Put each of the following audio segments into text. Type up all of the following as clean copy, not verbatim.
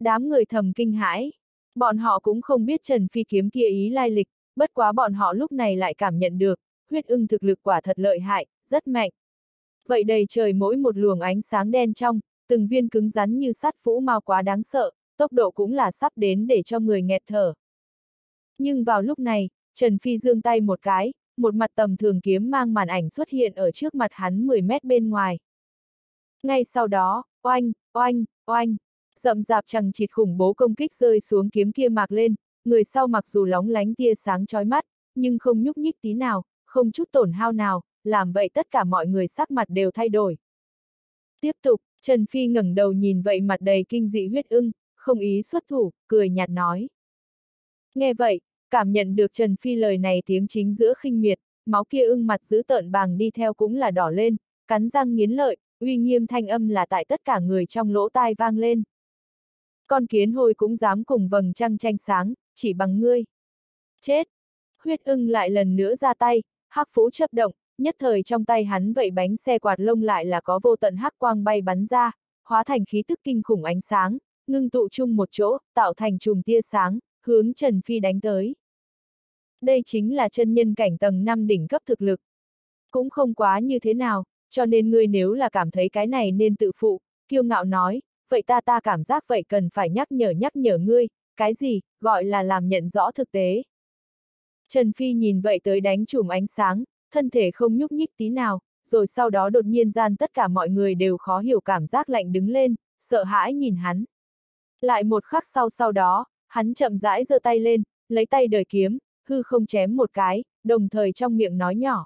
Đám người thầm kinh hãi. Bọn họ cũng không biết Trần Phi kiếm kia ý lai lịch, bất quá bọn họ lúc này lại cảm nhận được, huyết ưng thực lực quả thật lợi hại, rất mạnh. Vậy đầy trời mỗi một luồng ánh sáng đen trong, từng viên cứng rắn như sắt phũ mau quá đáng sợ, tốc độ cũng là sắp đến để cho người nghẹt thở. Nhưng vào lúc này, Trần Phi giương tay một cái, một mặt tầm thường kiếm mang màn ảnh xuất hiện ở trước mặt hắn 10 mét bên ngoài. Ngay sau đó, oanh, oanh, oanh, rậm rạp chằng chịt khủng bố công kích rơi xuống kiếm kia mạc lên, người sau mặc dù lóng lánh tia sáng chói mắt, nhưng không nhúc nhích tí nào, không chút tổn hao nào, làm vậy tất cả mọi người sắc mặt đều thay đổi. Tiếp tục, Trần Phi ngẩng đầu nhìn vậy mặt đầy kinh dị huyết ưng, không ý xuất thủ, cười nhạt nói. Nghe vậy, cảm nhận được Trần Phi lời này tiếng chính giữa khinh miệt, máu kia ưng mặt giữ tợn bàng đi theo cũng là đỏ lên, cắn răng nghiến lợi, uy nghiêm thanh âm là tại tất cả người trong lỗ tai vang lên. Con kiến hôi cũng dám cùng vầng trăng tranh sáng, chỉ bằng ngươi. Chết! Huyết ưng lại lần nữa ra tay, hắc phũ chớp động, nhất thời trong tay hắn vậy bánh xe quạt lông lại là có vô tận hắc quang bay bắn ra, hóa thành khí tức kinh khủng ánh sáng, ngưng tụ chung một chỗ, tạo thành chùm tia sáng, hướng Trần Phi đánh tới. Đây chính là chân nhân cảnh tầng 5 đỉnh cấp thực lực. Cũng không quá như thế nào, cho nên ngươi nếu là cảm thấy cái này nên tự phụ, kiêu ngạo nói, vậy ta cảm giác vậy cần phải nhắc nhở ngươi, cái gì, gọi là làm nhận rõ thực tế. Trần Phi nhìn vậy tới đánh chùm ánh sáng, thân thể không nhúc nhích tí nào, rồi sau đó đột nhiên gian tất cả mọi người đều khó hiểu cảm giác lạnh đứng lên, sợ hãi nhìn hắn. Lại một khắc sau đó, hắn chậm rãi giơ tay lên, lấy tay đời kiếm, hư không chém một cái, đồng thời trong miệng nói nhỏ.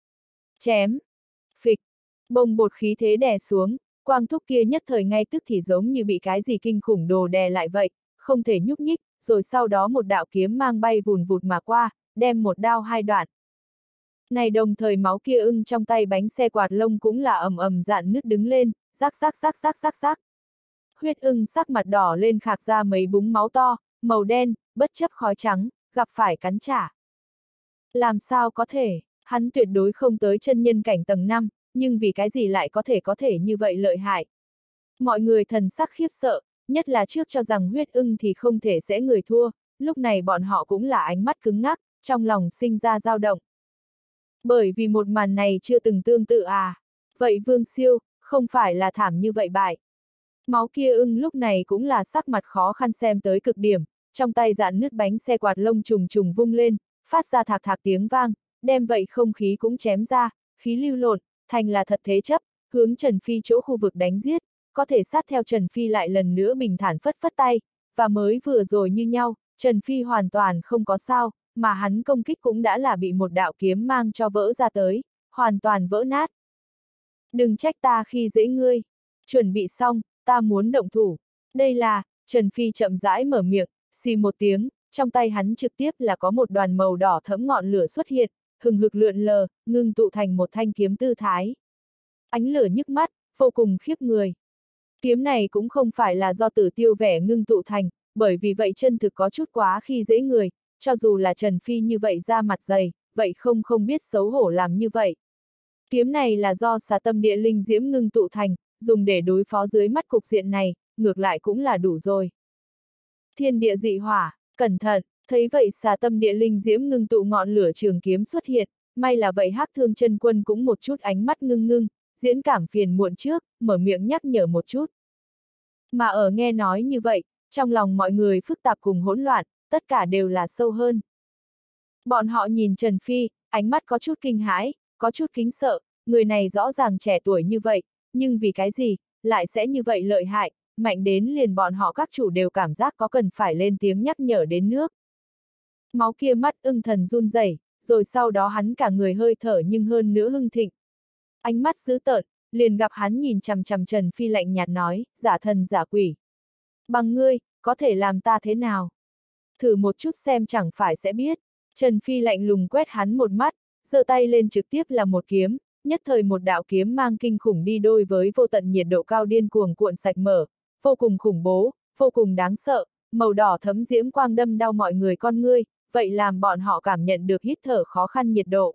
Chém! Phịch! Bồng bột khí thế đè xuống, quang thúc kia nhất thời ngay tức thì giống như bị cái gì kinh khủng đồ đè lại vậy, không thể nhúc nhích, rồi sau đó một đạo kiếm mang bay vùn vụt mà qua, đem một đao hai đoạn. Này đồng thời máu kia ưng trong tay bánh xe quạt lông cũng là ầm ầm dạn nứt đứng lên, rắc rắc rắc rắc rắc rắc. Huyết ưng sắc mặt đỏ lên khạc ra mấy búng máu to, màu đen, bất chấp khói trắng, gặp phải cắn trả. Làm sao có thể, hắn tuyệt đối không tới chân nhân cảnh tầng 5, nhưng vì cái gì lại có thể như vậy lợi hại. Mọi người thần sắc khiếp sợ, nhất là trước cho rằng huyết ưng thì không thể sẽ người thua, lúc này bọn họ cũng là ánh mắt cứng ngắc, trong lòng sinh ra dao động. Bởi vì một màn này chưa từng tương tự à, vậy Vương Siêu, không phải là thảm như vậy bại. Máu kia ưng lúc này cũng là sắc mặt khó khăn xem tới cực điểm, trong tay dạn nứt bánh xe quạt lông trùng trùng vung lên, phát ra thạc thạc tiếng vang, đem vậy không khí cũng chém ra, khí lưu lộn, thành là thật thế chấp, hướng Trần Phi chỗ khu vực đánh giết, có thể sát theo Trần Phi lại lần nữa bình thản phất phất tay, và mới vừa rồi như nhau, Trần Phi hoàn toàn không có sao, mà hắn công kích cũng đã là bị một đạo kiếm mang cho vỡ ra tới, hoàn toàn vỡ nát. Đừng trách ta khi dễ ngươi, chuẩn bị xong, ta muốn động thủ. Đây là, Trần Phi chậm rãi mở miệng, xì một tiếng, trong tay hắn trực tiếp là có một đoàn màu đỏ thẫm ngọn lửa xuất hiện, hừng hực lượn lờ, ngưng tụ thành một thanh kiếm tư thái. Ánh lửa nhức mắt, vô cùng khiếp người. Kiếm này cũng không phải là do Tử Tiêu vẻ ngưng tụ thành, bởi vì vậy chân thực có chút quá khi dễ người, cho dù là Trần Phi như vậy ra mặt dày, vậy không biết xấu hổ làm như vậy. Kiếm này là do xà tâm địa linh diễm ngưng tụ thành, dùng để đối phó dưới mắt cục diện này, ngược lại cũng là đủ rồi. Thiên địa dị hỏa, cẩn thận, thấy vậy xà tâm địa linh diễm ngưng tụ ngọn lửa trường kiếm xuất hiện, may là vậy Hắc Thương Chân Quân cũng một chút ánh mắt ngưng, diễn cảm phiền muộn trước, mở miệng nhắc nhở một chút. Mà ở nghe nói như vậy, trong lòng mọi người phức tạp cùng hỗn loạn, tất cả đều là sâu hơn. Bọn họ nhìn Trần Phi, ánh mắt có chút kinh hãi, có chút kính sợ, người này rõ ràng trẻ tuổi như vậy, nhưng vì cái gì, lại sẽ như vậy lợi hại, mạnh đến liền bọn họ các chủ đều cảm giác có cần phải lên tiếng nhắc nhở đến nước. Máu kia mắt ưng thần run rẩy, rồi sau đó hắn cả người hơi thở nhưng hơn nữa hưng thịnh. Ánh mắt dữ tợn, liền gặp hắn nhìn chằm chằm Trần Phi lạnh nhạt nói, giả thần giả quỷ. Bằng ngươi, có thể làm ta thế nào? Thử một chút xem chẳng phải sẽ biết. Trần Phi lạnh lùng quét hắn một mắt, giơ tay lên trực tiếp là một kiếm, nhất thời một đạo kiếm mang kinh khủng đi đôi với vô tận nhiệt độ cao điên cuồng cuộn sạch mở, vô cùng khủng bố, vô cùng đáng sợ, màu đỏ thấm diễm quang đâm đau mọi người con ngươi, vậy làm bọn họ cảm nhận được hít thở khó khăn nhiệt độ.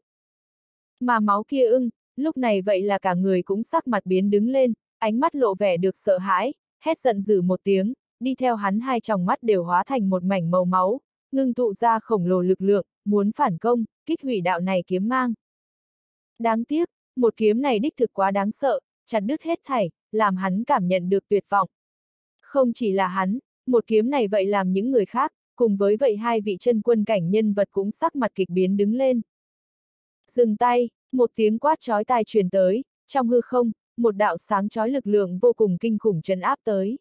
Mà máu kia ưng, lúc này vậy là cả người cũng sắc mặt biến đứng lên, ánh mắt lộ vẻ được sợ hãi, hét giận dữ một tiếng, đi theo hắn hai tròng mắt đều hóa thành một mảnh màu máu, ngưng tụ ra khổng lồ lực lượng, muốn phản công, kích hủy đạo này kiếm mang. Đáng tiếc, một kiếm này đích thực quá đáng sợ, chặt đứt hết thảy, làm hắn cảm nhận được tuyệt vọng. Không chỉ là hắn, một kiếm này vậy làm những người khác, cùng với vậy hai vị chân quân cảnh nhân vật cũng sắc mặt kịch biến đứng lên. Dừng tay, một tiếng quát chói tai truyền tới, trong hư không, một đạo sáng chói lực lượng vô cùng kinh khủng trấn áp tới.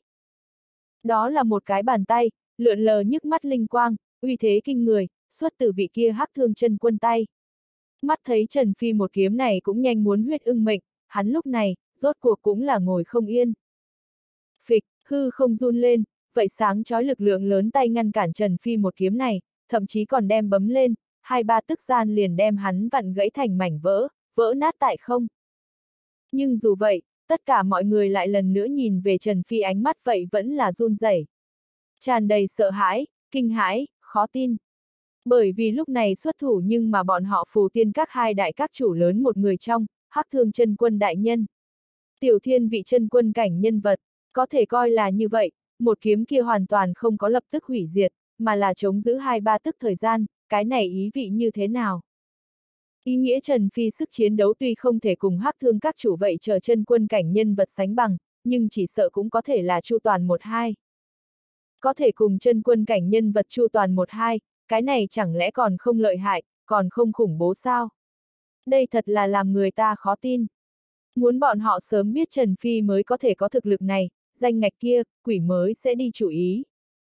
Đó là một cái bàn tay, lượn lờ nhức mắt linh quang, uy thế kinh người, xuất từ vị kia Hắc Thương chân quân tay. Mắt thấy Trần Phi một kiếm này cũng nhanh muốn huyết ưng mệnh, hắn lúc này, rốt cuộc cũng là ngồi không yên. Phịch, hư không run lên, vậy sáng chói lực lượng lớn tay ngăn cản Trần Phi một kiếm này, thậm chí còn đem bấm lên, hai ba tức gian liền đem hắn vặn gãy thành mảnh vỡ, vỡ nát tại không. Nhưng dù vậy, tất cả mọi người lại lần nữa nhìn về Trần Phi ánh mắt vậy vẫn là run rẩy, tràn đầy sợ hãi, kinh hãi, khó tin. Bởi vì lúc này xuất thủ nhưng mà bọn họ Phù Tiên các hai đại các chủ lớn một người trong, Hắc Thương chân quân đại nhân. Tiểu Thiên vị chân quân cảnh nhân vật, có thể coi là như vậy, một kiếm kia hoàn toàn không có lập tức hủy diệt, mà là chống giữ hai ba tức thời gian, cái này ý vị như thế nào? Ý nghĩa Trần Phi sức chiến đấu tuy không thể cùng Hắc Thương các chủ vậy chờ chân quân cảnh nhân vật sánh bằng, nhưng chỉ sợ cũng có thể là chu toàn một hai. Có thể cùng chân quân cảnh nhân vật chu toàn một hai, cái này chẳng lẽ còn không lợi hại, còn không khủng bố sao? Đây thật là làm người ta khó tin. Muốn bọn họ sớm biết Trần Phi mới có thể có thực lực này, danh ngạch kia, quỷ mới sẽ đi chủ ý.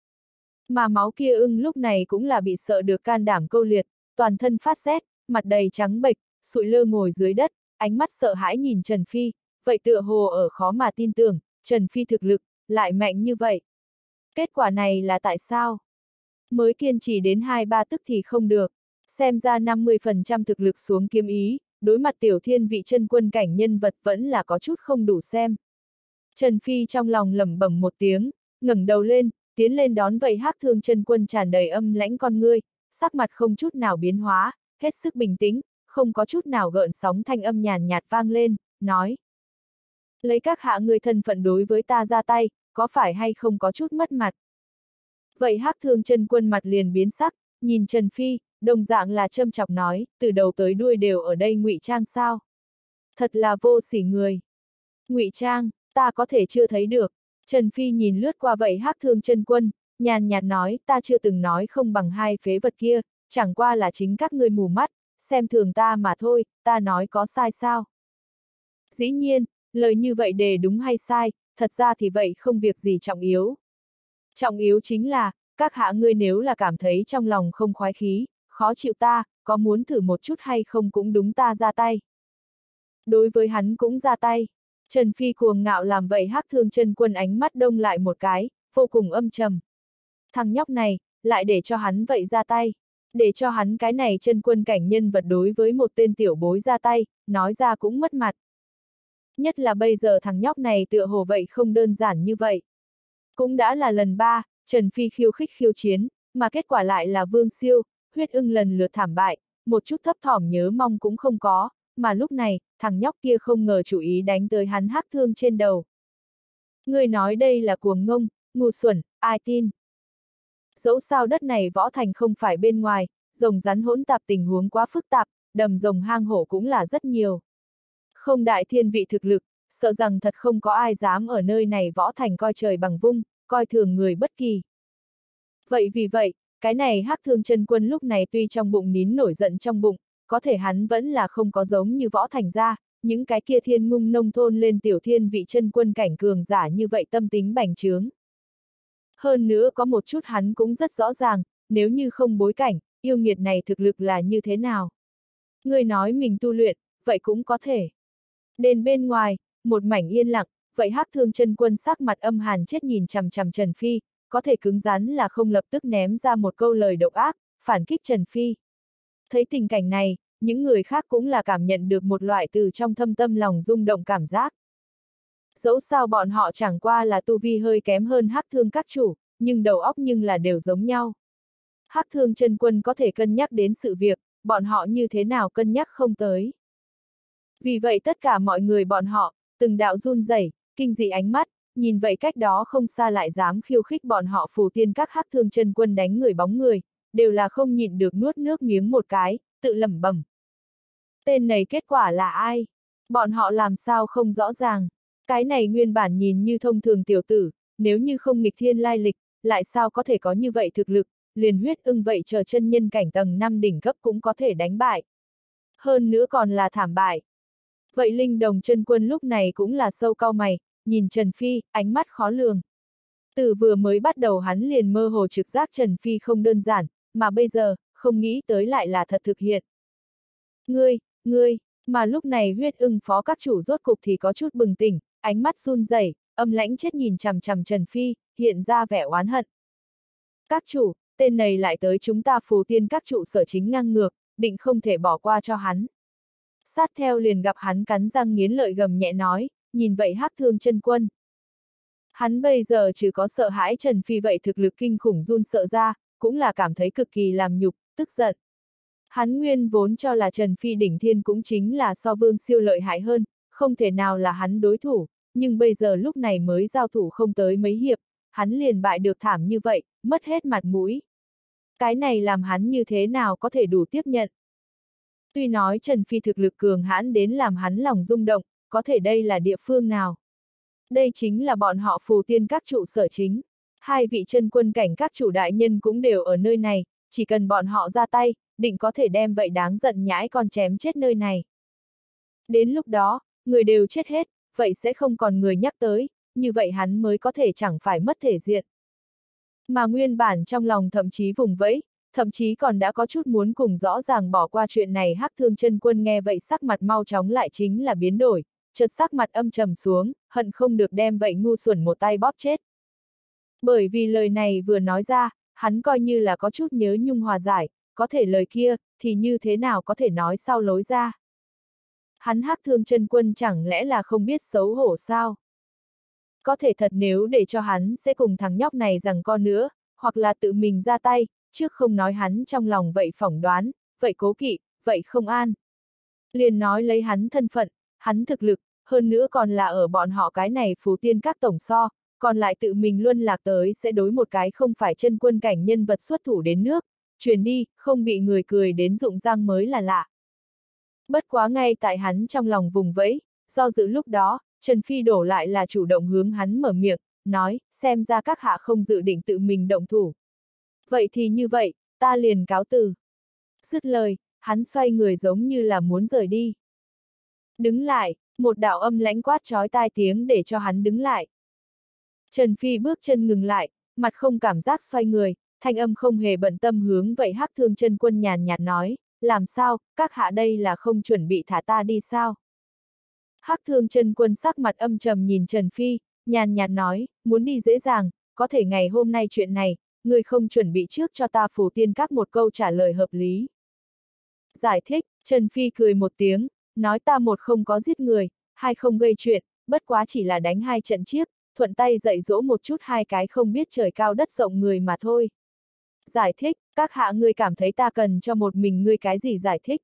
Mà máu kia ưng lúc này cũng là bị sợ được can đảm câu liệt, toàn thân phát rét, mặt đầy trắng bệch, sụi lơ ngồi dưới đất, ánh mắt sợ hãi nhìn Trần Phi, vậy tựa hồ ở khó mà tin tưởng, Trần Phi thực lực, lại mạnh như vậy. Kết quả này là tại sao? Mới kiên trì đến 2-3 tức thì không được, xem ra 50% thực lực xuống kiếm ý, đối mặt Tiểu Thiên vị chân quân cảnh nhân vật vẫn là có chút không đủ xem. Trần Phi trong lòng lẩm bẩm một tiếng, ngẩng đầu lên, tiến lên đón vậy Hắc Thương chân quân tràn đầy âm lãnh con ngươi, sắc mặt không chút nào biến hóa, hết sức bình tĩnh, không có chút nào gợn sóng thanh âm nhàn nhạt vang lên, nói. Lấy các hạ người thân phận đối với ta ra tay, có phải hay không có chút mất mặt? Vậy Hắc Thương chân quân mặt liền biến sắc, nhìn Trần Phi, đồng dạng là châm chọc nói, từ đầu tới đuôi đều ở đây ngụy trang sao? Thật là vô sỉ người. Ngụy trang, ta có thể chưa thấy được. Trần Phi nhìn lướt qua vậy Hắc Thương chân quân, nhàn nhạt nói, ta chưa từng nói không bằng hai phế vật kia, chẳng qua là chính các ngươi mù mắt, xem thường ta mà thôi, ta nói có sai sao? Dĩ nhiên, lời như vậy đề đúng hay sai, thật ra thì vậy không việc gì trọng yếu. Trọng yếu chính là, các hạ ngươi nếu là cảm thấy trong lòng không khoái khí, khó chịu ta, có muốn thử một chút hay không cũng đúng ta ra tay. Đối với hắn cũng ra tay. Trần Phi cuồng ngạo làm vậy Hắc Thương chân quân ánh mắt đông lại một cái, vô cùng âm trầm. Thằng nhóc này, lại để cho hắn vậy ra tay. Để cho hắn cái này chân quân cảnh nhân vật đối với một tên tiểu bối ra tay, nói ra cũng mất mặt. Nhất là bây giờ thằng nhóc này tựa hồ vậy không đơn giản như vậy. Cũng đã là lần 3, Trần Phi khiêu khích khiêu chiến, mà kết quả lại là Vương Siêu, huyết ưng lần lượt thảm bại, một chút thấp thỏm nhớ mong cũng không có, mà lúc này, thằng nhóc kia không ngờ chủ ý đánh tới hắn Hắc Thương trên đầu. Người nói đây là cuồng ngông, ngu xuẩn, ai tin? Dẫu sao đất này võ thành không phải bên ngoài, rồng rắn hỗn tạp tình huống quá phức tạp, đầm rồng hang hổ cũng là rất nhiều. Không đại thiên vị thực lực, sợ rằng thật không có ai dám ở nơi này võ thành coi trời bằng vung, coi thường người bất kỳ. Vậy vì vậy, cái này Hắc Thương chân quân lúc này tuy trong bụng nín nổi giận trong bụng, có thể hắn vẫn là không có giống như võ thành ra, những cái kia thiên ngung nông thôn lên tiểu thiên vị chân quân cảnh cường giả như vậy tâm tính bành trướng. Hơn nữa có một chút hắn cũng rất rõ ràng, nếu như không bối cảnh, yêu nghiệt này thực lực là như thế nào. Người nói mình tu luyện, vậy cũng có thể. Đến bên ngoài, một mảnh yên lặng, vậy Hắc Thương chân quân sắc mặt âm hàn chết nhìn chằm chằm Trần Phi, có thể cứng rắn là không lập tức ném ra một câu lời độc ác, phản kích Trần Phi. Thấy tình cảnh này, những người khác cũng là cảm nhận được một loại từ trong thâm tâm lòng rung động cảm giác. Dẫu sao bọn họ chẳng qua là tu vi hơi kém hơn Hắc Thương các chủ, nhưng đầu óc nhưng là đều giống nhau. Hắc Thương chân quân có thể cân nhắc đến sự việc, bọn họ như thế nào cân nhắc không tới. Vì vậy tất cả mọi người bọn họ, từng đạo run rẩy, kinh dị ánh mắt, nhìn vậy cách đó không xa lại dám khiêu khích bọn họ Phù Tiên các Hắc Thương Chân Quân đánh người bóng người, đều là không nhịn được nuốt nước miếng một cái, tự lẩm bẩm. Tên này kết quả là ai? Bọn họ làm sao không rõ ràng? Cái này nguyên bản nhìn như thông thường tiểu tử, nếu như không nghịch thiên lai lịch, lại sao có thể có như vậy thực lực, liền huyết ưng vậy chờ chân nhân cảnh tầng 5 đỉnh cấp cũng có thể đánh bại. Hơn nữa còn là thảm bại. Vậy Linh Đồng Chân Quân lúc này cũng là sâu cau mày, nhìn Trần Phi, ánh mắt khó lường. Từ vừa mới bắt đầu hắn liền mơ hồ trực giác Trần Phi không đơn giản, mà bây giờ, không nghĩ tới lại là thật thực hiện. Ngươi, mà lúc này huyết ưng phó các chủ rốt cục thì có chút bừng tỉnh, ánh mắt run rẩy, âm lãnh chết nhìn chằm chằm Trần Phi, hiện ra vẻ oán hận. Các chủ, tên này lại tới chúng ta Phù Tiên các trụ sở chính ngang ngược, định không thể bỏ qua cho hắn. Sát theo liền gặp hắn cắn răng nghiến lợi gầm nhẹ nói, nhìn vậy Hắc Thương Chân Quân. Hắn bây giờ chỉ có sợ hãi Trần Phi vậy thực lực kinh khủng run sợ ra, cũng là cảm thấy cực kỳ làm nhục, tức giận. Hắn nguyên vốn cho là Trần Phi đỉnh thiên cũng chính là so vương siêu lợi hại hơn, không thể nào là hắn đối thủ, nhưng bây giờ lúc này mới giao thủ không tới mấy hiệp, hắn liền bại được thảm như vậy, mất hết mặt mũi. Cái này làm hắn như thế nào có thể đủ tiếp nhận. Tuy nói Trần Phi thực lực cường hãn đến làm hắn lòng rung động, có thể đây là địa phương nào? Đây chính là bọn họ Phù Tiên các trụ sở chính. Hai vị chân quân cảnh các chủ đại nhân cũng đều ở nơi này, chỉ cần bọn họ ra tay, định có thể đem vậy đáng giận nhãi con chém chết nơi này. Đến lúc đó, người đều chết hết, vậy sẽ không còn người nhắc tới, như vậy hắn mới có thể chẳng phải mất thể diện. Mà nguyên bản trong lòng thậm chí vùng vẫy, thậm chí còn đã có chút muốn cùng rõ ràng bỏ qua chuyện này Hắc Thương Chân Quân nghe vậy sắc mặt mau chóng lại chính là biến đổi, chợt sắc mặt âm trầm xuống, hận không được đem vậy ngu xuẩn một tay bóp chết. Bởi vì lời này vừa nói ra, hắn coi như là có chút nhớ nhung hòa giải, có thể lời kia, thì như thế nào có thể nói sau lối ra. Hắn Hắc Thương Chân Quân chẳng lẽ là không biết xấu hổ sao? Có thể thật nếu để cho hắn sẽ cùng thằng nhóc này giằng co nữa, hoặc là tự mình ra tay, trước không nói hắn trong lòng vậy phỏng đoán, vậy cố kỵ, vậy không an. Liền nói lấy hắn thân phận, hắn thực lực, hơn nữa còn là ở bọn họ cái này Phù Tiên các tổng so, còn lại tự mình luân lạc tới sẽ đối một cái không phải chân quân cảnh nhân vật xuất thủ đến nước, truyền đi, không bị người cười đến rụng răng mới là lạ. Bất quá ngay tại hắn trong lòng vùng vẫy, do dự lúc đó, Trần Phi đổ lại là chủ động hướng hắn mở miệng, nói, xem ra các hạ không dự định tự mình động thủ. Vậy thì như vậy, ta liền cáo từ. Dứt lời, hắn xoay người giống như là muốn rời đi. Đứng lại, một đạo âm lãnh quát chói tai tiếng để cho hắn đứng lại. Trần Phi bước chân ngừng lại, mặt không cảm giác xoay người, thanh âm không hề bận tâm hướng vậy Hắc Thương Chân Quân nhàn nhạt nói, làm sao, các hạ đây là không chuẩn bị thả ta đi sao? Hắc Thương Chân Quân sắc mặt âm trầm nhìn Trần Phi, nhàn nhạt nói, muốn đi dễ dàng, có thể ngày hôm nay chuyện này, người không chuẩn bị trước cho ta Phù Tiên các một câu trả lời hợp lý. Giải thích, Trần Phi cười một tiếng, nói ta một không có giết người, hai không gây chuyện, bất quá chỉ là đánh hai trận chiếc, thuận tay dạy dỗ một chút hai cái không biết trời cao đất rộng người mà thôi. Giải thích, các hạ ngươi cảm thấy ta cần cho một mình ngươi cái gì giải thích?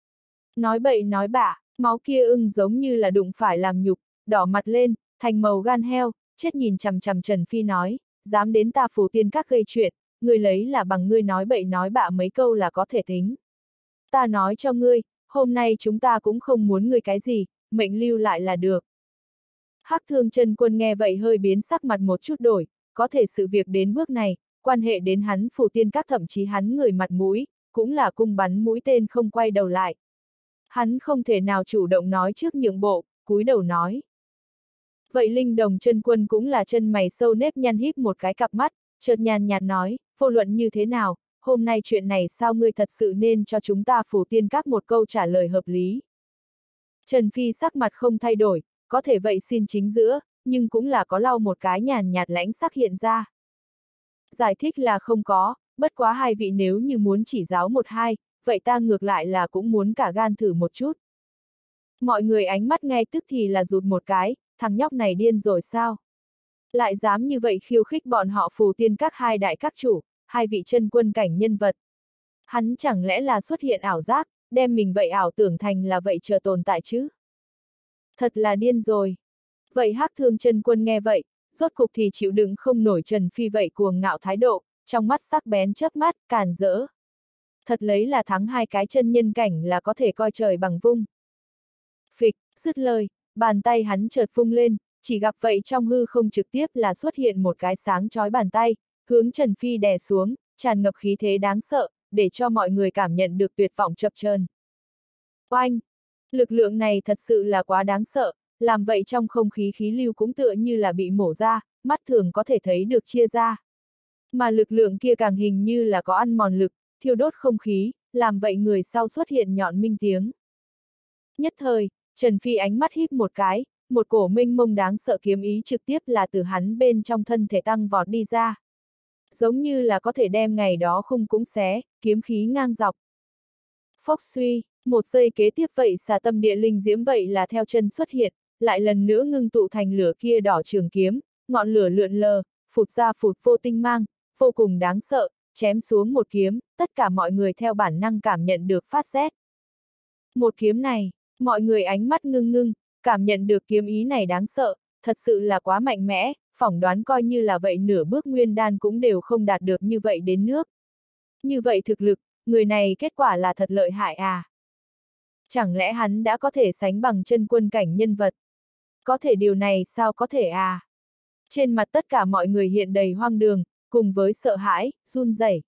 Nói bậy nói bạ, máu kia ưng giống như là đụng phải làm nhục, đỏ mặt lên, thành màu gan heo, chết nhìn chằm chằm Trần Phi nói, dám đến ta Phù Tiên các gây chuyện, ngươi lấy là bằng ngươi nói bậy nói bạ mấy câu là có thể tính. Ta nói cho ngươi, hôm nay chúng ta cũng không muốn ngươi cái gì, mệnh lưu lại là được. Hắc Thương Chân Quân nghe vậy hơi biến sắc mặt một chút đổi, có thể sự việc đến bước này, quan hệ đến hắn Phù Tiên các thậm chí hắn người mặt mũi, cũng là cung bắn mũi tên không quay đầu lại. Hắn không thể nào chủ động nói trước nhượng bộ, cúi đầu nói. Vậy Linh Đồng Chân Quân cũng là chân mày sâu nếp nhăn híp một cái cặp mắt, chợt nhàn nhạt nói, vô luận như thế nào, hôm nay chuyện này sao ngươi thật sự nên cho chúng ta Phù Tiên các một câu trả lời hợp lý. Trần Phi sắc mặt không thay đổi, có thể vậy xin chính giữa, nhưng cũng là có lau một cái nhàn nhạt lãnh sắc hiện ra. Giải thích là không có, bất quá hai vị nếu như muốn chỉ giáo một hai, vậy ta ngược lại là cũng muốn cả gan thử một chút. Mọi người ánh mắt ngay tức thì là rụt một cái, thằng nhóc này điên rồi sao? Lại dám như vậy khiêu khích bọn họ Phù Tiên các hai đại các chủ, hai vị chân quân cảnh nhân vật. Hắn chẳng lẽ là xuất hiện ảo giác, đem mình vậy ảo tưởng thành là vậy chờ tồn tại chứ? Thật là điên rồi. Vậy Hắc Thương Chân Quân nghe vậy, rốt cục thì chịu đựng không nổi Trần Phi vậy cuồng ngạo thái độ, trong mắt sắc bén chớp mắt, càn rỡ. Thật lấy là thắng 2 cái chân nhân cảnh là có thể coi trời bằng vung. Phịch, dứt lời, bàn tay hắn chợt vung lên, chỉ gặp vậy trong hư không trực tiếp là xuất hiện một cái sáng chói bàn tay, hướng Trần Phi đè xuống, tràn ngập khí thế đáng sợ, để cho mọi người cảm nhận được tuyệt vọng chập chờn. Oanh! Lực lượng này thật sự là quá đáng sợ, làm vậy trong không khí khí lưu cũng tựa như là bị mổ ra, mắt thường có thể thấy được chia ra. Mà lực lượng kia càng hình như là có ăn mòn lực, thiêu đốt không khí, làm vậy người sau xuất hiện nhọn minh tiếng. Nhất thời, Trần Phi ánh mắt híp một cái, một cổ mênh mông đáng sợ kiếm ý trực tiếp là từ hắn bên trong thân thể tăng vọt đi ra. Giống như là có thể đem ngày đó khung cũng xé, kiếm khí ngang dọc. Phốc suy, một giây kế tiếp vậy xà tâm địa linh diễm vậy là theo chân xuất hiện, lại lần nữa ngưng tụ thành lửa kia đỏ trường kiếm, ngọn lửa lượn lờ, phụt ra phụt vô tinh mang, vô cùng đáng sợ, chém xuống một kiếm, tất cả mọi người theo bản năng cảm nhận được phát rét. Một kiếm này, mọi người ánh mắt ngưng ngưng, cảm nhận được kiếm ý này đáng sợ, thật sự là quá mạnh mẽ, phỏng đoán coi như là vậy nửa bước nguyên đan cũng đều không đạt được như vậy đến nước. Như vậy thực lực, người này kết quả là thật lợi hại à? Chẳng lẽ hắn đã có thể sánh bằng chân quân cảnh nhân vật? Có thể điều này sao có thể à? Trên mặt tất cả mọi người hiện đầy hoang đường, cùng với sợ hãi, run rẩy.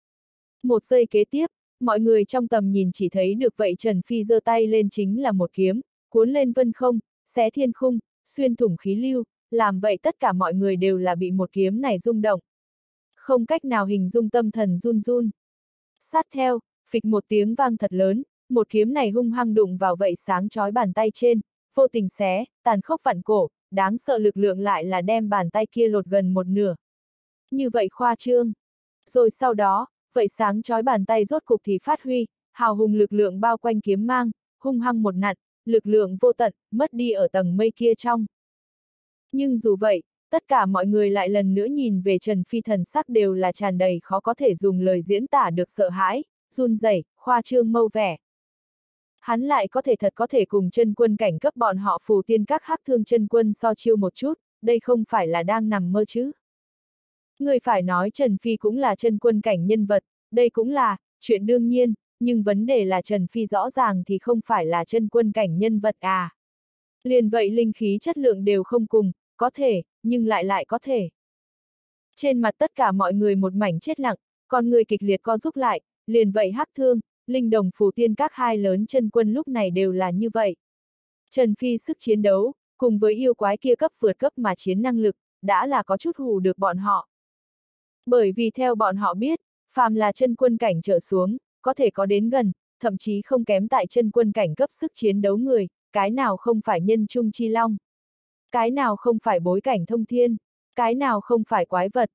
Một giây kế tiếp, mọi người trong tầm nhìn chỉ thấy được vậy Trần Phi giơ tay lên chính là một kiếm, cuốn lên vân không, xé thiên khung, xuyên thủng khí lưu, làm vậy tất cả mọi người đều là bị một kiếm này rung động. Không cách nào hình dung tâm thần run run. Sát theo, phịch một tiếng vang thật lớn, một kiếm này hung hăng đụng vào vậy sáng chói bàn tay trên, vô tình xé, tàn khốc vặn cổ, đáng sợ lực lượng lại là đem bàn tay kia lột gần một nửa. Như vậy khoa trương. Rồi sau đó, vậy sáng chói bàn tay rốt cục thì phát huy, hào hùng lực lượng bao quanh kiếm mang, hung hăng một nặn, lực lượng vô tận, mất đi ở tầng mây kia trong. Nhưng dù vậy, tất cả mọi người lại lần nữa nhìn về Trần Phi thần sắc đều là tràn đầy khó có thể dùng lời diễn tả được sợ hãi, run rẩy, khoa trương mâu vẻ. Hắn lại có thể cùng chân quân cảnh cấp bọn họ phù tiên các hắc thương chân quân so chiêu một chút, đây không phải là đang nằm mơ chứ. Người phải nói Trần Phi cũng là chân quân cảnh nhân vật, đây cũng là chuyện đương nhiên, nhưng vấn đề là Trần Phi rõ ràng thì không phải là chân quân cảnh nhân vật à. Liền vậy linh khí chất lượng đều không cùng, có thể, nhưng lại có thể. Trên mặt tất cả mọi người một mảnh chết lặng, con người kịch liệt co rúm lại, liền vậy hắc thương, linh đồng phù tiên các hai lớn chân quân lúc này đều là như vậy. Trần Phi sức chiến đấu, cùng với yêu quái kia cấp vượt cấp mà chiến năng lực, đã là có chút hù được bọn họ. Bởi vì theo bọn họ biết, phàm là chân quân cảnh trở xuống, có thể có đến gần, thậm chí không kém tại chân quân cảnh cấp sức chiến đấu người, cái nào không phải nhân trung chi long. Cái nào không phải bối cảnh thông thiên, cái nào không phải quái vật.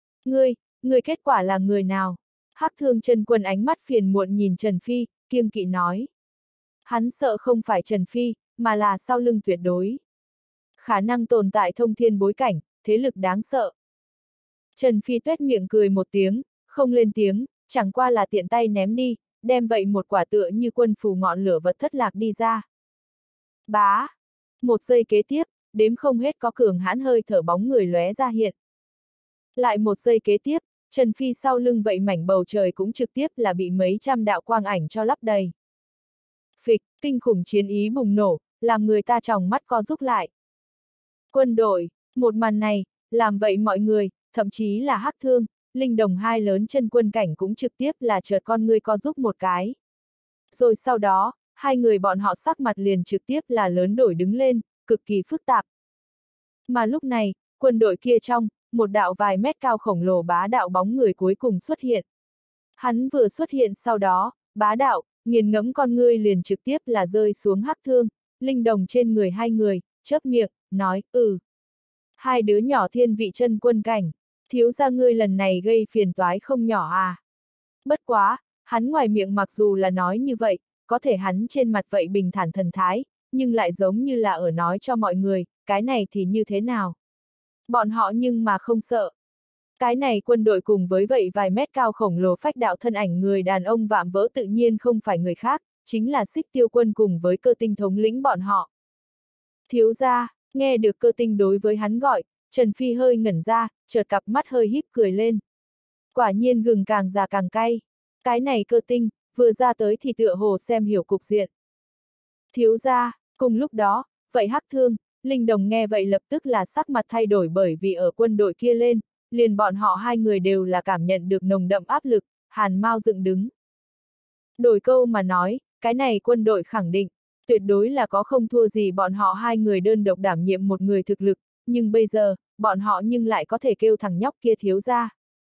Ngươi kết quả là người nào? Hắc thương chân quân ánh mắt phiền muộn nhìn Trần Phi, kiêng kỵ nói. Hắn sợ không phải Trần Phi, mà là sau lưng tuyệt đối. Khả năng tồn tại thông thiên bối cảnh, thế lực đáng sợ. Trần Phi tuét miệng cười một tiếng, không lên tiếng, chẳng qua là tiện tay ném đi, đem vậy một quả tựa như quân phù ngọn lửa vật thất lạc đi ra. Bá! Một giây kế tiếp, đếm không hết có cường hãn hơi thở bóng người lóe ra hiện. Lại một giây kế tiếp, Trần Phi sau lưng vậy mảnh bầu trời cũng trực tiếp là bị mấy trăm đạo quang ảnh cho lấp đầy. Phịch, kinh khủng chiến ý bùng nổ, làm người ta tròng mắt co rúm lại. Quân đội, một màn này, làm vậy mọi người, thậm chí là hắc thương, linh đồng hai lớn chân quân cảnh cũng trực tiếp là chợt con ngươi co rúm một cái. Rồi sau đó, hai người bọn họ sắc mặt liền trực tiếp là lớn đổi đứng lên, cực kỳ phức tạp. Mà lúc này, quân đội kia trong, một đạo vài mét cao khổng lồ bá đạo bóng người cuối cùng xuất hiện. Hắn vừa xuất hiện sau đó, bá đạo, nghiền ngẫm con ngươi liền trực tiếp là rơi xuống hắc thương, linh đồng trên người hai người, chớp miệng, nói, Hai đứa nhỏ thiên vị chân quân cảnh, thiếu gia ngươi lần này gây phiền toái không nhỏ à. Bất quá, hắn ngoài miệng mặc dù là nói như vậy, có thể hắn trên mặt vậy bình thản thần thái, nhưng lại giống như là ở nói cho mọi người, cái này thì như thế nào. Bọn họ nhưng mà không sợ. Cái này quân đội cùng với vậy vài mét cao khổng lồ phách đạo thân ảnh người đàn ông vạm vỡ tự nhiên không phải người khác, chính là Xích Tiêu Quân cùng với Cơ Tinh thống lĩnh bọn họ. Thiếu gia, nghe được Cơ Tinh đối với hắn gọi, Trần Phi hơi ngẩn ra, chợt cặp mắt hơi híp cười lên. Quả nhiên gừng càng già càng cay. Cái này cơ tinh, vừa ra tới thì tựa hồ xem hiểu cục diện. Thiếu gia, cùng lúc đó, vậy Hắc Thương, Linh Đồng nghe vậy lập tức là sắc mặt thay đổi bởi vì ở quân đội kia lên, liền bọn họ hai người đều là cảm nhận được nồng đậm áp lực, hàn mau dựng đứng. Đổi câu mà nói, cái này quân đội khẳng định, tuyệt đối là có không thua gì bọn họ hai người đơn độc đảm nhiệm một người thực lực, nhưng bây giờ, bọn họ nhưng lại có thể kêu thằng nhóc kia thiếu gia.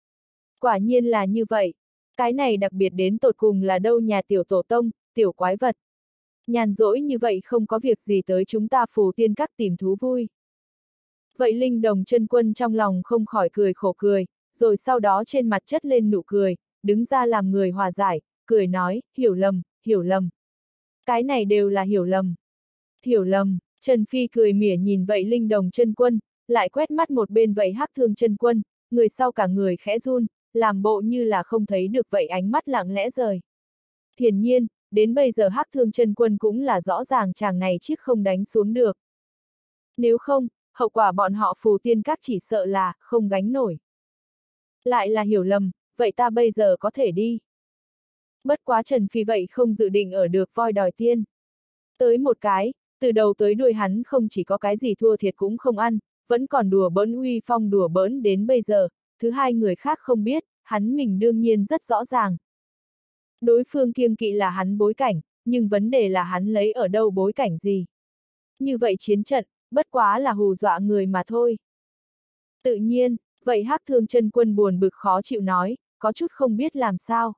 Quả nhiên là như vậy. Cái này đặc biệt đến tột cùng là đâu nhà tiểu tổ tông, tiểu quái vật. Nhàn rỗi như vậy không có việc gì tới chúng ta Phù Tiên Các tìm thú vui. Vậy Linh Đồng chân quân trong lòng không khỏi cười khổ cười, rồi sau đó trên mặt chất lên nụ cười, đứng ra làm người hòa giải, cười nói, hiểu lầm, hiểu lầm. Cái này đều là hiểu lầm. Hiểu lầm, Trần Phi cười mỉa nhìn vậy Linh Đồng chân quân, lại quét mắt một bên vậy Hắc Thương chân quân, người sau cả người khẽ run, làm bộ như là không thấy được vậy ánh mắt lặng lẽ rời. Hiển nhiên, đến bây giờ Hắc Thương chân quân cũng là rõ ràng chàng này chiếc không đánh xuống được. Nếu không, hậu quả bọn họ Phù Tiên Các chỉ sợ là không gánh nổi. Lại là hiểu lầm, vậy ta bây giờ có thể đi. Bất quá Trần Phi vậy không dự định ở được voi đòi tiên. Tới một cái, từ đầu tới đuôi hắn không chỉ có cái gì thua thiệt cũng không ăn, vẫn còn đùa bỡn uy phong đùa bỡn đến bây giờ, thứ hai người khác không biết, hắn mình đương nhiên rất rõ ràng. Đối phương kiêng kỵ là hắn bối cảnh, nhưng vấn đề là hắn lấy ở đâu bối cảnh gì. Như vậy chiến trận, bất quá là hù dọa người mà thôi. Tự nhiên, vậy Hắc Thương chân quân buồn bực khó chịu nói, có chút không biết làm sao.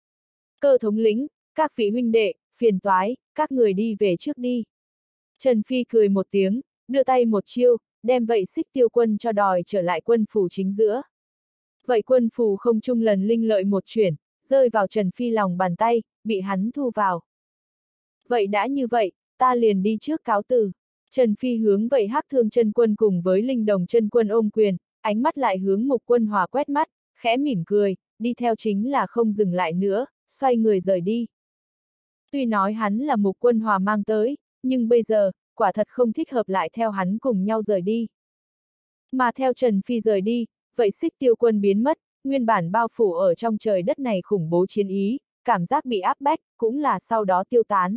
Cơ thống lĩnh, các vị huynh đệ, phiền toái, các người đi về trước đi. Trần Phi cười một tiếng, đưa tay một chiêu, đem vậy Xích Tiêu quân cho đòi trở lại quân phủ chính giữa. Vậy quân phủ không trung lần linh lợi một chuyển, rơi vào Trần Phi lòng bàn tay, bị hắn thu vào. Vậy đã như vậy, ta liền đi trước cáo từ. Trần Phi hướng vậy Hắc Thương chân quân cùng với Linh Đồng chân quân ôm quyền, ánh mắt lại hướng Mục Quân Hòa quét mắt, khẽ mỉm cười, đi theo chính là không dừng lại nữa, xoay người rời đi. Tuy nói hắn là Mục Quân Hòa mang tới, nhưng bây giờ, quả thật không thích hợp lại theo hắn cùng nhau rời đi. Mà theo Trần Phi rời đi, vậy Xích Tiêu quân biến mất, nguyên bản bao phủ ở trong trời đất này khủng bố chiến ý, cảm giác bị áp bách, cũng là sau đó tiêu tán.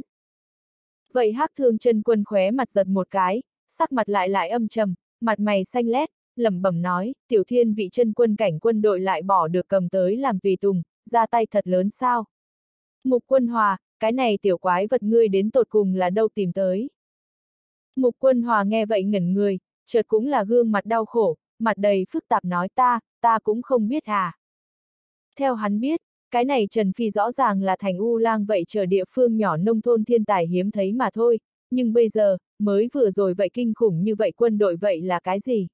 Vậy Hắc Thương chân quân khóe mặt giật một cái, sắc mặt lại âm trầm, mặt mày xanh lét, lẩm bẩm nói, Tiểu Thiên vị chân quân cảnh quân đội lại bỏ được cầm tới làm tùy tùng, ra tay thật lớn sao? Mục Quân Hòa, cái này tiểu quái vật ngươi đến tột cùng là đâu tìm tới? Mục Quân Hòa nghe vậy ngẩn người, chợt cũng là gương mặt đau khổ, mặt đầy phức tạp nói ta cũng không biết à. Theo hắn biết, cái này Trần Phi rõ ràng là thành U Lang vậy chờ địa phương nhỏ nông thôn thiên tài hiếm thấy mà thôi, nhưng bây giờ, mới vừa rồi vậy kinh khủng như vậy quân đội vậy là cái gì?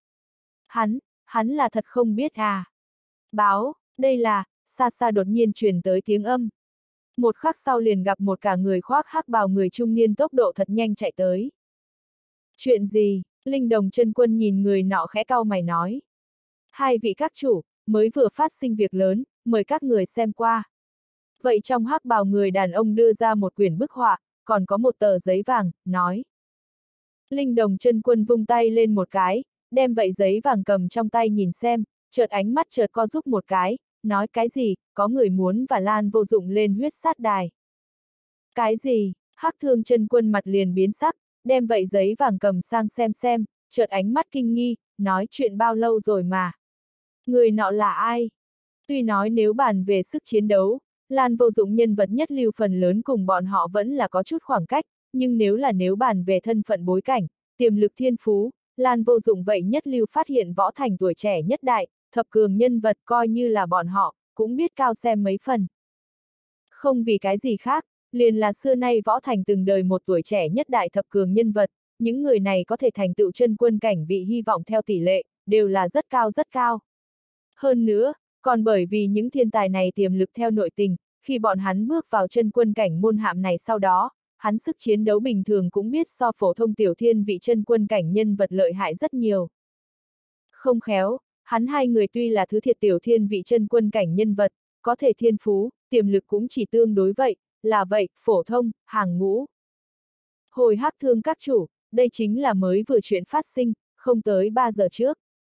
Hắn là thật không biết à. Báo, đây là, xa xa đột nhiên truyền tới tiếng âm. Một khắc sau liền gặp một cả người khoác hắc bào người trung niên tốc độ thật nhanh chạy tới. Chuyện gì? Linh Đồng chân quân nhìn người nọ khẽ cau mày nói. Hai vị các chủ, mới vừa phát sinh việc lớn, mời các người xem qua. Vậy trong hắc bào người đàn ông đưa ra một quyển bức họa, còn có một tờ giấy vàng, nói. Linh Đồng chân quân vung tay lên một cái, đem vậy giấy vàng cầm trong tay nhìn xem, chợt ánh mắt chợt co rúm một cái, nói cái gì, có người muốn và Lan Vô Dụng lên huyết sát đài. Cái gì? Hắc Thương chân quân mặt liền biến sắc, đem vậy giấy vàng cầm sang xem, chợt ánh mắt kinh nghi, nói chuyện bao lâu rồi mà. Người nọ là ai? Tuy nói nếu bàn về sức chiến đấu, Lan Vô Dụng nhân vật nhất lưu phần lớn cùng bọn họ vẫn là có chút khoảng cách, nhưng nếu bàn về thân phận bối cảnh, tiềm lực thiên phú, Lan Vô Dụng vậy nhất lưu phát hiện võ thành tuổi trẻ nhất đại, thập cường nhân vật coi như là bọn họ, cũng biết cao xem mấy phần. Không vì cái gì khác, liền là xưa nay võ thành từng đời một tuổi trẻ nhất đại thập cường nhân vật, những người này có thể thành tựu chân quân cảnh vị hy vọng theo tỷ lệ, đều là rất cao rất cao. Hơn nữa, còn bởi vì những thiên tài này tiềm lực theo nội tình, khi bọn hắn bước vào chân quân cảnh môn hạm này sau đó, hắn sức chiến đấu bình thường cũng biết so phổ thông tiểu thiên vị chân quân cảnh nhân vật lợi hại rất nhiều. Không khéo, hắn hai người tuy là thứ thiệt tiểu thiên vị chân quân cảnh nhân vật, có thể thiên phú, tiềm lực cũng chỉ tương đối vậy, là vậy, phổ thông, hàng ngũ. Hồi Hắc Thương các chủ, đây chính là mới vừa chuyện phát sinh, không tới 3 giờ trước.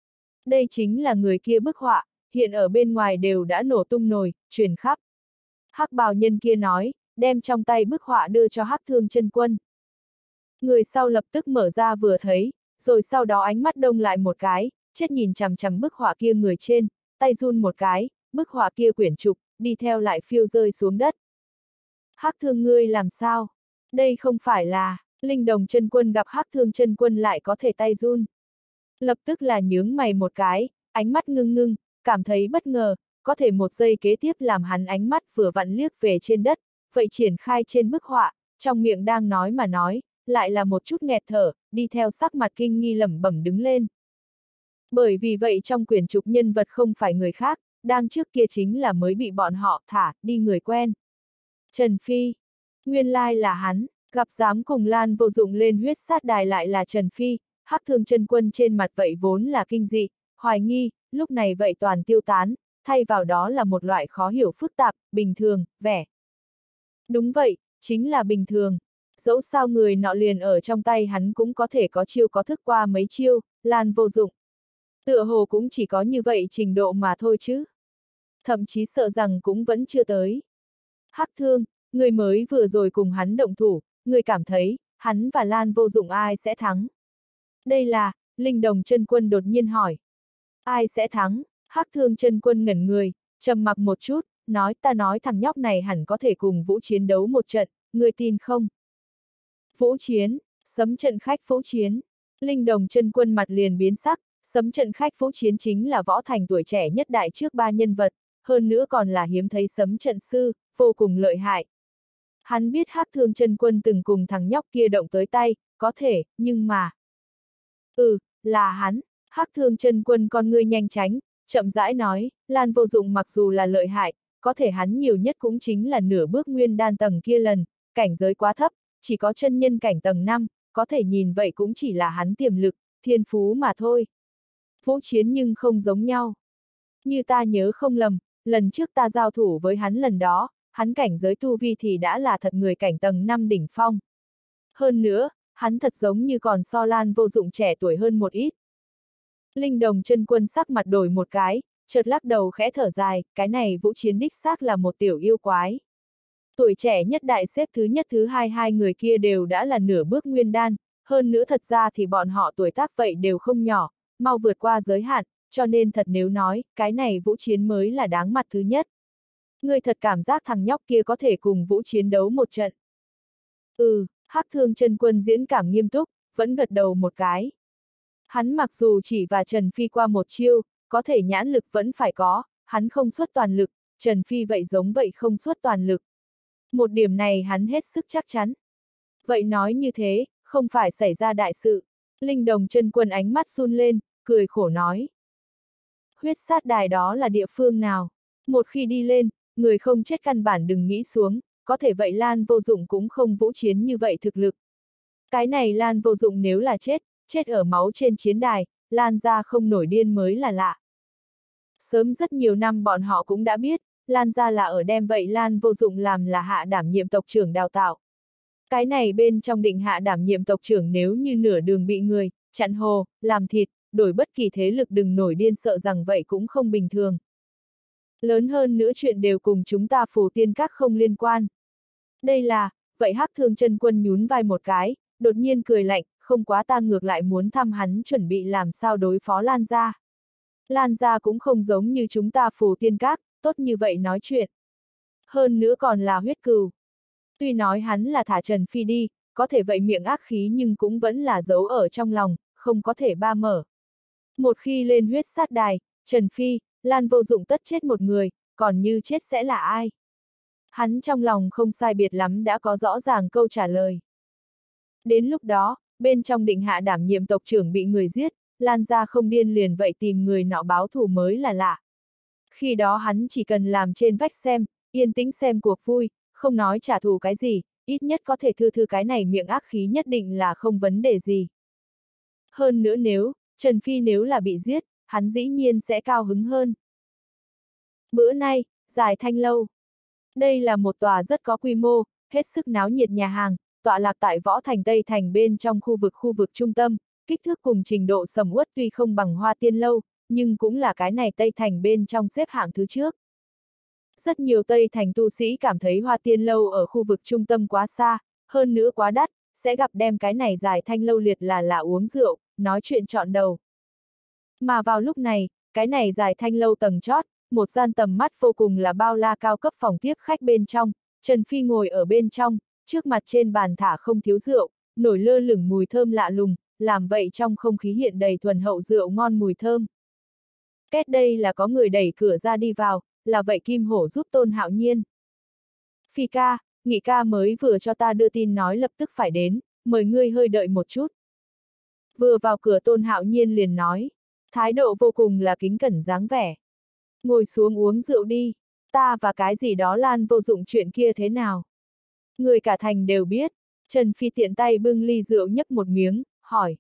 Đây chính là người kia bức họa, hiện ở bên ngoài đều đã nổ tung nồi, truyền khắp. Hắc bào nhân kia nói, đem trong tay bức họa đưa cho Hắc Thương Chân Quân. Người sau lập tức mở ra vừa thấy, rồi sau đó ánh mắt đông lại một cái, chết nhìn chằm chằm bức họa kia người trên, tay run một cái, bức họa kia quyển trục, đi theo lại phiêu rơi xuống đất. Hắc Thương ngươi làm sao? Đây không phải là, Linh Đồng Chân Quân gặp Hắc Thương Chân Quân lại có thể tay run. Lập tức là nhướng mày một cái, ánh mắt ngưng ngưng, cảm thấy bất ngờ, có thể một giây kế tiếp làm hắn ánh mắt vừa vặn liếc về trên đất, vậy triển khai trên bức họa, trong miệng đang nói mà nói, lại là một chút nghẹt thở, đi theo sắc mặt kinh nghi lẩm bẩm đứng lên. Bởi vì vậy trong quyển trục nhân vật không phải người khác, đang trước kia chính là mới bị bọn họ thả đi người quen. Trần Phi, nguyên lai là hắn, gặp dám cùng Lan Vô Dụng lên huyết sát đài lại là Trần Phi, Hắc Thương Chân Quân trên mặt vậy vốn là kinh dị, hoài nghi, lúc này vậy toàn tiêu tán, thay vào đó là một loại khó hiểu phức tạp, bình thường, vẻ. Đúng vậy, chính là bình thường. Dẫu sao người nọ liền ở trong tay hắn cũng có thể có chiêu có thức qua mấy chiêu, Lan Vô Dụng. Tựa hồ cũng chỉ có như vậy trình độ mà thôi chứ. Thậm chí sợ rằng cũng vẫn chưa tới. Hắc Thương, người mới vừa rồi cùng hắn động thủ, người cảm thấy, hắn và Lan Vô Dụng ai sẽ thắng? Đây là, Linh Đồng Chân Quân đột nhiên hỏi. Ai sẽ thắng? Hắc Thương Chân Quân ngẩn người, trầm mặc một chút, nói ta nói thằng nhóc này hẳn có thể cùng Vũ Chiến đấu một trận, người tin không? Vũ Chiến, sấm trận khách Vũ Chiến. Linh Đồng Chân Quân mặt liền biến sắc, sấm trận khách Vũ Chiến chính là võ thành tuổi trẻ nhất đại trước ba nhân vật, hơn nữa còn là hiếm thấy sấm trận sư, vô cùng lợi hại. Hắn biết Hắc Thương Chân Quân từng cùng thằng nhóc kia động tới tay, có thể, nhưng mà... là hắn. Hắc Thương Chân Quân con ngươi nhanh tránh, chậm rãi nói, Lan Vô Dụng mặc dù là lợi hại, có thể hắn nhiều nhất cũng chính là nửa bước nguyên đan tầng kia lần, cảnh giới quá thấp, chỉ có chân nhân cảnh tầng 5, có thể nhìn vậy cũng chỉ là hắn tiềm lực, thiên phú mà thôi. Vũ Chiến nhưng không giống nhau. Như ta nhớ không lầm, lần trước ta giao thủ với hắn lần đó, hắn cảnh giới tu vi thì đã là thật người cảnh tầng 5 đỉnh phong. Hơn nữa, hắn thật giống như còn so Lan Vô Dụng trẻ tuổi hơn một ít. Linh Đồng Chân Quân sắc mặt đổi một cái, chợt lắc đầu khẽ thở dài, cái này Vũ Chiến đích xác là một tiểu yêu quái. Tuổi trẻ nhất đại xếp thứ nhất thứ hai người kia đều đã là nửa bước nguyên đan, hơn nữa thật ra thì bọn họ tuổi tác vậy đều không nhỏ, mau vượt qua giới hạn, cho nên thật nếu nói, cái này Vũ Chiến mới là đáng mặt thứ nhất. Ngươi thật cảm giác thằng nhóc kia có thể cùng Vũ Chiến đấu một trận. Hắc Thương Chân Quân diễn cảm nghiêm túc, vẫn gật đầu một cái. Hắn mặc dù chỉ và Trần Phi qua một chiêu, có thể nhãn lực vẫn phải có, hắn không xuất toàn lực, Trần Phi vậy giống vậy không xuất toàn lực. Một điểm này hắn hết sức chắc chắn. Vậy nói như thế, không phải xảy ra đại sự. Linh Đồng Chân Quân ánh mắt run lên, cười khổ nói. Huyết sát đài đó là địa phương nào? Một khi đi lên, người không chết căn bản đừng nghĩ xuống, có thể vậy Lan Vô Dụng cũng không Vũ Chiến như vậy thực lực. Cái này Lan Vô Dụng nếu là chết ở máu trên chiến đài, Lan gia không nổi điên mới là lạ. Sớm rất nhiều năm bọn họ cũng đã biết, Lan gia là ở đem vậy Lan Vô Dụng làm là hạ đảm nhiệm tộc trưởng đào tạo. Cái này bên trong định hạ đảm nhiệm tộc trưởng nếu như nửa đường bị người, chặn hồ, làm thịt, đổi bất kỳ thế lực đừng nổi điên sợ rằng vậy cũng không bình thường. Lớn hơn nữa chuyện đều cùng chúng ta Phù Tiên Các không liên quan. Đây là, vậy Hắc Thương Chân Quân nhún vai một cái, đột nhiên cười lạnh, không quá ta ngược lại muốn thăm hắn chuẩn bị làm sao đối phó Lan gia. Lan gia cũng không giống như chúng ta Phù Tiên Các, tốt như vậy nói chuyện. Hơn nữa còn là huyết cừu. Tuy nói hắn là thả Trần Phi đi, có thể vậy miệng ác khí nhưng cũng vẫn là giấu ở trong lòng, không có thể ba mở. Một khi lên huyết sát đài, Trần Phi, Lan Vô Dụng tất chết một người, còn như chết sẽ là ai? Hắn trong lòng không sai biệt lắm đã có rõ ràng câu trả lời. Đến lúc đó, bên trong định hạ đảm nhiệm tộc trưởng bị người giết, Lan gia không điên liền vậy tìm người nọ báo thù mới là lạ. Khi đó hắn chỉ cần làm trên vách xem, yên tĩnh xem cuộc vui, không nói trả thù cái gì, ít nhất có thể thư thư cái này miệng ác khí nhất định là không vấn đề gì. Hơn nữa nếu, Trần Phi nếu là bị giết, hắn dĩ nhiên sẽ cao hứng hơn. Bữa nay, Giải Thanh Lâu. Đây là một tòa rất có quy mô, hết sức náo nhiệt nhà hàng, tọa lạc tại Võ Thành Tây Thành bên trong khu vực trung tâm, kích thước cùng trình độ sầm uất tuy không bằng Hoa Tiên Lâu, nhưng cũng là cái này Tây Thành bên trong xếp hạng thứ trước. Rất nhiều Tây Thành tu sĩ cảm thấy Hoa Tiên Lâu ở khu vực trung tâm quá xa, hơn nữa quá đắt, sẽ gặp đem cái này Giải Thanh Lâu liệt là uống rượu, nói chuyện chọn đầu. Mà vào lúc này, cái này Giải Thanh Lâu tầng chót, một gian tầm mắt vô cùng là bao la cao cấp phòng tiếp khách bên trong, Trần Phi ngồi ở bên trong, trước mặt trên bàn thả không thiếu rượu, nổi lơ lửng mùi thơm lạ lùng, làm vậy trong không khí hiện đầy thuần hậu rượu ngon mùi thơm. Kết đây là có người đẩy cửa ra đi vào, là vậy Kim Hổ giúp Tôn Hạo Nhiên. Phi ca, Nghị ca mới vừa cho ta đưa tin nói lập tức phải đến, mời ngươi hơi đợi một chút. Vừa vào cửa Tôn Hạo Nhiên liền nói, thái độ vô cùng là kính cẩn dáng vẻ. Ngồi xuống uống rượu đi, ta và cái gì đó Lan vô dụng chuyện kia thế nào. Người cả thành đều biết, Trần Phi tiện tay bưng ly rượu nhấp một miếng, hỏi.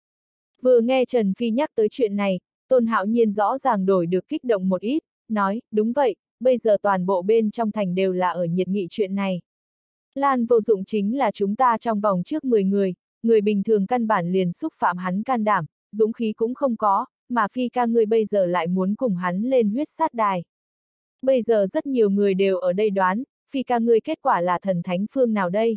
Vừa nghe Trần Phi nhắc tới chuyện này, Tôn Hạo Nhiên rõ ràng đổi được kích động một ít, nói, đúng vậy, bây giờ toàn bộ bên trong thành đều là ở nhiệt nghị chuyện này. Lan vô dụng chính là chúng ta trong vòng trước 10 người, người bình thường căn bản liền xúc phạm hắn can đảm, dũng khí cũng không có, mà Phi ca ngươi bây giờ lại muốn cùng hắn lên huyết sát đài. Bây giờ rất nhiều người đều ở đây đoán, Phi ca ngươi kết quả là thần thánh phương nào đây?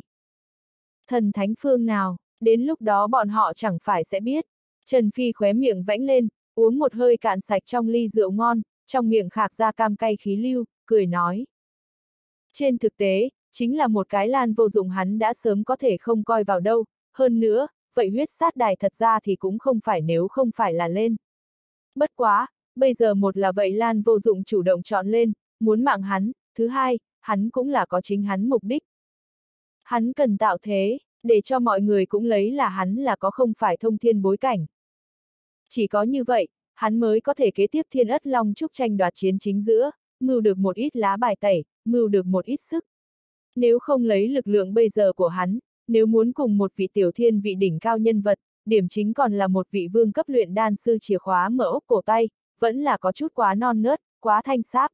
Thần thánh phương nào, đến lúc đó bọn họ chẳng phải sẽ biết. Trần Phi khóe miệng vẫy lên, uống một hơi cạn sạch trong ly rượu ngon, trong miệng khạc ra cam cay khí lưu, cười nói. Trên thực tế, chính là một cái Lan vô dụng hắn đã sớm có thể không coi vào đâu, hơn nữa, vậy huyết sát đài thật ra thì cũng không phải nếu không phải là lên. Bất quá, bây giờ một là vậy Lan vô dụng chủ động chọn lên, muốn mạng hắn, thứ hai, hắn cũng là có chính hắn mục đích. Hắn cần tạo thế, để cho mọi người cũng lấy là hắn là có không phải thông thiên bối cảnh. Chỉ có như vậy, hắn mới có thể kế tiếp Thiên Ất Long Trúc tranh đoạt chiến chính giữa, mưu được một ít lá bài tẩy, mưu được một ít sức. Nếu không lấy lực lượng bây giờ của hắn, nếu muốn cùng một vị tiểu thiên vị đỉnh cao nhân vật, điểm chính còn là một vị vương cấp luyện đan sư chìa khóa mở ốc cổ tay, vẫn là có chút quá non nớt, quá thanh sáp.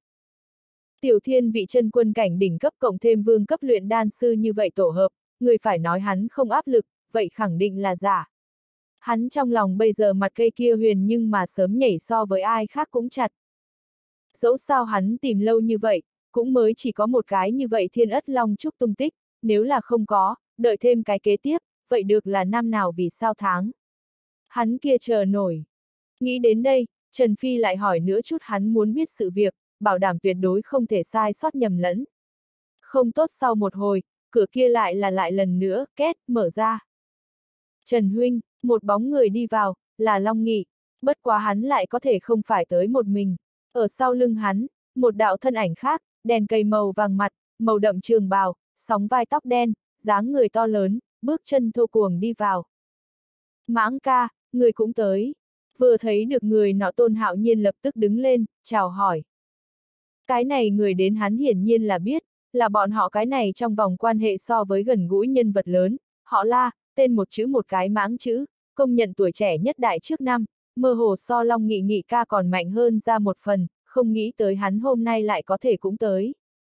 Tiểu thiên vị chân quân cảnh đỉnh cấp cộng thêm vương cấp luyện đan sư như vậy tổ hợp, người phải nói hắn không áp lực, vậy khẳng định là giả. Hắn trong lòng bây giờ mặt cây kia huyền nhưng mà sớm nhảy so với ai khác cũng chặt. Dẫu sao hắn tìm lâu như vậy, cũng mới chỉ có một cái như vậy Thiên Ất Long Trúc tung tích, nếu là không có, đợi thêm cái kế tiếp, vậy được là năm nào vì sao tháng. Hắn kia chờ nổi. Nghĩ đến đây, Trần Phi lại hỏi nữa chút hắn muốn biết sự việc, bảo đảm tuyệt đối không thể sai sót nhầm lẫn. Không tốt sau một hồi, cửa kia lại lần nữa, két, mở ra. Trần huynh, một bóng người đi vào, là Long Nghị, bất quá hắn lại có thể không phải tới một mình. Ở sau lưng hắn, một đạo thân ảnh khác, đèn cây màu vàng mặt, màu đậm trường bào, sóng vai tóc đen, dáng người to lớn, bước chân thô cuồng đi vào. Mãng ca, người cũng tới. Vừa thấy được người nọ Tôn Hạo Nhiên lập tức đứng lên, chào hỏi. Cái này người đến hắn hiển nhiên là biết, là bọn họ cái này trong vòng quan hệ so với gần gũi nhân vật lớn, họ La, tên một chữ một cái Mãng chữ, công nhận tuổi trẻ nhất đại trước năm, mơ hồ so Long Nghị Nghị ca còn mạnh hơn ra một phần, không nghĩ tới hắn hôm nay lại có thể cũng tới.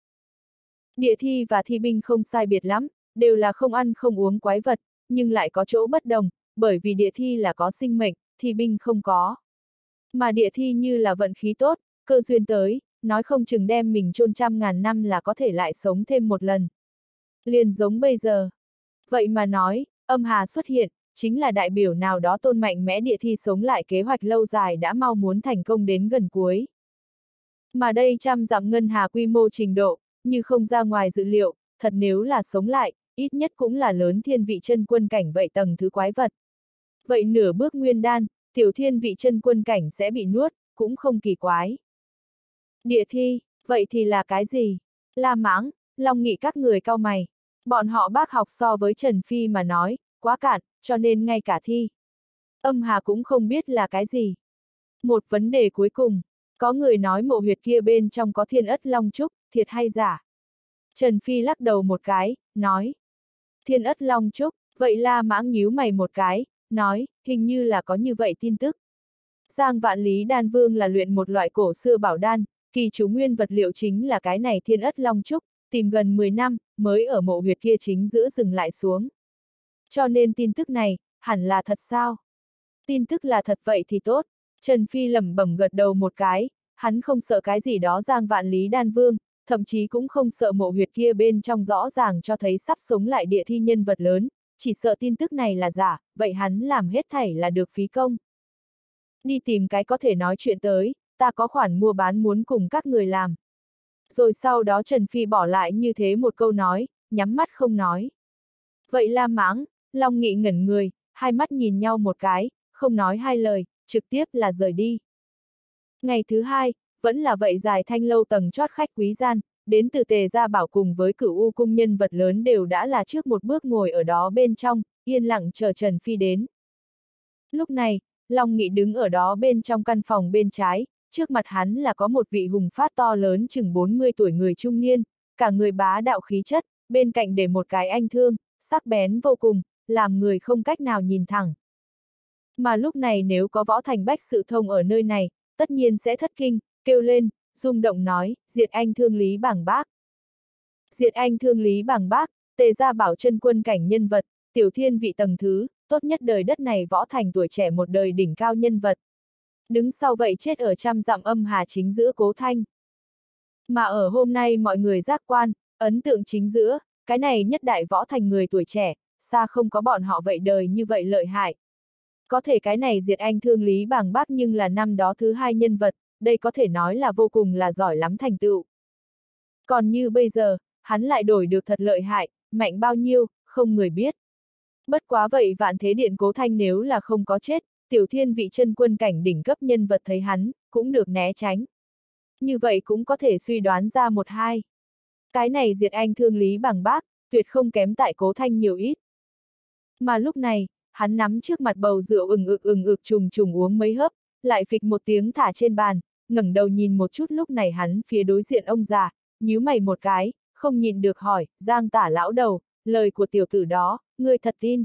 Địa thi và thi binh không sai biệt lắm, đều là không ăn không uống quái vật, nhưng lại có chỗ bất đồng, bởi vì địa thi là có sinh mệnh, thi binh không có. Mà địa thi như là vận khí tốt, cơ duyên tới, nói không chừng đem mình chôn trăm ngàn năm là có thể lại sống thêm một lần. Liền giống bây giờ. Vậy mà nói, âm hà xuất hiện, chính là đại biểu nào đó tôn mạnh mẽ địa thi sống lại kế hoạch lâu dài đã mau muốn thành công đến gần cuối. Mà đây trăm dặm ngân hà quy mô trình độ, như không ra ngoài dự liệu, thật nếu là sống lại, ít nhất cũng là lớn thiên vị chân quân cảnh vậy tầng thứ quái vật. Vậy nửa bước nguyên đan, tiểu thiên vị chân quân cảnh sẽ bị nuốt, cũng không kỳ quái. Địa thi, vậy thì là cái gì? La Mãng, Long Nghị các người cau mày. Bọn họ bác học so với Trần Phi mà nói, quá cạn, cho nên ngay cả thi. Âm hà cũng không biết là cái gì. Một vấn đề cuối cùng, có người nói mộ huyệt kia bên trong có Thiên Ất Long Trúc, thiệt hay giả? Trần Phi lắc đầu một cái, nói. Thiên Ất Long Trúc, vậy La Mãng nhíu mày một cái, nói, hình như là có như vậy tin tức. Giang Vạn Lý Đan Vương là luyện một loại cổ xưa bảo đan, kỳ chú nguyên vật liệu chính là cái này Thiên Ất Long Trúc, tìm gần 10 năm, mới ở mộ huyệt kia chính giữa dừng lại xuống. Cho nên tin tức này, hẳn là thật sao? Tin tức là thật vậy thì tốt. Trần Phi lẩm bẩm gật đầu một cái, hắn không sợ cái gì đó Giang Vạn Lý Đan Vương, thậm chí cũng không sợ mộ huyệt kia bên trong rõ ràng cho thấy sắp sống lại địa thi nhân vật lớn, chỉ sợ tin tức này là giả, vậy hắn làm hết thảy là được phí công. Đi tìm cái có thể nói chuyện tới, ta có khoản mua bán muốn cùng các người làm. Rồi sau đó Trần Phi bỏ lại như thế một câu nói, nhắm mắt không nói. Vậy La Mãng, Long Nghị ngẩn người, hai mắt nhìn nhau một cái, không nói hai lời, trực tiếp là rời đi. Ngày thứ hai, vẫn là vậy dài thanh lâu tầng chót khách quý gian, đến từ Tề Gia Bảo cùng với Cửu U cung nhân vật lớn đều đã là trước một bước ngồi ở đó bên trong, yên lặng chờ Trần Phi đến. Lúc này, Long Nghị đứng ở đó bên trong căn phòng bên trái, trước mặt hắn là có một vị hùng phát to lớn chừng 40 tuổi người trung niên, cả người bá đạo khí chất, bên cạnh để một cái anh thương, sắc bén vô cùng, làm người không cách nào nhìn thẳng. Mà lúc này nếu có Võ Thành Bách Sự Thông ở nơi này, tất nhiên sẽ thất kinh, kêu lên, rung động nói, diệt anh thương Lý Bảng Bác. Diệt anh thương Lý Bảng Bác, Tề Gia Bảo chân quân cảnh nhân vật, tiểu thiên vị tầng thứ, tốt nhất đời đất này Võ Thành tuổi trẻ một đời đỉnh cao nhân vật. Đứng sau vậy chết ở trăm dặm âm hà chính giữa Cố Thanh. Mà ở hôm nay mọi người giác quan, ấn tượng chính giữa, cái này nhất đại Võ Thành người tuổi trẻ, xa không có bọn họ vậy đời như vậy lợi hại. Có thể cái này diệt anh thương Lý Bảng Bác nhưng là năm đó thứ hai nhân vật, đây có thể nói là vô cùng là giỏi lắm thành tựu. Còn như bây giờ, hắn lại đổi được thật lợi hại, mạnh bao nhiêu, không người biết. Bất quá vậy Vạn Thế Điện Cố Thanh nếu là không có chết, tiểu thiên vị chân quân cảnh đỉnh cấp nhân vật thấy hắn, cũng được né tránh. Như vậy cũng có thể suy đoán ra một hai. Cái này diệt anh thương Lý Bảng Bác, tuyệt không kém tại Cố Thanh nhiều ít. Mà lúc này, hắn nắm trước mặt bầu rượu ừng ực trùng trùng uống mấy hớp, lại phịch một tiếng thả trên bàn, ngẩng đầu nhìn một chút lúc này hắn phía đối diện ông già, nhíu mày một cái, không nhìn được hỏi, Giang Tả lão đầu, lời của tiểu tử đó, ngươi thật tin.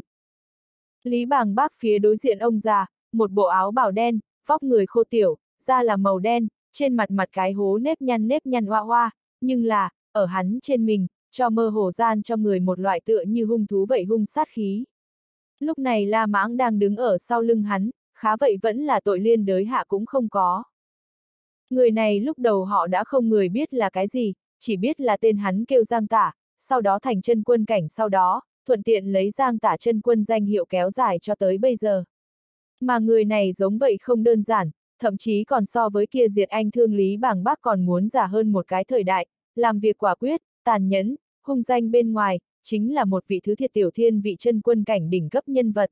Lý Bảng Bác phía đối diện ông già, một bộ áo bào đen, vóc người khô tiểu, da là màu đen, trên mặt mặt cái hố nếp nhăn hoa hoa, nhưng là, ở hắn trên mình, cho mơ hồ gian cho người một loại tựa như hung thú vậy hung sát khí. Lúc này La Mãng đang đứng ở sau lưng hắn, khá vậy vẫn là tội liên đới hạ cũng không có. Người này lúc đầu họ đã không người biết là cái gì, chỉ biết là tên hắn kêu Giang Tả, sau đó thành chân quân cảnh sau đó, thuận tiện lấy Giang Tả chân quân danh hiệu kéo dài cho tới bây giờ. Mà người này giống vậy không đơn giản, thậm chí còn so với kia diệt anh thương Lý Bảng Bác còn muốn già hơn một cái thời đại, làm việc quả quyết, tàn nhẫn, hung danh bên ngoài, chính là một vị thứ thiệt tiểu thiên vị chân quân cảnh đỉnh cấp nhân vật.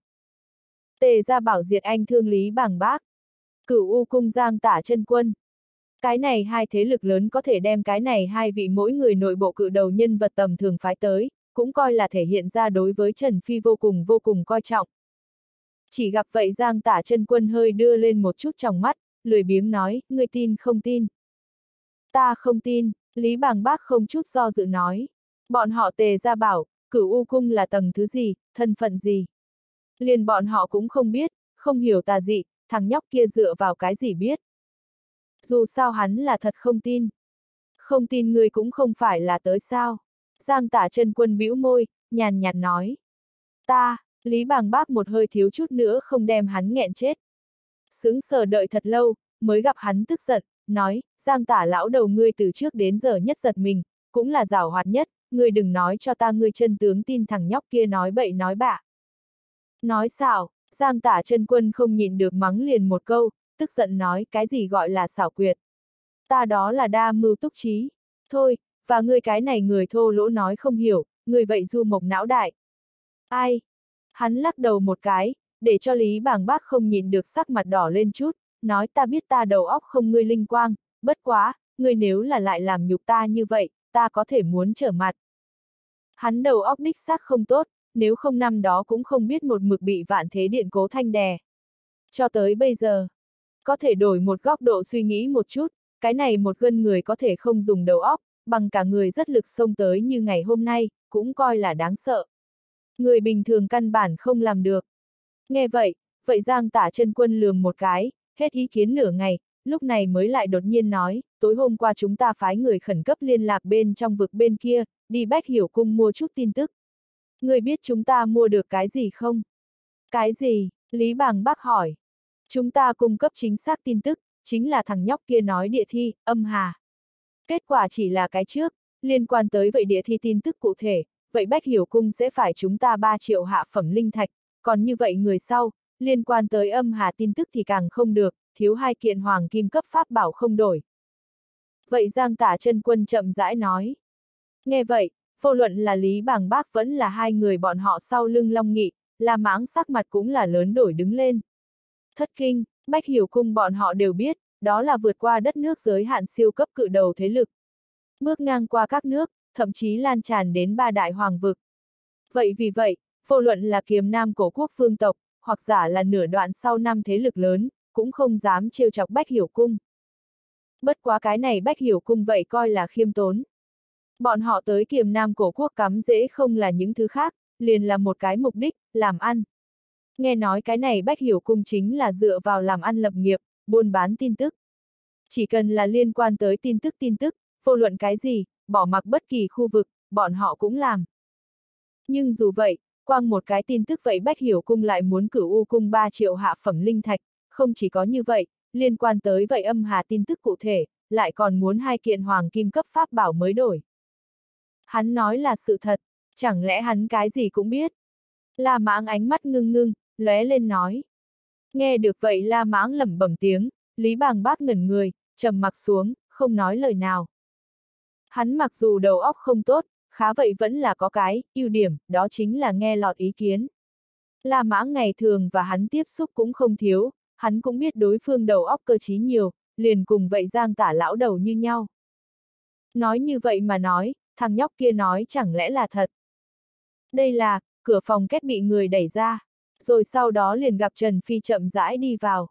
Tề Gia Bảo diệt anh thương Lý Bảng Bác, Cửu U cung Giang Tả chân quân. Cái này hai thế lực lớn có thể đem cái này hai vị mỗi người nội bộ cự đầu nhân vật tầm thường phái tới, cũng coi là thể hiện ra đối với Trần Phi vô cùng coi trọng. Chỉ gặp vậy Giang Tả chân quân hơi đưa lên một chút tròng mắt, lười biếng nói, ngươi tin không tin? Ta không tin, Lý Bảng Bác không chút do dự nói. Bọn họ Tề Gia Bảo, Cửu U cung là tầng thứ gì, thân phận gì? Liền bọn họ cũng không biết, không hiểu tà dị, thằng nhóc kia dựa vào cái gì biết? Dù sao hắn là thật không tin. Không tin ngươi cũng không phải là tới sao? Giang Tả chân quân bĩu môi, nhàn nhạt nói. Ta, Lý Bảng Bác một hơi thiếu chút nữa không đem hắn nghẹn chết. Sững sờ đợi thật lâu, mới gặp hắn tức giận, nói, Giang Tả lão đầu ngươi từ trước đến giờ nhất giật mình, cũng là giảo hoạt nhất, ngươi đừng nói cho ta ngươi chân tướng tin thằng nhóc kia nói bậy nói bạ. Nói xảo, Giang Tả chân quân không nhịn được mắng liền một câu, tức giận nói cái gì gọi là xảo quyệt. Ta đó là đa mưu túc trí. Thôi, và ngươi cái này người thô lỗ nói không hiểu, ngươi vậy du mộc não đại. Ai? Hắn lắc đầu một cái, để cho Lý Bảng Bác không nhịn được sắc mặt đỏ lên chút, nói ta biết ta đầu óc không ngươi linh quang, bất quá, ngươi nếu là lại làm nhục ta như vậy, ta có thể muốn trở mặt. Hắn đầu óc đích xác không tốt, nếu không năm đó cũng không biết một mực bị Vạn Thế Điện Cố Thanh đè. Cho tới bây giờ, có thể đổi một góc độ suy nghĩ một chút, cái này một gân người có thể không dùng đầu óc, bằng cả người rất lực xông tới như ngày hôm nay, cũng coi là đáng sợ. Người bình thường căn bản không làm được. Nghe vậy, Giang Tả chân quân lườm một cái, hết ý kiến nửa ngày, lúc này mới lại đột nhiên nói, tối hôm qua chúng ta phái người khẩn cấp liên lạc bên trong vực bên kia, đi Bách Hiểu cung mua chút tin tức. Người biết chúng ta mua được cái gì không? Cái gì? Lý Bảng Bác hỏi. Chúng ta cung cấp chính xác tin tức, chính là thằng nhóc kia nói địa thi, âm hà. Kết quả chỉ là cái trước, liên quan tới vậy địa thi tin tức cụ thể, vậy Bách Hiểu Cung sẽ phải chúng ta 3 triệu hạ phẩm linh thạch, còn như vậy người sau, liên quan tới âm hà tin tức thì càng không được, thiếu 2 kiện hoàng kim cấp pháp bảo không đổi. Vậy Giang Tả Chân Quân chậm rãi nói. Nghe vậy, vô luận là Lý Bàng Bác vẫn là hai người bọn họ sau lưng Long Nghị, La Mãng sắc mặt cũng là lớn đổi đứng lên. Thất kinh, Bách Hiểu Cung bọn họ đều biết, đó là vượt qua đất nước giới hạn siêu cấp cự đầu thế lực. Bước ngang qua các nước, thậm chí lan tràn đến 3 đại hoàng vực. Vậy vì vậy, vô luận là Kiềm Nam Cổ Quốc vương tộc, hoặc giả là nửa đoạn sau 5 thế lực lớn, cũng không dám trêu chọc Bách Hiểu Cung. Bất quá cái này Bách Hiểu Cung vậy coi là khiêm tốn. Bọn họ tới Kiềm Nam Cổ Quốc cắm dễ không là những thứ khác, liền là một cái mục đích, làm ăn. Nghe nói cái này Bách Hiểu Cung chính là dựa vào làm ăn lập nghiệp, buôn bán tin tức. Chỉ cần là liên quan tới tin tức, vô luận cái gì, bỏ mặc bất kỳ khu vực, bọn họ cũng làm. Nhưng dù vậy, quang một cái tin tức vậy Bách Hiểu Cung lại muốn Cửu U Cung 3 triệu hạ phẩm linh thạch, không chỉ có như vậy, liên quan tới vậy âm hà tin tức cụ thể, lại còn muốn 2 kiện hoàng kim cấp pháp bảo mới đổi. Hắn nói là sự thật, chẳng lẽ hắn cái gì cũng biết? La Mãng ánh mắt ngưng ngưng, lóe lên nói. Nghe được vậy La Mãng lẩm bẩm tiếng, Lý Bàng Bác ngẩn người, trầm mặc xuống, không nói lời nào. Hắn mặc dù đầu óc không tốt, khá vậy vẫn là có cái ưu điểm, đó chính là nghe lọt ý kiến. La Mãng ngày thường và hắn tiếp xúc cũng không thiếu, hắn cũng biết đối phương đầu óc cơ trí nhiều, liền cùng vậy Giang Tả lão đầu như nhau. Nói như vậy mà nói, thằng nhóc kia nói chẳng lẽ là thật. Đây là, cửa phòng két bị người đẩy ra, rồi sau đó liền gặp Trần Phi chậm rãi đi vào.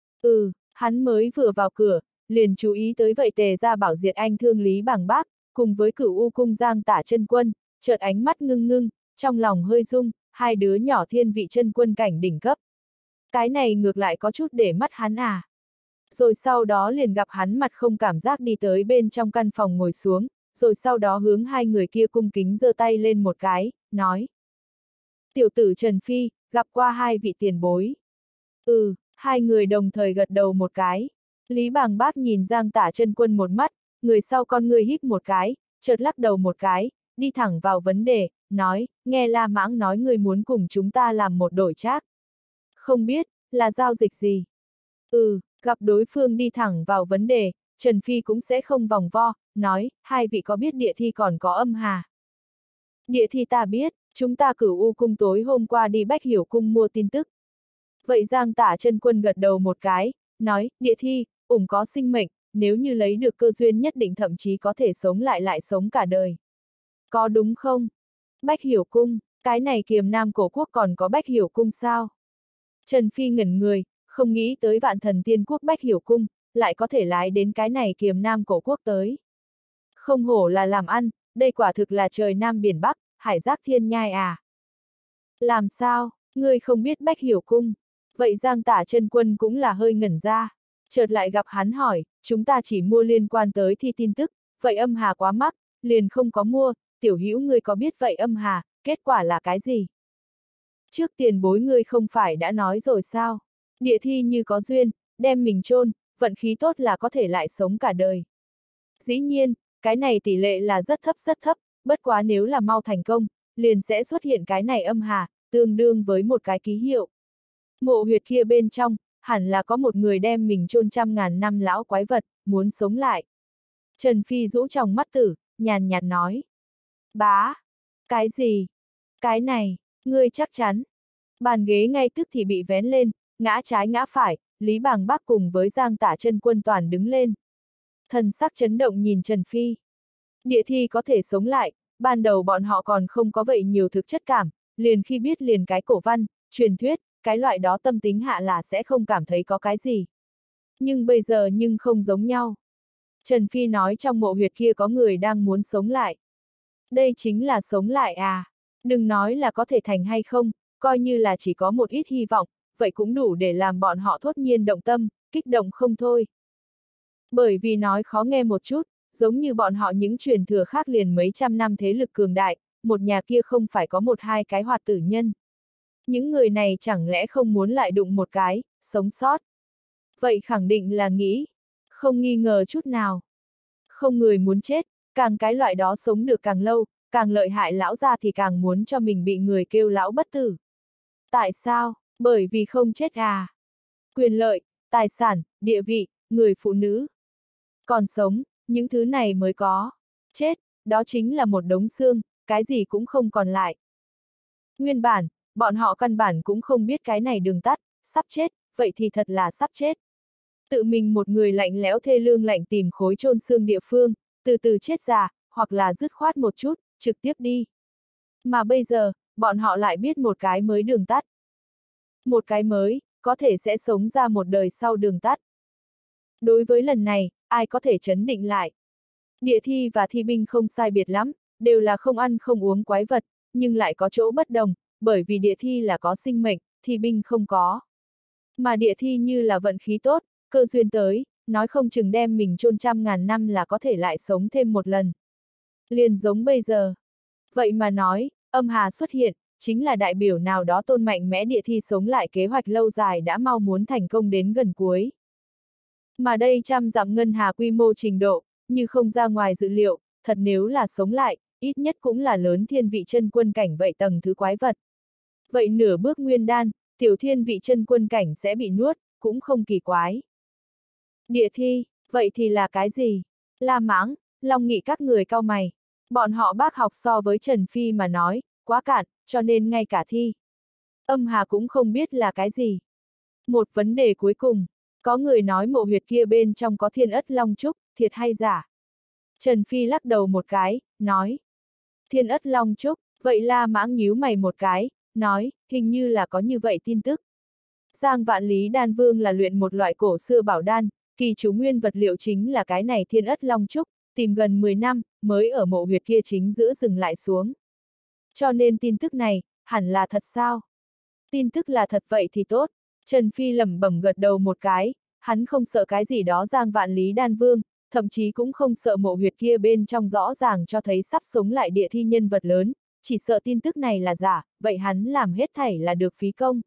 Hắn mới vừa vào cửa, liền chú ý tới vậy Tề Gia Bảo Diệt Anh thương Lý Bàng Bác, cùng với Cửu U Cung Giang Tả Chân Quân, chợt ánh mắt ngưng ngưng, trong lòng hơi rung, hai đứa nhỏ thiên vị chân quân cảnh đỉnh cấp. Cái này ngược lại có chút để mắt hắn à. Rồi sau đó liền gặp hắn mặt không cảm giác đi tới bên trong căn phòng ngồi xuống, rồi sau đó hướng hai người kia cung kính giơ tay lên một cái, nói. Tiểu tử Trần Phi, gặp qua hai vị tiền bối. Hai người đồng thời gật đầu một cái. Lý Bàng Bác nhìn Giang Tả Chân Quân một mắt, người sau con người híp một cái, chợt lắc đầu một cái, đi thẳng vào vấn đề, nói, nghe La Mãng nói người muốn cùng chúng ta làm một đổi trác. Không biết, là giao dịch gì? Gặp đối phương đi thẳng vào vấn đề, Trần Phi cũng sẽ không vòng vo, nói, hai vị có biết địa thi còn có âm hà? Địa thi ta biết, chúng ta Cửu U Cung tối hôm qua đi Bách Hiểu Cung mua tin tức. Vậy Giang Tả Chân Quân gật đầu một cái, nói, địa thi, có sinh mệnh, nếu như lấy được cơ duyên nhất định thậm chí có thể sống lại sống cả đời. Có đúng không? Bách Hiểu Cung, cái này Kiềm Nam Cổ Quốc còn có Bách Hiểu Cung sao? Trần Phi ngẩn người, không nghĩ tới Vạn Thần Tiên Quốc Bách Hiểu Cung, lại có thể lái đến cái này Kiềm Nam Cổ Quốc tới. Không hổ là làm ăn, đây quả thực là trời Nam biển Bắc, hải giác thiên nhai à. Làm sao, ngươi không biết Bách Hiểu Cung? Vậy Giang Tả Chân Quân cũng là hơi ngẩn ra. Chợt lại gặp hắn hỏi, chúng ta chỉ mua liên quan tới thi tin tức, vậy âm hà quá mắc, liền không có mua, tiểu hữu ngươi có biết vậy âm hà, kết quả là cái gì? Trước tiền bối ngươi không phải đã nói rồi sao? Địa thi như có duyên, đem mình chôn, vận khí tốt là có thể lại sống cả đời. Dĩ nhiên, cái này tỷ lệ là rất thấp, bất quá nếu là mau thành công, liền sẽ xuất hiện cái này âm hà, tương đương với một cái ký hiệu. Mộ huyệt kia bên trong, hẳn là có một người đem mình chôn trăm ngàn năm lão quái vật, muốn sống lại. Trần Phi rũ trong mắt tử, nhàn nhạt nói. Bá! Cái gì? Cái này, ngươi chắc chắn. Bàn ghế ngay tức thì bị vén lên, ngã trái ngã phải, Lý Bàng Bác cùng với Giang Tả Chân Quân toàn đứng lên. Thần sắc chấn động nhìn Trần Phi. Địa thi có thể sống lại, ban đầu bọn họ còn không có vậy nhiều thực chất cảm, liền khi biết liền cái cổ văn, truyền thuyết, cái loại đó tâm tính hạ là sẽ không cảm thấy có cái gì. Nhưng bây giờ nhưng không giống nhau. Trần Phi nói trong mộ huyệt kia có người đang muốn sống lại. Đây chính là sống lại à? Đừng nói là có thể thành hay không, coi như là chỉ có một ít hy vọng, vậy cũng đủ để làm bọn họ thốt nhiên động tâm, kích động không thôi. Bởi vì nói khó nghe một chút, giống như bọn họ những truyền thừa khác liền mấy trăm năm thế lực cường đại, một nhà kia không phải có một hai cái hoạt tử nhân. Những người này chẳng lẽ không muốn lại đụng một cái, sống sót. Vậy khẳng định là nghĩ. Không nghi ngờ chút nào. Không người muốn chết, càng cái loại đó sống được càng lâu, càng lợi hại lão gia thì càng muốn cho mình bị người kêu lão bất tử. Tại sao? Bởi vì không chết à? Quyền lợi, tài sản, địa vị, người phụ nữ. Còn sống, những thứ này mới có. Chết, đó chính là một đống xương, cái gì cũng không còn lại. Nguyên bản, bọn họ căn bản cũng không biết cái này đường tắt, sắp chết, vậy thì thật là sắp chết. Tự mình một người lạnh lẽo thê lương lạnh tìm khối chôn xương địa phương, từ từ chết già, hoặc là dứt khoát một chút, trực tiếp đi. Mà bây giờ, bọn họ lại biết một cái mới đường tắt. Một cái mới, có thể sẽ sống ra một đời sau đường tắt. Đối với lần này, ai có thể trấn định lại? Địa thi và thi binh không sai biệt lắm, đều là không ăn không uống quái vật, nhưng lại có chỗ bất đồng, bởi vì địa thi là có sinh mệnh, thi binh không có. Mà địa thi như là vận khí tốt, cơ duyên tới, nói không chừng đem mình chôn trăm ngàn năm là có thể lại sống thêm một lần. Liền giống bây giờ. Vậy mà nói, âm hà xuất hiện, chính là đại biểu nào đó tôn mạnh mẽ địa thi sống lại kế hoạch lâu dài đã mau muốn thành công đến gần cuối. Mà đây trăm dặm ngân hà quy mô trình độ, như không ra ngoài dự liệu, thật nếu là sống lại, ít nhất cũng là lớn thiên vị chân quân cảnh vậy tầng thứ quái vật. Vậy nửa bước nguyên đan, tiểu thiên vị chân quân cảnh sẽ bị nuốt, cũng không kỳ quái. Địa thi, vậy thì là cái gì? La Mãng, Long Nghị các người cau mày. Bọn họ bác học so với Trần Phi mà nói, quá cạn, cho nên ngay cả thi. Âm hà cũng không biết là cái gì. Một vấn đề cuối cùng, có người nói mộ huyệt kia bên trong có thiên ất long trúc, thiệt hay giả? Trần Phi lắc đầu một cái, nói. Thiên ất long trúc, vậy La Mãng nhíu mày một cái, nói, hình như là có như vậy tin tức. Giang Vạn Lý Đan Vương là luyện một loại cổ xưa bảo đan, kỳ chú nguyên vật liệu chính là cái này thiên ất long trúc, tìm gần 10 năm, mới ở mộ huyệt kia chính giữa dừng lại xuống. Cho nên tin tức này, hẳn là thật sao? Tin tức là thật vậy thì tốt. Trần Phi lẩm bẩm gật đầu một cái, hắn không sợ cái gì đó Giang Vạn Lý Đan Vương, thậm chí cũng không sợ mộ huyệt kia bên trong rõ ràng cho thấy sắp sống lại địa thi nhân vật lớn, chỉ sợ tin tức này là giả, vậy hắn làm hết thảy là được phí công.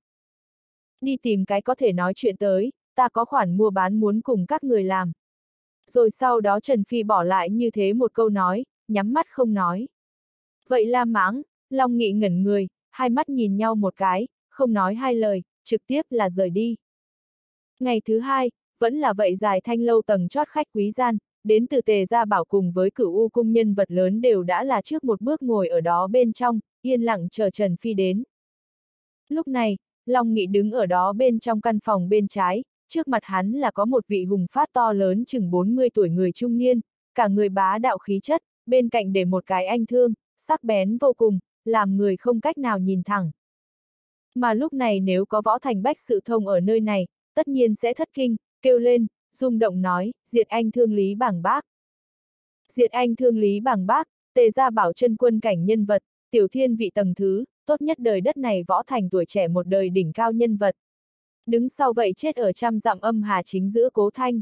Đi tìm cái có thể nói chuyện tới, ta có khoản mua bán muốn cùng các người làm. Rồi sau đó Trần Phi bỏ lại như thế một câu nói, nhắm mắt không nói. Vậy La Mãng, Long Nghị ngẩn người, hai mắt nhìn nhau một cái, không nói hai lời, trực tiếp là rời đi. Ngày thứ hai, vẫn là vậy dài thanh lâu tầng chót khách quý gian, đến từ Tề Gia Bảo cùng với Cửu U cung nhân vật lớn đều đã là trước một bước ngồi ở đó bên trong, yên lặng chờ Trần Phi đến. Lúc này, Long Nghị đứng ở đó bên trong căn phòng bên trái, trước mặt hắn là có một vị hùng phát to lớn chừng 40 tuổi người trung niên, cả người bá đạo khí chất, bên cạnh để một cái anh thương, sắc bén vô cùng, làm người không cách nào nhìn thẳng. Mà lúc này nếu có Võ Thành Bách Sự Thông ở nơi này, tất nhiên sẽ thất kinh, kêu lên, rung động nói, diệt anh thương Lý Bảng Bác. Diệt anh thương Lý Bảng Bác, Tề Gia Bảo chân quân cảnh nhân vật, tiểu thiên vị tầng thứ, tốt nhất đời đất này Võ Thành tuổi trẻ một đời đỉnh cao nhân vật. Đứng sau vậy chết ở trăm dặm âm hà chính giữa Cố Thanh.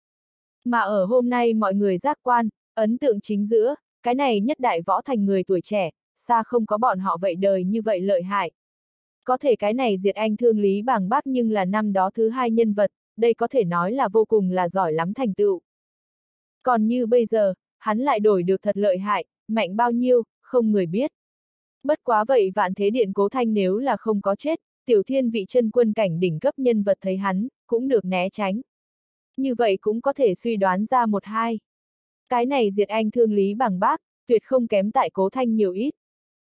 Mà ở hôm nay mọi người giác quan, ấn tượng chính giữa, cái này nhất đại Võ Thành người tuổi trẻ, xa không có bọn họ vậy đời như vậy lợi hại. Có thể cái này diệt anh thương Lý Bảng Bác nhưng là năm đó thứ hai nhân vật, đây có thể nói là vô cùng là giỏi lắm thành tựu. Còn như bây giờ, hắn lại đổi được thật lợi hại, mạnh bao nhiêu, không người biết. Bất quá vậy Vạn Thế Điện Cố Thanh nếu là không có chết, tiểu thiên vị chân quân cảnh đỉnh cấp nhân vật thấy hắn, cũng được né tránh. Như vậy cũng có thể suy đoán ra một hai. Cái này diệt anh thương Lý Bảng Bác, tuyệt không kém tại Cố Thanh nhiều ít.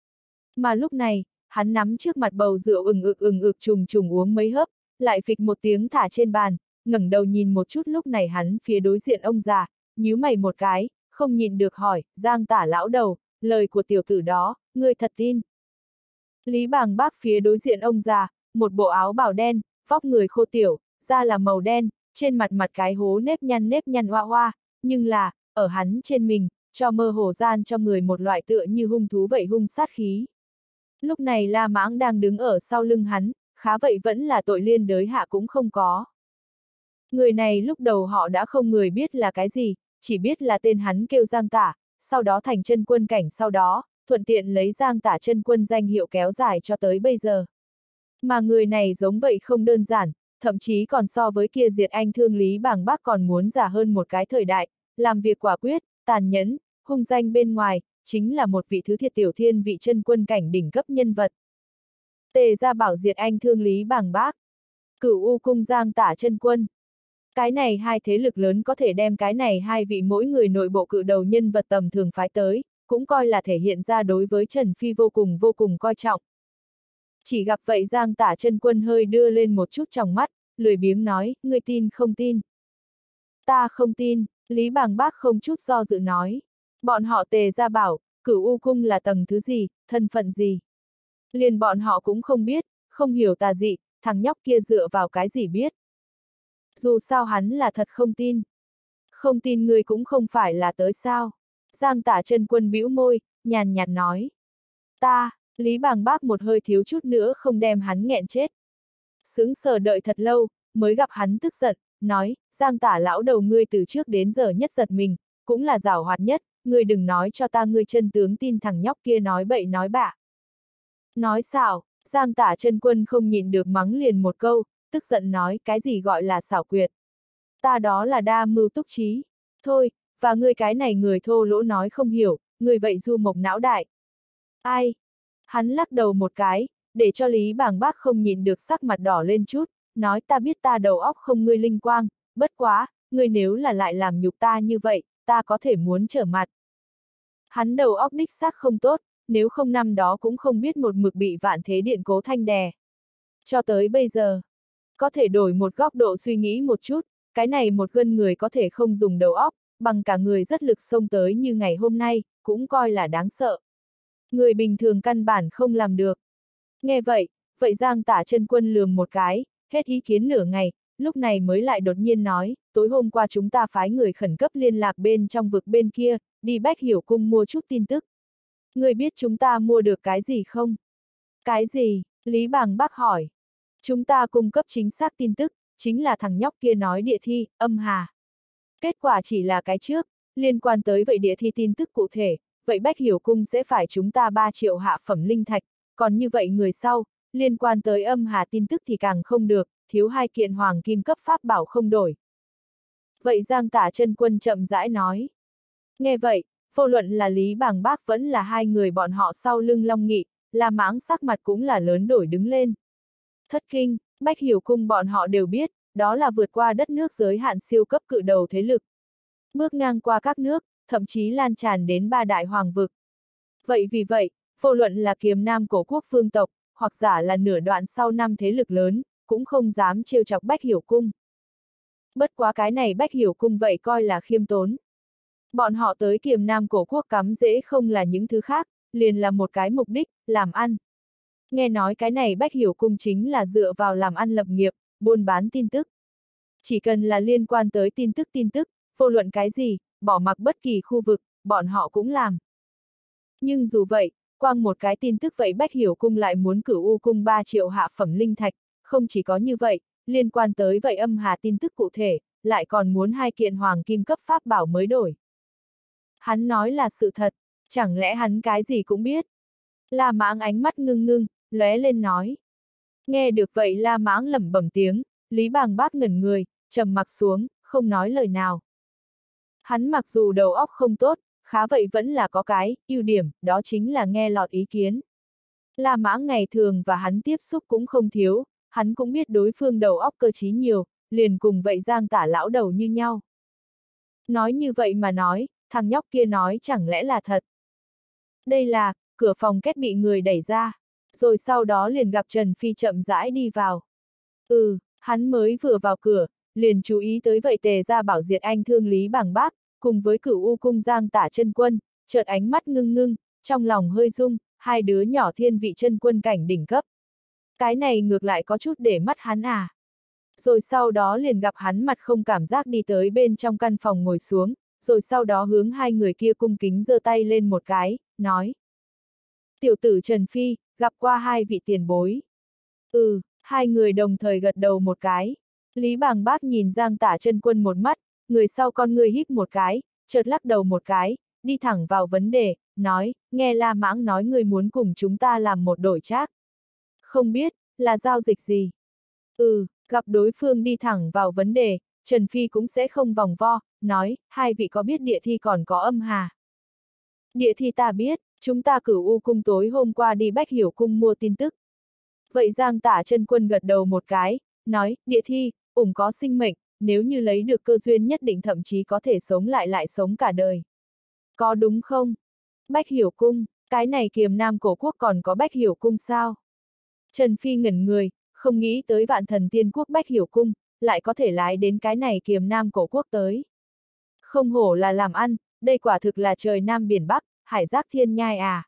Mà lúc này, hắn nắm trước mặt bầu rượu ừng ực trùng trùng uống mấy hớp, lại phịch một tiếng thả trên bàn, ngẩng đầu nhìn một chút lúc này hắn phía đối diện ông già, nhíu mày một cái, không nhìn được hỏi, Giang Tả lão đầu, lời của tiểu tử đó, ngươi thật tin. Lý Bàng Bác phía đối diện ông già, một bộ áo bào đen, vóc người khô tiểu, da là màu đen, trên mặt mặt cái hố nếp nhăn hoa hoa, nhưng là, ở hắn trên mình, cho mơ hồ gian cho người một loại tựa như hung thú vậy hung sát khí. Lúc này La Mãng đang đứng ở sau lưng hắn, khá vậy vẫn là tội liên đới hạ cũng không có. Người này lúc đầu họ đã không người biết là cái gì, chỉ biết là tên hắn kêu Giang Tả, sau đó thành chân quân cảnh sau đó, thuận tiện lấy Giang Tả chân quân danh hiệu kéo dài cho tới bây giờ. Mà người này giống vậy không đơn giản, thậm chí còn so với kia Diệt Anh Thương Lý Bàng Bác còn muốn già hơn một cái thời đại, làm việc quả quyết, tàn nhẫn, hung danh bên ngoài, chính là một vị thứ thiệt tiểu thiên vị chân quân cảnh đỉnh cấp nhân vật. Tề Gia Bảo Diệt Anh Thương Lý Bàng Bác, Cửu U Cung Giang Tả chân quân. Cái này hai thế lực lớn có thể đem cái này hai vị mỗi người nội bộ cự đầu nhân vật tầm thường phái tới, cũng coi là thể hiện ra đối với Trần Phi vô cùng coi trọng. Chỉ gặp vậy Giang Tả chân quân hơi đưa lên một chút tròng mắt, lười biếng nói, ngươi tin không tin? Ta không tin, Lý Bàng Bác không chút do dự nói. Bọn họ Tề Gia Bảo, Cửu U Cung là tầng thứ gì, thân phận gì? Liền bọn họ cũng không biết, không hiểu tà dị, thằng nhóc kia dựa vào cái gì biết. Dù sao hắn là thật không tin. Không tin ngươi cũng không phải là tới sao. Giang Tả chân quân bĩu môi, nhàn nhạt nói. Ta, Lý Bàng Bác một hơi thiếu chút nữa không đem hắn nghẹn chết. Sững sờ đợi thật lâu, mới gặp hắn tức giận, nói, Giang Tả lão đầu ngươi từ trước đến giờ nhất giật mình, cũng là giảo hoạt nhất, ngươi đừng nói cho ta ngươi chân tướng tin thằng nhóc kia nói bậy nói bạ. Nói xảo, Giang Tả chân quân không nhịn được mắng liền một câu, tức giận nói cái gì gọi là xảo quyệt. Ta đó là đa mưu túc trí. Thôi, và ngươi cái này người thô lỗ nói không hiểu, ngươi vậy du mộc não đại. Ai? Hắn lắc đầu một cái, để cho Lý Bàng Bác không nhịn được sắc mặt đỏ lên chút, nói ta biết ta đầu óc không ngươi linh quang, bất quá, ngươi nếu là lại làm nhục ta như vậy, ta có thể muốn trở mặt. Hắn đầu óc đích xác không tốt, nếu không năm đó cũng không biết một mực bị Vạn Thế Điện Cố Thanh đè. Cho tới bây giờ, có thể đổi một góc độ suy nghĩ một chút, cái này một gân người có thể không dùng đầu óc, bằng cả người rất lực xông tới như ngày hôm nay, cũng coi là đáng sợ. Người bình thường căn bản không làm được. Nghe vậy, Giang Tả chân quân lườm một cái, hết ý kiến nửa ngày, lúc này mới lại đột nhiên nói, tối hôm qua chúng ta phái người khẩn cấp liên lạc bên trong vực bên kia, đi Bách Hiểu Cung mua chút tin tức. Người biết chúng ta mua được cái gì không? Cái gì? Lý Bàng Bác hỏi. Chúng ta cung cấp chính xác tin tức, chính là thằng nhóc kia nói địa thi, âm hà. Kết quả chỉ là cái trước, liên quan tới vậy địa thi tin tức cụ thể, vậy Bách Hiểu Cung sẽ phải chúng ta 3 triệu hạ phẩm linh thạch, còn như vậy người sau, liên quan tới âm hà tin tức thì càng không được, thiếu 2 kiện hoàng kim cấp pháp bảo không đổi. Vậy Giang Tả chân quân chậm rãi nói. Nghe vậy, vô luận là Lý Bàng Bác vẫn là hai người bọn họ sau lưng Long Nghị, La Mãng sắc mặt cũng là lớn đổi đứng lên. Thất kinh, Bách Hiểu Cung bọn họ đều biết, đó là vượt qua đất nước giới hạn siêu cấp cự đầu thế lực. Bước ngang qua các nước, thậm chí lan tràn đến 3 đại hoàng vực. Vậy vì vậy, vô luận là Kiềm Nam Cổ Quốc vương tộc, hoặc giả là nửa đoạn sau năm thế lực lớn, cũng không dám trêu chọc Bách Hiểu Cung. Bất quá cái này Bách Hiểu Cung vậy coi là khiêm tốn. Bọn họ tới Kiềm Nam Cổ Quốc cắm dễ không là những thứ khác, liền là một cái mục đích, làm ăn. Nghe nói cái này Bách Hiểu Cung chính là dựa vào làm ăn lập nghiệp, buôn bán tin tức. Chỉ cần là liên quan tới tin tức, vô luận cái gì, bỏ mặc bất kỳ khu vực, bọn họ cũng làm. Nhưng dù vậy, quang một cái tin tức vậy Bách Hiểu Cung lại muốn Cửu U Cung 3 triệu hạ phẩm linh thạch, không chỉ có như vậy, liên quan tới vậy âm hà tin tức cụ thể, lại còn muốn 2 kiện hoàng kim cấp pháp bảo mới đổi. Hắn nói là sự thật, chẳng lẽ hắn cái gì cũng biết? La Mãng ánh mắt ngưng ngưng, lóe lên nói. Nghe được vậy La Mãng lẩm bẩm tiếng, Lý Bàng Bác ngẩn người, trầm mặc xuống, không nói lời nào. Hắn mặc dù đầu óc không tốt, khá vậy vẫn là có cái ưu điểm, đó chính là nghe lọt ý kiến. La Mãng ngày thường và hắn tiếp xúc cũng không thiếu, hắn cũng biết đối phương đầu óc cơ trí nhiều, liền cùng vậy Giang Tả lão đầu như nhau. Nói như vậy mà nói, thằng nhóc kia nói chẳng lẽ là thật. Đây là, cửa phòng kết bị người đẩy ra, rồi sau đó liền gặp Trần Phi chậm rãi đi vào. Hắn mới vừa vào cửa, liền chú ý tới vậy Tề Gia Bảo Diệt Anh Thương Lý Bàng Bác, cùng với Cửu U Cung Giang Tả chân quân, chợt ánh mắt ngưng ngưng, trong lòng hơi rung, hai đứa nhỏ thiên vị chân quân cảnh đỉnh cấp. Cái này ngược lại có chút để mắt hắn à. Rồi sau đó liền gặp hắn mặt không cảm giác đi tới bên trong căn phòng ngồi xuống, rồi sau đó hướng hai người kia cung kính giơ tay lên một cái, nói. Tiểu tử Trần Phi, gặp qua hai vị tiền bối. Hai người đồng thời gật đầu một cái. Lý Bàng Bác nhìn Giang Tả chân quân một mắt, người sau con người híp một cái, chợt lắc đầu một cái, đi thẳng vào vấn đề, nói, nghe La Mãng nói người muốn cùng chúng ta làm một đổi trác. Không biết, là giao dịch gì? Gặp đối phương đi thẳng vào vấn đề, Trần Phi cũng sẽ không vòng vo, nói, hai vị có biết địa thi còn có âm hà? Địa thi ta biết, chúng ta Cửu U cung tối hôm qua đi Bách Hiểu cung mua tin tức. Vậy Giang Tả Chân Quân gật đầu một cái, nói, địa thi, có sinh mệnh, nếu như lấy được cơ duyên nhất định thậm chí có thể sống lại sống cả đời. Có đúng không? Bách Hiểu cung, cái này Kiềm Nam cổ quốc còn có Bách Hiểu cung sao? Trần Phi ngẩn người, không nghĩ tới Vạn Thần Tiên quốc Bách Hiểu cung, lại có thể lái đến cái này Kiềm Nam cổ quốc tới. Không hổ là làm ăn, đây quả thực là trời Nam biển Bắc, hải giác thiên nhai à.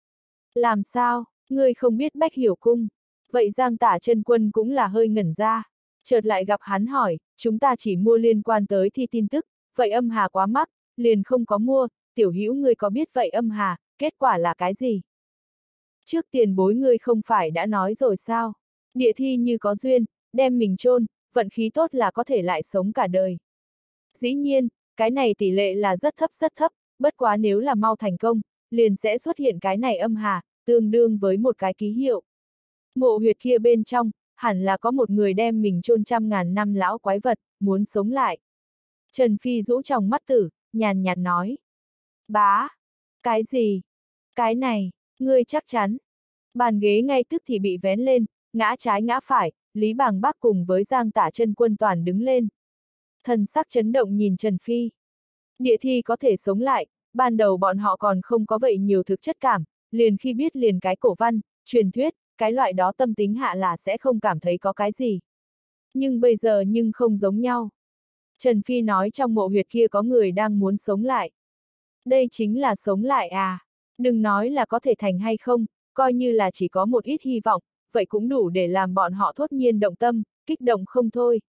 Làm sao, ngươi không biết Bách Hiểu cung? Vậy Giang Tả Chân Quân cũng là hơi ngẩn ra. Chợt lại gặp hắn hỏi, chúng ta chỉ mua liên quan tới thi tin tức, vậy âm hà quá mắc, liền không có mua, tiểu hữu ngươi có biết vậy âm hà, kết quả là cái gì? Trước tiền bối ngươi không phải đã nói rồi sao? Địa thi như có duyên, đem mình chôn, vận khí tốt là có thể lại sống cả đời. Dĩ nhiên, cái này tỷ lệ là rất thấp, bất quá nếu là mau thành công, liền sẽ xuất hiện cái này âm hà, tương đương với một cái ký hiệu. Mộ huyệt kia bên trong, hẳn là có một người đem mình chôn trăm ngàn năm lão quái vật, muốn sống lại. Trần Phi rũ trong mắt tử, nhàn nhạt nói. Bá! Cái gì? Cái này, ngươi chắc chắn. Bàn ghế ngay tức thì bị vén lên, ngã trái ngã phải, Lý Bàng Bác cùng với Giang Tả Chân Quân toàn đứng lên. Thần sắc chấn động nhìn Trần Phi. Địa thi có thể sống lại, ban đầu bọn họ còn không có vậy nhiều thực chất cảm, liền khi biết liền cái cổ văn, truyền thuyết, cái loại đó tâm tính hạ là sẽ không cảm thấy có cái gì. Nhưng bây giờ nhưng không giống nhau. Trần Phi nói trong mộ huyệt kia có người đang muốn sống lại. Đây chính là sống lại à, đừng nói là có thể thành hay không, coi như là chỉ có một ít hy vọng, vậy cũng đủ để làm bọn họ thốt nhiên động tâm, kích động không thôi.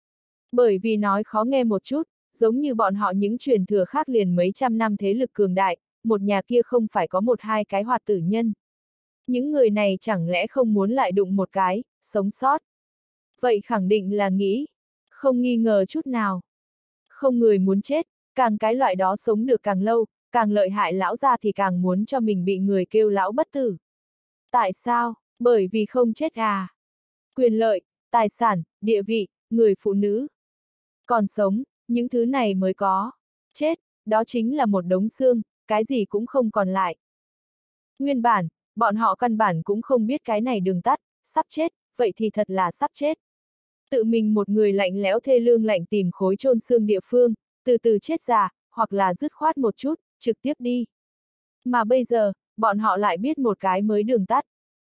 Bởi vì nói khó nghe một chút, giống như bọn họ những truyền thừa khác liền mấy trăm năm thế lực cường đại, một nhà kia không phải có một hai cái hoạt tử nhân. Những người này chẳng lẽ không muốn lại đụng một cái, sống sót. Vậy khẳng định là nghĩ, không nghi ngờ chút nào. Không người muốn chết, càng cái loại đó sống được càng lâu, càng lợi hại lão ra thì càng muốn cho mình bị người kêu lão bất tử. Tại sao? Bởi vì không chết à? Quyền lợi, tài sản, địa vị, người phụ nữ. Còn sống, những thứ này mới có. Chết, đó chính là một đống xương, cái gì cũng không còn lại. Nguyên bản, bọn họ căn bản cũng không biết cái này đường tắt, sắp chết, vậy thì thật là sắp chết. Tự mình một người lạnh lẽo thê lương lạnh tìm khối chôn xương địa phương, từ từ chết già, hoặc là dứt khoát một chút, trực tiếp đi. Mà bây giờ, bọn họ lại biết một cái mới đường tắt.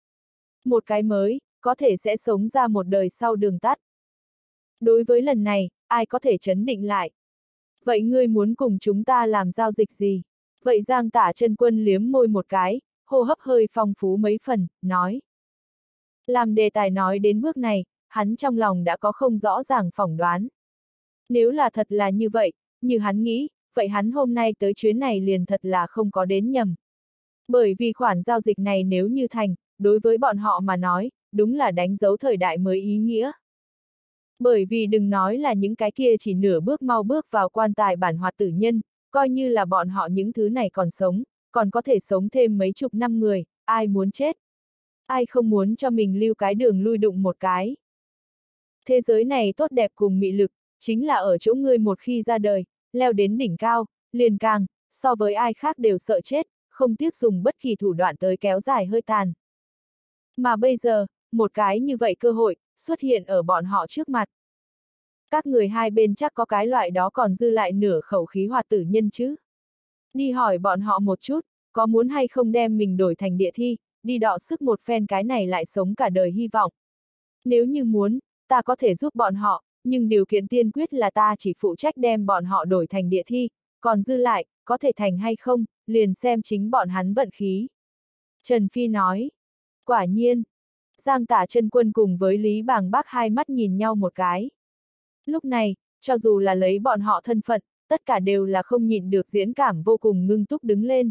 Một cái mới, có thể sẽ sống ra một đời sau đường tắt. Đối với lần này, ai có thể chấn định lại? Vậy ngươi muốn cùng chúng ta làm giao dịch gì? Vậy Giang Tả Chân Quân liếm môi một cái, hô hấp hơi phong phú mấy phần, nói. Làm đề tài nói đến bước này, hắn trong lòng đã có không rõ ràng phỏng đoán. Nếu là thật là như vậy, như hắn nghĩ, vậy hắn hôm nay tới chuyến này liền thật là không có đến nhầm. Bởi vì khoản giao dịch này nếu như thành, đối với bọn họ mà nói, đúng là đánh dấu thời đại mới ý nghĩa. Bởi vì đừng nói là những cái kia chỉ nửa bước mau bước vào quan tài bản hoạt tử nhân, coi như là bọn họ những thứ này còn sống, còn có thể sống thêm mấy chục năm người, ai muốn chết. Ai không muốn cho mình lưu cái đường lui đụng một cái. Thế giới này tốt đẹp cùng mị lực, chính là ở chỗ ngươi một khi ra đời, leo đến đỉnh cao, liền càng, so với ai khác đều sợ chết, không tiếc dùng bất kỳ thủ đoạn tới kéo dài hơi tàn. Mà bây giờ, một cái như vậy cơ hội, xuất hiện ở bọn họ trước mặt. Các người hai bên chắc có cái loại đó còn dư lại nửa khẩu khí hoạt tử nhân chứ. Đi hỏi bọn họ một chút, có muốn hay không đem mình đổi thành địa thi, đi đọ sức một phen cái này lại sống cả đời hy vọng. Nếu như muốn, ta có thể giúp bọn họ, nhưng điều kiện tiên quyết là ta chỉ phụ trách đem bọn họ đổi thành địa thi, còn dư lại, có thể thành hay không, liền xem chính bọn hắn vận khí. Trần Phi nói. Quả nhiên. Giang Tả Chân Quân cùng với Lý Bàng Bác hai mắt nhìn nhau một cái. Lúc này, cho dù là lấy bọn họ thân phận, tất cả đều là không nhịn được diễn cảm vô cùng ngưng túc đứng lên.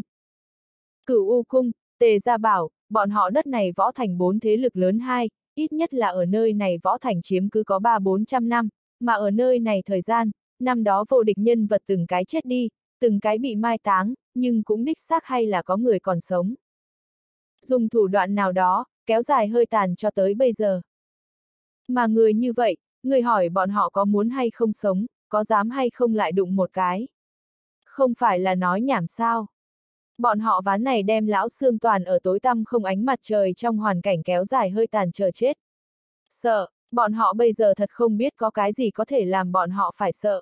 Cửu U Cung, Tề Gia Bảo, bọn họ đất này võ thành 4 thế lực lớn hai, ít nhất là ở nơi này võ thành chiếm cứ có 300-400 năm, mà ở nơi này thời gian, năm đó vô địch nhân vật từng cái chết đi, từng cái bị mai táng, nhưng cũng đích xác hay là có người còn sống. Dùng thủ đoạn nào đó, kéo dài hơi tàn cho tới bây giờ. Mà người như vậy, Ngươi hỏi bọn họ có muốn hay không sống, có dám hay không lại đụng một cái. Không phải là nói nhảm sao. Bọn họ ván này đem lão Sương Toàn ở tối tăm không ánh mặt trời trong hoàn cảnh kéo dài hơi tàn chờ chết. Sợ, bọn họ bây giờ thật không biết có cái gì có thể làm bọn họ phải sợ.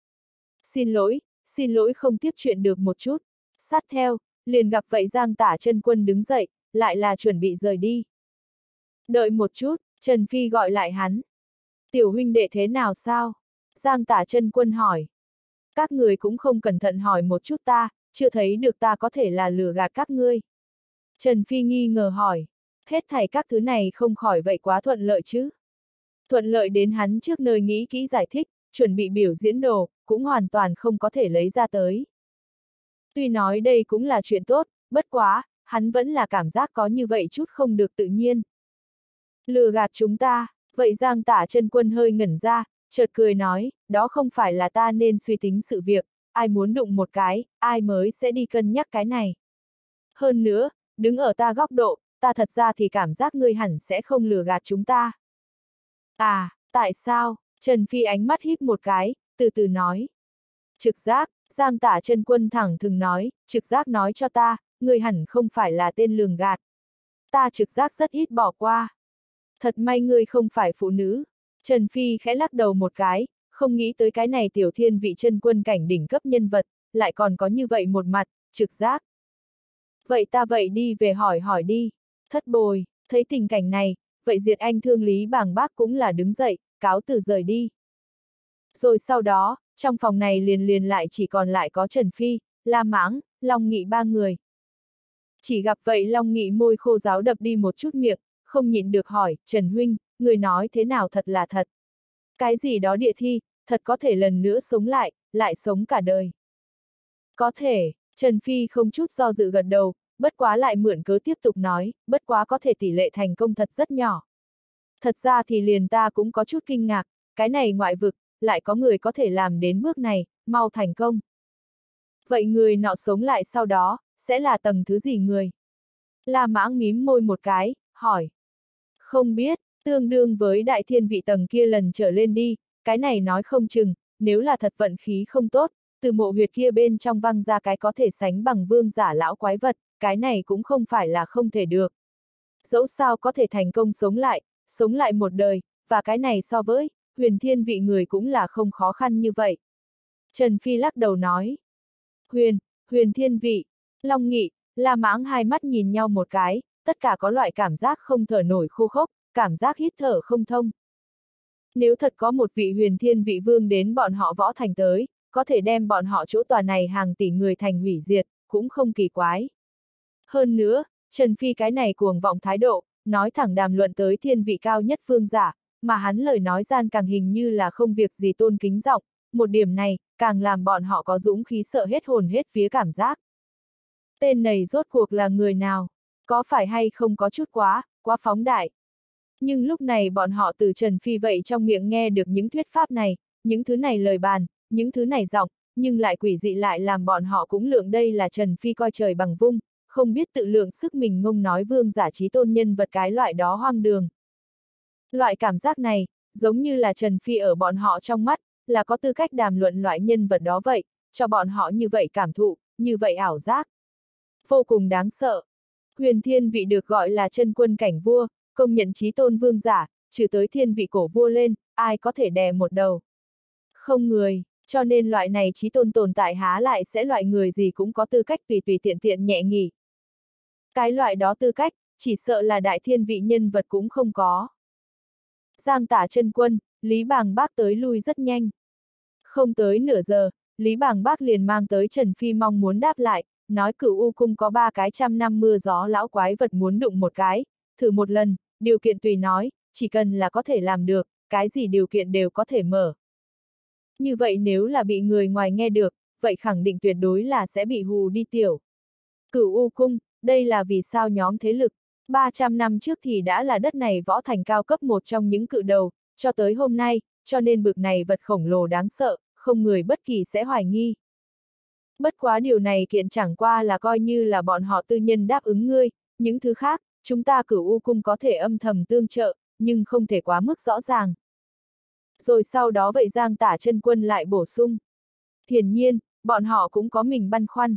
Xin lỗi không tiếp chuyện được một chút. Sát theo, liền gặp vậy Giang Tả Chân Quân đứng dậy, lại là chuẩn bị rời đi. Đợi một chút, Trần Phi gọi lại hắn. Tiểu huynh đệ thế nào sao? Giang Tả Chân Quân hỏi. Các người cũng không cẩn thận hỏi một chút ta, chưa thấy được ta có thể là lừa gạt các ngươi. Trần Phi nghi ngờ hỏi. Hết thảy các thứ này không khỏi vậy quá thuận lợi chứ. Thuận lợi đến hắn trước nơi nghĩ kỹ giải thích, chuẩn bị biểu diễn đồ, cũng hoàn toàn không có thể lấy ra tới. Tuy nói đây cũng là chuyện tốt, bất quá, hắn vẫn là cảm giác có như vậy chút không được tự nhiên. Lừa gạt chúng ta, vậy Giang Tả Chân Quân hơi ngẩn ra, chợt cười nói, đó không phải là ta nên suy tính sự việc, ai muốn đụng một cái, ai mới sẽ đi cân nhắc cái này. Hơn nữa, đứng ở ta góc độ, ta thật ra thì cảm giác ngươi hẳn sẽ không lừa gạt chúng ta. À, tại sao? Trần Phi ánh mắt híp một cái, từ từ nói. Trực giác, Giang Tả Chân Quân thẳng thừng nói, trực giác nói cho ta, ngươi hẳn không phải là tên lường gạt. Ta trực giác rất ít bỏ qua. Thật may ngươi không phải phụ nữ. Trần Phi khẽ lắc đầu một cái, không nghĩ tới cái này tiểu thiên vị chân quân cảnh đỉnh cấp nhân vật, lại còn có như vậy một mặt, trực giác. Vậy ta vậy đi về hỏi đi. Thất bồi, thấy tình cảnh này, vậy Diệt Anh Thương Lý Bàng Bác cũng là đứng dậy, cáo từ rời đi. Rồi sau đó, trong phòng này liền lại chỉ còn lại có Trần Phi, La Mãng, Long Nghị ba người. Chỉ gặp vậy Long Nghị môi khô ráo đập đi một chút miệng, không nhịn được hỏi, Trần Huynh, người nói thế nào thật là thật. Cái gì đó địa thi, thật có thể lần nữa sống lại sống cả đời. Có thể, Trần Phi không chút do dự gật đầu, bất quá lại mượn cớ tiếp tục nói, bất quá có thể tỷ lệ thành công thật rất nhỏ. Thật ra thì liền ta cũng có chút kinh ngạc, cái này ngoại vực, lại có người có thể làm đến bước này, mau thành công. Vậy người nọ sống lại sau đó, sẽ là tầng thứ gì người? La Mãng mím môi một cái, hỏi. Không biết, tương đương với đại thiên vị tầng kia lần trở lên đi, cái này nói không chừng, nếu là thật vận khí không tốt, từ mộ huyệt kia bên trong văng ra cái có thể sánh bằng vương giả lão quái vật, cái này cũng không phải là không thể được. Dẫu sao có thể thành công sống lại một đời, và cái này so với, huyền thiên vị người cũng là không khó khăn như vậy. Trần Phi lắc đầu nói. Huyền thiên vị, Long Nghị, La Mãng hai mắt nhìn nhau một cái, tất cả có loại cảm giác không thở nổi khô khốc, cảm giác hít thở không thông. Nếu thật có một vị huyền thiên vị vương đến bọn họ võ thành tới, có thể đem bọn họ chỗ tòa này hàng tỷ người thành hủy diệt, cũng không kỳ quái. Hơn nữa, Trần Phi cái này cuồng vọng thái độ, nói thẳng đàm luận tới thiên vị cao nhất vương giả, mà hắn lời nói gian càng hình như là không việc gì tôn kính giọng, một điểm này, càng làm bọn họ có dũng khí sợ hết hồn hết vía cảm giác. Tên này rốt cuộc là người nào? Có phải hay không có chút quá phóng đại. Nhưng lúc này bọn họ từ Trần Phi vậy trong miệng nghe được những thuyết pháp này, những thứ này lời bàn, những thứ này giọng, nhưng lại quỷ dị lại làm bọn họ cũng lượng đây là Trần Phi coi trời bằng vung, không biết tự lượng sức mình ngông nói vương giả trí tôn nhân vật cái loại đó hoang đường. Loại cảm giác này, giống như là Trần Phi ở bọn họ trong mắt, là có tư cách đàm luận loại nhân vật đó vậy, cho bọn họ như vậy cảm thụ, như vậy ảo giác. Vô cùng đáng sợ. Huyền thiên vị được gọi là chân quân cảnh vua, công nhận chí tôn vương giả, trừ tới thiên vị cổ vua lên, ai có thể đè một đầu. Không người, cho nên loại này chí tôn tồn tại há lại sẽ loại người gì cũng có tư cách tùy tiện nhẹ nghỉ. Cái loại đó tư cách, chỉ sợ là đại thiên vị nhân vật cũng không có. Giang Tả Chân Quân, Lý Bàng Bác tới lui rất nhanh. Không tới nửa giờ, Lý Bàng Bác liền mang tới Trần Phi mong muốn đáp lại, nói Cửu U Cung có 3 cái trăm năm mưa gió lão quái vật muốn đụng một cái, thử một lần, điều kiện tùy nói, chỉ cần là có thể làm được, cái gì điều kiện đều có thể mở. Như vậy nếu là bị người ngoài nghe được, vậy khẳng định tuyệt đối là sẽ bị hù đi tiểu. Cửu U Cung, đây là vì sao nhóm thế lực, 300 năm trước thì đã là đất này võ thành cao cấp một trong những cự đầu, cho tới hôm nay, cho nên bực này vật khổng lồ đáng sợ, không người bất kỳ sẽ hoài nghi. Bất quá điều này kiện chẳng qua là coi như là bọn họ tư nhân đáp ứng ngươi, những thứ khác, chúng ta Cửu U Cung có thể âm thầm tương trợ, nhưng không thể quá mức rõ ràng. Rồi sau đó vậy Giang Tả Chân Quân lại bổ sung. Hiển nhiên, bọn họ cũng có mình băn khoăn.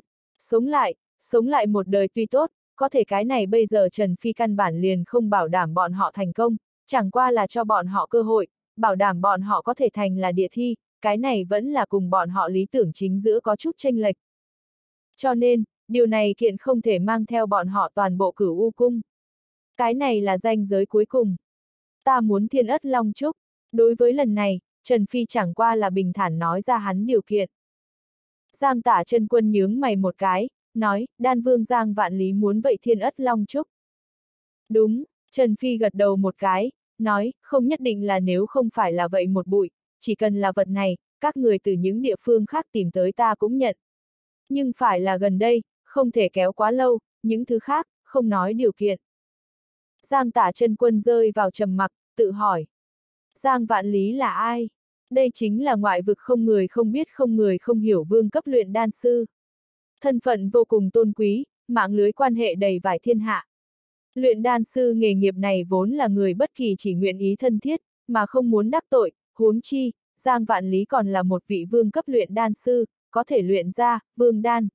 Sống lại một đời tuy tốt, có thể cái này bây giờ Trần Phi căn bản liền không bảo đảm bọn họ thành công, chẳng qua là cho bọn họ cơ hội, bảo đảm bọn họ có thể thành là địa thi, cái này vẫn là cùng bọn họ lý tưởng chính giữa có chút chênh lệch. Cho nên, điều này kiện không thể mang theo bọn họ toàn bộ Cửu U Cung. Cái này là ranh giới cuối cùng. Ta muốn Thiên Ất Long Trúc. Đối với lần này, Trần Phi chẳng qua là bình thản nói ra hắn điều kiện. Giang Tả Chân Quân nhướng mày một cái, nói, Đan Vương Giang Vạn Lý muốn vậy Thiên Ất Long Trúc. Đúng, Trần Phi gật đầu một cái, nói, không nhất định là nếu không phải là vậy một bụi, chỉ cần là vật này, các người từ những địa phương khác tìm tới ta cũng nhận. Nhưng phải là gần đây, không thể kéo quá lâu, những thứ khác, không nói điều kiện. Giang Tả Chân Quân rơi vào trầm mặc, tự hỏi. Giang Vạn Lý là ai? Đây chính là ngoại vực không người không biết không người không hiểu vương cấp luyện đan sư. Thân phận vô cùng tôn quý, mạng lưới quan hệ đầy vải thiên hạ. Luyện đan sư nghề nghiệp này vốn là người bất kỳ chỉ nguyện ý thân thiết, mà không muốn đắc tội, huống chi, Giang Vạn Lý còn là một vị vương cấp luyện đan sư, có thể luyện ra, vương đan.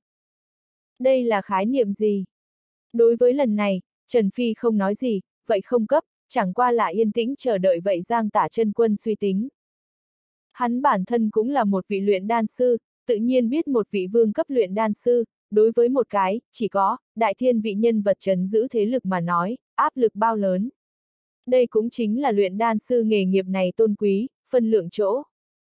Đây là khái niệm gì? Đối với lần này, Trần Phi không nói gì, vậy không cấp, chẳng qua là yên tĩnh chờ đợi vậy Giang Tả Chân Quân suy tính. Hắn bản thân cũng là một vị luyện đan sư, tự nhiên biết một vị vương cấp luyện đan sư, đối với một cái, chỉ có, đại thiên vị nhân vật trấn giữ thế lực mà nói, áp lực bao lớn. Đây cũng chính là luyện đan sư nghề nghiệp này tôn quý, phân lượng chỗ.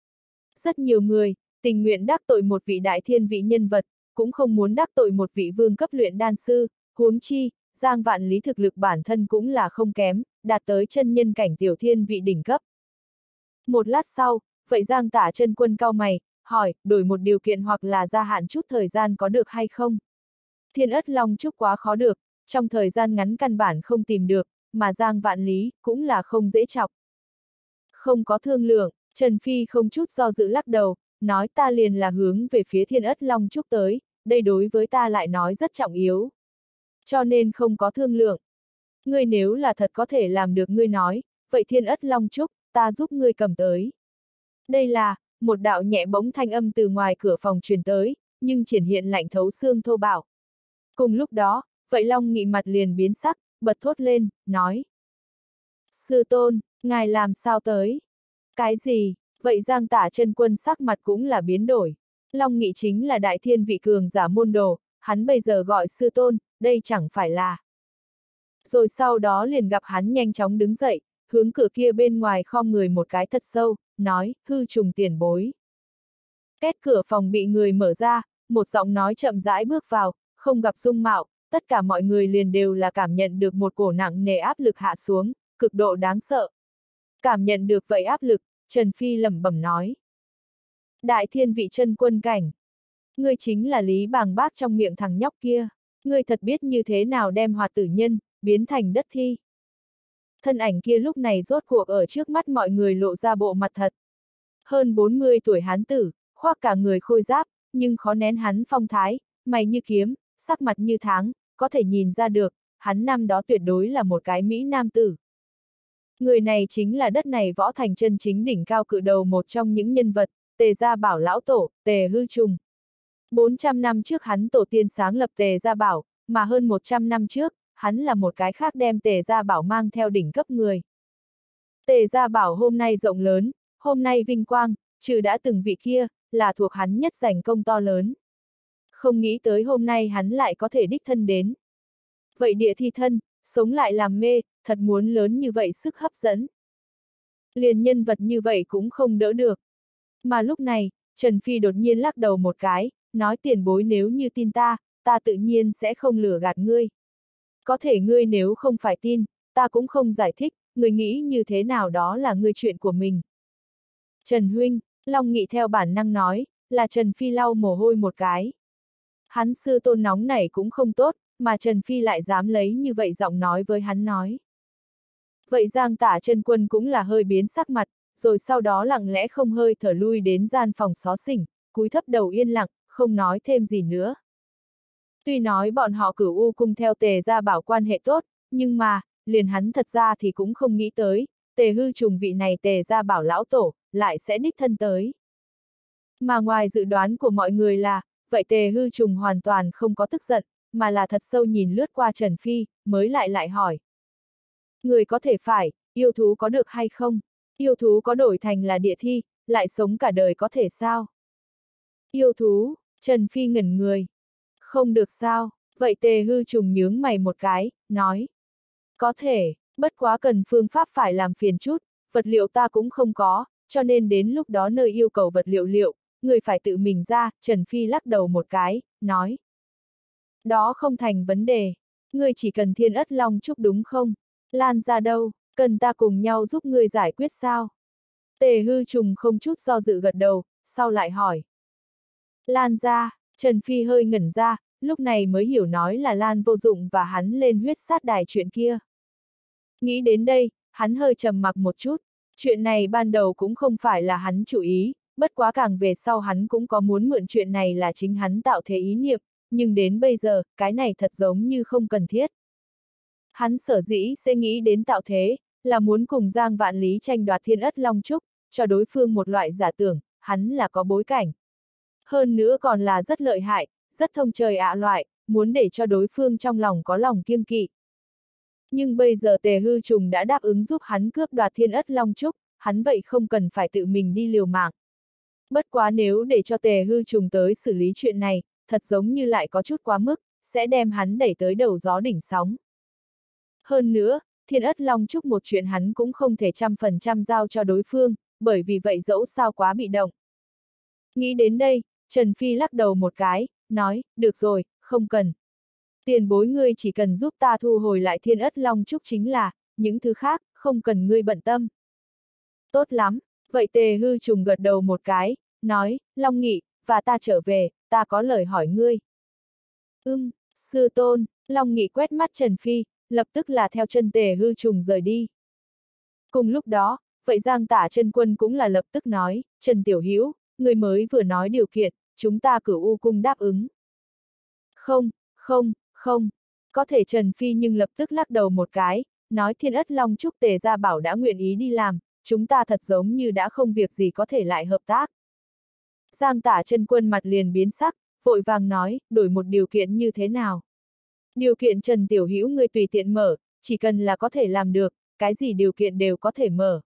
Rất nhiều người, tình nguyện đắc tội một vị đại thiên vị nhân vật, cũng không muốn đắc tội một vị vương cấp luyện đan sư, huống chi, Giang Vạn Lý thực lực bản thân cũng là không kém, đạt tới chân nhân cảnh tiểu thiên vị đỉnh cấp. Một lát sau, vậy Giang Tả Chân Quân cau mày, hỏi, đổi một điều kiện hoặc là gia hạn chút thời gian có được hay không? Thiên Ất Long Trúc quá khó được, trong thời gian ngắn căn bản không tìm được, mà Giang Vạn Lý cũng là không dễ chọc. Không có thương lượng, Trần Phi không chút do dự lắc đầu, nói ta liền là hướng về phía Thiên Ất Long Trúc tới, đây đối với ta lại nói rất trọng yếu. Cho nên không có thương lượng. Ngươi nếu là thật có thể làm được ngươi nói, vậy Thiên Ất Long Trúc, ta giúp ngươi cầm tới. Đây là, một đạo nhẹ bỗng thanh âm từ ngoài cửa phòng truyền tới, nhưng triển hiện lạnh thấu xương thô bạo. Cùng lúc đó, vậy Long Nghị mặt liền biến sắc, bật thốt lên, nói. Sư tôn, ngài làm sao tới? Cái gì? Vậy Giang Tả Chân Quân sắc mặt cũng là biến đổi. Long Nghị chính là đại thiên vị cường giả môn đồ, hắn bây giờ gọi sư tôn, đây chẳng phải là. Rồi sau đó liền gặp hắn nhanh chóng đứng dậy, hướng cửa kia bên ngoài khom người một cái thật sâu, nói, hư trùng tiền bối. Két cửa phòng bị người mở ra, một giọng nói chậm rãi bước vào, không gặp dung mạo, tất cả mọi người liền đều là cảm nhận được một cổ nặng nề áp lực hạ xuống, cực độ đáng sợ. Cảm nhận được vậy áp lực, Trần Phi lẩm bẩm nói. Đại thiên vị chân quân cảnh. Ngươi chính là Lý Bàng Bác trong miệng thằng nhóc kia. Ngươi thật biết như thế nào đem hoạt tử nhân, biến thành đất thi. Thân ảnh kia lúc này rốt cuộc ở trước mắt mọi người lộ ra bộ mặt thật. Hơn 40 tuổi hán tử, khoác cả người khôi giáp, nhưng khó nén hắn phong thái, mày như kiếm, sắc mặt như tháng, có thể nhìn ra được, hắn năm đó tuyệt đối là một cái Mỹ nam tử. Người này chính là đất này võ thành chân chính đỉnh cao cự đầu một trong những nhân vật, Tề Gia Bảo lão tổ, Tề Hư Trùng. 400 năm trước hắn tổ tiên sáng lập Tề Gia Bảo, mà hơn 100 năm trước, hắn là một cái khác đem Tề Gia Bảo mang theo đỉnh cấp người. Tề Gia Bảo hôm nay rộng lớn, hôm nay vinh quang, trừ đã từng vị kia, là thuộc hắn nhất giành công to lớn. Không nghĩ tới hôm nay hắn lại có thể đích thân đến. Vậy địa thi thân, sống lại làm mê, thật muốn lớn như vậy sức hấp dẫn. Liền nhân vật như vậy cũng không đỡ được. Mà lúc này, Trần Phi đột nhiên lắc đầu một cái, nói tiền bối nếu như tin ta, ta tự nhiên sẽ không lừa gạt ngươi. Có thể ngươi nếu không phải tin, ta cũng không giải thích, ngươi nghĩ như thế nào đó là ngươi chuyện của mình. Trần huynh, Long Nghị theo bản năng nói, là Trần Phi lau mồ hôi một cái. Hắn sư tôn nóng này cũng không tốt, mà Trần Phi lại dám lấy như vậy giọng nói với hắn nói. Vậy Giang Tả Chân Quân cũng là hơi biến sắc mặt, rồi sau đó lặng lẽ không hơi thở lui đến gian phòng xó xỉnh, cúi thấp đầu yên lặng, không nói thêm gì nữa. Tuy nói bọn họ Cửu U Cung theo Tề Gia Bảo quan hệ tốt, nhưng mà, liền hắn thật ra thì cũng không nghĩ tới, Tề Hư Trùng vị này Tề gia bảo lão tổ, lại sẽ đích thân tới. Mà ngoài dự đoán của mọi người là, vậy Tề Hư Trùng hoàn toàn không có tức giận, mà là thật sâu nhìn lướt qua Trần Phi, mới lại hỏi. Người có thể phải, yêu thú có được hay không? Yêu thú có đổi thành là địa thi, lại sống cả đời có thể sao? Yêu thú, Trần Phi ngẩn người. Không được sao, vậy Tề Hư Trùng nhướng mày một cái, nói. Có thể, bất quá cần phương pháp phải làm phiền chút, vật liệu ta cũng không có, cho nên đến lúc đó nơi yêu cầu vật liệu, người phải tự mình ra, Trần Phi lắc đầu một cái, nói. Đó không thành vấn đề, ngươi chỉ cần Thiên Ất Long Trúc đúng không? Lan ra đâu, cần ta cùng nhau giúp ngươi giải quyết sao? Tề Hư Trùng không chút do dự gật đầu, sau lại hỏi. Lan ra, Trần Phi hơi ngẩn ra, lúc này mới hiểu nói là Lan vô dụng và hắn lên huyết sát đài chuyện kia. Nghĩ đến đây, hắn hơi trầm mặc một chút, chuyện này ban đầu cũng không phải là hắn chủ ý, bất quá càng về sau hắn cũng có muốn mượn chuyện này là chính hắn tạo thế ý niệm, nhưng đến bây giờ, cái này thật giống như không cần thiết. Hắn sở dĩ sẽ nghĩ đến tạo thế, là muốn cùng Giang Vạn Lý tranh đoạt Thiên Ất Long Trúc, cho đối phương một loại giả tưởng, hắn là có bối cảnh. Hơn nữa còn là rất lợi hại, rất thông trời ạ loại, muốn để cho đối phương trong lòng có lòng kiêng kỵ. Nhưng bây giờ Tề Hư Trùng đã đáp ứng giúp hắn cướp đoạt Thiên Ất Long Trúc, hắn vậy không cần phải tự mình đi liều mạng. Bất quá nếu để cho Tề Hư Trùng tới xử lý chuyện này, thật giống như lại có chút quá mức, sẽ đem hắn đẩy tới đầu gió đỉnh sóng. Hơn nữa, Thiên Ất Long Trúc một chuyện hắn cũng không thể 100% giao cho đối phương, bởi vì vậy dẫu sao quá bị động. Nghĩ đến đây, Trần Phi lắc đầu một cái, nói, được rồi, không cần. Tiền bối ngươi chỉ cần giúp ta thu hồi lại Thiên Ất Long Trúc chính là, những thứ khác, không cần ngươi bận tâm. Tốt lắm, vậy Tề Hư Trùng gật đầu một cái, nói, Long Nghị, và ta trở về, ta có lời hỏi ngươi. Sư tôn, Long Nghị quét mắt Trần Phi, lập tức là theo chân Tề Hư Trùng rời đi. Cùng lúc đó, vậy Giang Tả Chân Quân cũng là lập tức nói, Trần Tiểu Hữu, người mới vừa nói điều kiện, chúng ta Cửu U Cung đáp ứng. Không, có thể Trần Phi nhưng lập tức lắc đầu một cái, nói Thiên Ất Long Trúc Tề gia bảo đã nguyện ý đi làm, chúng ta thật giống như đã không việc gì có thể lại hợp tác. Giang Tả Chân Quân mặt liền biến sắc, vội vàng nói, đổi một điều kiện như thế nào? Điều kiện Trần Tiểu Hữu người tùy tiện mở, chỉ cần là có thể làm được, cái gì điều kiện đều có thể mở.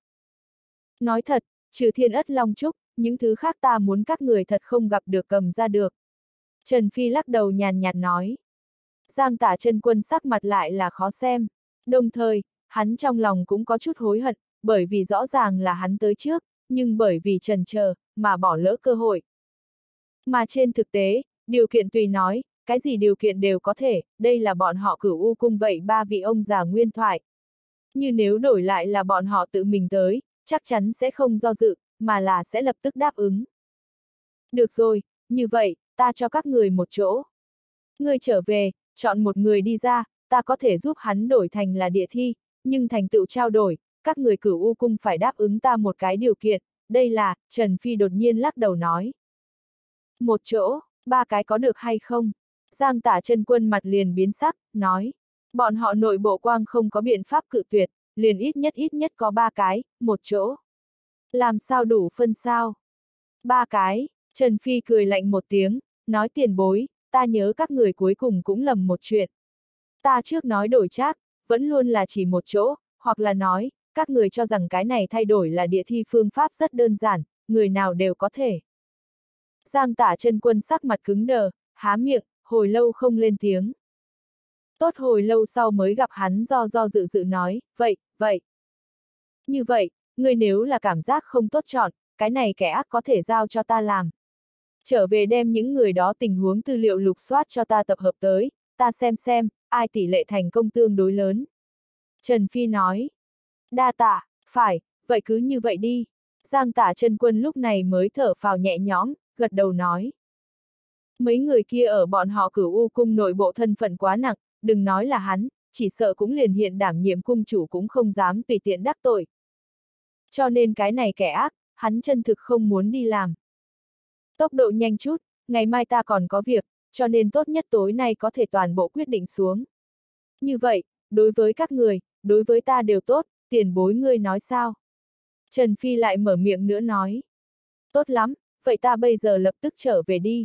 Nói thật, trừ Thiên Ất Long Trúc, những thứ khác ta muốn các người thật không gặp được cầm ra được. Trần Phi lắc đầu nhàn nhạt nói. Giang Tả Chân Quân sắc mặt lại là khó xem. Đồng thời, hắn trong lòng cũng có chút hối hận, bởi vì rõ ràng là hắn tới trước, nhưng bởi vì chần chờ, mà bỏ lỡ cơ hội. Mà trên thực tế, điều kiện tùy nói, cái gì điều kiện đều có thể, đây là bọn họ Cửu U Cung vậy ba vị ông già nguyên thoại. Như nếu đổi lại là bọn họ tự mình tới, chắc chắn sẽ không do dự, mà là sẽ lập tức đáp ứng. Được rồi, như vậy, ta cho các người một chỗ. Ngươi trở về, chọn một người đi ra, ta có thể giúp hắn đổi thành là địa thi, nhưng thành tựu trao đổi, các người Cửu U Cung phải đáp ứng ta một cái điều kiện, đây là, Trần Phi đột nhiên lắc đầu nói. Một chỗ, ba cái có được hay không? Giang Tả Chân Quân mặt liền biến sắc, nói. Bọn họ nội bộ quang không có biện pháp cự tuyệt, liền ít nhất có ba cái, một chỗ. Làm sao đủ phân sao? Ba cái, Trần Phi cười lạnh một tiếng, nói tiền bối, ta nhớ các người cuối cùng cũng lầm một chuyện. Ta trước nói đổi trác, vẫn luôn là chỉ một chỗ, hoặc là nói, các người cho rằng cái này thay đổi là địa thi phương pháp rất đơn giản, người nào đều có thể. Giang Tả Chân Quân sắc mặt cứng đờ, há miệng, hồi lâu không lên tiếng. Tốt hồi lâu sau mới gặp hắn do dự nói, vậy. Như vậy, người nếu là cảm giác không tốt chọn, cái này kẻ ác có thể giao cho ta làm. Trở về đem những người đó tình huống tư liệu lục soát cho ta tập hợp tới, ta xem, ai tỷ lệ thành công tương đối lớn. Trần Phi nói. Đa tạ, phải, vậy cứ như vậy đi. Giang Tả Chân Quân lúc này mới thở phào nhẹ nhõm, gật đầu nói. Mấy người kia ở bọn họ Cửu U Cung nội bộ thân phận quá nặng, đừng nói là hắn, chỉ sợ cũng liền hiện đảm nhiệm cung chủ cũng không dám tùy tiện đắc tội. Cho nên cái này kẻ ác, hắn chân thực không muốn đi làm. Tốc độ nhanh chút, ngày mai ta còn có việc, cho nên tốt nhất tối nay có thể toàn bộ quyết định xuống. Như vậy, đối với các người, đối với ta đều tốt, tiền bối ngươi nói sao? Trần Phi lại mở miệng nữa nói. Tốt lắm, vậy ta bây giờ lập tức trở về đi.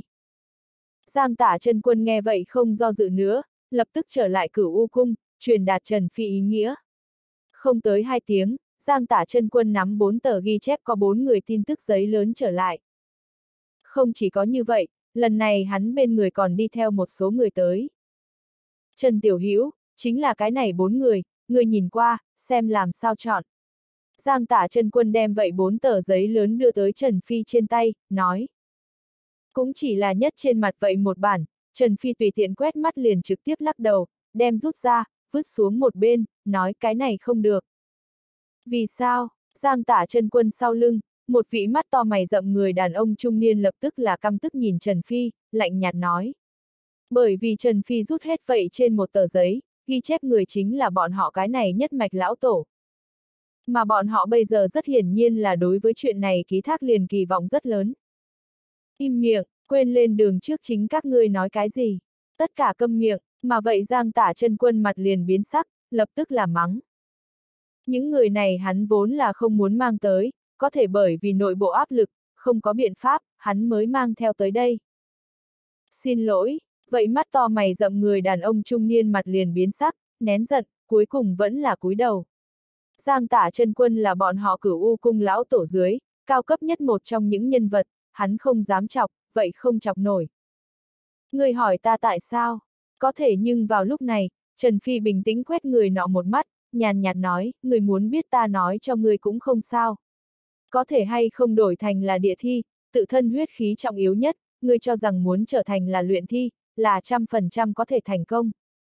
Giang Tả Chân Quân nghe vậy không do dự nữa, lập tức trở lại Cửu U Cung, truyền đạt Trần Phi ý nghĩa. Không tới 2 tiếng, Giang Tả Chân Quân nắm 4 tờ ghi chép có 4 người tin tức giấy lớn trở lại. Không chỉ có như vậy, lần này hắn bên người còn đi theo một số người tới. Trần Tiểu Hữu, chính là cái này 4 người, người nhìn qua, xem làm sao chọn. Giang Tả Chân Quân đem vậy 4 tờ giấy lớn đưa tới Trần Phi trên tay, nói. Cũng chỉ là nhất trên mặt vậy một bản, Trần Phi tùy tiện quét mắt liền trực tiếp lắc đầu, đem rút ra, vứt xuống một bên, nói cái này không được. Vì sao? Giang Tả Chân Quân sau lưng, một vị mắt to mày rậm người đàn ông trung niên lập tức là căm tức nhìn Trần Phi, lạnh nhạt nói. Bởi vì Trần Phi rút hết vậy trên một tờ giấy, ghi chép người chính là bọn họ cái này nhất mạch lão tổ. Mà bọn họ bây giờ rất hiển nhiên là đối với chuyện này ký thác liền kỳ vọng rất lớn. Im miệng, quên lên đường trước chính các ngươi nói cái gì. Tất cả câm miệng, mà vậy Giang Tả Chân Quân mặt liền biến sắc, lập tức là mắng. Những người này hắn vốn là không muốn mang tới, có thể bởi vì nội bộ áp lực, không có biện pháp, hắn mới mang theo tới đây. Xin lỗi, vậy mắt to mày rậm người đàn ông trung niên mặt liền biến sắc, nén giận, cuối cùng vẫn là cúi đầu. Giang Tả Chân Quân là bọn họ Cửu U Cung lão tổ dưới, cao cấp nhất một trong những nhân vật, hắn không dám chọc, vậy không chọc nổi. Người hỏi ta tại sao? Có thể nhưng vào lúc này, Trần Phi bình tĩnh quét người nọ một mắt, nhàn nhạt nói, người muốn biết ta nói cho người cũng không sao. Có thể hay không đổi thành là địa thi, tự thân huyết khí trọng yếu nhất, người cho rằng muốn trở thành là luyện thi, là 100% có thể thành công.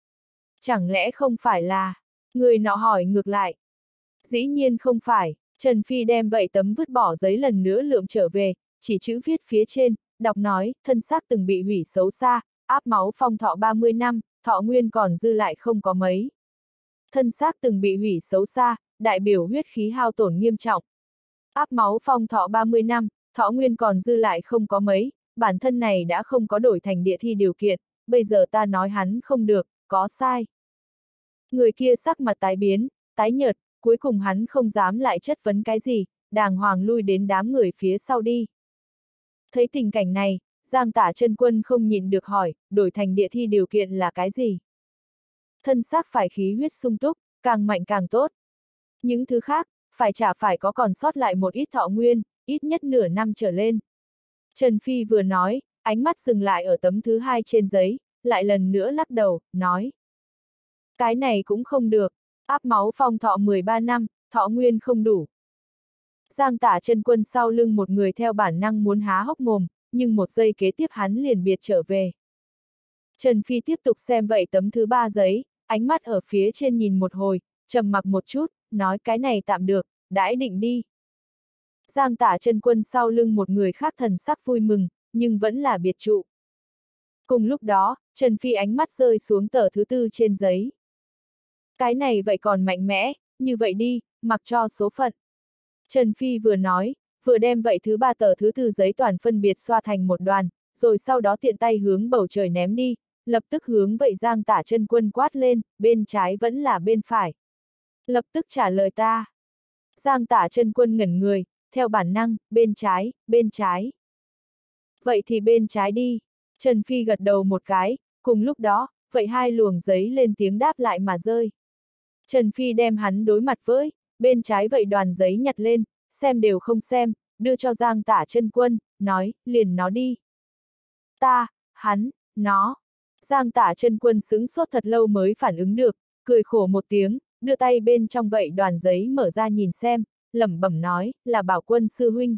Chẳng lẽ không phải là? Người nọ hỏi ngược lại. Dĩ nhiên không phải, Trần Phi đem vậy tấm vứt bỏ giấy lần nữa lượm trở về, chỉ chữ viết phía trên, đọc nói, thân xác từng bị hủy xấu xa, áp máu phong thọ 30 năm, thọ nguyên còn dư lại không có mấy. Thân xác từng bị hủy xấu xa, đại biểu huyết khí hao tổn nghiêm trọng. Áp máu phong thọ 30 năm, thọ nguyên còn dư lại không có mấy, bản thân này đã không có đổi thành địa thi điều kiện, bây giờ ta nói hắn không được, có sai. Người kia sắc mặt tái biến, tái nhợt, cuối cùng hắn không dám lại chất vấn cái gì, đàng hoàng lui đến đám người phía sau đi. Thấy tình cảnh này, Giang Tả Chân Quân không nhịn được hỏi, đổi thành địa thi điều kiện là cái gì? Thân xác phải khí huyết sung túc, càng mạnh càng tốt. Những thứ khác, phải có còn sót lại một ít thọ nguyên, ít nhất nửa năm trở lên. Trần Phi vừa nói, ánh mắt dừng lại ở tấm thứ 2 trên giấy, lại lần nữa lắc đầu, nói. Cái này cũng không được, áp máu phong thọ 13 năm, thọ nguyên không đủ. Giang Tả Chân Quân sau lưng một người theo bản năng muốn há hốc mồm, nhưng một giây kế tiếp hắn liền biệt trở về. Trần Phi tiếp tục xem vậy tấm thứ 3 giấy, ánh mắt ở phía trên nhìn một hồi, trầm mặc một chút, nói cái này tạm được, đãi định đi. Giang Tả Chân Quân sau lưng một người khác thần sắc vui mừng, nhưng vẫn là biệt trụ. Cùng lúc đó, Trần Phi ánh mắt rơi xuống tờ thứ 4 trên giấy. Cái này vậy còn mạnh mẽ, như vậy đi, mặc cho số phận. Trần Phi vừa nói, vừa đem vậy thứ 3 tờ thứ 4 giấy toàn phân biệt xoa thành một đoàn, rồi sau đó tiện tay hướng bầu trời ném đi, lập tức hướng vậy Giang Tả Chân Quân quát lên, bên trái vẫn là bên phải. Lập tức trả lời ta. Giang Tả Chân Quân ngẩn người, theo bản năng, bên trái, bên trái. Vậy thì bên trái đi. Trần Phi gật đầu một cái, cùng lúc đó, vậy 2 luồng giấy lên tiếng đáp lại mà rơi. Trần Phi đem hắn đối mặt với, bên trái vậy đoàn giấy nhặt lên, xem đều không xem, đưa cho Giang Tả Chân Quân, nói, liền nó đi. Ta, hắn, nó. Giang Tả Chân Quân sững sốt thật lâu mới phản ứng được, cười khổ một tiếng, đưa tay bên trong vậy đoàn giấy mở ra nhìn xem, lẩm bẩm nói, là Bảo Quân sư huynh.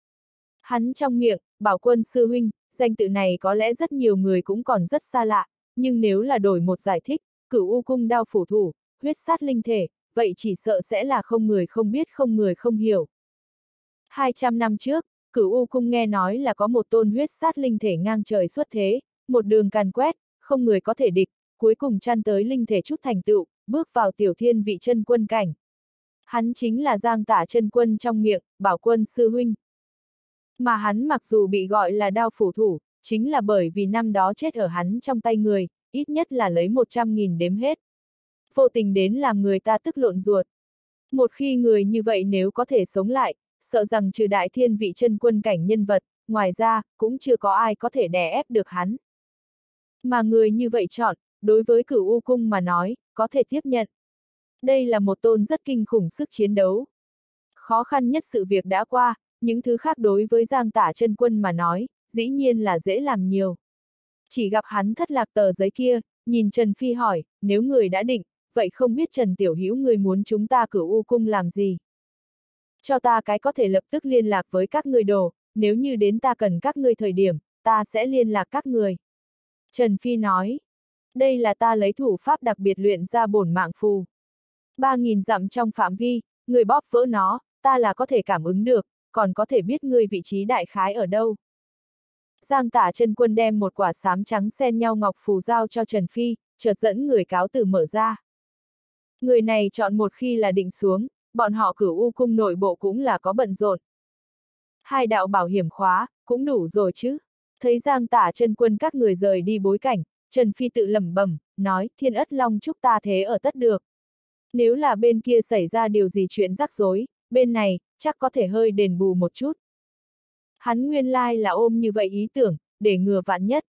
Hắn trong miệng, Bảo Quân sư huynh, danh tự này có lẽ rất nhiều người cũng còn rất xa lạ, nhưng nếu là đổi một giải thích, Cửu U Cung đao phủ thủ, huyết sát linh thể, vậy chỉ sợ sẽ là không người không biết không người không hiểu. 200 năm trước, Cửu U Cung nghe nói là có một tôn huyết sát linh thể ngang trời xuất thế, một đường càn quét, không người có thể địch, cuối cùng chăn tới linh thể chút thành tựu, bước vào tiểu thiên vị chân quân cảnh. Hắn chính là Giang Tả Chân Quân trong miệng, Bảo Quân sư huynh. Mà hắn mặc dù bị gọi là đao phủ thủ, chính là bởi vì năm đó chết ở hắn trong tay người, ít nhất là lấy 100.000 đếm hết. Vô tình đến làm người ta tức lộn ruột. Một khi người như vậy nếu có thể sống lại, sợ rằng trừ đại thiên vị chân quân cảnh nhân vật, ngoài ra, cũng chưa có ai có thể đè ép được hắn. Mà người như vậy chọn, đối với Cửu U Cung mà nói, có thể tiếp nhận. Đây là một tôn rất kinh khủng sức chiến đấu. Khó khăn nhất sự việc đã qua, những thứ khác đối với Giang Tả chân quân mà nói, dĩ nhiên là dễ làm nhiều. Chỉ gặp hắn thất lạc tờ giấy kia, nhìn Trần Phi hỏi, nếu người đã định, vậy không biết Trần Tiểu Hữu người muốn chúng ta Cửu U Cung làm gì? Cho ta cái có thể lập tức liên lạc với các ngươi đồ, nếu như đến ta cần các ngươi thời điểm, ta sẽ liên lạc các người. Trần Phi nói, đây là ta lấy thủ pháp đặc biệt luyện ra bổn mạng phù. 3.000 dặm trong phạm vi, người bóp vỡ nó, ta là có thể cảm ứng được, còn có thể biết ngươi vị trí đại khái ở đâu. Giang Tả chân quân đem một quả xám trắng xen nhau ngọc phù giao cho Trần Phi, chợt dẫn người cáo từ mở ra. Người này chọn một khi là định xuống, bọn họ Cửu U Cung nội bộ cũng là có bận rộn. 2 đạo bảo hiểm khóa, cũng đủ rồi chứ. Thấy Giang Tả chân quân các người rời đi bối cảnh, Trần Phi tự lẩm bẩm, nói, Thiên Ất Long chúc ta thế ở tất được. Nếu là bên kia xảy ra điều gì chuyện rắc rối, bên này, chắc có thể hơi đền bù một chút. Hắn nguyên lai là ôm như vậy ý tưởng, để ngừa vạn nhất.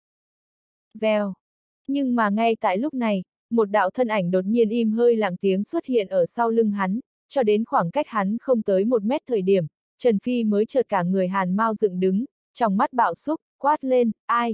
Vèo. Nhưng mà ngay tại lúc này, một đạo thân ảnh đột nhiên im hơi lặng tiếng xuất hiện ở sau lưng hắn, cho đến khoảng cách hắn không tới 1 mét thời điểm, Trần Phi mới chợt cả người hàn mau dựng đứng, trong mắt bạo xúc, quát lên, ai?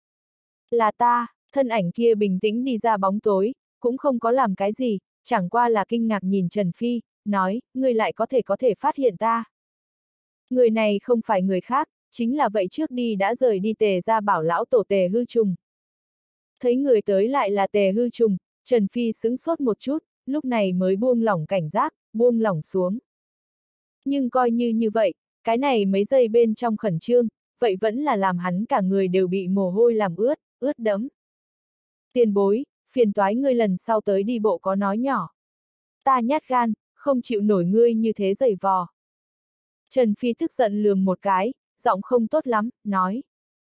Là ta, thân ảnh kia bình tĩnh đi ra bóng tối, cũng không có làm cái gì, chẳng qua là kinh ngạc nhìn Trần Phi, nói, ngươi lại có thể phát hiện ta. Người này không phải người khác, chính là vậy trước đi đã rời đi Tề ra bảo lão tổ Tề Hư Trùng. Thấy người tới lại là Tề Hư Trùng, Trần Phi sững sốt một chút, lúc này mới buông lỏng cảnh giác, buông lỏng xuống. Nhưng coi như vậy, cái này mấy giây bên trong khẩn trương, vậy vẫn là làm hắn cả người đều bị mồ hôi làm ướt đẫm. Tiền bối, phiền toái ngươi lần sau tới đi bộ có nói nhỏ. Ta nhát gan, không chịu nổi ngươi như thế giày vò. Trần Phi tức giận lườm một cái, giọng không tốt lắm, nói.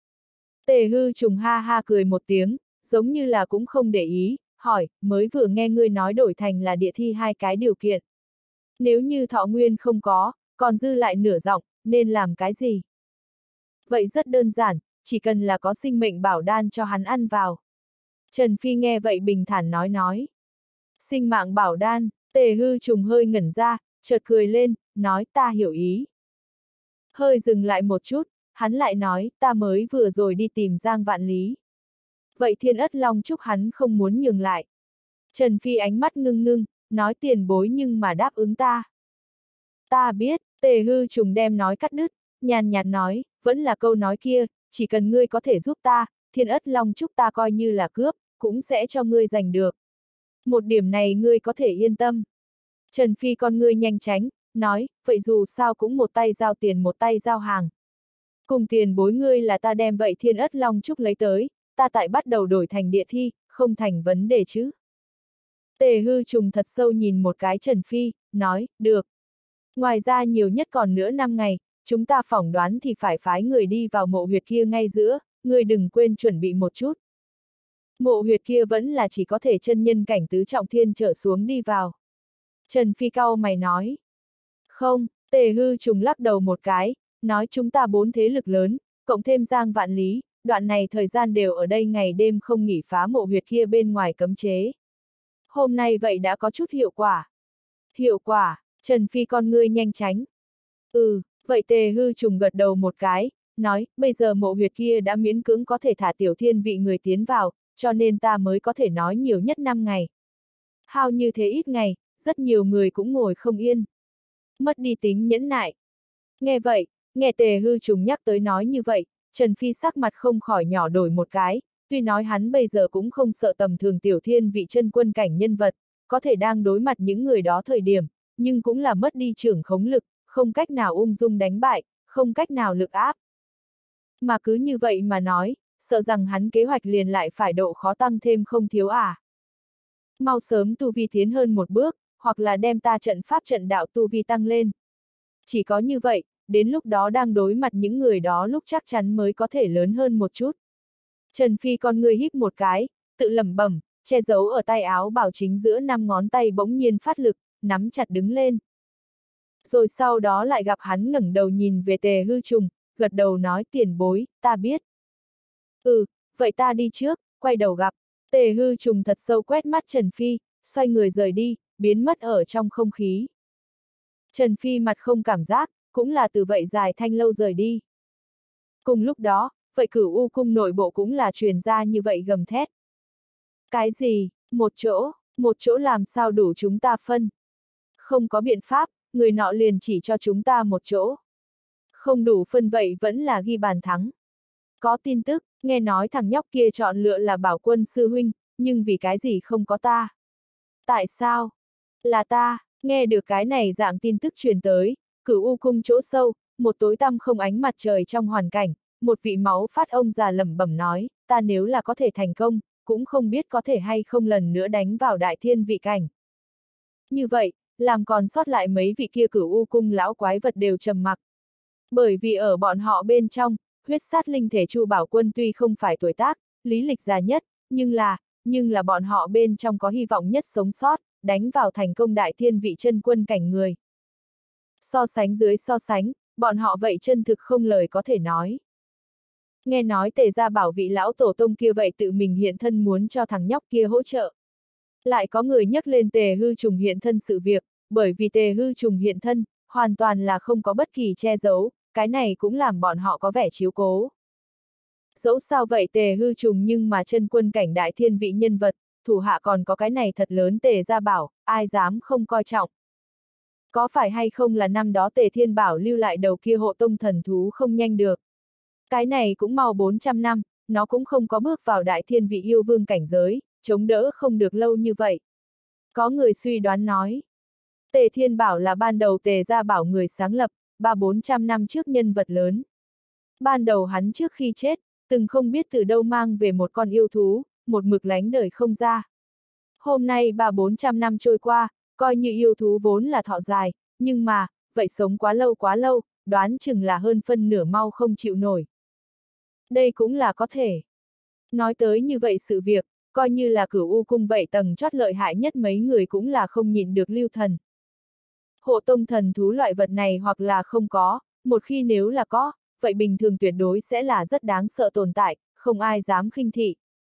Tề Hư Trùng ha ha cười một tiếng, giống như là cũng không để ý, hỏi, mới vừa nghe ngươi nói đổi thành là địa thi 2 cái điều kiện. Nếu như thọ nguyên không có, còn dư lại nửa giọng, nên làm cái gì? Vậy rất đơn giản, chỉ cần là có sinh mệnh bảo đan cho hắn ăn vào. Trần Phi nghe vậy bình thản nói. Sinh mạng bảo đan, Tề Hư Trùng hơi ngẩn ra, chợt cười lên, nói ta hiểu ý. Hơi dừng lại một chút, hắn lại nói, ta mới vừa rồi đi tìm Giang Vạn Lý. Vậy Thiên Ất Long chúc hắn không muốn nhường lại. Trần Phi ánh mắt ngưng, nói tiền bối nhưng mà đáp ứng ta. Ta biết, Tề Hư Trùng đem nói cắt đứt, nhàn nhạt nói, vẫn là câu nói kia, chỉ cần ngươi có thể giúp ta, Thiên Ất Long chúc ta coi như là cướp, cũng sẽ cho ngươi giành được. Một điểm này ngươi có thể yên tâm. Trần Phi con ngươi nhanh tránh, nói, vậy dù sao cũng một tay giao tiền một tay giao hàng. Cùng tiền bối ngươi là ta đem vậy Thiên Ất Long chúc lấy tới, ta tại bắt đầu đổi thành địa thi, không thành vấn đề chứ. Tề Hư Trùng thật sâu nhìn một cái Trần Phi, nói, được. Ngoài ra nhiều nhất còn nữa 5 ngày, chúng ta phỏng đoán thì phải phái người đi vào mộ huyệt kia ngay giữa, ngươi đừng quên chuẩn bị một chút. Mộ huyệt kia vẫn là chỉ có thể chân nhân cảnh tứ trọng thiên trở xuống đi vào. Trần Phi cau mày nói. Không, Tề Hư Trùng lắc đầu một cái, nói chúng ta 4 thế lực lớn, cộng thêm Giang Vạn Lý, đoạn này thời gian đều ở đây ngày đêm không nghỉ phá mộ huyệt kia bên ngoài cấm chế. Hôm nay vậy đã có chút hiệu quả. Hiệu quả, Trần Phi con ngươi nhanh tránh. Vậy Tề Hư Trùng gật đầu một cái, nói, bây giờ mộ huyệt kia đã miễn cưỡng có thể thả tiểu thiên vị người tiến vào, cho nên ta mới có thể nói nhiều nhất 5 ngày. Hao như thế ít ngày, rất nhiều người cũng ngồi không yên. Mất đi tính nhẫn nại. Nghe vậy, nghe Tề Hư Trùng nhắc tới nói như vậy, Trần Phi sắc mặt không khỏi nhỏ đổi một cái, tuy nói hắn bây giờ cũng không sợ tầm thường tiểu thiên vị chân quân cảnh nhân vật, có thể đang đối mặt những người đó thời điểm, nhưng cũng là mất đi trưởng khống lực, không cách nào ung dung đánh bại, không cách nào lực áp. Mà cứ như vậy mà nói, sợ rằng hắn kế hoạch liền lại phải độ khó tăng thêm không thiếu à. Mau sớm tu vi tiến hơn một bước, hoặc là đem ta trận pháp trận đạo tu vi tăng lên. Chỉ có như vậy, đến lúc đó đang đối mặt những người đó lúc chắc chắn mới có thể lớn hơn một chút. Trần Phi con người híp một cái, tự lẩm bẩm, che giấu ở tay áo bảo chính giữa 5 ngón tay bỗng nhiên phát lực, nắm chặt đứng lên, Rồi sau đó lại gặp hắn ngẩng đầu nhìn về Tề Hư Trùng, gật đầu nói tiền bối, ta biết. Ừ, vậy ta đi trước, quay đầu gặp. Tề Hư Trùng thật sâu quét mắt Trần Phi, xoay người rời đi, biến mất ở trong không khí. Trần Phi mặt không cảm giác, cũng là từ vậy dài thanh lâu rời đi. Cùng lúc đó, vậy Cửu U cung nội bộ cũng là truyền ra như vậy gầm thét. Cái gì, một chỗ làm sao đủ chúng ta phân? Không có biện pháp, người nọ liền chỉ cho chúng ta một chỗ. Không đủ phân vậy vẫn là ghi bàn thắng. Có tin tức, nghe nói thằng nhóc kia chọn lựa là Bảo Quân sư huynh, nhưng vì cái gì không có ta? Tại sao? Là ta, nghe được cái này dạng tin tức truyền tới, Cửu U cung chỗ sâu, một tối tăm không ánh mặt trời trong hoàn cảnh, một vị máu phát ông già lẩm bẩm nói, ta nếu là có thể thành công, cũng không biết có thể hay không lần nữa đánh vào đại thiên vị cảnh. Như vậy, làm còn sót lại mấy vị kia Cửu U cung lão quái vật đều trầm mặc. Bởi vì ở bọn họ bên trong, huyết sát linh thể Chu Bảo Quân tuy không phải tuổi tác, lý lịch già nhất, nhưng là bọn họ bên trong có hy vọng nhất sống sót, đánh vào thành công đại thiên vị chân quân cảnh người. So sánh dưới so sánh, bọn họ vậy chân thực không lời có thể nói. Nghe nói Tề gia bảo vị lão tổ tông kia vậy tự mình hiện thân muốn cho thằng nhóc kia hỗ trợ. Lại có người nhắc lên Tề Hư Trùng hiện thân sự việc, bởi vì Tề Hư Trùng hiện thân, hoàn toàn là không có bất kỳ che giấu, cái này cũng làm bọn họ có vẻ chiếu cố. Dẫu sao vậy Tề Hư Trùng nhưng mà chân quân cảnh đại thiên vị nhân vật, thủ hạ còn có cái này thật lớn Tề gia bảo, ai dám không coi trọng. Có phải hay không là năm đó Tề Thiên Bảo lưu lại đầu kia hộ tông thần thú không nhanh được. Cái này cũng mau 400 năm, nó cũng không có bước vào đại thiên vị yêu vương cảnh giới, chống đỡ không được lâu như vậy. Có người suy đoán nói, Tề Thiên Bảo là ban đầu Tề gia bảo người sáng lập, 300-400 năm trước nhân vật lớn. Ban đầu hắn trước khi chết, từng không biết từ đâu mang về một con yêu thú, một mực lánh đời không ra. Hôm nay 300-400 năm trôi qua, coi như yêu thú vốn là thọ dài, nhưng mà, vậy sống quá lâu, đoán chừng là hơn phân nửa mau không chịu nổi. Đây cũng là có thể. Nói tới như vậy sự việc, coi như là Cửu U cung vậy tầng chót lợi hại nhất mấy người cũng là không nhịn được lưu thần. Hộ tông thần thú loại vật này hoặc là không có, một khi nếu là có, vậy bình thường tuyệt đối sẽ là rất đáng sợ tồn tại, không ai dám khinh thị.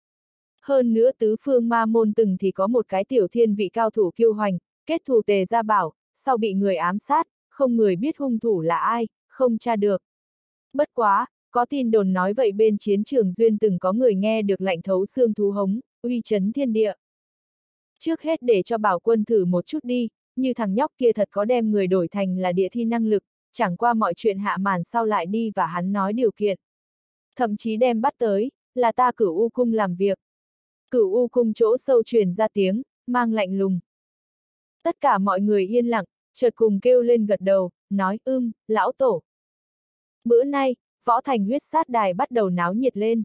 Hơn nữa tứ phương ma môn từng thì có một cái tiểu thiên vị cao thủ kiêu hoành, kết thù Tề gia bảo, sau bị người ám sát, không người biết hung thủ là ai, không tra được. Bất quá, có tin đồn nói vậy bên chiến trường duyên từng có người nghe được lạnh thấu xương thú hống, uy chấn thiên địa. Trước hết để cho Bảo Quân thử một chút đi, như thằng nhóc kia thật có đem người đổi thành là địa thi năng lực, chẳng qua mọi chuyện hạ màn sau lại đi và hắn nói điều kiện. Thậm chí đem bắt tới, là ta Cửu U cung làm việc. Cửu U cung chỗ sâu truyền ra tiếng, mang lạnh lùng. Tất cả mọi người yên lặng, chợt cùng kêu lên gật đầu, nói lão tổ. Bữa nay, Võ Thành huyết sát đài bắt đầu náo nhiệt lên.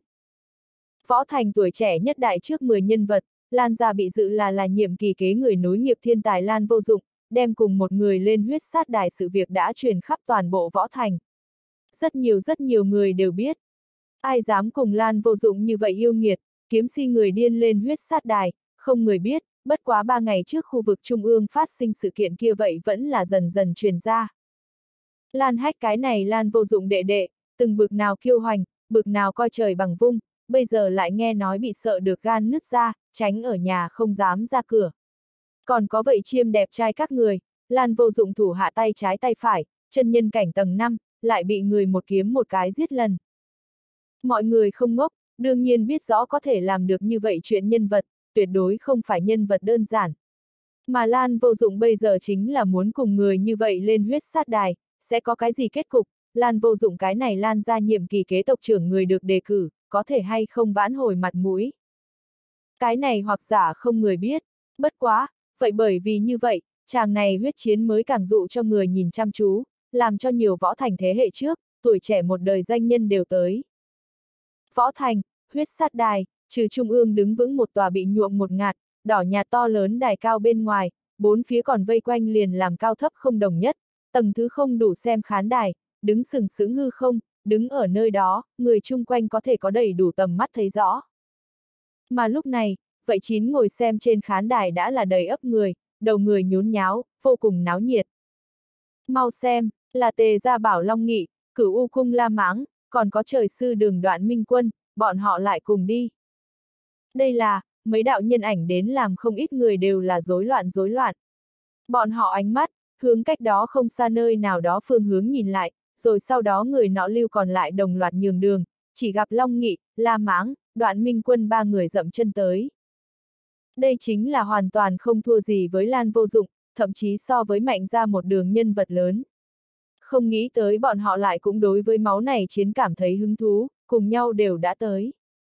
Võ Thành tuổi trẻ nhất đại trước 10 nhân vật, Lan gia bị dự là nhiệm kỳ kế người nối nghiệp thiên tài Lan Vô Dụng, đem cùng một người lên huyết sát đài sự việc đã truyền khắp toàn bộ Võ Thành. Rất nhiều người đều biết. Ai dám cùng Lan Vô Dụng như vậy yêu nghiệt, kiếm si người điên lên huyết sát đài, không người biết, bất quá 3 ngày trước khu vực Trung ương phát sinh sự kiện kia vậy vẫn là dần dần truyền ra. Lan Hách cái này Lan Vô Dụng đệ đệ, từng bực nào kiêu hoành, bực nào coi trời bằng vung, bây giờ lại nghe nói bị sợ được gan nứt ra, tránh ở nhà không dám ra cửa. Còn có vậy chiêm đẹp trai các người, Lan Vô Dụng thủ hạ tay trái tay phải, chân nhân cảnh tầng 5, lại bị người một kiếm một cái giết lần. Mọi người không ngốc, đương nhiên biết rõ có thể làm được như vậy chuyện nhân vật, tuyệt đối không phải nhân vật đơn giản. Mà Lan Vô Dụng bây giờ chính là muốn cùng người như vậy lên huyết sát đài, sẽ có cái gì kết cục, Lan Vô Dụng cái này Lan ra nhiệm kỳ kế tộc trưởng người được đề cử, có thể hay không vãn hồi mặt mũi. Cái này hoặc giả không người biết, bất quá, vậy bởi vì như vậy, chàng này huyết chiến mới càng dụ cho người nhìn chăm chú, làm cho nhiều Võ Thành thế hệ trước, tuổi trẻ một đời danh nhân đều tới. Võ Thành, huyết sát đài, trừ trung ương đứng vững một tòa bị nhuộm một ngạt, đỏ nhạt to lớn đài cao bên ngoài, bốn phía còn vây quanh liền làm cao thấp không đồng nhất, tầng thứ không đủ xem khán đài, đứng sừng sững hư không, đứng ở nơi đó, người chung quanh có thể có đầy đủ tầm mắt thấy rõ. Mà lúc này, vậy chín ngồi xem trên khán đài đã là đầy ấp người, đầu người nhốn nháo, vô cùng náo nhiệt. Mau xem, là Tề Gia Bảo Long Nghị, Cửu U Cung La Máng, còn có trời sư Đường Đoạn Minh Quân, bọn họ lại cùng đi. Đây là, mấy đạo nhân ảnh đến làm không ít người đều là rối loạn rối loạn. Bọn họ ánh mắt, hướng cách đó không xa nơi nào đó phương hướng nhìn lại, rồi sau đó người nọ lưu còn lại đồng loạt nhường đường, chỉ gặp Long Nghị, La Máng, Đoạn Minh Quân ba người dậm chân tới. Đây chính là hoàn toàn không thua gì với Lan Vô Dụng, thậm chí so với Mạnh ra một đường nhân vật lớn. Không nghĩ tới bọn họ lại cũng đối với máu này chiến cảm thấy hứng thú, cùng nhau đều đã tới.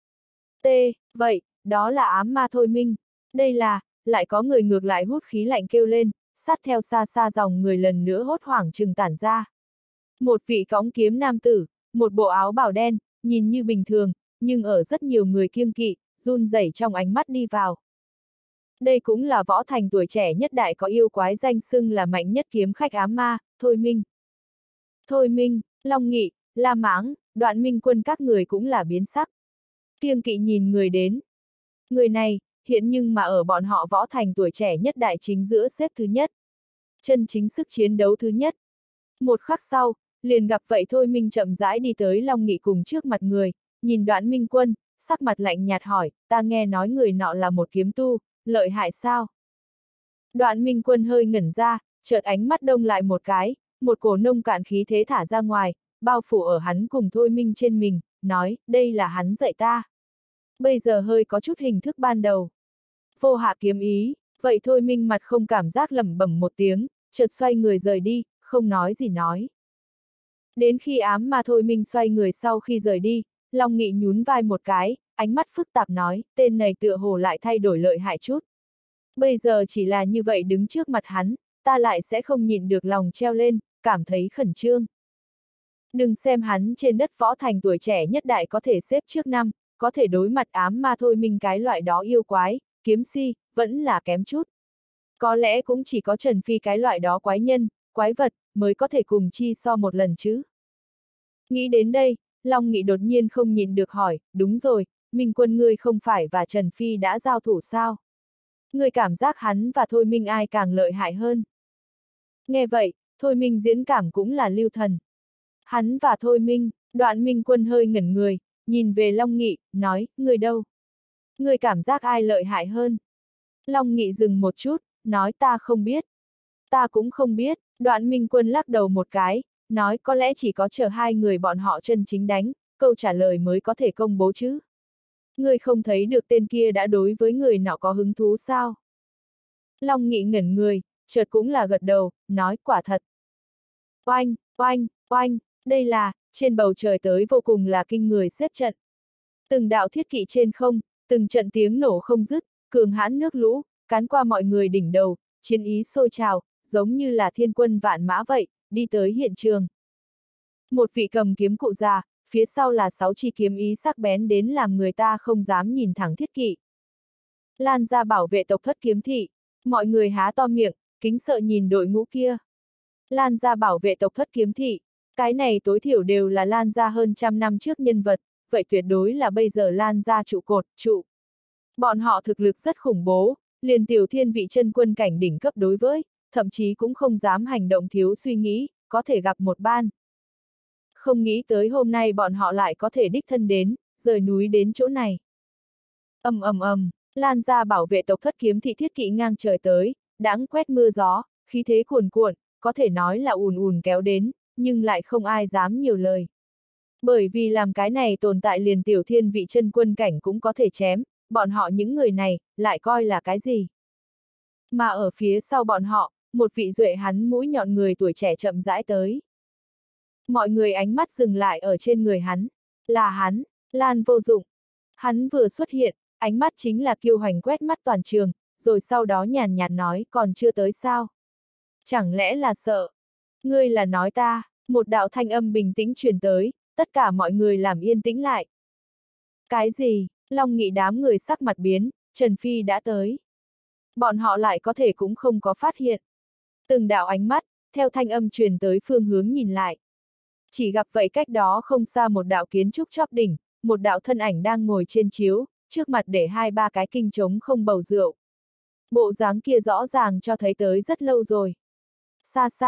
Vậy, đó là ám ma thôi minh. Đây là, lại có người ngược lại hút khí lạnh kêu lên, sát theo xa xa dòng người lần nữa hốt hoảng trừng tản ra. Một vị cõng kiếm nam tử, một bộ áo bào đen, nhìn như bình thường, nhưng ở rất nhiều người kiêng kỵ, run rẩy trong ánh mắt đi vào. Đây cũng là võ thành tuổi trẻ nhất đại có yêu quái danh xưng là mạnh nhất kiếm khách ám ma, Thôi Minh. Thôi Minh, Long Nghị, La Máng, Đoạn Minh Quân các người cũng là biến sắc. Kiêng kỵ nhìn người đến. Người này, hiện nhưng mà ở bọn họ võ thành tuổi trẻ nhất đại chính giữa xếp thứ nhất. Chân chính sức chiến đấu thứ nhất. Một khắc sau, liền gặp vậy Thôi Minh chậm rãi đi tới Long Nghị cùng trước mặt người, nhìn Đoạn Minh Quân, sắc mặt lạnh nhạt hỏi, ta nghe nói người nọ là một kiếm tu, lợi hại sao? Đoạn Minh Quân hơi ngẩn ra, chợt ánh mắt đông lại một cái, một cổ nông cạn khí thế thả ra ngoài, bao phủ ở hắn cùng Thôi Minh trên mình, nói, đây là hắn dạy ta. Bây giờ hơi có chút hình thức ban đầu. Vô hạ kiếm ý, vậy Thôi Minh mặt không cảm giác lẩm bẩm một tiếng, chợt xoay người rời đi, không nói gì nói. Đến khi ám ma Thôi Minh xoay người sau khi rời đi, Long Nghị nhún vai một cái, ánh mắt phức tạp nói, tên này tựa hồ lại thay đổi lợi hại chút. Bây giờ chỉ là như vậy đứng trước mặt hắn, ta lại sẽ không nhịn được lòng treo lên, cảm thấy khẩn trương. Đừng xem hắn trên đất võ thành tuổi trẻ nhất đại có thể xếp trước năm, có thể đối mặt ám ma Thôi Minh cái loại đó yêu quái, kiếm si, vẫn là kém chút. Có lẽ cũng chỉ có Trần Phi cái loại đó quái nhân, quái vật, mới có thể cùng chi so một lần chứ. Nghĩ đến đây, Long Nghị đột nhiên không nhịn được hỏi, đúng rồi, Minh Quân ngươi không phải và Trần Phi đã giao thủ sao? Ngươi cảm giác hắn và Thôi Minh ai càng lợi hại hơn? Nghe vậy, Thôi Minh diễn cảm cũng là lưu thần. Hắn và Thôi Minh, Đoạn Minh Quân hơi ngẩn người, nhìn về Long Nghị, nói, ngươi đâu? Ngươi cảm giác ai lợi hại hơn? Long Nghị dừng một chút, nói ta không biết. Ta cũng không biết, Đoạn Minh Quân lắc đầu một cái, nói có lẽ chỉ có chờ hai người bọn họ chân chính đánh, câu trả lời mới có thể công bố chứ. Ngươi không thấy được tên kia đã đối với người nọ có hứng thú sao? Long Nghị ngẩn người, chợt cũng là gật đầu, nói quả thật. Oanh, oanh, oanh, đây là, trên bầu trời tới vô cùng là kinh người xếp trận. Từng đạo thiết kỵ trên không, từng trận tiếng nổ không dứt, cường hãn nước lũ, cán qua mọi người đỉnh đầu, chiến ý sôi trào, giống như là thiên quân vạn mã vậy, đi tới hiện trường. Một vị cầm kiếm cụ già, phía sau là 6 chi kiếm ý sắc bén đến làm người ta không dám nhìn thẳng thiết kỵ. Lan ra bảo vệ tộc Thất Kiếm Thị, mọi người há to miệng, kính sợ nhìn đội ngũ kia. Lan ra bảo vệ tộc Thất Kiếm Thị, cái này tối thiểu đều là Lan ra hơn 100 năm trước nhân vật, vậy tuyệt đối là bây giờ Lan ra trụ cột, trụ. Bọn họ thực lực rất khủng bố, liền tiểu thiên vị chân quân cảnh đỉnh cấp đối với, thậm chí cũng không dám hành động thiếu suy nghĩ, có thể gặp một ban. Không nghĩ tới hôm nay bọn họ lại có thể đích thân đến, rời núi đến chỗ này. Lan ra bảo vệ tộc Thất Kiếm Thị thiết kỵ ngang trời tới, đãng quét mưa gió, khí thế cuồn cuộn, có thể nói là ùn ùn kéo đến, nhưng lại không ai dám nhiều lời. Bởi vì làm cái này tồn tại liền tiểu thiên vị chân quân cảnh cũng có thể chém, bọn họ những người này, lại coi là cái gì? Mà ở phía sau bọn họ, một vị duệ hắn mũi nhọn người tuổi trẻ chậm rãi tới. Mọi người ánh mắt dừng lại ở trên người hắn. Là hắn, Lan Vô Dụng. Hắn vừa xuất hiện, ánh mắt chính là kiêu hành quét mắt toàn trường, rồi sau đó nhàn nhạt nói còn chưa tới sao? Chẳng lẽ là sợ? Ngươi là nói ta, một đạo thanh âm bình tĩnh truyền tới, tất cả mọi người làm yên tĩnh lại. Cái gì? Long Nghị đám người sắc mặt biến, Trần Phi đã tới. Bọn họ lại có thể cũng không có phát hiện. Từng đạo ánh mắt, theo thanh âm truyền tới phương hướng nhìn lại. Chỉ gặp vậy cách đó không xa một đạo kiến trúc chóp đỉnh, một đạo thân ảnh đang ngồi trên chiếu, trước mặt để 2-3 cái kinh trống không bầu rượu. Bộ dáng kia rõ ràng cho thấy tới rất lâu rồi. Xa xa,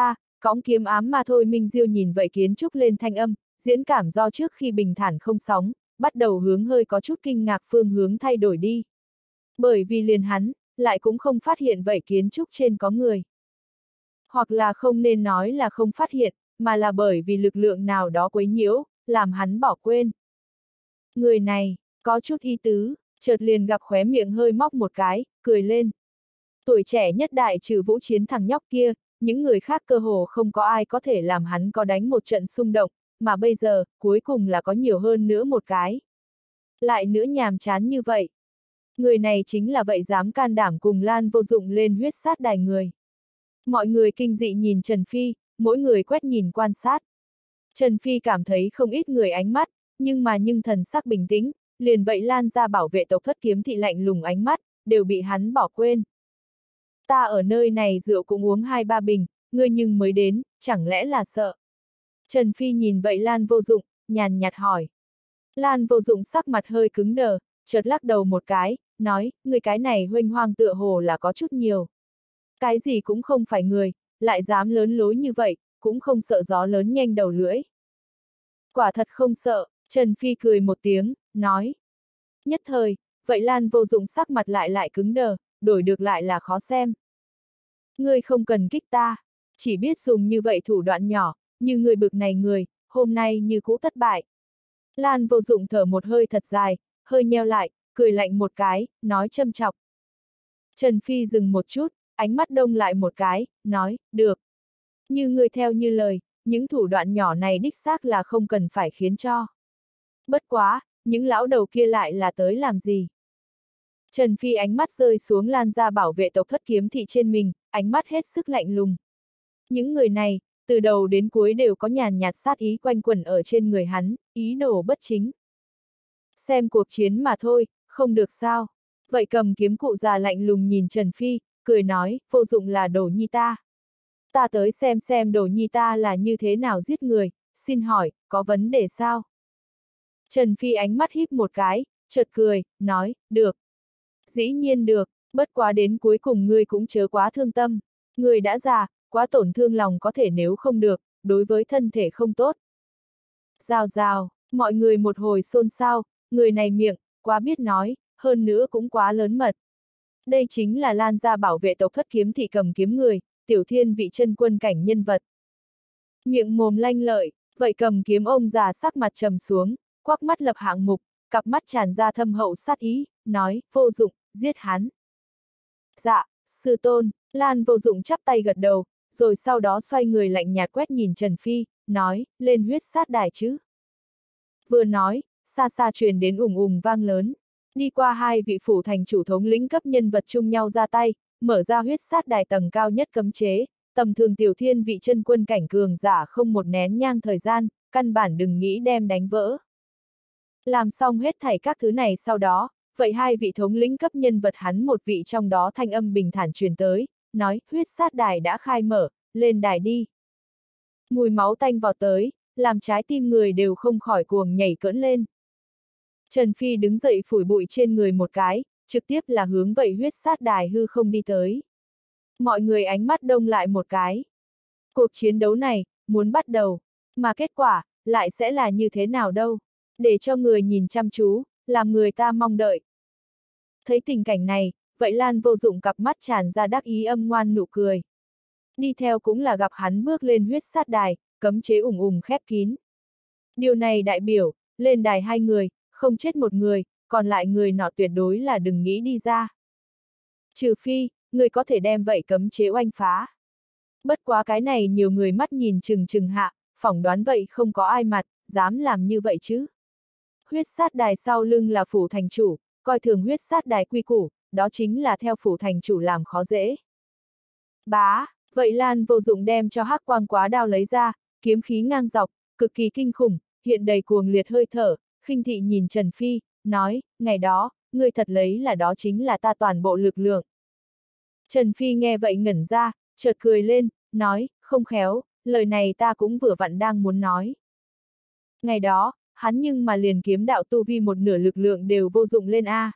Cõng kiếm ám mà thôi. Minh Diêu nhìn vậy kiến trúc lên thanh âm, diễn cảm do trước khi bình thản không sóng, bắt đầu hướng hơi có chút kinh ngạc phương hướng thay đổi đi. Bởi vì liền hắn, lại cũng không phát hiện vậy kiến trúc trên có người. Hoặc là không nên nói là không phát hiện, mà là bởi vì lực lượng nào đó quấy nhiễu, làm hắn bỏ quên. Người này, có chút ý tứ, chợt liền gặp khóe miệng hơi móc một cái, cười lên. Tuổi trẻ nhất đại trừ Vũ Chiến thằng nhóc kia, những người khác cơ hồ không có ai có thể làm hắn có đánh một trận xung động, mà bây giờ, cuối cùng là có nhiều hơn nữa một cái. Lại nữa nhàm chán như vậy. Người này chính là vậy dám can đảm cùng Lan Vô Dụng lên huyết sát đài người. Mọi người kinh dị nhìn Trần Phi, mỗi người quét nhìn quan sát. Trần Phi cảm thấy không ít người ánh mắt, nhưng thần sắc bình tĩnh, liền vậy Lan ra bảo vệ tộc Thất Kiếm Thị lạnh lùng ánh mắt, đều bị hắn bỏ quên. Ta ở nơi này rượu cũng uống 2-3 bình, ngươi nhưng mới đến, chẳng lẽ là sợ? Trần Phi nhìn vậy Lan Vô Dụng, nhàn nhạt hỏi. Lan Vô Dụng sắc mặt hơi cứng đờ, chợt lắc đầu một cái, nói, người cái này huênh hoang tựa hồ là có chút nhiều. Cái gì cũng không phải người, lại dám lớn lối như vậy, cũng không sợ gió lớn nhanh đầu lưỡi. Quả thật không sợ, Trần Phi cười một tiếng, nói. Nhất thời, vậy Lan Vô Dụng sắc mặt lại cứng đờ, đổi được lại là khó xem. Ngươi không cần kích ta, chỉ biết dùng như vậy thủ đoạn nhỏ, như người bực này người, hôm nay như cũ thất bại. Lan Vô Dụng thở một hơi thật dài, hơi nheo lại, cười lạnh một cái, nói châm chọc. Trần Phi dừng một chút, ánh mắt đông lại một cái, nói, được. Như ngươi theo như lời, những thủ đoạn nhỏ này đích xác là không cần phải khiến cho. Bất quá, những lão đầu kia lại là tới làm gì? Trần Phi ánh mắt rơi xuống Lan ra bảo vệ tộc Thất Kiếm Thị trên mình, ánh mắt hết sức lạnh lùng. Những người này, từ đầu đến cuối đều có nhàn nhạt sát ý quanh quẩn ở trên người hắn, ý đồ bất chính. Xem cuộc chiến mà thôi, không được sao. Vậy cầm kiếm cụ già lạnh lùng nhìn Trần Phi, cười nói, Vô Dụng là đồ nhi ta. Ta tới xem đồ nhi ta là như thế nào giết người, xin hỏi, có vấn đề sao? Trần Phi ánh mắt híp một cái, chợt cười, nói, được. Dĩ nhiên được, bất quá đến cuối cùng ngươi cũng chớ quá thương tâm. Ngươi đã già, quá tổn thương lòng có thể nếu không được, đối với thân thể không tốt. Rào rào, mọi người một hồi xôn xao, người này miệng, quá biết nói, hơn nữa cũng quá lớn mật. Đây chính là Lan gia bảo vệ tộc Thất Kiếm Thị cầm kiếm người, tiểu thiên vị chân quân cảnh nhân vật. Miệng mồm lanh lợi, vậy cầm kiếm ông già sắc mặt trầm xuống, quắc mắt lập hạng mục, cặp mắt tràn ra thâm hậu sát ý, nói, Vô Dụng, giết hắn. Dạ, sư tôn, Lan Vô Dụng chắp tay gật đầu, rồi sau đó xoay người lạnh nhạt quét nhìn Trần Phi, nói, lên huyết sát đài chứ. Vừa nói, xa xa truyền đến ùng ùng vang lớn. Đi qua hai vị phủ thành chủ thống lĩnh cấp nhân vật chung nhau ra tay, mở ra huyết sát đài tầng cao nhất cấm chế, tầm thường tiểu thiên vị chân quân cảnh cường giả không một nén nhang thời gian, căn bản đừng nghĩ đem đánh vỡ. Làm xong hết thảy các thứ này sau đó, vậy hai vị thống lĩnh cấp nhân vật hắn một vị trong đó thanh âm bình thản truyền tới, nói, huyết sát đài đã khai mở, lên đài đi. Mùi máu tanh vào tới, làm trái tim người đều không khỏi cuồng nhảy cỡn lên. Trần Phi đứng dậy phủi bụi trên người một cái, trực tiếp là hướng vậy huyết sát đài hư không đi tới. Mọi người ánh mắt đông lại một cái. Cuộc chiến đấu này, muốn bắt đầu, mà kết quả, lại sẽ là như thế nào đâu, để cho người nhìn chăm chú, làm người ta mong đợi. Thấy tình cảnh này, vậy Lan Vô Dụng cặp mắt tràn ra đắc ý âm ngoan nụ cười. Đi theo cũng là gặp hắn bước lên huyết sát đài, cấm chế ùng ùng khép kín. Điều này đại biểu, lên đài hai người, không chết một người, còn lại người nọ tuyệt đối là đừng nghĩ đi ra. Trừ phi, người có thể đem vậy cấm chế oanh phá. Bất quá cái này nhiều người mắt nhìn chừng hạ, phỏng đoán vậy không có ai mặt, dám làm như vậy chứ. Huyết sát đài sau lưng là phủ thành chủ, coi thường huyết sát đài quy củ, đó chính là theo phủ thành chủ làm khó dễ. Bá, vậy Lan Vô Dụng đem cho hắc quang quá đao lấy ra, kiếm khí ngang dọc, cực kỳ kinh khủng, hiện đầy cuồng liệt hơi thở, khinh thị nhìn Trần Phi, nói, ngày đó, ngươi thật lấy là đó chính là ta toàn bộ lực lượng. Trần Phi nghe vậy ngẩn ra, chợt cười lên, nói, không khéo, lời này ta cũng vừa vặn đang muốn nói. Ngày đó, hắn nhưng mà liền kiếm đạo tu vi một nửa lực lượng đều vô dụng lên a.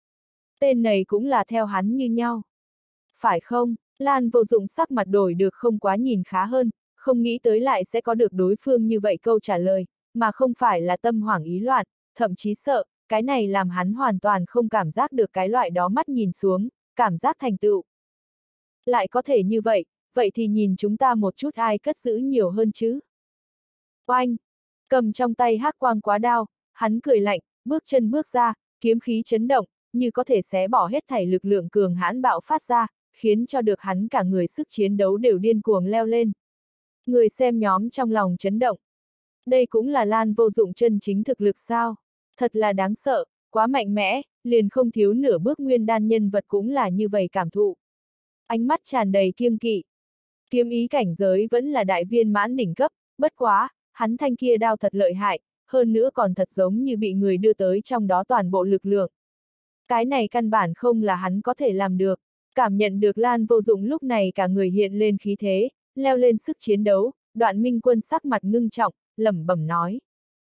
Tên này cũng là theo hắn như nhau. Phải không? Lan Vô Dụng sắc mặt đổi được không quá nhìn khá hơn, không nghĩ tới lại sẽ có được đối phương như vậy câu trả lời, mà không phải là tâm hoảng ý loạn, thậm chí sợ, cái này làm hắn hoàn toàn không cảm giác được cái loại đó mắt nhìn xuống, cảm giác thành tựu. Lại có thể như vậy, vậy thì nhìn chúng ta một chút ai cất giữ nhiều hơn chứ. Oanh! Cầm trong tay hắc quang quá đao, hắn cười lạnh, bước chân bước ra, kiếm khí chấn động, như có thể xé bỏ hết thảy lực lượng cường hãn bạo phát ra, khiến cho được hắn cả người sức chiến đấu đều điên cuồng leo lên. Người xem nhóm trong lòng chấn động. Đây cũng là Lan Vô Dụng chân chính thực lực sao? Thật là đáng sợ, quá mạnh mẽ, liền không thiếu nửa bước nguyên đan nhân vật cũng là như vậy cảm thụ. Ánh mắt tràn đầy kiêng kỵ. Kiếm ý cảnh giới vẫn là đại viên mãn đỉnh cấp, bất quá, hắn thanh kia đao thật lợi hại, hơn nữa còn thật giống như bị người đưa tới trong đó toàn bộ lực lượng. Cái này căn bản không là hắn có thể làm được. Cảm nhận được Lan Vô Dụng lúc này cả người hiện lên khí thế, leo lên sức chiến đấu, Đoạn Minh Quân sắc mặt ngưng trọng, lẩm bẩm nói.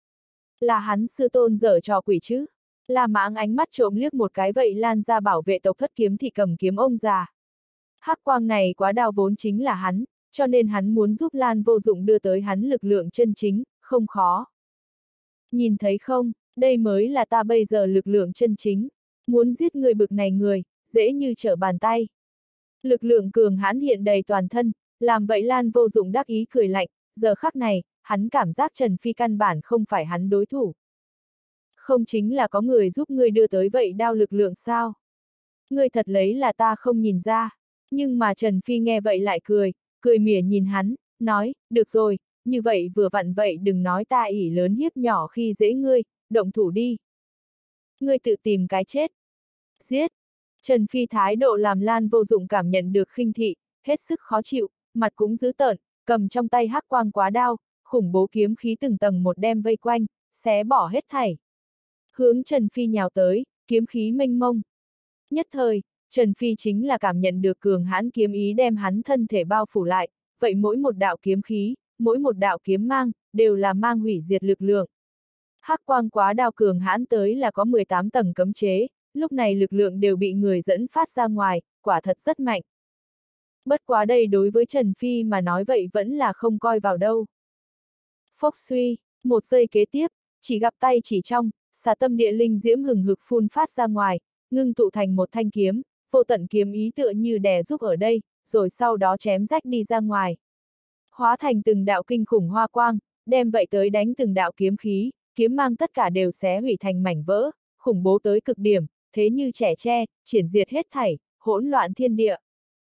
Là hắn sư tôn dở trò quỷ chứ? La Mãng ánh mắt trộm liếc một cái vậy lan ra bảo vệ tộc Thất Kiếm thì cầm kiếm ông già. Hắc quang này quá đao vốn chính là hắn, cho nên hắn muốn giúp Lan Vô Dụng đưa tới hắn lực lượng chân chính, không khó. Nhìn thấy không, đây mới là ta bây giờ lực lượng chân chính. Muốn giết người bực này người, dễ như trở bàn tay. Lực lượng cường hãn hiện đầy toàn thân, làm vậy Lan Vô Dụng đắc ý cười lạnh, giờ khắc này, hắn cảm giác Trần Phi căn bản không phải hắn đối thủ. Không chính là có người giúp ngươi đưa tới vậy đao lực lượng sao? Ngươi thật lấy là ta không nhìn ra. Nhưng mà Trần Phi nghe vậy lại cười mỉa nhìn hắn, nói, được rồi, như vậy vừa vặn vậy đừng nói ta ỷ lớn hiếp nhỏ khi dễ ngươi, động thủ đi. Ngươi tự tìm cái chết. Giết! Trần Phi thái độ làm Lan Vô Dụng cảm nhận được khinh thị, hết sức khó chịu, mặt cũng dữ tợn, cầm trong tay hắc quang quá đao, khủng bố kiếm khí từng tầng một đem vây quanh, xé bỏ hết thảy. Hướng Trần Phi nhào tới, kiếm khí mênh mông. Nhất thời, Trần Phi chính là cảm nhận được cường hãn kiếm ý đem hắn thân thể bao phủ lại, vậy mỗi một đạo kiếm khí, mỗi một đạo kiếm mang, đều là mang hủy diệt lực lượng. Hắc quang quá đao cường hãn tới là có 18 tầng cấm chế, lúc này lực lượng đều bị người dẫn phát ra ngoài, quả thật rất mạnh. Bất quá đây đối với Trần Phi mà nói vậy vẫn là không coi vào đâu. Phốc suy, một giây kế tiếp, chỉ gặp tay chỉ trong, xà tâm địa linh diễm hừng hực phun phát ra ngoài, ngưng tụ thành một thanh kiếm, vô tận kiếm ý tựa như đè giúp ở đây, rồi sau đó chém rách đi ra ngoài. Hóa thành từng đạo kinh khủng hoa quang, đem vậy tới đánh từng đạo kiếm khí, kiếm mang tất cả đều xé hủy thành mảnh vỡ, khủng bố tới cực điểm, thế như trẻ tre, triển diệt hết thảy, hỗn loạn thiên địa.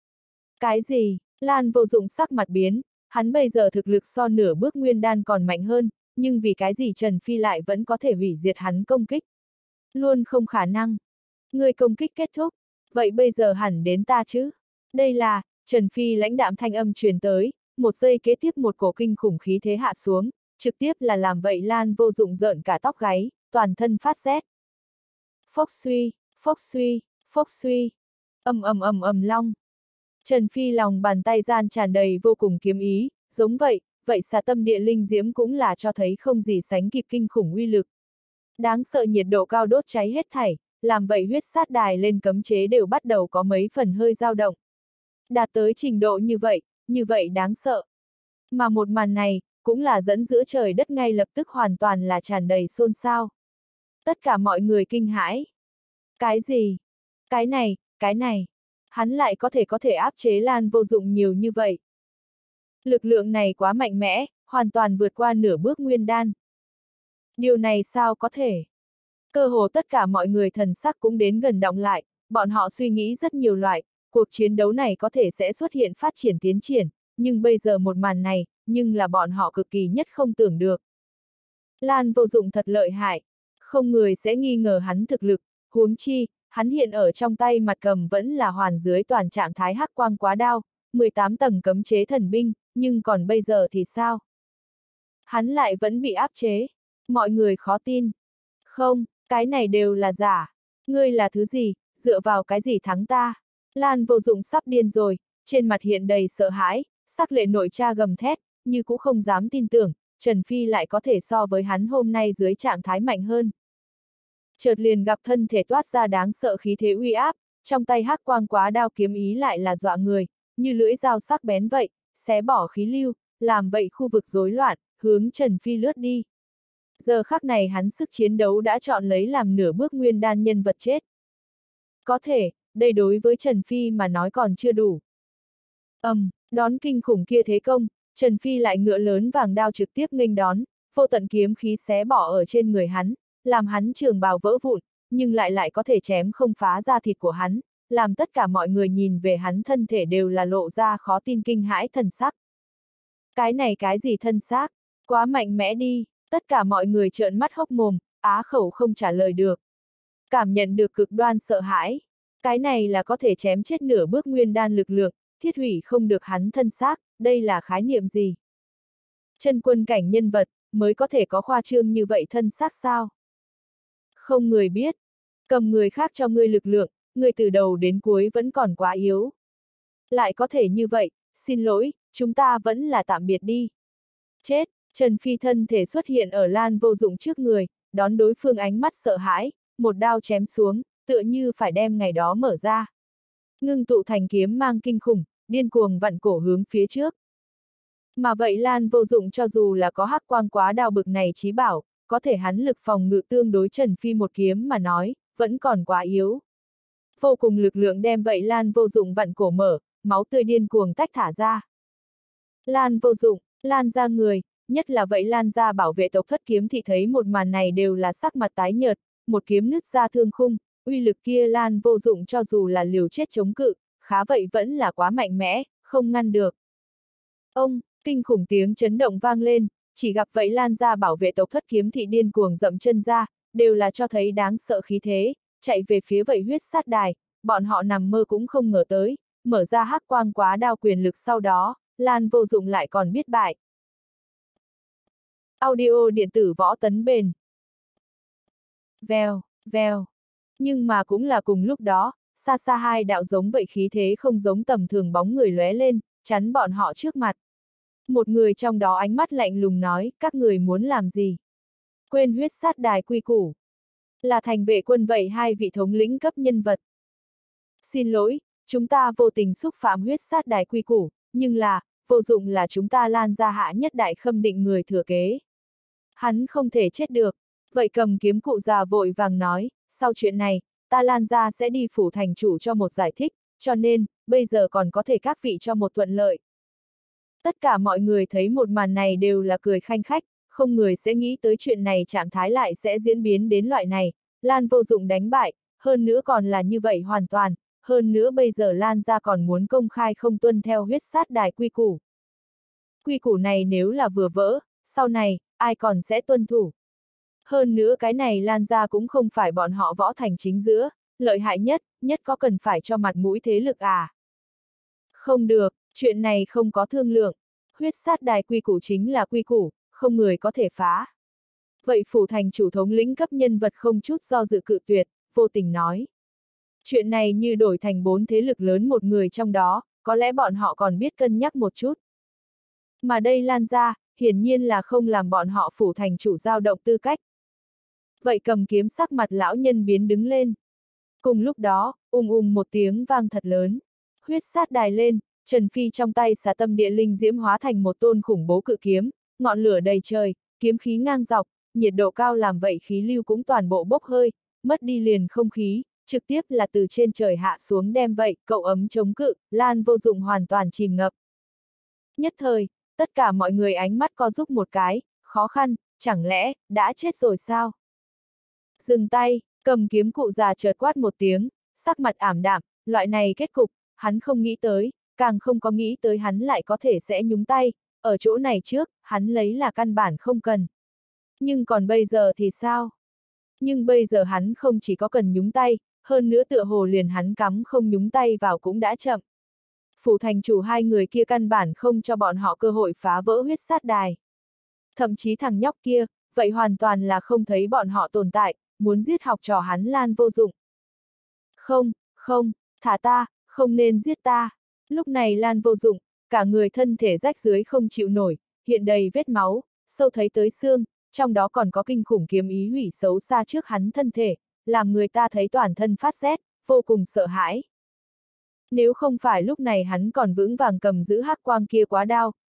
Cái gì? Lan Vô Dụng sắc mặt biến, hắn bây giờ thực lực so nửa bước nguyên đan còn mạnh hơn, nhưng vì cái gì Trần Phi lại vẫn có thể hủy diệt hắn công kích? Luôn không khả năng. Người công kích kết thúc, vậy bây giờ hẳn đến ta chứ? Đây là, Trần Phi lãnh đạm thanh âm truyền tới, một giây kế tiếp một cổ kinh khủng khí thế hạ xuống, trực tiếp là làm vậy Lan Vô Dụng rợn cả tóc gáy, toàn thân phát rét. Phốc suy, phốc suy, phốc suy, ầm long. Trần Phi lòng bàn tay gian tràn đầy vô cùng kiếm ý, giống vậy xà tâm địa linh diễm cũng là cho thấy không gì sánh kịp kinh khủng uy lực. Đáng sợ nhiệt độ cao đốt cháy hết thảy, làm vậy huyết sát đài lên cấm chế đều bắt đầu có mấy phần hơi dao động. Đạt tới trình độ như vậy đáng sợ. Mà một màn này, cũng là dẫn giữa trời đất ngay lập tức hoàn toàn là tràn đầy xôn xao. Tất cả mọi người kinh hãi. Cái gì? Cái này. Hắn lại có thể áp chế Lan Vô Dụng nhiều như vậy. Lực lượng này quá mạnh mẽ, hoàn toàn vượt qua nửa bước nguyên đan. Điều này sao có thể? Cơ hồ tất cả mọi người thần sắc cũng đến gần đọng lại, bọn họ suy nghĩ rất nhiều loại, cuộc chiến đấu này có thể sẽ xuất hiện phát triển tiến triển, nhưng bây giờ một màn này, nhưng là bọn họ cực kỳ nhất không tưởng được. Lan Vô Dụng thật lợi hại, không người sẽ nghi ngờ hắn thực lực, huống chi, hắn hiện ở trong tay mặt cầm vẫn là hoàn dưới toàn trạng thái hắc quang quá đao, 18 tầng cấm chế thần binh, nhưng còn bây giờ thì sao? Hắn lại vẫn bị áp chế, mọi người khó tin. Không, cái này đều là giả. Ngươi là thứ gì, dựa vào cái gì thắng ta? Lan Vô Dụng sắp điên rồi, trên mặt hiện đầy sợ hãi, sắc lệ nội tra gầm thét, như cũng không dám tin tưởng, Trần Phi lại có thể so với hắn hôm nay dưới trạng thái mạnh hơn. Chợt liền gặp thân thể toát ra đáng sợ khí thế uy áp, trong tay hắc quang quá đao kiếm ý lại là dọa người, như lưỡi dao sắc bén vậy, xé bỏ khí lưu, làm vậy khu vực rối loạn, hướng Trần Phi lướt đi. Giờ khắc này hắn sức chiến đấu đã chọn lấy làm nửa bước nguyên đan nhân vật chết. Có thể, đây đối với Trần Phi mà nói còn chưa đủ. Đón kinh khủng kia thế công, Trần Phi lại ngựa lớn vàng đao trực tiếp nghênh đón, vô tận kiếm khí xé bỏ ở trên người hắn, làm hắn trường bào vỡ vụn, nhưng lại có thể chém không phá da thịt của hắn, làm tất cả mọi người nhìn về hắn thân thể đều là lộ ra khó tin kinh hãi thần sắc. Cái này cái gì thân xác, quá mạnh mẽ đi, tất cả mọi người trợn mắt hốc mồm, á khẩu không trả lời được. Cảm nhận được cực đoan sợ hãi, cái này là có thể chém chết nửa bước nguyên đan lực lượng, thiết hủy không được hắn thân xác, đây là khái niệm gì? Chân quân cảnh nhân vật, mới có thể có khoa trương như vậy thân xác sao? Không người biết, cầm người khác cho ngươi lực lượng, ngươi từ đầu đến cuối vẫn còn quá yếu. Lại có thể như vậy, xin lỗi, chúng ta vẫn là tạm biệt đi. Chết, Trần Phi thân thể xuất hiện ở Lan Vô Dụng trước người, đón đối phương ánh mắt sợ hãi, một đao chém xuống, tựa như phải đem ngày đó mở ra. Ngưng tụ thành kiếm mang kinh khủng, điên cuồng vặn cổ hướng phía trước. Mà vậy Lan Vô Dụng cho dù là có hắc quang quá đao bực này chí bảo, có thể hắn lực phòng ngự tương đối Trần Phi một kiếm mà nói, vẫn còn quá yếu. Vô cùng lực lượng đem vậy Lan Vô Dụng vặn cổ mở, máu tươi điên cuồng tách thả ra. Lan Vô Dụng, Lan ra người, nhất là vậy Lan ra bảo vệ tộc Thất Kiếm thì thấy một màn này đều là sắc mặt tái nhợt, một kiếm nứt ra thương khung, uy lực kia Lan Vô Dụng cho dù là liều chết chống cự, khá vậy vẫn là quá mạnh mẽ, không ngăn được. Ông, kinh khủng tiếng chấn động vang lên, chỉ gặp vậy Lan ra bảo vệ tộc Thất Kiếm thị điên cuồng dậm chân ra, đều là cho thấy đáng sợ khí thế, chạy về phía vậy huyết sát đài, bọn họ nằm mơ cũng không ngờ tới, mở ra hắc quang quá đao quyền lực sau đó, Lan Vô Dụng lại còn biết bại. Audio điện tử võ tấn bền. Vèo, vèo. Nhưng mà cũng là cùng lúc đó, xa xa hai đạo giống vậy khí thế không giống tầm thường bóng người lóe lên, chắn bọn họ trước mặt. Một người trong đó ánh mắt lạnh lùng nói, các người muốn làm gì? Quên huyết sát đài quy củ. Là thành vệ quân vậy hai vị thống lĩnh cấp nhân vật. Xin lỗi, chúng ta vô tình xúc phạm huyết sát đài quy củ, nhưng là, Vô Dụng là chúng ta Lan gia hạ nhất đại khâm định người thừa kế. Hắn không thể chết được. Vậy cầm kiếm cụ già vội vàng nói, sau chuyện này, ta Lan gia sẽ đi phủ thành chủ cho một giải thích, cho nên, bây giờ còn có thể các vị cho một thuận lợi. Tất cả mọi người thấy một màn này đều là cười khanh khách, không người sẽ nghĩ tới chuyện này trạng thái lại sẽ diễn biến đến loại này, Lan Vô Dụng đánh bại, hơn nữa còn là như vậy hoàn toàn, hơn nữa bây giờ Lan gia còn muốn công khai không tuân theo huyết sát đài quy củ. Quy củ này nếu là vừa vỡ, sau này, ai còn sẽ tuân thủ. Hơn nữa cái này Lan gia cũng không phải bọn họ võ thành chính giữa, lợi hại nhất có cần phải cho mặt mũi thế lực à. Không được, chuyện này không có thương lượng, huyết sát đài quy củ chính là quy củ, không người có thể phá. Vậy phủ thành chủ thống lĩnh cấp nhân vật không chút do dự cự tuyệt, vô tình nói. Chuyện này như đổi thành 4 thế lực lớn một người trong đó, có lẽ bọn họ còn biết cân nhắc một chút. Mà đây Lan gia, hiển nhiên là không làm bọn họ phủ thành chủ dao động tư cách. Vậy cầm kiếm sắc mặt lão nhân biến đứng lên. Cùng lúc đó, một tiếng vang thật lớn. Huyết sát đài lên, Trần Phi trong tay xà tâm địa linh diễm hóa thành một tôn khủng bố cự kiếm, ngọn lửa đầy trời, kiếm khí ngang dọc, nhiệt độ cao làm vậy khí lưu cũng toàn bộ bốc hơi, mất đi liền không khí, trực tiếp là từ trên trời hạ xuống đem vậy, cậu ấm chống cự, Lan Vô Dụng hoàn toàn chìm ngập. Nhất thời, tất cả mọi người ánh mắt co rúm một cái, khó khăn, chẳng lẽ, đã chết rồi sao? Dừng tay, cầm kiếm cụ già chợt quát một tiếng, sắc mặt ảm đạm, loại này kết cục, hắn không nghĩ tới, càng không có nghĩ tới hắn lại có thể sẽ nhúng tay, ở chỗ này trước, hắn lấy là căn bản không cần. Nhưng còn bây giờ thì sao? Nhưng bây giờ hắn không chỉ có cần nhúng tay, hơn nữa tựa hồ liền hắn cắm không nhúng tay vào cũng đã chậm. Phủ thành chủ hai người kia căn bản không cho bọn họ cơ hội phá vỡ huyết sát đài. Thậm chí thằng nhóc kia, vậy hoàn toàn là không thấy bọn họ tồn tại, muốn giết học trò hắn Lan Vô Dụng. Không, thả ta, không nên giết ta. Lúc này Lan Vô Dụng, cả người thân thể rách dưới không chịu nổi, hiện đầy vết máu, sâu thấy tới xương, trong đó còn có kinh khủng kiếm ý hủy xấu xa trước hắn thân thể, làm người ta thấy toàn thân phát rét, vô cùng sợ hãi. Nếu không phải lúc này hắn còn vững vàng cầm giữ hắc quang kia quá đao,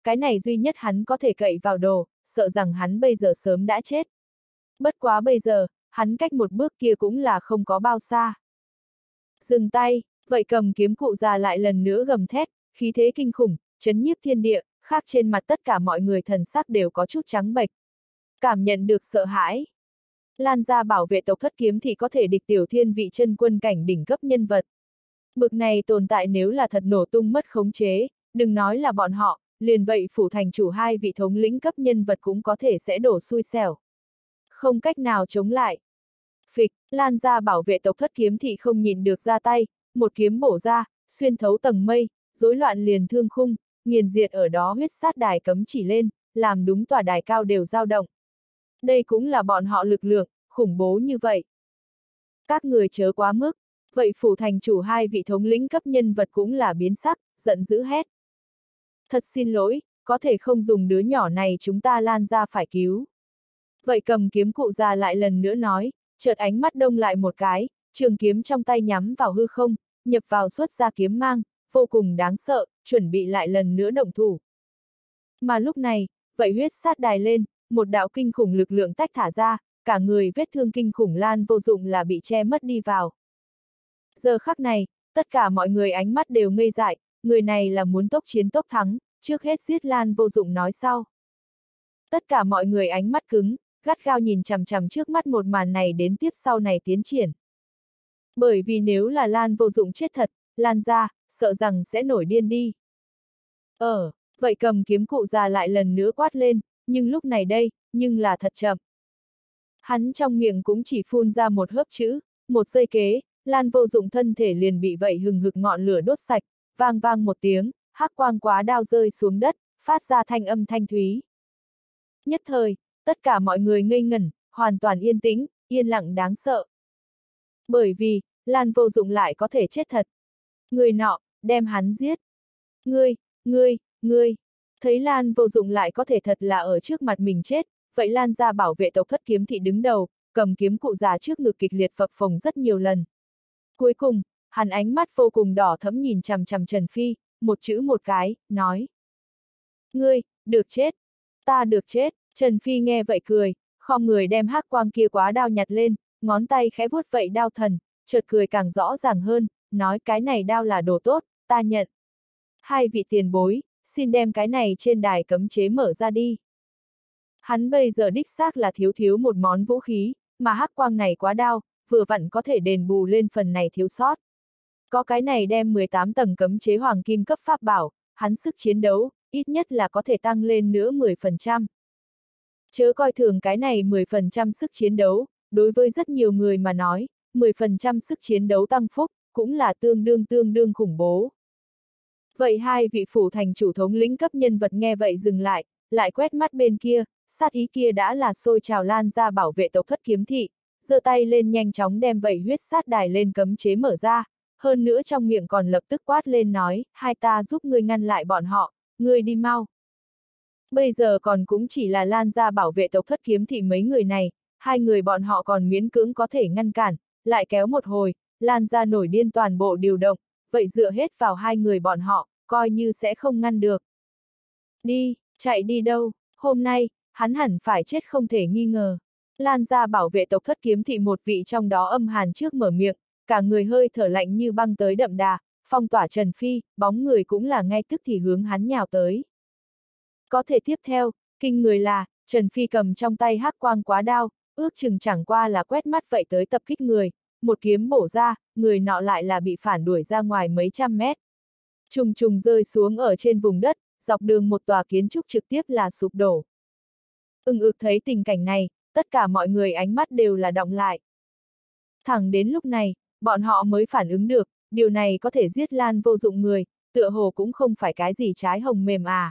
cái này duy nhất hắn có thể cậy vào đồ, sợ rằng hắn bây giờ sớm đã chết. Bất quá bây giờ, hắn cách một bước kia cũng là không có bao xa. Dừng tay, vậy cầm kiếm cụ già lại lần nữa gầm thét, khí thế kinh khủng, chấn nhiếp thiên địa, khác trên mặt tất cả mọi người thần sắc đều có chút trắng bệch. Cảm nhận được sợ hãi. Lan gia bảo vệ tộc Thất Kiếm thì có thể địch tiểu thiên vị chân quân cảnh đỉnh cấp nhân vật. Bực này tồn tại nếu là thật nổ tung mất khống chế, đừng nói là bọn họ, liền vậy phủ thành chủ hai vị thống lĩnh cấp nhân vật cũng có thể sẽ đổ xui xẻo. Không cách nào chống lại. Phịch, Lan gia bảo vệ tộc Thất Kiếm thì không nhìn được ra tay, một kiếm bổ ra, xuyên thấu tầng mây, rối loạn liền thương khung, nghiền diệt ở đó huyết sát đài cấm chỉ lên, làm đúng tòa đài cao đều dao động. Đây cũng là bọn họ lực lượng, khủng bố như vậy. Các người chớ quá mức, vậy phủ thành chủ hai vị thống lĩnh cấp nhân vật cũng là biến sắc, giận dữ hét. Thật xin lỗi, có thể không dùng đứa nhỏ này chúng ta Lan gia phải cứu. Vậy cầm kiếm cụ già lại lần nữa nói, chợt ánh mắt đông lại một cái, trường kiếm trong tay nhắm vào hư không, nhập vào xuất ra kiếm mang, vô cùng đáng sợ, chuẩn bị lại lần nữa động thủ. Mà lúc này, vậy huyết sát đài lên, một đạo kinh khủng lực lượng tách thả ra, cả người vết thương kinh khủng Lan Vô Dụng là bị che mất đi vào. Giờ khắc này, tất cả mọi người ánh mắt đều ngây dại, người này là muốn tốc chiến tốc thắng, trước hết giết Lan Vô Dụng nói sau. Tất cả mọi người ánh mắt cứng, gắt gao nhìn chằm chằm trước mắt một màn này đến tiếp sau này tiến triển. Bởi vì nếu là Lan Vô Dụng chết thật, Lan gia, sợ rằng sẽ nổi điên đi. Vậy cầm kiếm cụ già lại lần nữa quát lên, nhưng lúc này đây, nhưng là thật chậm. Hắn trong miệng cũng chỉ phun ra một hớp chữ, một giây kế, Lan Vô Dụng thân thể liền bị vậy hừng hực ngọn lửa đốt sạch, vang vang một tiếng, hắc quang quá đao rơi xuống đất, phát ra thanh âm thanh thúy. Nhất thời, tất cả mọi người ngây ngẩn, hoàn toàn yên tĩnh, yên lặng đáng sợ. Bởi vì, Lan Vô Dụng lại có thể chết thật. Người nọ, đem hắn giết. Ngươi, thấy Lan Vô Dụng lại có thể thật là ở trước mặt mình chết, vậy Lan gia bảo vệ tộc Thất Kiếm thị đứng đầu, cầm kiếm cụ già trước ngực kịch liệt phập phồng rất nhiều lần. Cuối cùng, hắn ánh mắt vô cùng đỏ thẫm nhìn chằm chằm Trần Phi, một chữ một cái, nói. Ngươi, được chết. Ta được chết. Trần Phi nghe vậy cười, khom người đem hắc quang kia quá đao nhặt lên, ngón tay khẽ vuốt vậy đao thần, chợt cười càng rõ ràng hơn, nói cái này đao là đồ tốt, ta nhận. Hai vị tiền bối, xin đem cái này trên đài cấm chế mở ra đi. Hắn bây giờ đích xác là thiếu một món vũ khí, mà hắc quang này quá đao, vừa vặn có thể đền bù lên phần này thiếu sót. Có cái này đem 18 tầng cấm chế hoàng kim cấp pháp bảo, hắn sức chiến đấu, ít nhất là có thể tăng lên nữa 10%. Chớ coi thường cái này 10% sức chiến đấu, đối với rất nhiều người mà nói, 10% sức chiến đấu tăng phúc, cũng là tương đương khủng bố. Vậy hai vị phủ thành chủ thống lĩnh cấp nhân vật nghe vậy dừng lại quét mắt bên kia, sát ý kia đã là sôi trào Lan ra bảo vệ tộc Thất Kiếm thị, giơ tay lên nhanh chóng đem vậy huyết sát đài lên cấm chế mở ra, hơn nữa trong miệng còn lập tức quát lên nói, hai ta giúp ngươi ngăn lại bọn họ, ngươi đi mau. Bây giờ còn cũng chỉ là Lan gia bảo vệ tộc Thất Kiếm thị mấy người này, hai người bọn họ còn miễn cưỡng có thể ngăn cản, lại kéo một hồi, Lan gia nổi điên toàn bộ điều động, vậy dựa hết vào hai người bọn họ, coi như sẽ không ngăn được. Đi, chạy đi đâu, hôm nay, hắn hẳn phải chết không thể nghi ngờ. Lan gia bảo vệ tộc Thất Kiếm thị một vị trong đó âm hàn trước mở miệng, cả người hơi thở lạnh như băng tới đậm đà, phong tỏa Trần Phi, bóng người cũng là ngay tức thì hướng hắn nhào tới. Có thể tiếp theo, kinh người là, Trần Phi cầm trong tay hắc quang quá đao, ước chừng chẳng qua là quét mắt vậy tới tập kích người, một kiếm bổ ra, người nọ lại là bị phản đuổi ra ngoài mấy trăm mét. Trùng trùng rơi xuống ở trên vùng đất, dọc đường một tòa kiến trúc trực tiếp là sụp đổ. Ực thấy tình cảnh này, tất cả mọi người ánh mắt đều là đọng lại. Thẳng đến lúc này, bọn họ mới phản ứng được, điều này có thể giết Lan Vô Dụng người, tựa hồ cũng không phải cái gì trái hồng mềm à.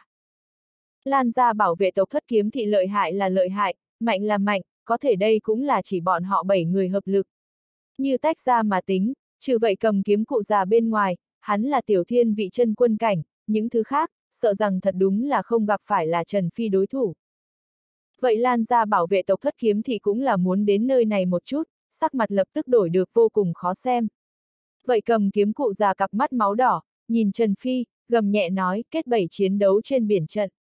Lan gia bảo vệ tộc Thất Kiếm thị lợi hại là lợi hại, mạnh là mạnh, có thể đây cũng là chỉ bọn họ 7 người hợp lực. Như tách ra mà tính, trừ vậy cầm kiếm cụ già bên ngoài, hắn là tiểu thiên vị chân quân cảnh, những thứ khác, sợ rằng thật đúng là không gặp phải là Trần Phi đối thủ. Vậy Lan gia bảo vệ tộc Thất Kiếm thị cũng là muốn đến nơi này một chút, sắc mặt lập tức đổi được vô cùng khó xem. Vậy cầm kiếm cụ già cặp mắt máu đỏ, nhìn Trần Phi, gầm nhẹ nói, kết 7 chiến đấu trên biển trận.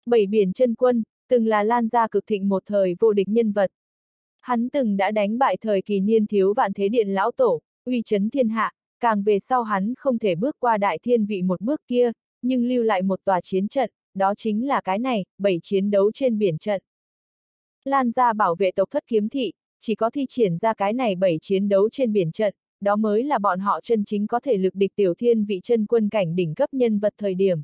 Bảy biển chân quân, từng là Lan gia cực thịnh một thời vô địch nhân vật. Hắn từng đã đánh bại thời kỳ niên thiếu Vạn Thế Điện lão tổ, uy chấn thiên hạ, càng về sau hắn không thể bước qua đại thiên vị một bước kia, nhưng lưu lại một tòa chiến trận, đó chính là cái này, 7 chiến đấu trên biển trận. Lan gia bảo vệ tộc thất kiếm thị, chỉ có thi triển ra cái này 7 chiến đấu trên biển trận, đó mới là bọn họ chân chính có thể lực địch tiểu thiên vị chân quân cảnh đỉnh cấp nhân vật thời điểm.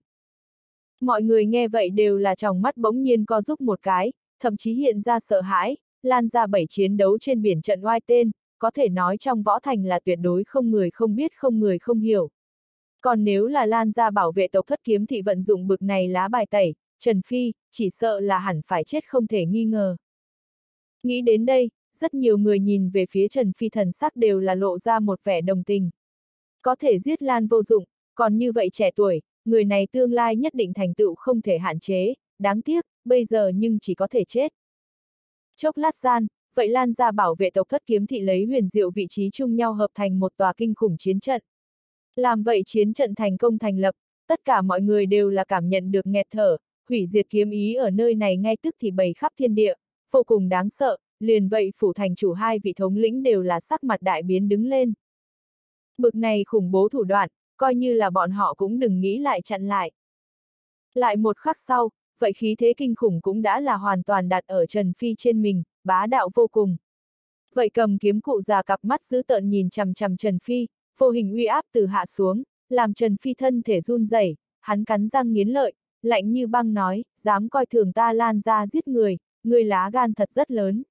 Mọi người nghe vậy đều là tròng mắt bỗng nhiên co rúm một cái, thậm chí hiện ra sợ hãi, Lan gia 7 chiến đấu trên biển trận oai tên, có thể nói trong võ thành là tuyệt đối không người không biết không người không hiểu. Còn nếu là Lan gia bảo vệ tộc thất kiếm thị vận dụng bực này lá bài tẩy, Trần Phi, chỉ sợ là hẳn phải chết không thể nghi ngờ. Nghĩ đến đây, rất nhiều người nhìn về phía Trần Phi thần sắc đều là lộ ra một vẻ đồng tình. Có thể giết Lan vô dụng, còn như vậy trẻ tuổi, người này tương lai nhất định thành tựu không thể hạn chế, đáng tiếc, bây giờ nhưng chỉ có thể chết. Chốc lát gian, vậy Lan gia bảo vệ tộc thất kiếm thị lấy huyền diệu vị trí chung nhau hợp thành một tòa kinh khủng chiến trận. Làm vậy chiến trận thành công thành lập, tất cả mọi người đều là cảm nhận được nghẹt thở, hủy diệt kiếm ý ở nơi này ngay tức thì bày khắp thiên địa, vô cùng đáng sợ, liền vậy phủ thành chủ hai vị thống lĩnh đều là sắc mặt đại biến đứng lên. Bực này khủng bố thủ đoạn, coi như là bọn họ cũng đừng nghĩ lại chặn lại. Lại một khắc sau, vậy khí thế kinh khủng cũng đã là hoàn toàn đặt ở Trần Phi trên mình, bá đạo vô cùng. Vậy cầm kiếm cụ già cặp mắt dữ tợn nhìn chằm chằm Trần Phi, vô hình uy áp từ hạ xuống, làm Trần Phi thân thể run rẩy, hắn cắn răng nghiến lợi, lạnh như băng nói, dám coi thường ta Lan gia giết người, ngươi lá gan thật rất lớn.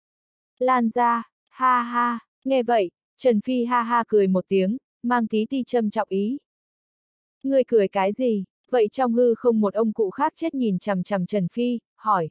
Lan gia, ha ha, nghe vậy, Trần Phi ha ha cười một tiếng, mang tí ti châm chọc ý. Ngươi cười cái gì? Vậy trong hư không một ông cụ khác chết nhìn chằm chằm Trần Phi, hỏi.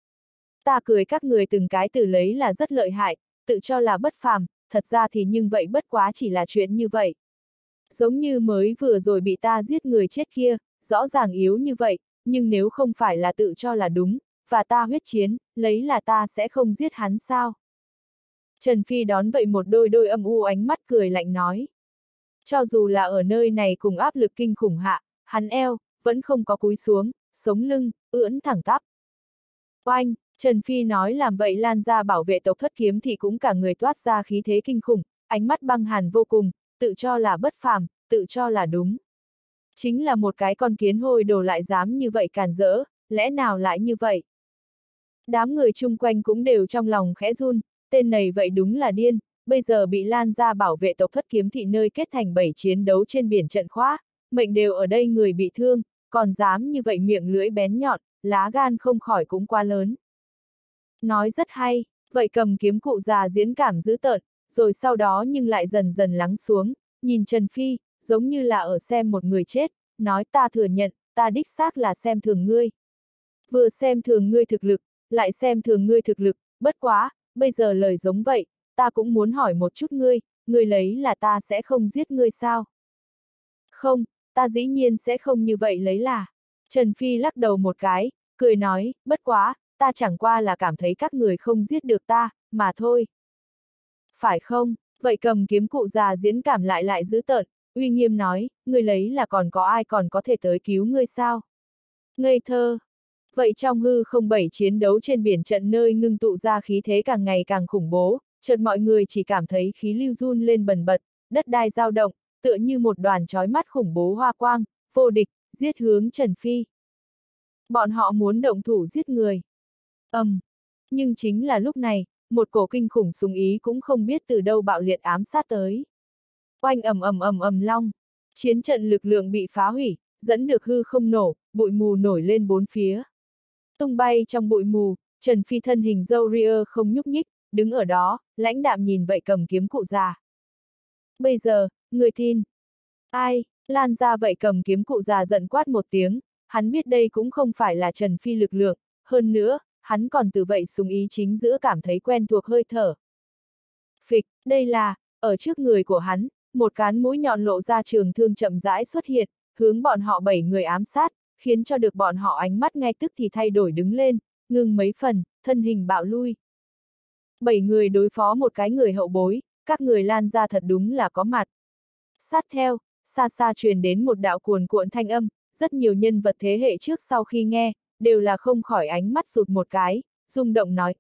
Ta cười các người từng cái từ lấy là rất lợi hại, tự cho là bất phàm, thật ra thì nhưng vậy bất quá chỉ là chuyện như vậy. Giống như mới vừa rồi bị ta giết người chết kia, rõ ràng yếu như vậy, nhưng nếu không phải là tự cho là đúng, và ta huyết chiến, lấy là ta sẽ không giết hắn sao? Trần Phi đón vậy một đôi âm u ánh mắt cười lạnh nói. Cho dù là ở nơi này cùng áp lực kinh khủng hạ, hắn eo, vẫn không có cúi xuống, sống lưng, ưỡn thẳng tắp. Oanh, Trần Phi nói làm vậy Lan gia bảo vệ tộc thất kiếm thì cũng cả người toát ra khí thế kinh khủng, ánh mắt băng hàn vô cùng, tự cho là bất phàm, tự cho là đúng. Chính là một cái con kiến hôi đồ lại dám như vậy càn rỡ, lẽ nào lại như vậy? Đám người chung quanh cũng đều trong lòng khẽ run, tên này vậy đúng là điên, bây giờ bị Lan gia bảo vệ tộc thất kiếm thị nơi kết thành 7 chiến đấu trên biển trận khóa, mệnh đều ở đây người bị thương, còn dám như vậy miệng lưỡi bén nhọn, lá gan không khỏi cũng quá lớn. Nói rất hay, vậy cầm kiếm cụ già diễn cảm dữ tợn, rồi sau đó nhưng lại dần dần lắng xuống, nhìn Trần Phi, giống như là ở xem một người chết, nói ta thừa nhận, ta đích xác là xem thường ngươi. Vừa xem thường ngươi thực lực, lại xem thường ngươi thực lực, bất quá, bây giờ lời giống vậy, ta cũng muốn hỏi một chút ngươi lấy là ta sẽ không giết ngươi sao? Không, ta dĩ nhiên sẽ không như vậy lấy là. Trần Phi lắc đầu một cái, cười nói, bất quá, ta chẳng qua là cảm thấy các người không giết được ta, mà thôi. Phải không? Vậy cầm kiếm cụ già diễn cảm lại dữ tợn, uy nghiêm nói, ngươi lấy là còn có ai còn có thể tới cứu ngươi sao? Ngây thơ. Vậy trong hư không 7 chiến đấu trên biển trận nơi ngưng tụ ra khí thế càng ngày càng khủng bố, chợt mọi người chỉ cảm thấy khí lưu run lên bần bật, đất đai dao động, tựa như một đoàn chói mắt khủng bố hoa quang, vô địch, giết hướng Trần Phi. Bọn họ muốn động thủ giết người. Nhưng chính là lúc này, một cổ kinh khủng súng ý cũng không biết từ đâu bạo liệt ám sát tới. Oanh long. Chiến trận lực lượng bị phá hủy, dẫn được hư không nổ, bụi mù nổi lên bốn phía. Tung bay trong bụi mù, Trần Phi thân hình râu ria không nhúc nhích, đứng ở đó, lãnh đạm nhìn vậy cầm kiếm cụ già. Bây giờ, người tin. Ai, Lan ra vậy cầm kiếm cụ già giận quát một tiếng, hắn biết đây cũng không phải là Trần Phi lực lượng, hơn nữa, hắn còn từ vậy súng ý chính giữa cảm thấy quen thuộc hơi thở. Phịch, đây là, ở trước người của hắn, một cán mũi nhọn lộ ra trường thương chậm rãi xuất hiện, hướng bọn họ 7 người ám sát, khiến cho được bọn họ ánh mắt ngay tức thì thay đổi đứng lên, ngừng mấy phần, thân hình bạo lui. 7 người đối phó một cái người hậu bối, các người Lan ra thật đúng là có mặt. Sát theo, xa xa truyền đến một đạo cuồn cuộn thanh âm, rất nhiều nhân vật thế hệ trước sau khi nghe, đều là không khỏi ánh mắt rụt một cái, rung động nói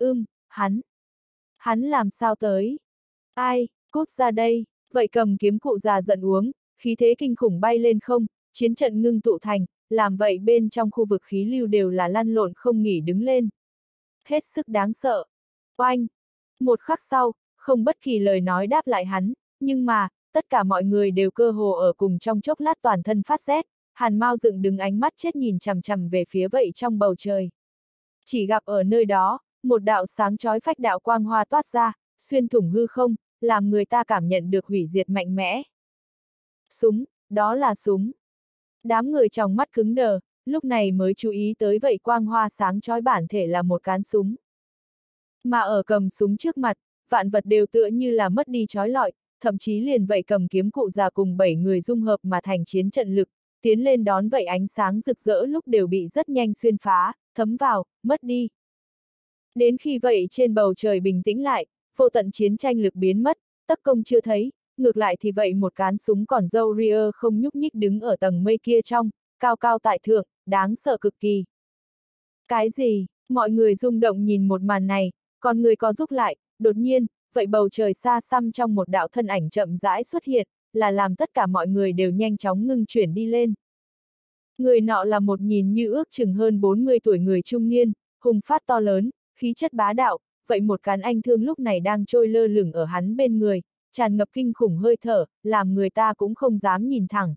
hắn làm sao tới? Ai, cút ra đây, vậy cầm kiếm cụ già giận uống, khí thế kinh khủng bay lên không, chiến trận ngưng tụ thành, làm vậy bên trong khu vực khí lưu đều là lăn lộn không nghỉ đứng lên. Hết sức đáng sợ. Oanh! Một khắc sau, không bất kỳ lời nói đáp lại hắn, nhưng mà, tất cả mọi người đều cơ hồ ở cùng trong chốc lát toàn thân phát rét, Hàn Mao dựng đứng ánh mắt chết nhìn chằm chằm về phía vậy trong bầu trời. Chỉ gặp ở nơi đó, một đạo sáng chói phách đạo quang hoa toát ra, xuyên thủng hư không, làm người ta cảm nhận được hủy diệt mạnh mẽ. Súng, đó là súng. Đám người trong mắt cứng đờ, lúc này mới chú ý tới vậy quang hoa sáng chói bản thể là một cán súng. Mà ở cầm súng trước mặt, vạn vật đều tựa như là mất đi chói lọi, thậm chí liền vậy cầm kiếm cụ già cùng 7 người dung hợp mà thành chiến trận lực, tiến lên đón vậy ánh sáng rực rỡ lúc đều bị rất nhanh xuyên phá, thấm vào, mất đi. Đến khi vậy trên bầu trời bình tĩnh lại, vô tận chiến tranh lực biến mất, tất công chưa thấy, ngược lại thì vậy một cán súng còn dâu ria không nhúc nhích đứng ở tầng mây kia trong, cao cao tại thượng, đáng sợ cực kỳ. Cái gì? Mọi người rung động nhìn một màn này, còn người có giúp lại, đột nhiên, vậy bầu trời xa xăm trong một đạo thân ảnh chậm rãi xuất hiện, là làm tất cả mọi người đều nhanh chóng ngưng chuyển đi lên. Người nọ là một nhìn như ước chừng hơn 40 tuổi người trung niên, hùng phát to lớn, khí chất bá đạo, vậy một cán anh thương lúc này đang trôi lơ lửng ở hắn bên người, tràn ngập kinh khủng hơi thở, làm người ta cũng không dám nhìn thẳng.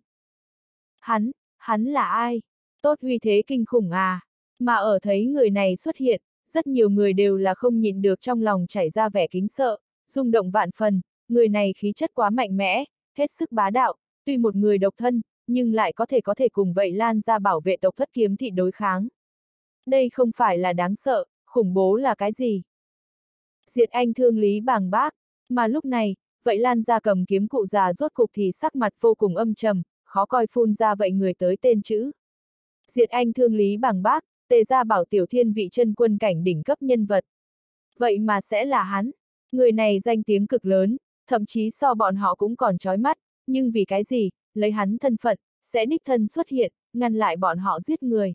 Hắn là ai? Tốt uy thế kinh khủng à? Mà ở thấy người này xuất hiện, rất nhiều người đều là không nhịn được trong lòng chảy ra vẻ kính sợ, rung động vạn phần, người này khí chất quá mạnh mẽ, hết sức bá đạo, tuy một người độc thân, nhưng lại có thể cùng vậy Lan ra bảo vệ tộc Thất Kiếm Thị đối kháng. Đây không phải là đáng sợ, khủng bố là cái gì? Diệt anh thương Lý Bàng Bác, mà lúc này, vậy Lan ra cầm kiếm cụ già rốt cục thì sắc mặt vô cùng âm trầm, khó coi phun ra vậy người tới tên chữ. Diệt anh thương Lý Bàng Bác, Tề Gia Bảo tiểu thiên vị chân quân cảnh đỉnh cấp nhân vật. Vậy mà sẽ là hắn. Người này danh tiếng cực lớn, thậm chí so bọn họ cũng còn chói mắt, nhưng vì cái gì, lấy hắn thân phận, sẽ đích thân xuất hiện, ngăn lại bọn họ giết người.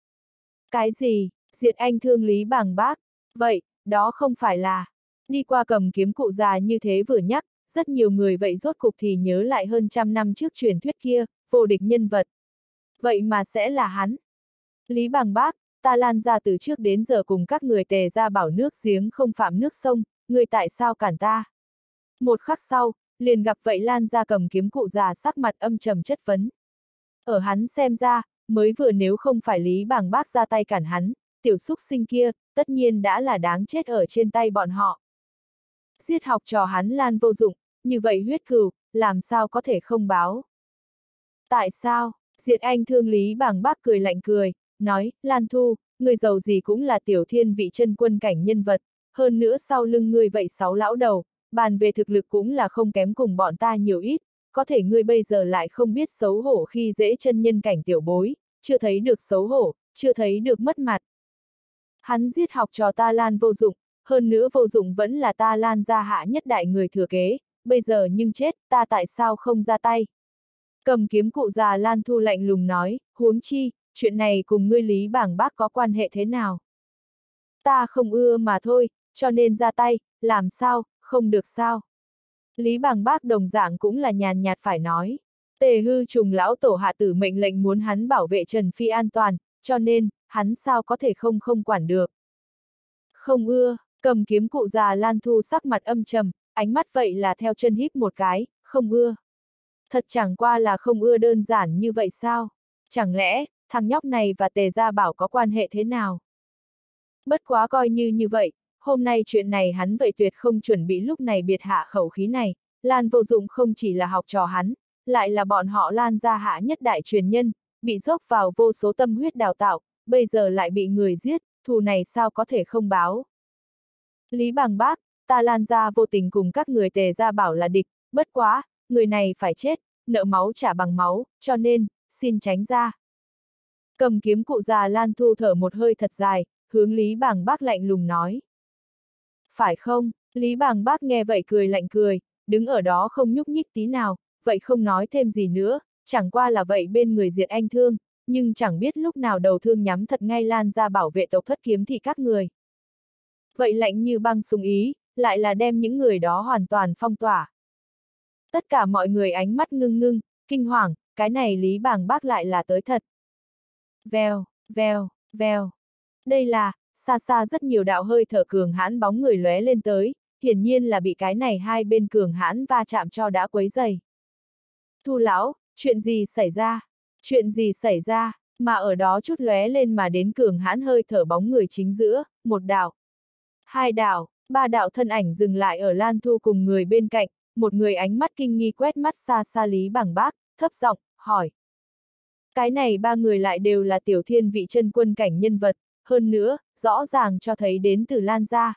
Cái gì, diệt anh thương Lý Bàng Bác, vậy, đó không phải là... Đi qua cầm kiếm cụ già như thế vừa nhắc, rất nhiều người vậy rốt cục thì nhớ lại hơn 100 năm trước truyền thuyết kia, vô địch nhân vật. Vậy mà sẽ là hắn. Lý Bàng Bác, ta Lan ra từ trước đến giờ cùng các người Tề gia bảo nước giếng không phạm nước sông, người tại sao cản ta? Một khắc sau, liền gặp vậy Lan ra cầm kiếm cụ già sắc mặt âm trầm chất vấn. Ở hắn xem ra, mới vừa nếu không phải Lý Bàng Bác ra tay cản hắn, tiểu xúc sinh kia, tất nhiên đã là đáng chết ở trên tay bọn họ. Giết học trò hắn Lan vô dụng, như vậy huyết cừu, làm sao có thể không báo? Tại sao? Diệt anh thương Lý Bàng Bác cười lạnh cười, nói, Lan Thu, người giàu gì cũng là tiểu thiên vị chân quân cảnh nhân vật, hơn nữa sau lưng ngươi vậy 6 lão đầu, bàn về thực lực cũng là không kém cùng bọn ta nhiều ít, có thể ngươi bây giờ lại không biết xấu hổ khi dễ chân nhân cảnh tiểu bối, chưa thấy được xấu hổ, chưa thấy được mất mặt. Hắn giết học trò ta Lan vô dụng, hơn nữa vô dụng vẫn là ta Lan gia hạ nhất đại người thừa kế, bây giờ nhưng chết, ta tại sao không ra tay? Cầm kiếm cụ già Lan Thu lạnh lùng nói, huống chi, chuyện này cùng ngươi Lý Bàng Bác có quan hệ thế nào? Ta không ưa mà thôi, cho nên ra tay, làm sao, không được sao? Lý Bàng Bác đồng dạng cũng là nhàn nhạt phải nói. Tề hư trùng lão tổ hạ tử mệnh lệnh muốn hắn bảo vệ Trần Phi an toàn, cho nên, hắn sao có thể không quản được. Không ưa, cầm kiếm cụ già Lan Thu sắc mặt âm trầm, ánh mắt vậy là theo chân híp một cái, không ưa. Thật chẳng qua là không ưa đơn giản như vậy sao? Chẳng lẽ, thằng nhóc này và Tề Gia Bảo có quan hệ thế nào? Bất quá coi như vậy, hôm nay chuyện này hắn vậy tuyệt không chuẩn bị lúc này biệt hạ khẩu khí này, Lan vô dụng không chỉ là học trò hắn, lại là bọn họ Lan gia hạ nhất đại truyền nhân, bị dốc vào vô số tâm huyết đào tạo, bây giờ lại bị người giết, thù này sao có thể không báo? Lý Bàng Bác, ta Lan gia vô tình cùng các người Tề Gia Bảo là địch, bất quá, người này phải chết, nợ máu trả bằng máu, cho nên, xin tránh ra. Cầm kiếm cụ già Lan Thu thở một hơi thật dài, hướng Lý Bàng Bác lạnh lùng nói. Phải không? Lý Bàng Bác nghe vậy cười lạnh cười, đứng ở đó không nhúc nhích tí nào, vậy không nói thêm gì nữa, chẳng qua là vậy bên người diệt anh thương, nhưng chẳng biết lúc nào đầu thương nhắm thật ngay Lan ra bảo vệ tộc Thất Kiếm Thị các người. Vậy lạnh như băng súng ý, lại là đem những người đó hoàn toàn phong tỏa. Tất cả mọi người ánh mắt ngưng ngưng, kinh hoàng, cái này Lý Bàng Bác lại là tới thật. Vèo, vèo, vèo. Đây là, xa xa rất nhiều đạo hơi thở cường hãn bóng người lóe lên tới, hiển nhiên là bị cái này hai bên cường hãn va chạm cho đã quấy dày. Thu lão, chuyện gì xảy ra? Chuyện gì xảy ra? Mà ở đó chút lóe lên mà đến cường hãn hơi thở bóng người chính giữa, một đạo, hai đạo, ba đạo thân ảnh dừng lại ở Lan Thu cùng người bên cạnh, một người ánh mắt kinh nghi quét mắt xa xa Lý Bàng Bác, thấp giọng hỏi. Cái này ba người lại đều là tiểu thiên vị chân quân cảnh nhân vật, hơn nữa, rõ ràng cho thấy đến từ Lan gia.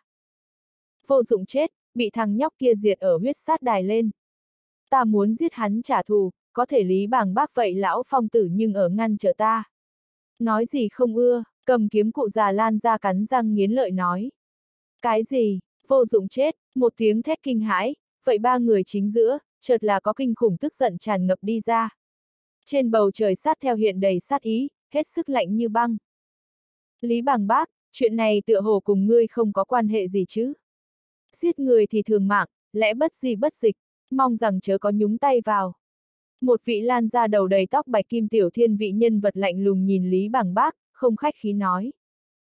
Vô dụng chết, bị thằng nhóc kia diệt ở huyết sát đài lên. Ta muốn giết hắn trả thù, có thể Lý Bàng Bác vậy lão phong tử nhưng ở ngăn trở ta. Nói gì không ưa, cầm kiếm cụ già Lan gia cắn răng nghiến lợi nói. Cái gì, vô dụng chết, một tiếng thét kinh hãi, vậy ba người chính giữa, chợt là có kinh khủng tức giận tràn ngập đi ra. Trên bầu trời sát theo hiện đầy sát ý, hết sức lạnh như băng. Lý Bàng Bác, chuyện này tựa hồ cùng ngươi không có quan hệ gì chứ. Giết người thì thường mạng, lẽ bất di bất dịch, mong rằng chớ có nhúng tay vào. Một vị Lan gia đầu đầy tóc bạch kim tiểu thiên vị nhân vật lạnh lùng nhìn Lý Bàng Bác, không khách khí nói.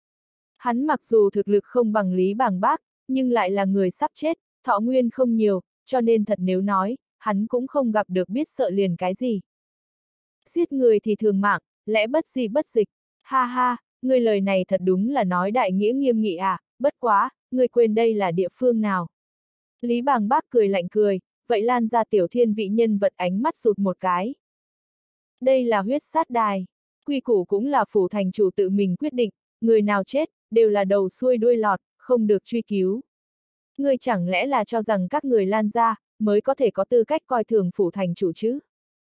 Hắn mặc dù thực lực không bằng Lý Bàng Bác, nhưng lại là người sắp chết, thọ nguyên không nhiều, cho nên thật nếu nói, hắn cũng không gặp được biết sợ liền cái gì. Giết người thì thường mạng, lẽ bất di bất dịch, ha ha, ngươi lời này thật đúng là nói đại nghĩa nghiêm nghị à, bất quá, ngươi quên đây là địa phương nào. Lý Bàng Bác cười lạnh cười, vậy Lan ra tiểu thiên vị nhân vật ánh mắt sụt một cái. Đây là huyết sát đài, quy củ cũng là phủ thành chủ tự mình quyết định, người nào chết, đều là đầu xuôi đuôi lọt, không được truy cứu. Ngươi chẳng lẽ là cho rằng các người Lan ra, mới có thể có tư cách coi thường phủ thành chủ chứ?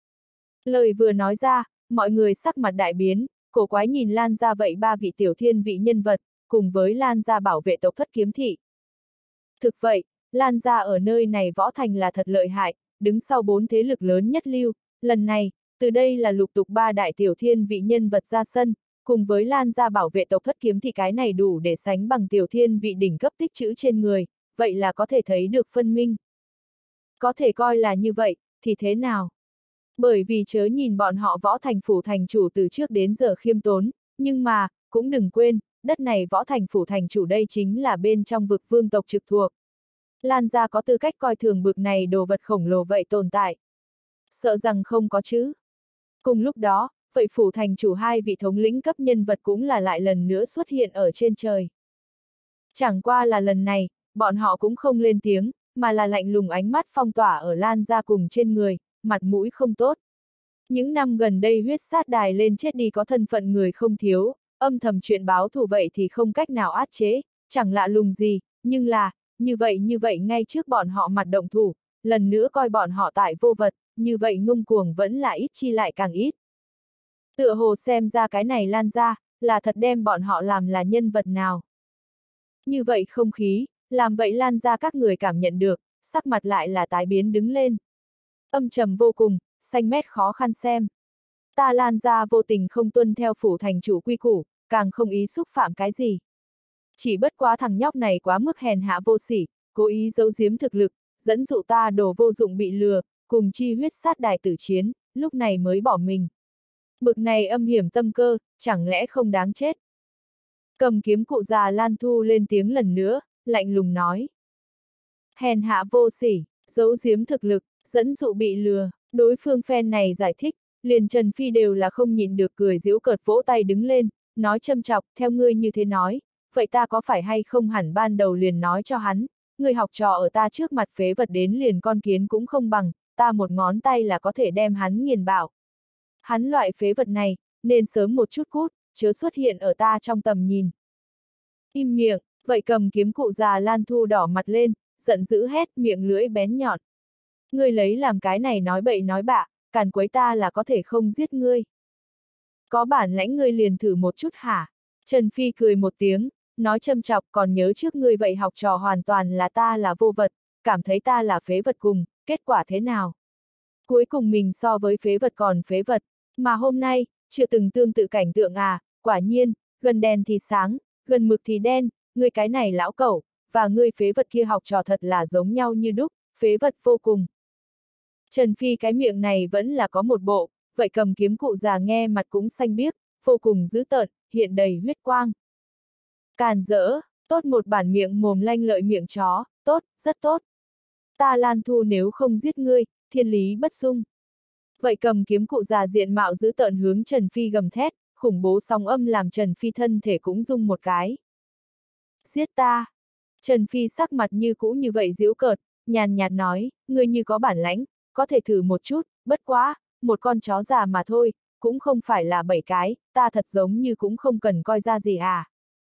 Lời vừa nói ra, mọi người sắc mặt đại biến, cổ quái nhìn Lan ra vậy ba vị tiểu thiên vị nhân vật, cùng với Lan ra bảo vệ tộc Thất Kiếm Thị. Thực vậy, Lan ra ở nơi này võ thành là thật lợi hại, đứng sau 4 thế lực lớn nhất lưu, lần này, từ đây là lục tục 3 đại tiểu thiên vị nhân vật ra sân, cùng với Lan ra bảo vệ tộc Thất Kiếm Thị cái này đủ để sánh bằng tiểu thiên vị đỉnh cấp tích trữ trên người, vậy là có thể thấy được phân minh. Có thể coi là như vậy, thì thế nào? Bởi vì chớ nhìn bọn họ võ thành phủ thành chủ từ trước đến giờ khiêm tốn, nhưng mà, cũng đừng quên, đất này võ thành phủ thành chủ đây chính là bên trong vực vương tộc trực thuộc. Lan gia có tư cách coi thường bực này đồ vật khổng lồ vậy tồn tại. Sợ rằng không có chứ. Cùng lúc đó, vậy phủ thành chủ hai vị thống lĩnh cấp nhân vật cũng là lại lần nữa xuất hiện ở trên trời. Chẳng qua là lần này, bọn họ cũng không lên tiếng, mà là lạnh lùng ánh mắt phong tỏa ở Lan gia cùng trên người, mặt mũi không tốt. Những năm gần đây huyết sát đài lên chết đi có thân phận người không thiếu, âm thầm chuyện báo thù vậy thì không cách nào át chế, chẳng lạ lùng gì, nhưng là, như vậy ngay trước bọn họ mặt động thủ, lần nữa coi bọn họ tại vô vật, như vậy ngông cuồng vẫn là ít chi lại càng ít. Tựa hồ xem ra cái này Lan ra, là thật đem bọn họ làm là nhân vật nào. Như vậy không khí, làm vậy Lan ra các người cảm nhận được, sắc mặt lại là tái biến đứng lên. Âm trầm vô cùng, xanh mét khó khăn xem. Ta Lan ra vô tình không tuân theo phủ thành chủ quy củ, càng không ý xúc phạm cái gì. Chỉ bất quá thằng nhóc này quá mức hèn hạ vô sỉ, cố ý giấu giếm thực lực, dẫn dụ ta đồ vô dụng bị lừa, cùng chi huyết sát đài tử chiến, lúc này mới bỏ mình. Bực này âm hiểm tâm cơ, chẳng lẽ không đáng chết. Cầm kiếm cụ già Lan Thu lên tiếng lần nữa, lạnh lùng nói. Hèn hạ vô sỉ, giấu giếm thực lực, dẫn dụ bị lừa, đối phương phen này giải thích, liền Trần Phi đều là không nhịn được cười giễu cợt vỗ tay đứng lên, nói châm chọc, theo ngươi như thế nói, vậy ta có phải hay không hẳn ban đầu liền nói cho hắn, người học trò ở ta trước mặt phế vật đến liền con kiến cũng không bằng, ta một ngón tay là có thể đem hắn nghiền bảo. Hắn loại phế vật này, nên sớm một chút cút, chớ xuất hiện ở ta trong tầm nhìn. Im miệng, vậy cầm kiếm cụ già Lan Thu đỏ mặt lên, giận dữ hét miệng lưỡi bén nhọn. Ngươi lấy làm cái này nói bậy nói bạ, càn quấy ta là có thể không giết ngươi. Có bản lãnh ngươi liền thử một chút hả? Trần Phi cười một tiếng, nói châm chọc còn nhớ trước ngươi vậy học trò hoàn toàn là ta là vô vật, cảm thấy ta là phế vật cùng, kết quả thế nào? Cuối cùng mình so với phế vật còn phế vật, mà hôm nay, chưa từng tương tự cảnh tượng à, quả nhiên, gần đèn thì sáng, gần mực thì đen, ngươi cái này lão cẩu, và ngươi phế vật kia học trò thật là giống nhau như đúc, phế vật vô cùng. Trần Phi cái miệng này vẫn là có một bộ, vậy cầm kiếm cụ già nghe mặt cũng xanh biếc, vô cùng dữ tợn, hiện đầy huyết quang. Càn rỡ, tốt một bản miệng mồm lanh lợi miệng chó, tốt, rất tốt. Ta Lan Thu nếu không giết ngươi, thiên lý bất dung. Vậy cầm kiếm cụ già diện mạo dữ tợn hướng Trần Phi gầm thét, khủng bố sóng âm làm Trần Phi thân thể cũng rung một cái. Giết ta! Trần Phi sắc mặt như cũ như vậy giễu cợt, nhàn nhạt nói, ngươi như có bản lãnh, có thể thử một chút, bất quá, một con chó già mà thôi, cũng không phải là 7 cái, ta thật giống như cũng không cần coi ra gì à.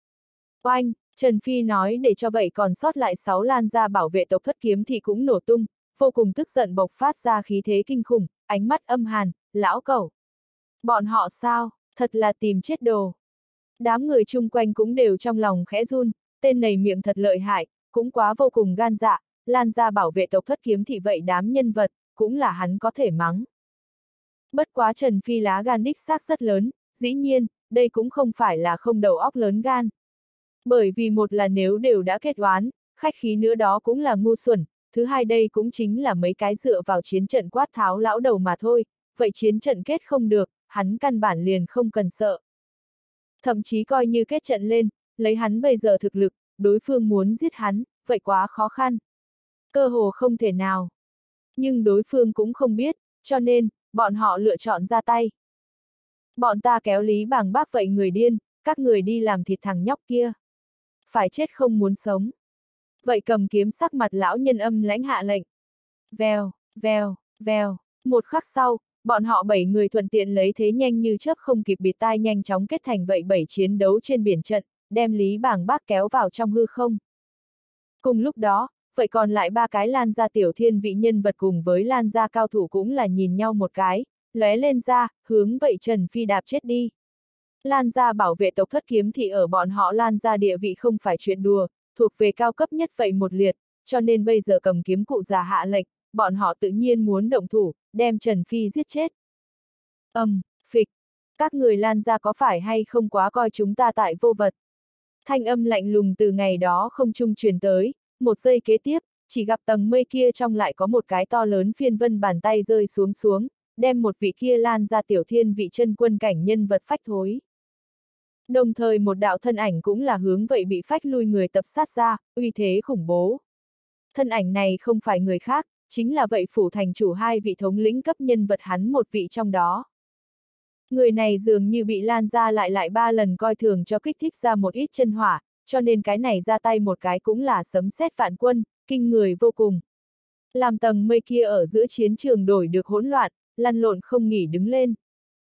Oanh, Trần Phi nói để cho vậy còn sót lại 6 lan gia bảo vệ tộc Thất Kiếm thì cũng nổ tung, vô cùng tức giận bộc phát ra khí thế kinh khủng, ánh mắt âm hàn, lão cẩu. Bọn họ sao, thật là tìm chết đồ. Đám người chung quanh cũng đều trong lòng khẽ run, tên này miệng thật lợi hại, cũng quá vô cùng gan dạ, lan gia bảo vệ tộc Thất Kiếm thì vậy đám nhân vật, cũng là hắn có thể mắng. Bất quá Trần Phi lá gan đích xác rất lớn, dĩ nhiên, đây cũng không phải là không đầu óc lớn gan. Bởi vì một là nếu đều đã kết oán, khách khí nữa đó cũng là ngu xuẩn, thứ hai đây cũng chính là mấy cái dựa vào chiến trận quát tháo lão đầu mà thôi, vậy chiến trận kết không được, hắn căn bản liền không cần sợ. Thậm chí coi như kết trận lên, lấy hắn bây giờ thực lực, đối phương muốn giết hắn, vậy quá khó khăn. Cơ hồ không thể nào. Nhưng đối phương cũng không biết, cho nên, bọn họ lựa chọn ra tay. Bọn ta kéo Lý Bàng Bác vậy người điên, các người đi làm thịt thằng nhóc kia. Phải chết không muốn sống. Vậy cầm kiếm sắc mặt lão nhân âm lãnh hạ lệnh. Vèo, vèo, vèo, một khắc sau, bọn họ 7 người thuận tiện lấy thế nhanh như chớp không kịp bịt tai nhanh chóng kết thành vậy 7 chiến đấu trên biển trận, đem Lý Bàng Bác kéo vào trong hư không. Cùng lúc đó, vậy còn lại 3 cái lan gia tiểu thiên vị nhân vật cùng với lan gia cao thủ cũng là nhìn nhau một cái, lóe lên ra, hướng vậy Trần Phi đạp chết đi. Lan gia bảo vệ tộc Thất Kiếm thì ở bọn họ Lan gia địa vị không phải chuyện đùa, thuộc về cao cấp nhất vậy một liệt, cho nên bây giờ cầm kiếm cụ già hạ lệnh, bọn họ tự nhiên muốn động thủ, đem Trần Phi giết chết. Phịch, các người Lan gia có phải hay không quá coi chúng ta tại vô vật? Thanh âm lạnh lùng từ ngày đó không trung truyền tới, một giây kế tiếp, chỉ gặp tầng mây kia trong lại có một cái to lớn phiên vân bàn tay rơi xuống, đem một vị kia Lan gia tiểu thiên vị chân quân cảnh nhân vật phách thối. Đồng thời một đạo thân ảnh cũng là hướng vậy bị phách lui người tập sát ra, uy thế khủng bố. Thân ảnh này không phải người khác, chính là vậy phủ thành chủ 2 vị thống lĩnh cấp nhân vật hắn một vị trong đó. Người này dường như bị Lan gia lại 3 lần coi thường cho kích thích ra một ít chân hỏa, cho nên cái này ra tay một cái cũng là sấm sét vạn quân, kinh người vô cùng. Làm tầng mây kia ở giữa chiến trường đổi được hỗn loạn, lăn lộn không nghỉ đứng lên.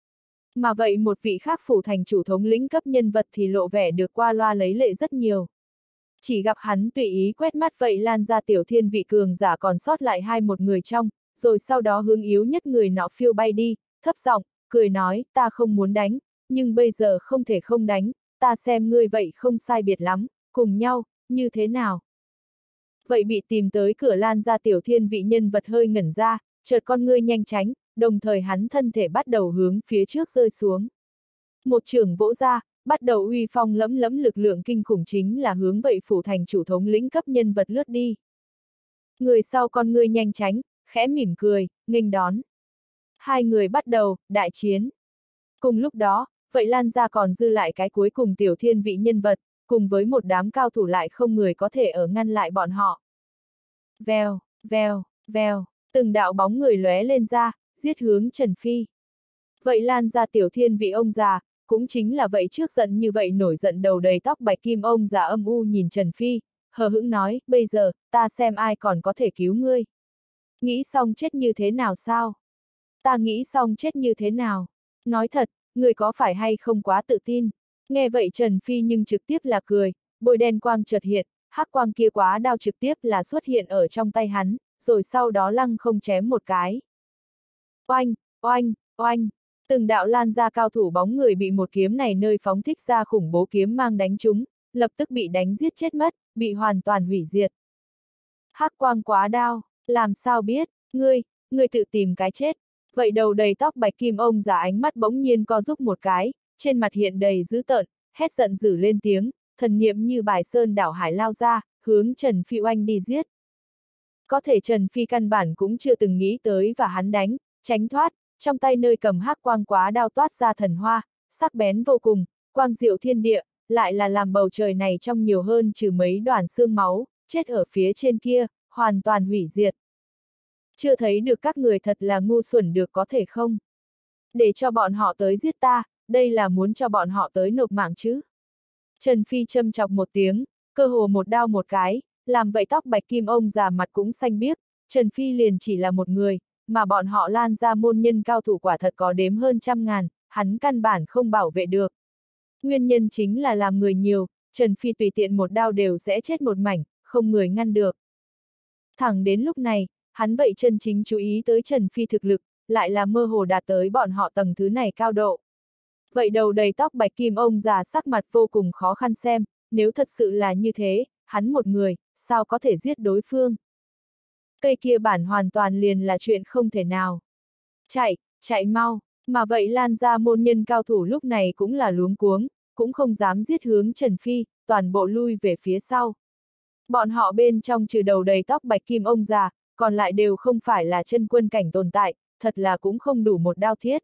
Mà vậy một vị khác phủ thành chủ thống lĩnh cấp nhân vật thì lộ vẻ được qua loa lấy lệ rất nhiều. Chỉ gặp hắn tùy ý quét mắt vậy Lan gia tiểu thiên vị cường giả còn sót lại một người trong, rồi sau đó hướng yếu nhất người nọ phiêu bay đi, thấp giọng, cười nói, ta không muốn đánh, nhưng bây giờ không thể không đánh, ta xem ngươi vậy không sai biệt lắm, cùng nhau, như thế nào? Vậy bị tìm tới cửa Lan gia tiểu thiên vị nhân vật hơi ngẩn ra, chợt con ngươi nhanh tránh, đồng thời hắn thân thể bắt đầu hướng phía trước rơi xuống. Một chưởng vỗ ra, bắt đầu uy phong lẫm lẫm lực lượng kinh khủng chính là hướng vậy phủ thành chủ thống lĩnh cấp nhân vật lướt đi. Người sau con ngươi nhanh tránh, khẽ mỉm cười, nghênh đón. Hai người bắt đầu, đại chiến. Cùng lúc đó, vậy Lan gia còn dư lại cái cuối cùng tiểu thiên vị nhân vật, cùng với một đám cao thủ lại không người có thể ở ngăn lại bọn họ. Vèo, vèo, vèo, từng đạo bóng người lóe lên ra, giết hướng Trần Phi. Vậy Lan gia tiểu thiên vị ông già, cũng chính là vậy trước giận như vậy nổi giận đầu đầy tóc bạch kim ông già âm u nhìn Trần Phi, hờ hững nói, bây giờ, ta xem ai còn có thể cứu ngươi. Nghĩ xong chết như thế nào sao? Ta nghĩ xong chết như thế nào? Nói thật, người có phải hay không quá tự tin? Nghe vậy Trần Phi nhưng trực tiếp là cười, bôi đen quang chợt hiện, hắc quang kia quá đao trực tiếp là xuất hiện ở trong tay hắn, rồi sau đó lăng không chém một cái. Oanh, oanh, oanh, từng đạo Lan gia cao thủ bóng người bị một kiếm này nơi phóng thích ra khủng bố kiếm mang đánh trúng, lập tức bị đánh giết chết mất, bị hoàn toàn hủy diệt. Hắc quang quá đao, làm sao biết, ngươi tự tìm cái chết. Vậy đầu đầy tóc bạch kim ông già ánh mắt bỗng nhiên co rúm một cái, trên mặt hiện đầy dữ tợn, hét giận dữ lên tiếng, thần niệm như bài sơn đảo hải lao ra, hướng Trần Phi oanh đi giết. Có thể Trần Phi căn bản cũng chưa từng nghĩ tới và hắn đánh, tránh thoát, trong tay nơi cầm hắc quang quá đao toát ra thần hoa, sắc bén vô cùng, quang diệu thiên địa, lại là làm bầu trời này trong nhiều hơn trừ mấy đoàn xương máu, chết ở phía trên kia, hoàn toàn hủy diệt. Chưa thấy được các người thật là ngu xuẩn được có thể không? Để cho bọn họ tới giết ta, đây là muốn cho bọn họ tới nộp mạng chứ? Trần Phi châm chọc một tiếng, cơ hồ một đao một cái, làm vậy tóc bạch kim ông già mặt cũng xanh biếc, Trần Phi liền chỉ là một người, mà bọn họ Lan ra môn nhân cao thủ quả thật có đếm hơn 100.000, hắn căn bản không bảo vệ được. Nguyên nhân chính là làm người nhiều, Trần Phi tùy tiện một đao đều sẽ chết một mảnh, không người ngăn được. Thẳng đến lúc này, hắn vậy chân chính chú ý tới Trần Phi thực lực, lại là mơ hồ đạt tới bọn họ tầng thứ này cao độ. Vậy đầu đầy tóc bạch kim ông già sắc mặt vô cùng khó khăn xem, nếu thật sự là như thế, hắn một người, sao có thể giết đối phương? Cây kia bản hoàn toàn liền là chuyện không thể nào. Chạy mau, mà vậy Lan ra môn nhân cao thủ lúc này cũng là luống cuống, cũng không dám giết hướng Trần Phi, toàn bộ lui về phía sau. Bọn họ bên trong trừ đầu đầy tóc bạch kim ông già, còn lại đều không phải là chân quân cảnh tồn tại, thật là cũng không đủ một đao thiết.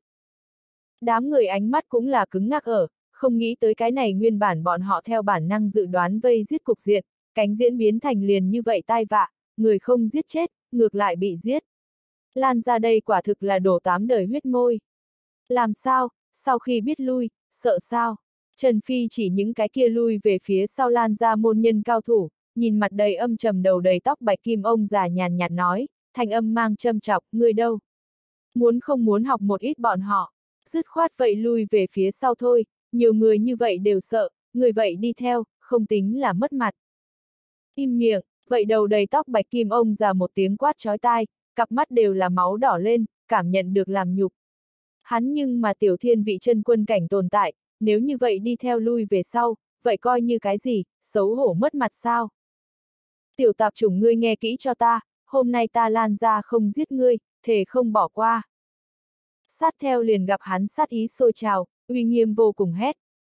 Đám người ánh mắt cũng là cứng ngắc ở, không nghĩ tới cái này nguyên bản bọn họ theo bản năng dự đoán vây giết cục diện, cánh diễn biến thành liền như vậy tai vạ, người không giết chết, ngược lại bị giết. Lan ra đây quả thực là đổ 8 đời huyết môi. Làm sao, sau khi biết lui, sợ sao? Trần Phi chỉ những cái kia lui về phía sau Lan ra môn nhân cao thủ, nhìn mặt đầy âm trầm đầu đầy tóc bạch kim ông già nhàn nhạt nói, thanh âm mang châm chọc, ngươi đâu? Muốn không muốn học một ít bọn họ, dứt khoát vậy lui về phía sau thôi, nhiều người như vậy đều sợ, người vậy đi theo, không tính là mất mặt. Im miệng, vậy đầu đầy tóc bạch kim ông già một tiếng quát chói tai, cặp mắt đều là máu đỏ lên, cảm nhận được làm nhục. Hắn nhưng mà tiểu thiên vị chân quân cảnh tồn tại, nếu như vậy đi theo lui về sau, vậy coi như cái gì, xấu hổ mất mặt sao? Tiểu tạp chủng ngươi nghe kỹ cho ta, hôm nay ta Lan ra không giết ngươi, thề không bỏ qua. Sát theo liền gặp hắn sát ý sôi trào, uy nghiêm vô cùng hét.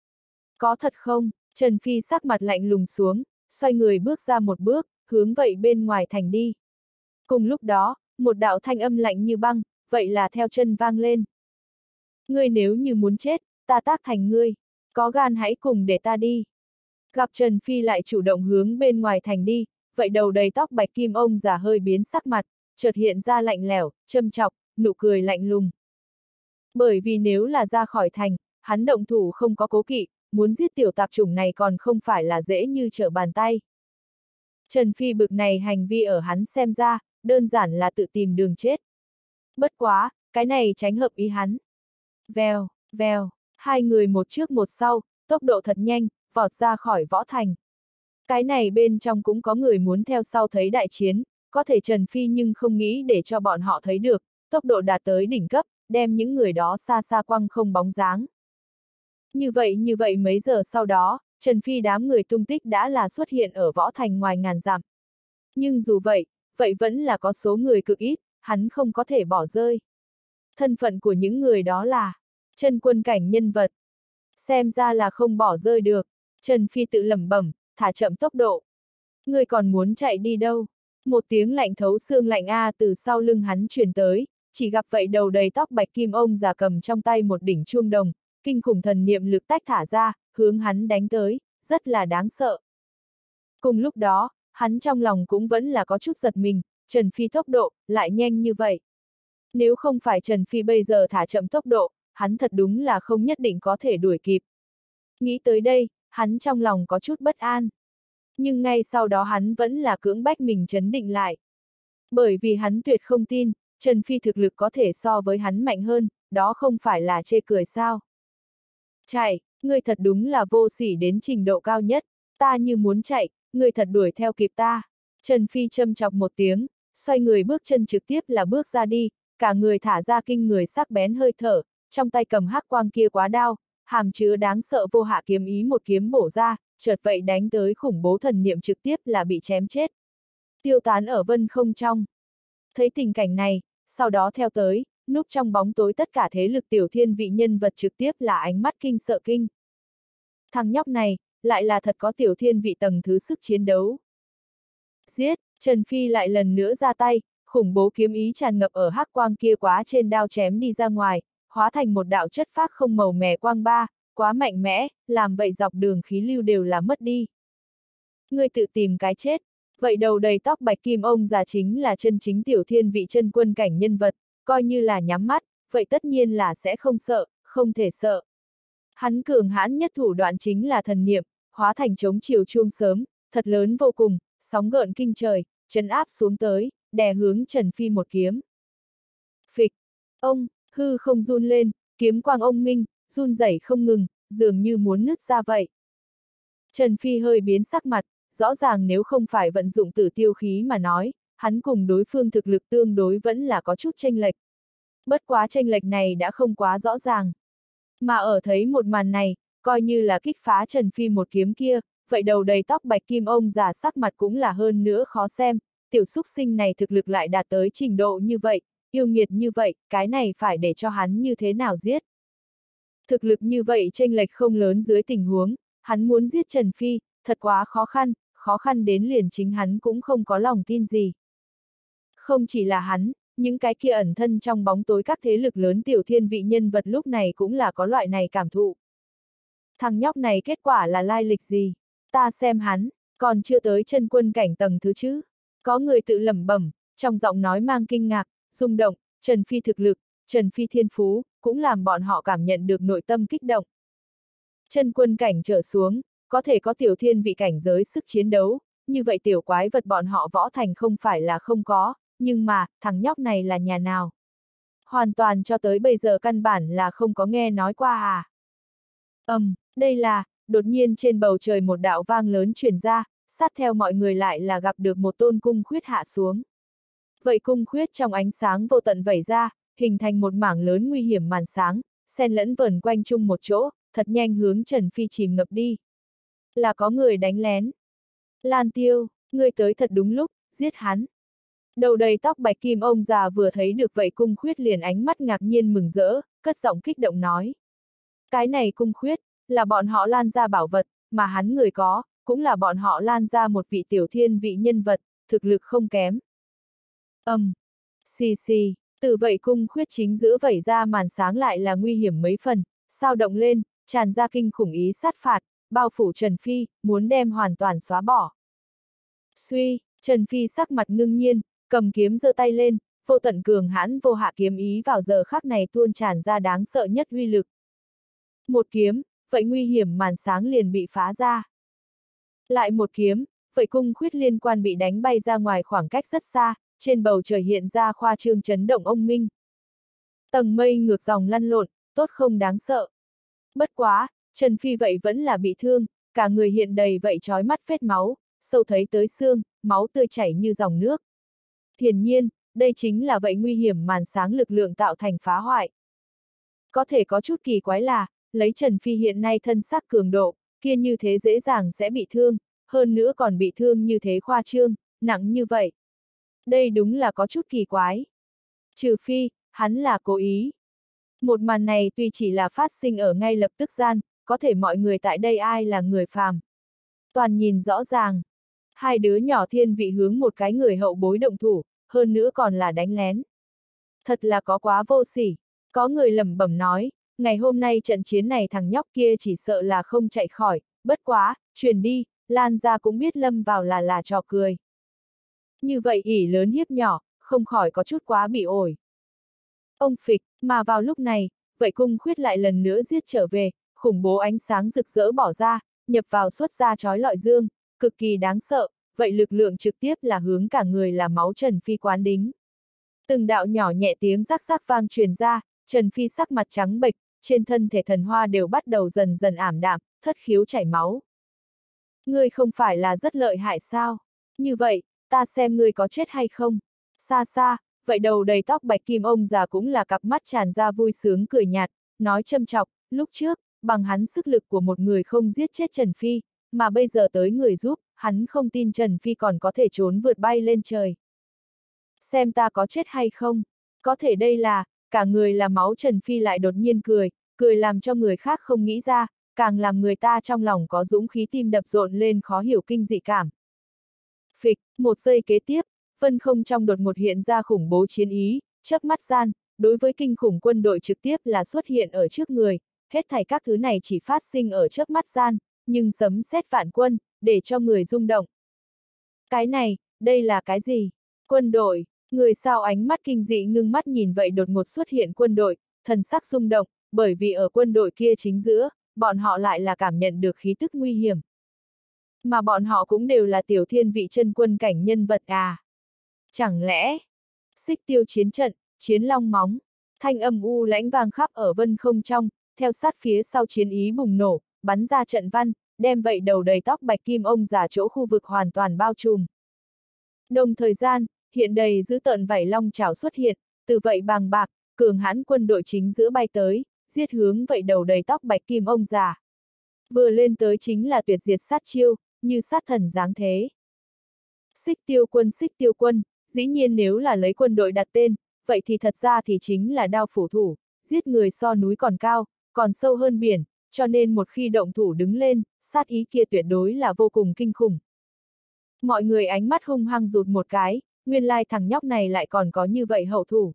Có thật không? Trần Phi sắc mặt lạnh lùng xuống, xoay người bước ra một bước, hướng vậy bên ngoài thành đi. Cùng lúc đó, một đạo thanh âm lạnh như băng, vậy là theo chân vang lên. Ngươi nếu như muốn chết, ta tác thành ngươi, có gan hãy cùng để ta đi. Gặp Trần Phi lại chủ động hướng bên ngoài thành đi, vậy đầu đầy tóc bạch kim ông già hơi biến sắc mặt, chợt hiện ra lạnh lẽo, châm chọc, nụ cười lạnh lùng. Bởi vì nếu là ra khỏi thành, hắn động thủ không có cố kỵ, muốn giết tiểu tạp chủng này còn không phải là dễ như trở bàn tay. Trần Phi bực này hành vi ở hắn xem ra, đơn giản là tự tìm đường chết. Bất quá, cái này tránh hợp ý hắn. Vèo, vèo, hai người một trước một sau, tốc độ thật nhanh, vọt ra khỏi võ thành. Cái này bên trong cũng có người muốn theo sau thấy đại chiến, có thể Trần Phi nhưng không nghĩ để cho bọn họ thấy được, tốc độ đạt tới đỉnh cấp, đem những người đó xa xa quăng không bóng dáng. Như vậy mấy giờ sau đó, Trần Phi đám người tung tích đã là xuất hiện ở võ thành ngoài ngàn dặm. Nhưng dù vậy, vậy vẫn là có số người cực ít, hắn không có thể bỏ rơi. Thân phận của những người đó là chân quân cảnh nhân vật. Xem ra là không bỏ rơi được, Trần Phi tự lẩm bẩm, thả chậm tốc độ. Người còn muốn chạy đi đâu? Một tiếng lạnh thấu xương lạnh từ sau lưng hắn truyền tới, chỉ gặp vậy đầu đầy tóc bạch kim ông già cầm trong tay một đỉnh chuông đồng, kinh khủng thần niệm lực tách thả ra, hướng hắn đánh tới, rất là đáng sợ. Cùng lúc đó, hắn trong lòng cũng vẫn là có chút giật mình, Trần Phi tốc độ, lại nhanh như vậy. Nếu không phải Trần Phi bây giờ thả chậm tốc độ, hắn thật đúng là không nhất định có thể đuổi kịp. Nghĩ tới đây, hắn trong lòng có chút bất an. Nhưng ngay sau đó hắn vẫn là cưỡng bách mình trấn định lại. Bởi vì hắn tuyệt không tin, Trần Phi thực lực có thể so với hắn mạnh hơn, đó không phải là chê cười sao. Chạy, ngươi thật đúng là vô sỉ đến trình độ cao nhất, ta như muốn chạy, ngươi thật đuổi theo kịp ta. Trần Phi châm chọc một tiếng, xoay người bước chân trực tiếp là bước ra đi, cả người thả ra kinh người sắc bén hơi thở, trong tay cầm hắc quang kia quá đao, hàm chứa đáng sợ vô hạ kiếm ý một kiếm bổ ra, chợt vậy đánh tới khủng bố thần niệm trực tiếp là bị chém chết. Tiêu tán ở vân không trong. Thấy tình cảnh này, sau đó theo tới, núp trong bóng tối tất cả thế lực tiểu thiên vị nhân vật trực tiếp là ánh mắt kinh sợ kinh. Thằng nhóc này, lại là thật có tiểu thiên vị tầng thứ sức chiến đấu. Giết, Trần Phi lại lần nữa ra tay, khủng bố kiếm ý tràn ngập ở hắc quang kia quá trên đao chém đi ra ngoài, hóa thành một đạo chất phác không màu mè quang ba, quá mạnh mẽ, làm vậy dọc đường khí lưu đều là mất đi. Ngươi tự tìm cái chết, vậy đầu đầy tóc bạch kim ông già chính là chân chính tiểu thiên vị chân quân cảnh nhân vật, coi như là nhắm mắt, vậy tất nhiên là sẽ không sợ, không thể sợ. Hắn cường hãn nhất thủ đoạn chính là thần niệm, hóa thành chống chiều chuông sớm, thật lớn vô cùng, sóng gợn kinh trời, trấn áp xuống tới, đè hướng Trần Phi một kiếm. Phịch, ông, hư không run lên, kiếm quang ông minh, run rẩy không ngừng, dường như muốn nứt ra vậy. Trần Phi hơi biến sắc mặt, rõ ràng nếu không phải vận dụng tử tiêu khí mà nói, hắn cùng đối phương thực lực tương đối vẫn là có chút chênh lệch. Bất quá chênh lệch này đã không quá rõ ràng. Mà ở thấy một màn này, coi như là kích phá Trần Phi một kiếm kia, vậy đầu đầy tóc bạch kim ông già sắc mặt cũng là hơn nữa khó xem, tiểu xúc sinh này thực lực lại đạt tới trình độ như vậy, yêu nghiệt như vậy, cái này phải để cho hắn như thế nào giết. Thực lực như vậy chênh lệch không lớn dưới tình huống, hắn muốn giết Trần Phi, thật quá khó khăn đến liền chính hắn cũng không có lòng tin gì. Không chỉ là hắn, những cái kia ẩn thân trong bóng tối các thế lực lớn tiểu thiên vị nhân vật lúc này cũng là có loại này cảm thụ. Thằng nhóc này kết quả là lai lịch gì? Ta xem hắn, còn chưa tới chân quân cảnh tầng thứ chứ? Có người tự lẩm bẩm, trong giọng nói mang kinh ngạc, rung động, Trần Phi thực lực, Trần Phi thiên phú, cũng làm bọn họ cảm nhận được nội tâm kích động. Chân quân cảnh trở xuống, có thể có tiểu thiên vị cảnh giới sức chiến đấu, như vậy tiểu quái vật bọn họ võ thành không phải là không có, nhưng mà, thằng nhóc này là nhà nào? Hoàn toàn cho tới bây giờ căn bản là không có nghe nói qua à? Đây là, đột nhiên trên bầu trời một đạo vang lớn truyền ra, sát theo mọi người lại là gặp được một tôn cung khuyết hạ xuống. Vậy cung khuyết trong ánh sáng vô tận vẩy ra, hình thành một mảng lớn nguy hiểm màn sáng, xen lẫn vờn quanh chung một chỗ, thật nhanh hướng Trần Phi chìm ngập đi. Là có người đánh lén. Lan Tiêu, ngươi tới thật đúng lúc, giết hắn. Đầu đầy tóc bạch kim ông già vừa thấy được vậy cung khuyết liền ánh mắt ngạc nhiên mừng rỡ, cất giọng kích động nói. Cái này cung khuyết, là bọn họ Lan ra bảo vật, mà hắn người có, cũng là bọn họ Lan ra một vị tiểu thiên vị nhân vật, thực lực không kém. Xì xì, từ vậy cung khuyết chính giữa vẩy ra màn sáng lại là nguy hiểm mấy phần, sao động lên, tràn ra kinh khủng ý sát phạt, bao phủ Trần Phi, muốn đem hoàn toàn xóa bỏ. Suy, Trần Phi sắc mặt ngưng nhiên, cầm kiếm giơ tay lên, vô tận cường hãn vô hạ kiếm ý vào giờ khắc này tuôn tràn ra đáng sợ nhất uy lực. Một kiếm, vậy nguy hiểm màn sáng liền bị phá ra. Lại một kiếm, vậy cung khuyết liên quan bị đánh bay ra ngoài khoảng cách rất xa, trên bầu trời hiện ra khoa trương chấn động ông minh. Tầng mây ngược dòng lăn lộn, tốt không đáng sợ. Bất quá, Trần Phi vậy vẫn là bị thương, cả người hiện đầy vậy trói mắt vết máu, sâu thấy tới xương, máu tươi chảy như dòng nước. Hiển nhiên, đây chính là vậy nguy hiểm màn sáng lực lượng tạo thành phá hoại. Có thể có chút kỳ quái là, lấy Trần Phi hiện nay thân xác cường độ, kia như thế dễ dàng sẽ bị thương, hơn nữa còn bị thương như thế khoa trương, nặng như vậy. Đây đúng là có chút kỳ quái. Trừ phi, hắn là cố ý. Một màn này tuy chỉ là phát sinh ở ngay lập tức gian, có thể mọi người tại đây ai là người phàm. Toàn nhìn rõ ràng. Hai đứa nhỏ thiên vị hướng một cái người hậu bối động thủ, hơn nữa còn là đánh lén. Thật là có quá vô sỉ. Có người lẩm bẩm nói, ngày hôm nay trận chiến này thằng nhóc kia chỉ sợ là không chạy khỏi, bất quá, truyền đi, Lan ra cũng biết lâm vào là trò cười. Như vậy ỷ lớn hiếp nhỏ, không khỏi có chút quá bị ổi. Ông phịch, mà vào lúc này, vậy cung khuyết lại lần nữa giết trở về, khủng bố ánh sáng rực rỡ bỏ ra, nhập vào xuất ra chói lọi dương, cực kỳ đáng sợ, vậy lực lượng trực tiếp là hướng cả người là máu Trần Phi quán đính. Từng đạo nhỏ nhẹ tiếng rắc rắc vang truyền ra, Trần Phi sắc mặt trắng bệch, trên thân thể thần hoa đều bắt đầu dần dần ảm đạm, thất khiếu chảy máu. Ngươi không phải là rất lợi hại sao? Như vậy, ta xem ngươi có chết hay không? Xa xa, vậy đầu đầy tóc bạch kim ông già cũng là cặp mắt tràn ra vui sướng cười nhạt, nói châm chọc, lúc trước, bằng hắn sức lực của một người không giết chết Trần Phi, mà bây giờ tới người giúp, hắn không tin Trần Phi còn có thể trốn vượt bay lên trời. Xem ta có chết hay không? Có thể đây là, cả người là máu Trần Phi lại đột nhiên cười, cười làm cho người khác không nghĩ ra, càng làm người ta trong lòng có dũng khí tim đập rộn lên khó hiểu kinh dị cảm. Phịch, một giây kế tiếp, vân không trong đột ngột hiện ra khủng bố chiến ý, chớp mắt gian, đối với kinh khủng quân đội trực tiếp là xuất hiện ở trước người, hết thảy các thứ này chỉ phát sinh ở chớp mắt gian, nhưng sấm sét vạn quân, để cho người rung động. Cái này, đây là cái gì? Quân đội, người sao ánh mắt kinh dị ngưng mắt nhìn vậy đột ngột xuất hiện quân đội, thần sắc rung động, bởi vì ở quân đội kia chính giữa, bọn họ lại là cảm nhận được khí tức nguy hiểm. Mà bọn họ cũng đều là tiểu thiên vị chân quân cảnh nhân vật à? Chẳng lẽ, xích tiêu chiến trận, chiến long móng, thanh âm u lãnh vang khắp ở vân không trong, theo sát phía sau chiến ý bùng nổ, bắn ra trận văn, đem vậy đầu đầy tóc bạch kim ông già chỗ khu vực hoàn toàn bao trùm. Đồng thời gian, hiện đầy dữ tợn vảy long chảo xuất hiện, từ vậy bàng bạc, cường hãn quân đội chính giữa bay tới, giết hướng vậy đầu đầy tóc bạch kim ông già. Vừa lên tới chính là tuyệt diệt sát chiêu, như sát thần giáng thế. Xích tiêu quân, dĩ nhiên nếu là lấy quân đội đặt tên, vậy thì thật ra thì chính là đao phủ thủ, giết người so núi còn cao, còn sâu hơn biển, cho nên một khi động thủ đứng lên, sát ý kia tuyệt đối là vô cùng kinh khủng. Mọi người ánh mắt hung hăng rụt một cái, nguyên lai thằng nhóc này lại còn có như vậy hậu thủ.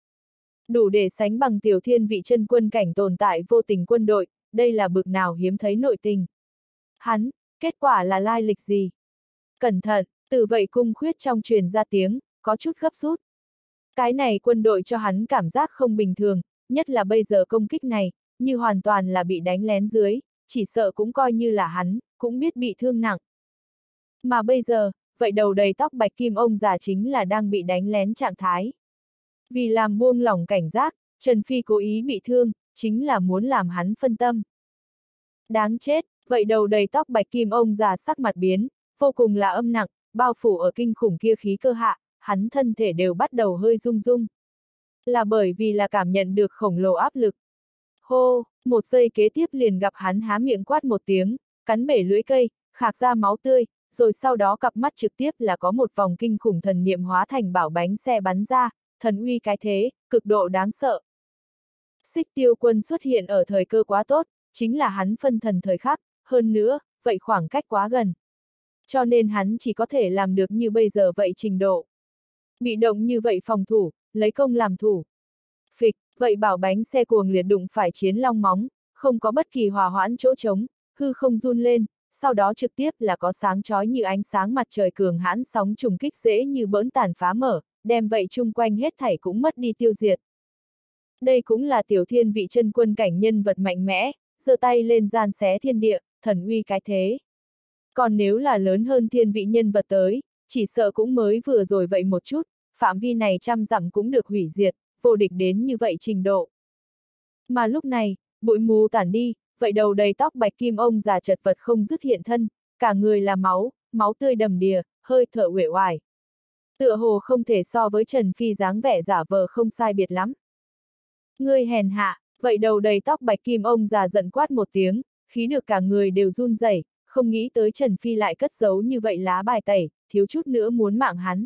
Đủ để sánh bằng tiểu thiên vị chân quân cảnh tồn tại vô tình quân đội, đây là bực nào hiếm thấy nội tình. Hắn, kết quả là lai lịch gì? Cẩn thận, từ vậy cung khuyết trong truyền ra tiếng, có chút gấp rút. Cái này quân đội cho hắn cảm giác không bình thường, nhất là bây giờ công kích này, như hoàn toàn là bị đánh lén dưới, chỉ sợ cũng coi như là hắn, cũng biết bị thương nặng. Mà bây giờ, vậy đầu đầy tóc bạch kim ông già chính là đang bị đánh lén trạng thái. Vì làm buông lỏng cảnh giác, Trần Phi cố ý bị thương, chính là muốn làm hắn phân tâm. Đáng chết, vậy đầu đầy tóc bạch kim ông già sắc mặt biến, vô cùng là âm nặng, bao phủ ở kinh khủng kia khí cơ hạ, hắn thân thể đều bắt đầu hơi rung rung. Là bởi vì là cảm nhận được khổng lồ áp lực. Hô, một giây kế tiếp liền gặp hắn há miệng quát một tiếng, cắn bể lưỡi cây, khạc ra máu tươi, rồi sau đó cặp mắt trực tiếp là có một vòng kinh khủng thần niệm hóa thành bảo bánh xe bắn ra, thần uy cái thế, cực độ đáng sợ. Xích tiêu quân xuất hiện ở thời cơ quá tốt, chính là hắn phân thần thời khắc, hơn nữa, vậy khoảng cách quá gần. Cho nên hắn chỉ có thể làm được như bây giờ vậy trình độ. Bị động như vậy phòng thủ, lấy công làm thủ. Phịch, vậy bảo bánh xe cuồng liệt đụng phải chiến long móng, không có bất kỳ hòa hoãn chỗ trống, hư không run lên, sau đó trực tiếp là có sáng chói như ánh sáng mặt trời cường hãn sóng trùng kích dễ như bỡn tàn phá mở, đem vậy chung quanh hết thảy cũng mất đi tiêu diệt. Đây cũng là tiểu thiên vị chân quân cảnh nhân vật mạnh mẽ, giơ tay lên gian xé thiên địa, thần uy cái thế. Còn nếu là lớn hơn thiên vị nhân vật tới, chỉ sợ cũng mới vừa rồi vậy một chút, phạm vi này trăm dặm cũng được hủy diệt, vô địch đến như vậy trình độ. Mà lúc này, bụi mù tản đi, vậy đầu đầy tóc bạch kim ông già chật vật không dứt hiện thân, cả người là máu, máu tươi đầm đìa, hơi thở uể oải. Tựa hồ không thể so với Trần Phi dáng vẻ giả vờ không sai biệt lắm. Ngươi hèn hạ, vậy đầu đầy tóc bạch kim ông già giận quát một tiếng, khí được cả người đều run rẩy, không nghĩ tới Trần Phi lại cất giấu như vậy lá bài tẩy, thiếu chút nữa muốn mạng hắn.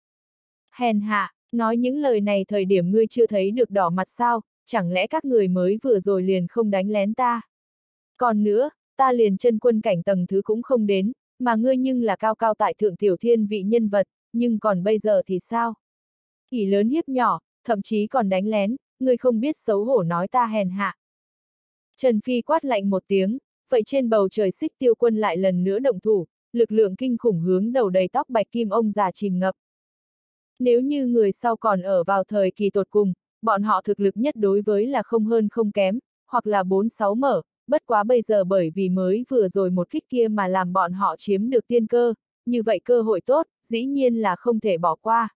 Hèn hạ, nói những lời này thời điểm ngươi chưa thấy được đỏ mặt sao, chẳng lẽ các người mới vừa rồi liền không đánh lén ta? Còn nữa, ta liền chân quân cảnh tầng thứ cũng không đến, mà ngươi nhưng là cao cao tại thượng tiểu thiên vị nhân vật, nhưng còn bây giờ thì sao? Ỷ lớn hiếp nhỏ, thậm chí còn đánh lén, ngươi không biết xấu hổ nói ta hèn hạ. Trần Phi quát lạnh một tiếng, vậy trên bầu trời xích tiêu quân lại lần nữa động thủ, lực lượng kinh khủng hướng đầu đầy tóc bạch kim ông già chìm ngập. Nếu như người sau còn ở vào thời kỳ tột cùng, bọn họ thực lực nhất đối với là không hơn không kém, hoặc là 4-6 mở, bất quá bây giờ bởi vì mới vừa rồi một kích kia mà làm bọn họ chiếm được tiên cơ, như vậy cơ hội tốt, dĩ nhiên là không thể bỏ qua.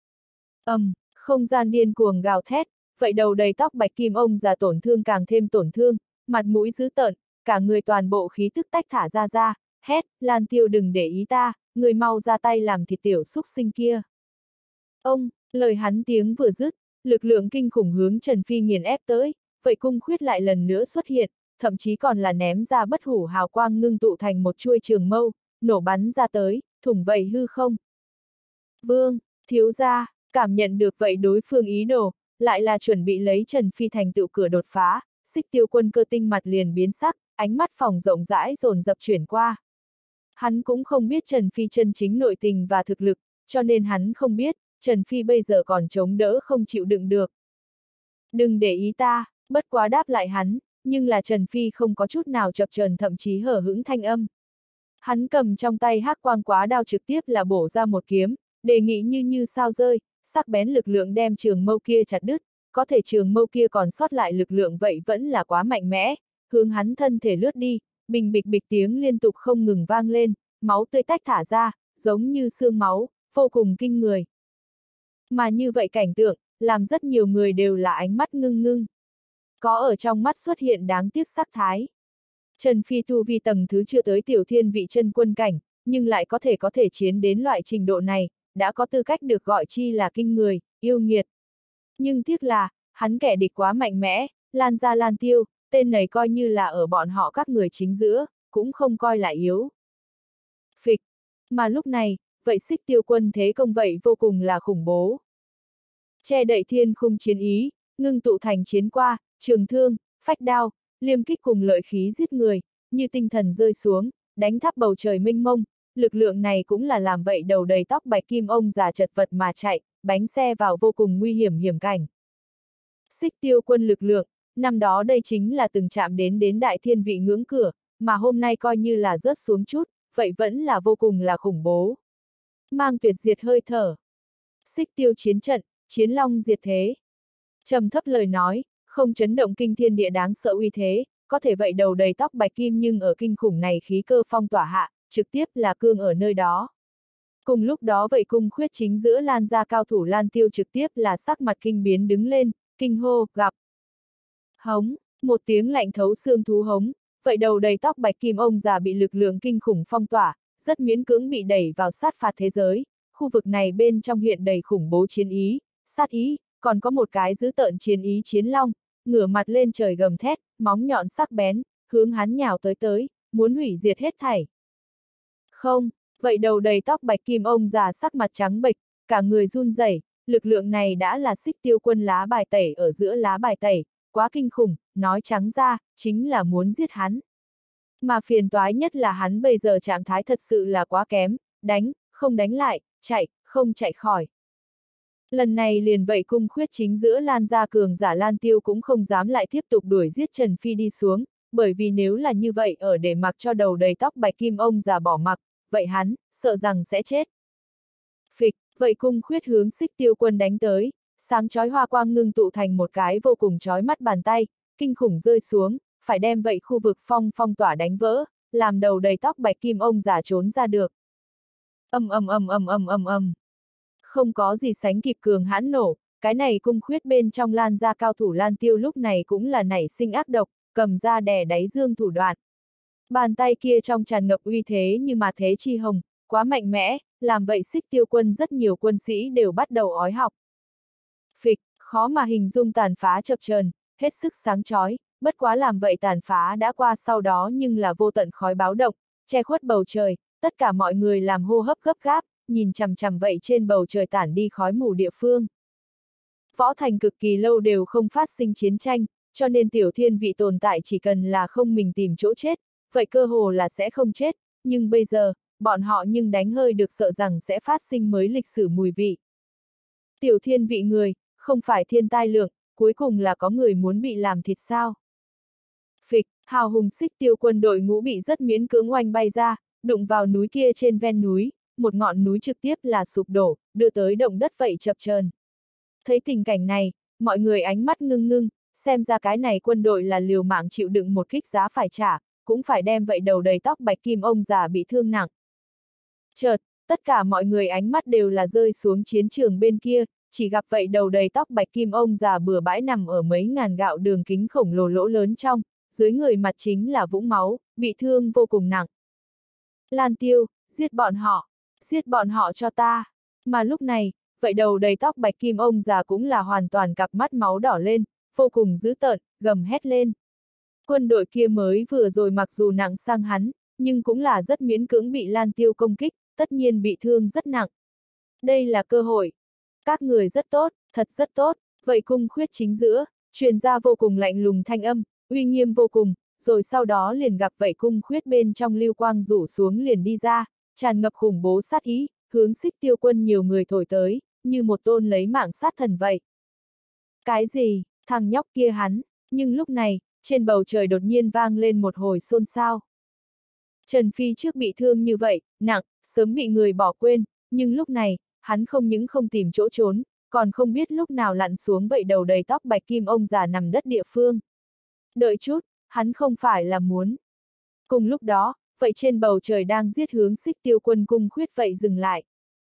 Không gian điên cuồng gào thét, vậy đầu đầy tóc bạch kim ông già tổn thương càng thêm tổn thương, mặt mũi dữ tợn, cả người toàn bộ khí tức tách thả ra, hét, Lan Tiêu đừng để ý ta, người mau ra tay làm thịt tiểu xúc sinh kia. Lời hắn tiếng vừa dứt, lực lượng kinh khủng hướng Trần Phi nghiền ép tới, vậy cung khuyết lại lần nữa xuất hiện, thậm chí còn là ném ra bất hủ hào quang ngưng tụ thành một chuôi trường mâu, nổ bắn ra tới, thủng vậy hư không. Vương, thiếu gia, cảm nhận được vậy đối phương ý đồ, lại là chuẩn bị lấy Trần Phi thành tựu cửa đột phá, Xích Tiêu Quân cơ tinh mặt liền biến sắc, ánh mắt phòng rộng rãi dồn dập chuyển qua. Hắn cũng không biết Trần Phi chân chính nội tình và thực lực, cho nên hắn không biết, Trần Phi bây giờ còn chống đỡ không chịu đựng được. Đừng để ý ta, bất quá đáp lại hắn, nhưng là Trần Phi không có chút nào chập chờn, thậm chí hở hững thanh âm. Hắn cầm trong tay hắc quang quá đao trực tiếp là bổ ra một kiếm, đề nghị như sao rơi, sắc bén lực lượng đem trường mâu kia chặt đứt, có thể trường mâu kia còn sót lại lực lượng vậy vẫn là quá mạnh mẽ, hướng hắn thân thể lướt đi, bình bịch bịch tiếng liên tục không ngừng vang lên, máu tươi tách thả ra, giống như xương máu, vô cùng kinh người. Mà như vậy cảnh tượng, làm rất nhiều người đều là ánh mắt ngưng ngưng. Có ở trong mắt xuất hiện đáng tiếc sắc thái. Trần Phi tu vi tầng thứ chưa tới tiểu thiên vị chân quân cảnh, nhưng lại có thể chiến đến loại trình độ này, đã có tư cách được gọi chi là kinh người, yêu nghiệt. Nhưng tiếc là, hắn kẻ địch quá mạnh mẽ, Lan Gia Lan Tiêu, tên này coi như là ở bọn họ các người chính giữa, cũng không coi là yếu. Phịch. Mà lúc này, vậy Xích Tiêu Quân thế công vậy vô cùng là khủng bố. Che đậy thiên khung chiến ý, ngưng tụ thành chiến qua, trường thương, phách đao, liêm kích cùng lợi khí giết người, như tinh thần rơi xuống, đánh thắp bầu trời mênh mông, lực lượng này cũng là làm vậy đầu đầy tóc bạch kim ông già chật vật mà chạy, bánh xe vào vô cùng nguy hiểm cảnh. Xích Tiêu Quân lực lượng, năm đó đây chính là từng chạm đến đại thiên vị ngưỡng cửa, mà hôm nay coi như là rớt xuống chút, vậy vẫn là vô cùng là khủng bố. Mang tuyệt diệt hơi thở. Xích Tiêu chiến trận, chiến long diệt thế. Trầm thấp lời nói, không chấn động kinh thiên địa đáng sợ uy thế, có thể vậy đầu đầy tóc bạch kim nhưng ở kinh khủng này khí cơ phong tỏa hạ, trực tiếp là cương ở nơi đó. Cùng lúc đó vậy cung khuyết chính giữa Lan Gia cao thủ Lan Tiêu trực tiếp là sắc mặt kinh biến đứng lên, kinh hô, gặp. Hống, một tiếng lạnh thấu xương thú hống, vậy đầu đầy tóc bạch kim ông già bị lực lượng kinh khủng phong tỏa, rất miễn cưỡng bị đẩy vào sát phạt thế giới, khu vực này bên trong hiện đầy khủng bố chiến ý, sát ý, còn có một cái dữ tợn chiến ý chiến long, ngửa mặt lên trời gầm thét, móng nhọn sắc bén, hướng hắn nhào tới, muốn hủy diệt hết thảy. Không, vậy đầu đầy tóc bạch kim ông già sắc mặt trắng bệch, cả người run rẩy, lực lượng này đã là Xích Tiêu Quân lá bài tẩy ở giữa lá bài tẩy, quá kinh khủng, nói trắng ra, chính là muốn giết hắn. Mà phiền toái nhất là hắn bây giờ trạng thái thật sự là quá kém, đánh, không đánh lại, chạy, không chạy khỏi. Lần này liền vậy cung khuyết chính giữa Lan Gia cường giả Lan Tiêu cũng không dám lại tiếp tục đuổi giết Trần Phi đi xuống, bởi vì nếu là như vậy ở để mặc cho đầu đầy tóc bạch kim ông già bỏ mặc, vậy hắn, sợ rằng sẽ chết. Phịch, vậy cung khuyết hướng Xích Tiêu Quân đánh tới, sáng chói hoa quang ngưng tụ thành một cái vô cùng chói mắt bàn tay, kinh khủng rơi xuống, phải đem vậy khu vực phong tỏa đánh vỡ, làm đầu đầy tóc bạch kim ông già trốn ra được. Ầm. Không có gì sánh kịp cường hãn nổ, cái này cung khuyết bên trong Lan Gia cao thủ Lan Tiêu lúc này cũng là nảy sinh ác độc, cầm ra đè đáy dương thủ đoạn. Bàn tay kia trong tràn ngập uy thế như mà thế chi hồng, quá mạnh mẽ, làm vậy Xích Tiêu Quân rất nhiều quân sĩ đều bắt đầu ói học. Phịch, khó mà hình dung tàn phá chập chờn, hết sức sáng chói, bất quá làm vậy tàn phá đã qua sau đó nhưng là vô tận khói báo động, che khuất bầu trời, tất cả mọi người làm hô hấp gấp gáp, nhìn chằm vậy trên bầu trời tản đi khói mù địa phương. Võ thành cực kỳ lâu đều không phát sinh chiến tranh, cho nên tiểu thiên vị tồn tại chỉ cần là không mình tìm chỗ chết, vậy cơ hồ là sẽ không chết, nhưng bây giờ, bọn họ nhưng đánh hơi được sợ rằng sẽ phát sinh mới lịch sử mùi vị. Tiểu thiên vị người, không phải thiên tai lượng, cuối cùng là có người muốn bị làm thịt sao. Phịch, hào hùng Xích Tiêu Quân đội ngũ bị rất miễn cưỡng oanh bay ra, đụng vào núi kia trên ven núi, một ngọn núi trực tiếp là sụp đổ, đưa tới động đất vậy chập chờn. Thấy tình cảnh này, mọi người ánh mắt ngưng ngưng, xem ra cái này quân đội là liều mạng chịu đựng một kích giá phải trả, cũng phải đem vậy đầu đầy tóc bạch kim ông già bị thương nặng. Chợt, tất cả mọi người ánh mắt đều là rơi xuống chiến trường bên kia, chỉ gặp vậy đầu đầy tóc bạch kim ông già bừa bãi nằm ở mấy ngàn gạo đường kính khổng lồ lỗ lớn trong, dưới người mặt chính là vũng máu, bị thương vô cùng nặng. Lan Tiêu, giết bọn họ cho ta. Mà lúc này, vậy đầu đầy tóc bạch kim ông già cũng là hoàn toàn cặp mắt máu đỏ lên, vô cùng dữ tợn, gầm hét lên. Quân đội kia mới vừa rồi mặc dù nặng sang hắn, nhưng cũng là rất miễn cưỡng bị Lan Tiêu công kích, tất nhiên bị thương rất nặng. Đây là cơ hội. Các người rất tốt, thật rất tốt, Vậy cung khuyết chính giữa, truyền ra vô cùng lạnh lùng thanh âm, uy nghiêm vô cùng, rồi sau đó liền gặp vậy cung khuyết bên trong lưu quang rủ xuống liền đi ra, tràn ngập khủng bố sát ý, hướng Xích Tiêu Quân nhiều người thổi tới, như một tôn lấy mạng sát thần vậy. Cái gì, thằng nhóc kia hắn, nhưng lúc này, trên bầu trời đột nhiên vang lên một hồi xôn xao. Trần Phi trước bị thương như vậy, nặng, sớm bị người bỏ quên, nhưng lúc này, hắn không những không tìm chỗ trốn, còn không biết lúc nào lặn xuống vậy đầu đầy tóc bạch kim ông già nằm đất địa phương. Đợi chút, hắn không phải là muốn. Cùng lúc đó, vậy trên bầu trời đang giết hướng Xích Tiêu Quân cung khuyết vậy dừng lại.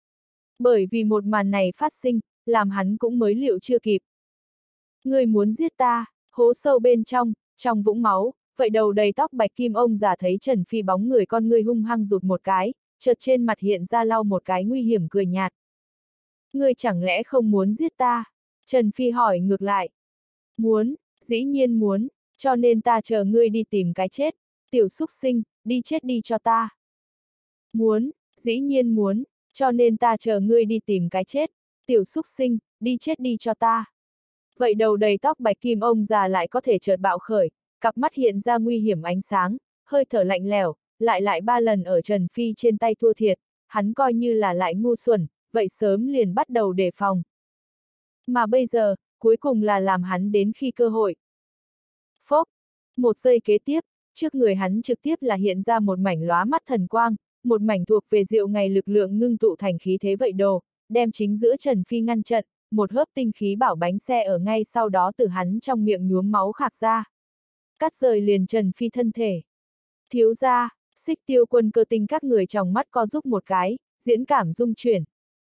Bởi vì một màn này phát sinh, làm hắn cũng mới liệu chưa kịp. Người muốn giết ta, hố sâu bên trong vũng máu, vậy đầu đầy tóc bạch kim ông già thấy Trần Phi bóng người con người hung hăng rụt một cái, chợt trên mặt hiện ra lau một cái nguy hiểm cười nhạt. Ngươi chẳng lẽ không muốn giết ta? Trần Phi hỏi ngược lại. Muốn, dĩ nhiên muốn, cho nên ta chờ ngươi đi tìm cái chết, tiểu súc sinh, đi chết đi cho ta. Muốn, dĩ nhiên muốn, cho nên ta chờ ngươi đi tìm cái chết, tiểu súc sinh, đi chết đi cho ta. Vậy đầu đầy tóc bạch kim ông già lại có thể chợt bạo khởi, cặp mắt hiện ra nguy hiểm ánh sáng, hơi thở lạnh lẽo, lại 3 lần ở Trần Phi trên tay thua thiệt, hắn coi như là lại ngu xuẩn, vậy sớm liền bắt đầu đề phòng. Mà bây giờ, cuối cùng là làm hắn đến khi cơ hội. Phốc, một giây kế tiếp, trước người hắn trực tiếp là hiện ra một mảnh lóa mắt thần quang, một mảnh thuộc về diệu ngày lực lượng ngưng tụ thành khí thế vậy đồ, đem chính giữa Trần Phi ngăn trận, một hớp tinh khí bảo bánh xe ở ngay sau đó từ hắn trong miệng nhuốm máu khạc ra. Cắt rời liền Trần Phi thân thể. Thiếu gia, Xích Tiêu Quân cơ tinh các người trong mắt co giúp một cái, diễn cảm rung chuyển.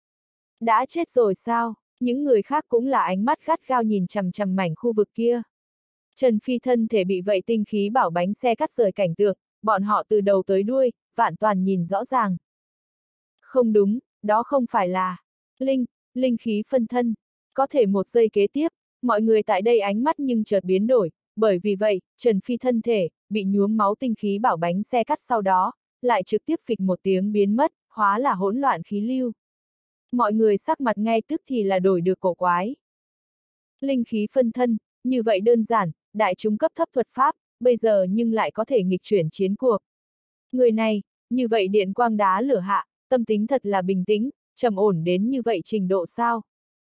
Đã chết rồi sao? Những người khác cũng là ánh mắt gắt gao nhìn chằm chằm mảnh khu vực kia. Trần Phi thân thể bị vậy tinh khí bảo bánh xe cắt rời cảnh tượng, bọn họ từ đầu tới đuôi, vạn toàn nhìn rõ ràng. Không đúng, đó không phải là linh khí phân thân. Có thể một giây kế tiếp, mọi người tại đây ánh mắt nhưng chợt biến đổi, bởi vì vậy, Trần Phi thân thể, bị nhuốm máu tinh khí bảo bánh xe cắt sau đó, lại trực tiếp phịch một tiếng biến mất, hóa là hỗn loạn khí lưu. Mọi người sắc mặt ngay tức thì là đổi được cổ quái. Linh khí phân thân, như vậy đơn giản, đại chúng cấp thấp thuật pháp, bây giờ nhưng lại có thể nghịch chuyển chiến cuộc. Người này, như vậy điện quang đá lửa hạ, tâm tính thật là bình tĩnh, trầm ổn đến như vậy trình độ sao?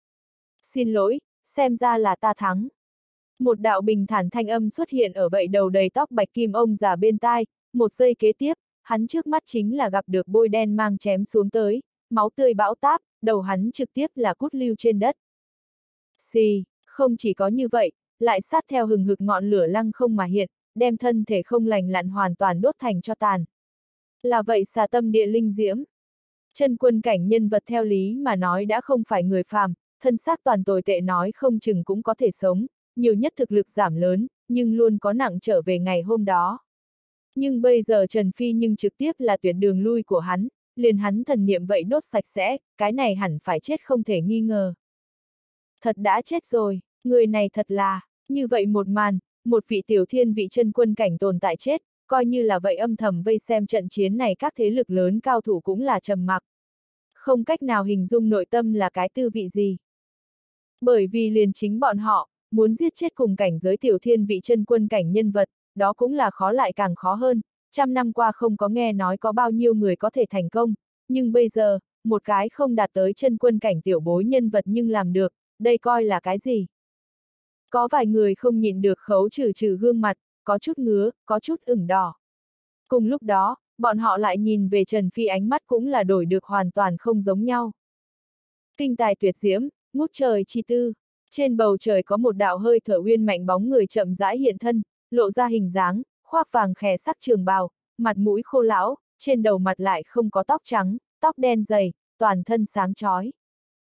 Xin lỗi, xem ra là ta thắng. Một đạo bình thản thanh âm xuất hiện ở vậy đầu đầy tóc bạch kim ông già bên tai, một giây kế tiếp, hắn trước mắt chính là gặp được bôi đen mang chém xuống tới, máu tươi bão táp, đầu hắn trực tiếp là cút lưu trên đất. Xì, không chỉ có như vậy, lại sát theo hừng hực ngọn lửa lăng không mà hiện, đem thân thể không lành lặn hoàn toàn đốt thành cho tàn. Là vậy xà tâm địa linh diễm. Chân quân cảnh nhân vật theo lý mà nói đã không phải người phàm, thân xác toàn tồi tệ nói không chừng cũng có thể sống, nhiều nhất thực lực giảm lớn, nhưng luôn có nặng trở về ngày hôm đó. Nhưng bây giờ Trần Phi nhưng trực tiếp là tuyệt đường lui của hắn, liền hắn thần niệm vậy đốt sạch sẽ, cái này hẳn phải chết không thể nghi ngờ. Thật đã chết rồi, người này thật là, như vậy một màn, một vị tiểu thiên vị chân quân cảnh tồn tại chết, coi như là vậy âm thầm vây xem trận chiến này các thế lực lớn cao thủ cũng là trầm mặc. Không cách nào hình dung nội tâm là cái tư vị gì. Bởi vì liền chính bọn họ, muốn giết chết cùng cảnh giới tiểu thiên vị chân quân cảnh nhân vật, đó cũng là khó lại càng khó hơn, 100 năm qua không có nghe nói có bao nhiêu người có thể thành công, nhưng bây giờ, một cái không đạt tới chân quân cảnh tiểu bối nhân vật nhưng làm được, đây coi là cái gì? Có vài người không nhịn được khấu trừ gương mặt, có chút ngứa, có chút ửng đỏ. Cùng lúc đó, bọn họ lại nhìn về Trần Phi ánh mắt cũng là đổi được hoàn toàn không giống nhau. Kinh tài tuyệt diễm, ngút trời chi tư. Trên bầu trời có một đạo hơi thở uyên mạnh bóng người chậm rãi hiện thân, lộ ra hình dáng, khoác vàng khè sắc trường bào, mặt mũi khô lão, trên đầu mặt lại không có tóc trắng, tóc đen dày, toàn thân sáng chói.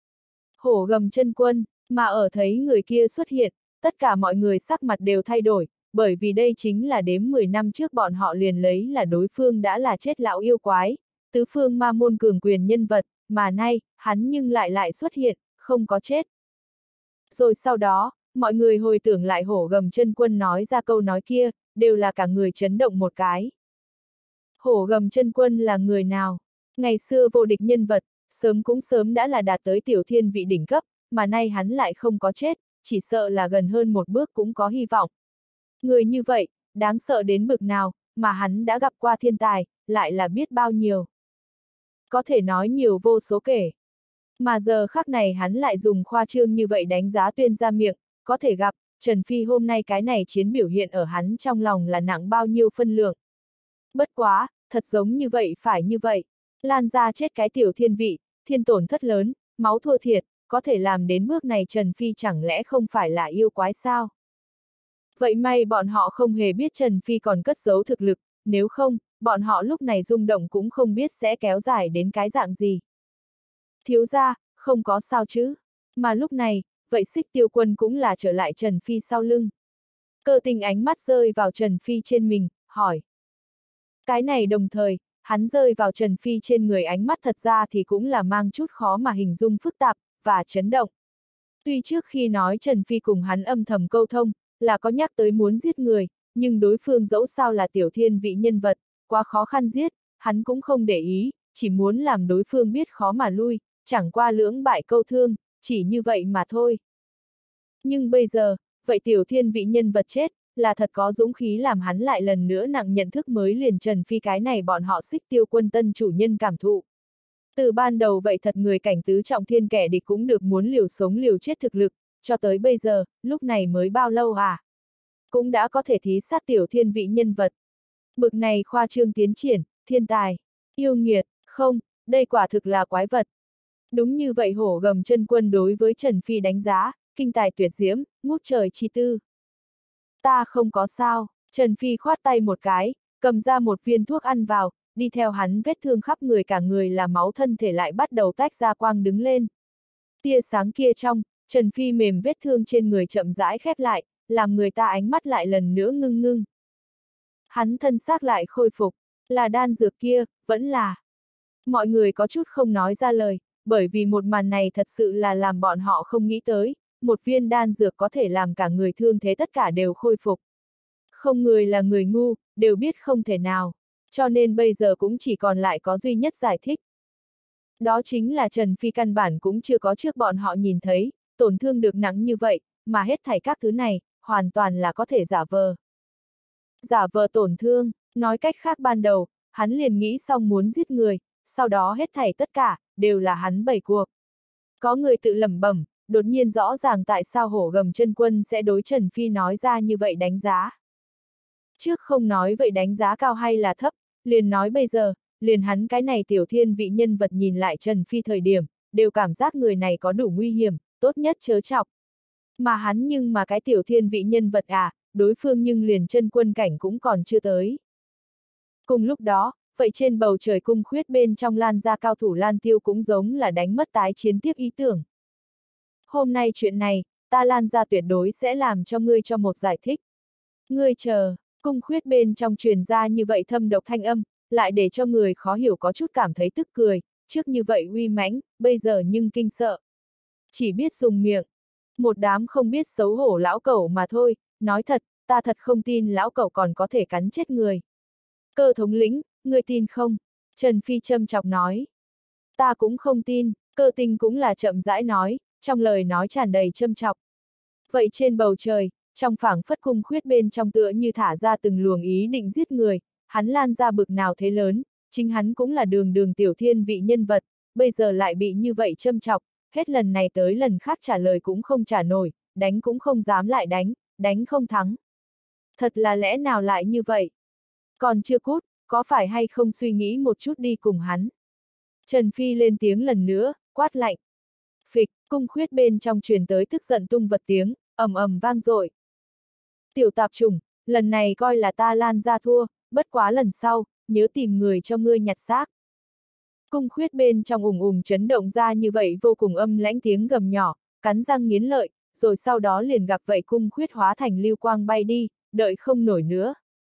Hổ gầm chân quân, mà ở thấy người kia xuất hiện, tất cả mọi người sắc mặt đều thay đổi, bởi vì đây chính là đếm 10 năm trước bọn họ liền lấy là đối phương đã là chết lão yêu quái, tứ phương ma môn cường quyền nhân vật, mà nay, hắn nhưng lại xuất hiện, không có chết. Rồi sau đó, mọi người hồi tưởng lại hổ gầm chân quân nói ra câu nói kia, đều là cả người chấn động một cái. Hổ gầm chân quân là người nào? Ngày xưa vô địch nhân vật, sớm đã là đạt tới tiểu thiên vị đỉnh cấp, mà nay hắn lại không có chết, chỉ sợ là gần hơn một bước cũng có hy vọng. Người như vậy, đáng sợ đến bực nào, mà hắn đã gặp qua thiên tài, lại là biết bao nhiêu. Có thể nói nhiều vô số kể. Mà giờ khắc này hắn lại dùng khoa trương như vậy đánh giá Tuyên ra miệng, có thể gặp, Trần Phi hôm nay cái này chiến biểu hiện ở hắn trong lòng là nặng bao nhiêu phân lượng. Bất quá, thật giống như vậy phải như vậy. Lan ra chết cái tiểu thiên vị, thiên tổn thất lớn, máu thua thiệt, có thể làm đến bước này Trần Phi chẳng lẽ không phải là yêu quái sao? Vậy may bọn họ không hề biết Trần Phi còn cất giấu thực lực, nếu không, bọn họ lúc này rung động cũng không biết sẽ kéo dài đến cái dạng gì. Thiếu gia, không có sao chứ? Mà lúc này, vậy Xích Tiêu Quân cũng là trở lại Trần Phi sau lưng. Cơ Tình ánh mắt rơi vào Trần Phi trên mình, hỏi. Cái này đồng thời, hắn rơi vào Trần Phi trên người ánh mắt thật ra thì cũng là mang chút khó mà hình dung phức tạp, và chấn động. Tuy trước khi nói Trần Phi cùng hắn âm thầm câu thông, là có nhắc tới muốn giết người, nhưng đối phương dẫu sao là tiểu thiên vị nhân vật, quá khó khăn giết, hắn cũng không để ý, chỉ muốn làm đối phương biết khó mà lui, chẳng qua lưỡng bại câu thương, chỉ như vậy mà thôi. Nhưng bây giờ, vậy tiểu thiên vị nhân vật chết, là thật có dũng khí làm hắn lại lần nữa nặng nhận thức mới liền Trần Phi cái này bọn họ Xích Tiêu Quân tân chủ nhân cảm thụ. Từ ban đầu vậy thật người cảnh tứ trọng thiên kẻ địch cũng được muốn liều sống liều chết thực lực, cho tới bây giờ, lúc này mới bao lâu à? Cũng đã có thể thí sát tiểu thiên vị nhân vật. Bực này khoa trương tiến triển, thiên tài, yêu nghiệt, không, đây quả thực là quái vật. Đúng như vậy hổ gầm chân quân đối với Trần Phi đánh giá, kinh tài tuyệt diễm, ngút trời chi tư. Ta không có sao, Trần Phi khoát tay một cái, cầm ra một viên thuốc ăn vào, đi theo hắn vết thương khắp người cả người là máu thân thể lại bắt đầu tách ra quang đứng lên. Tia sáng kia trong, Trần Phi mềm vết thương trên người chậm rãi khép lại, làm người ta ánh mắt lại lần nữa ngưng ngưng. Hắn thân xác lại khôi phục, là đan dược kia, vẫn là. Mọi người có chút không nói ra lời, bởi vì một màn này thật sự là làm bọn họ không nghĩ tới, một viên đan dược có thể làm cả người thương thế tất cả đều khôi phục. Không người là người ngu, đều biết không thể nào, cho nên bây giờ cũng chỉ còn lại có duy nhất giải thích. Đó chính là Trần Phi căn bản cũng chưa có trước bọn họ nhìn thấy, tổn thương được nặng như vậy, mà hết thảy các thứ này, hoàn toàn là có thể giả vờ. Giả vờ tổn thương, nói cách khác ban đầu, hắn liền nghĩ xong muốn giết người, sau đó hết thảy tất cả, đều là hắn bày cuộc. Có người tự lẩm bẩm, đột nhiên rõ ràng tại sao hổ gầm chân quân sẽ đối Trần Phi nói ra như vậy đánh giá. Trước không nói vậy đánh giá cao hay là thấp, liền nói bây giờ, liền hắn cái này tiểu thiên vị nhân vật nhìn lại Trần Phi thời điểm, đều cảm giác người này có đủ nguy hiểm, tốt nhất chớ chọc. Mà hắn nhưng mà cái tiểu thiên vị nhân vật à, đối phương nhưng liền chân quân cảnh cũng còn chưa tới. Cùng lúc đó, vậy trên bầu trời cung khuyết bên trong Lan ra cao thủ Lan Tiêu cũng giống là đánh mất tái chiến tiếp ý tưởng. Hôm nay chuyện này, ta Lan ra tuyệt đối sẽ làm cho ngươi cho một giải thích. Ngươi chờ, cung khuyết bên trong truyền ra như vậy thâm độc thanh âm, lại để cho người khó hiểu có chút cảm thấy tức cười, trước như vậy uy mãnh, bây giờ nhưng kinh sợ. Chỉ biết dùng miệng. Một đám không biết xấu hổ lão cẩu mà thôi, nói thật, ta thật không tin lão cẩu còn có thể cắn chết người. Cơ thống lĩnh, ngươi tin không? Trần Phi châm chọc nói. Ta cũng không tin, Cơ Tình cũng là chậm rãi nói, trong lời nói tràn đầy châm chọc. Vậy trên bầu trời, trong phảng phất cung khuyết bên trong tựa như thả ra từng luồng ý định giết người, hắn Lan ra bực nào thế lớn, chính hắn cũng là đường đường tiểu thiên vị nhân vật, bây giờ lại bị như vậy châm chọc, hết lần này tới lần khác trả lời cũng không trả nổi, đánh cũng không dám lại đánh, đánh không thắng. Thật là lẽ nào lại như vậy? Còn chưa cút, có phải hay không suy nghĩ một chút đi cùng hắn? Trần Phi lên tiếng lần nữa, quát lạnh. Phịch, cung khuyết bên trong truyền tới tức giận tung vật tiếng, ầm ầm vang dội. Tiểu tạp chủng, lần này coi là ta Lan ra thua, bất quá lần sau, nhớ tìm người cho ngươi nhặt xác. Cung khuyết bên trong ùng ùng chấn động ra như vậy vô cùng âm lãnh tiếng gầm nhỏ, cắn răng nghiến lợi, rồi sau đó liền gặp vậy cung khuyết hóa thành lưu quang bay đi, đợi không nổi nữa.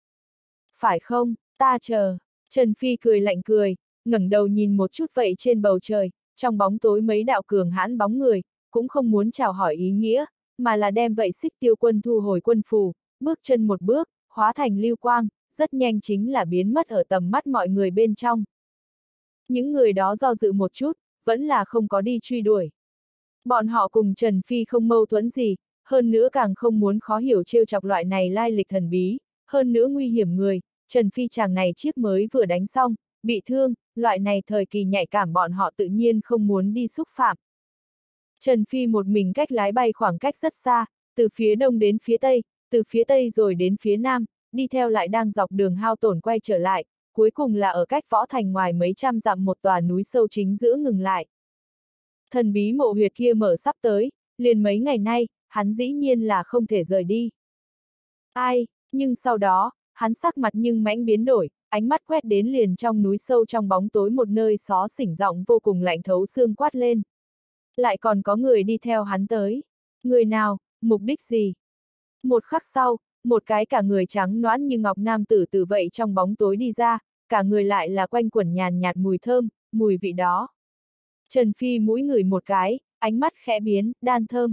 Phải không, ta chờ. Trần Phi cười lạnh cười, ngẩng đầu nhìn một chút vậy trên bầu trời, trong bóng tối mấy đạo cường hãn bóng người, cũng không muốn chào hỏi ý nghĩa, mà là đem vậy Xích Tiêu Quân thu hồi quân phù, bước chân một bước, hóa thành lưu quang, rất nhanh chính là biến mất ở tầm mắt mọi người bên trong. Những người đó do dự một chút, vẫn là không có đi truy đuổi. Bọn họ cùng Trần Phi không mâu thuẫn gì, hơn nữa càng không muốn khó hiểu trêu chọc loại này lai lịch thần bí, hơn nữa nguy hiểm người, Trần Phi chàng này chiếc mới vừa đánh xong, bị thương, loại này thời kỳ nhạy cảm bọn họ tự nhiên không muốn đi xúc phạm. Trần Phi một mình cách lái bay khoảng cách rất xa, từ phía đông đến phía tây, từ phía tây rồi đến phía nam, đi theo lại đang dọc đường hao tổn quay trở lại, cuối cùng là ở cách võ thành ngoài mấy trăm dặm một tòa núi sâu chính giữa ngừng lại. Thần bí mộ huyệt kia mở sắp tới, liền mấy ngày nay, hắn dĩ nhiên là không thể rời đi. Ai, nhưng sau đó, hắn sắc mặt nhưng mãnh biến đổi, ánh mắt quét đến liền trong núi sâu trong bóng tối một nơi xó xỉnh giọng vô cùng lạnh thấu xương quát lên. Lại còn có người đi theo hắn tới. Người nào, mục đích gì? Một khắc sau, một cái cả người trắng nõn như ngọc nam tử từ vậy trong bóng tối đi ra, cả người lại là quanh quẩn nhàn nhạt mùi thơm, mùi vị đó. Trần Phi mũi ngửi một cái, ánh mắt khẽ biến, đan thơm.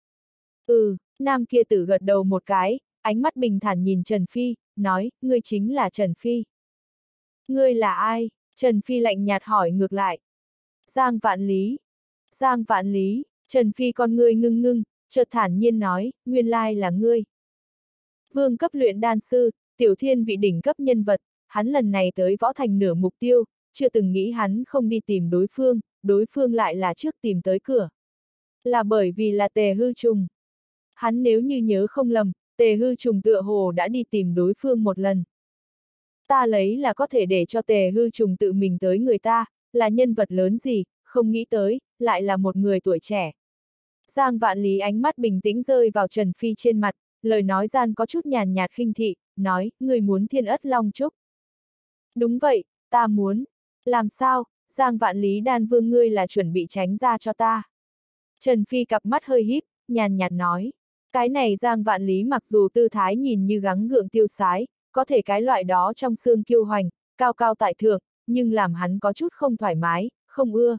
Nam kia tử gật đầu một cái, ánh mắt bình thản nhìn Trần Phi, nói, ngươi chính là Trần Phi. Ngươi là ai? Trần Phi lạnh nhạt hỏi ngược lại. Giang Vạn Lý. Giang Vạn Lý, Trần Phi con ngươi ngưng ngưng, chợt thản nhiên nói, nguyên lai là ngươi. Vương cấp luyện đan sư, tiểu thiên vị đỉnh cấp nhân vật, hắn lần này tới võ thành nửa mục tiêu, chưa từng nghĩ hắn không đi tìm đối phương lại là trước tìm tới cửa. Là bởi vì là Tề Hư Trùng. Hắn nếu như nhớ không lầm, Tề Hư Trùng tựa hồ đã đi tìm đối phương một lần. Ta lấy là có thể để cho Tề Hư Trùng tự mình tới người ta, là nhân vật lớn gì, không nghĩ tới, lại là một người tuổi trẻ. Giang Vạn Lý ánh mắt bình tĩnh rơi vào Trần Phi trên mặt, lời nói gian có chút nhàn nhạt khinh thị, nói, người muốn Thiên Ất Long Trúc. Đúng vậy, ta muốn. Làm sao, Giang Vạn Lý đan vương ngươi là chuẩn bị tránh ra cho ta. Trần Phi cặp mắt hơi híp, nhàn nhạt nói. Cái này Giang Vạn Lý mặc dù tư thái nhìn như gắng gượng tiêu sái, có thể cái loại đó trong xương kiêu hoành, cao cao tại thượng, nhưng làm hắn có chút không thoải mái, không ưa.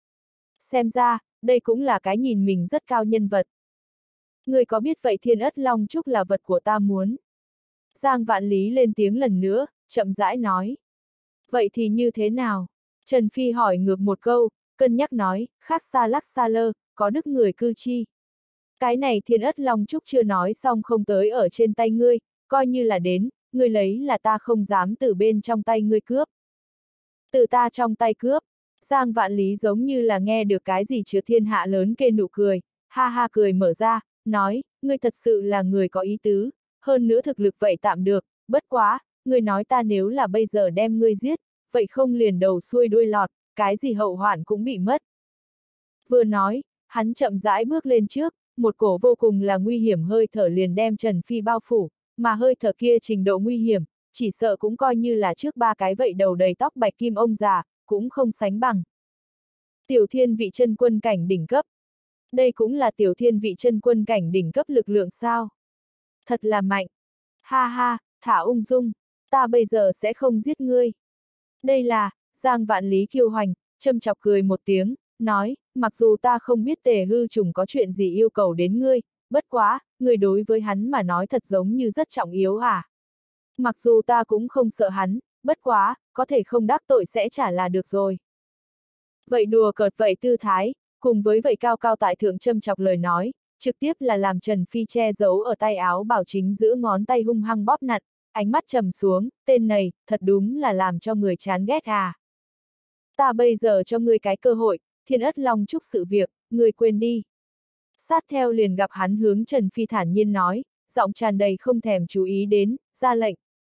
Xem ra, đây cũng là cái nhìn mình rất cao nhân vật. Người có biết vậy Thiên Ất Long Trúc là vật của ta muốn? Giang Vạn Lý lên tiếng lần nữa, chậm rãi nói. Vậy thì như thế nào? Trần Phi hỏi ngược một câu, cân nhắc nói, khác xa lắc xa lơ, có đức người cư chi. Cái này Thiên Ất Long Trúc chưa nói xong không tới ở trên tay ngươi, coi như là đến, ngươi lấy là ta không dám từ bên trong tay ngươi cướp. Từ ta trong tay cướp. Giang Vạn Lý giống như là nghe được cái gì chứa thiên hạ lớn kê nụ cười, ha ha cười mở ra, nói, ngươi thật sự là người có ý tứ, hơn nữa thực lực vậy tạm được, bất quá, ngươi nói ta nếu là bây giờ đem ngươi giết, vậy không liền đầu xuôi đuôi lọt, cái gì hậu hoạn cũng bị mất. Vừa nói, hắn chậm rãi bước lên trước, một cổ vô cùng là nguy hiểm hơi thở liền đem Trần Phi bao phủ, mà hơi thở kia trình độ nguy hiểm, chỉ sợ cũng coi như là trước ba cái vậy đầu đầy tóc bạch kim ông già, cũng không sánh bằng. Tiểu thiên vị chân quân cảnh đỉnh cấp. Đây cũng là tiểu thiên vị chân quân cảnh đỉnh cấp lực lượng sao? Thật là mạnh. Ha ha, thả ung dung, ta bây giờ sẽ không giết ngươi. Đây là, Giang Vạn Lý kiêu hoành, châm chọc cười một tiếng, nói, mặc dù ta không biết Tề Hư Trùng có chuyện gì yêu cầu đến ngươi, bất quá, ngươi đối với hắn mà nói thật giống như rất trọng yếu à. Mặc dù ta cũng không sợ hắn, bất quá, có thể không đắc tội sẽ trả là được rồi. Vậy đùa cợt vậy tư thái, cùng với vậy cao cao tại thượng châm chọc lời nói, trực tiếp là làm Trần Phi che giấu ở tay áo bảo chính giữa ngón tay hung hăng bóp nặn, ánh mắt trầm xuống, tên này, thật đúng là làm cho người chán ghét à. Ta bây giờ cho ngươi cái cơ hội, Thiên Ất Long Trúc sự việc, ngươi quên đi. Sát theo liền gặp hắn hướng Trần Phi thản nhiên nói, giọng tràn đầy không thèm chú ý đến, ra lệnh.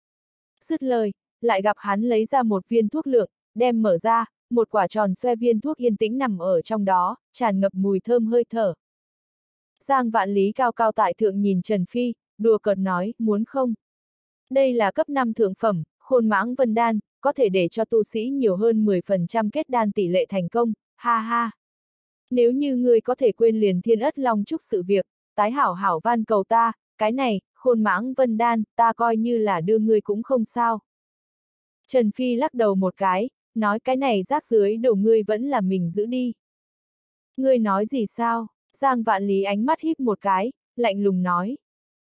Dứt lời, lại gặp hắn lấy ra một viên thuốc lượng, đem mở ra, một quả tròn xoe viên thuốc yên tĩnh nằm ở trong đó, tràn ngập mùi thơm hơi thở. Giang Vạn Lý cao cao tại thượng nhìn Trần Phi, đùa cợt nói, muốn không? Đây là cấp 5 thượng phẩm, Khôn Mãng Vân Đan, có thể để cho tu sĩ nhiều hơn 10% kết đan tỷ lệ thành công, ha ha. Nếu như ngươi có thể quên liền Thiên Ất Long Trúc sự việc, tái hảo hảo van cầu ta, cái này, Khôn Mãng Vân Đan, ta coi như là đưa ngươi cũng không sao. Trần Phi lắc đầu một cái, nói cái này rác dưới đồ ngươi vẫn là mình giữ đi. Ngươi nói gì sao? Giang Vạn Lý ánh mắt híp một cái, lạnh lùng nói.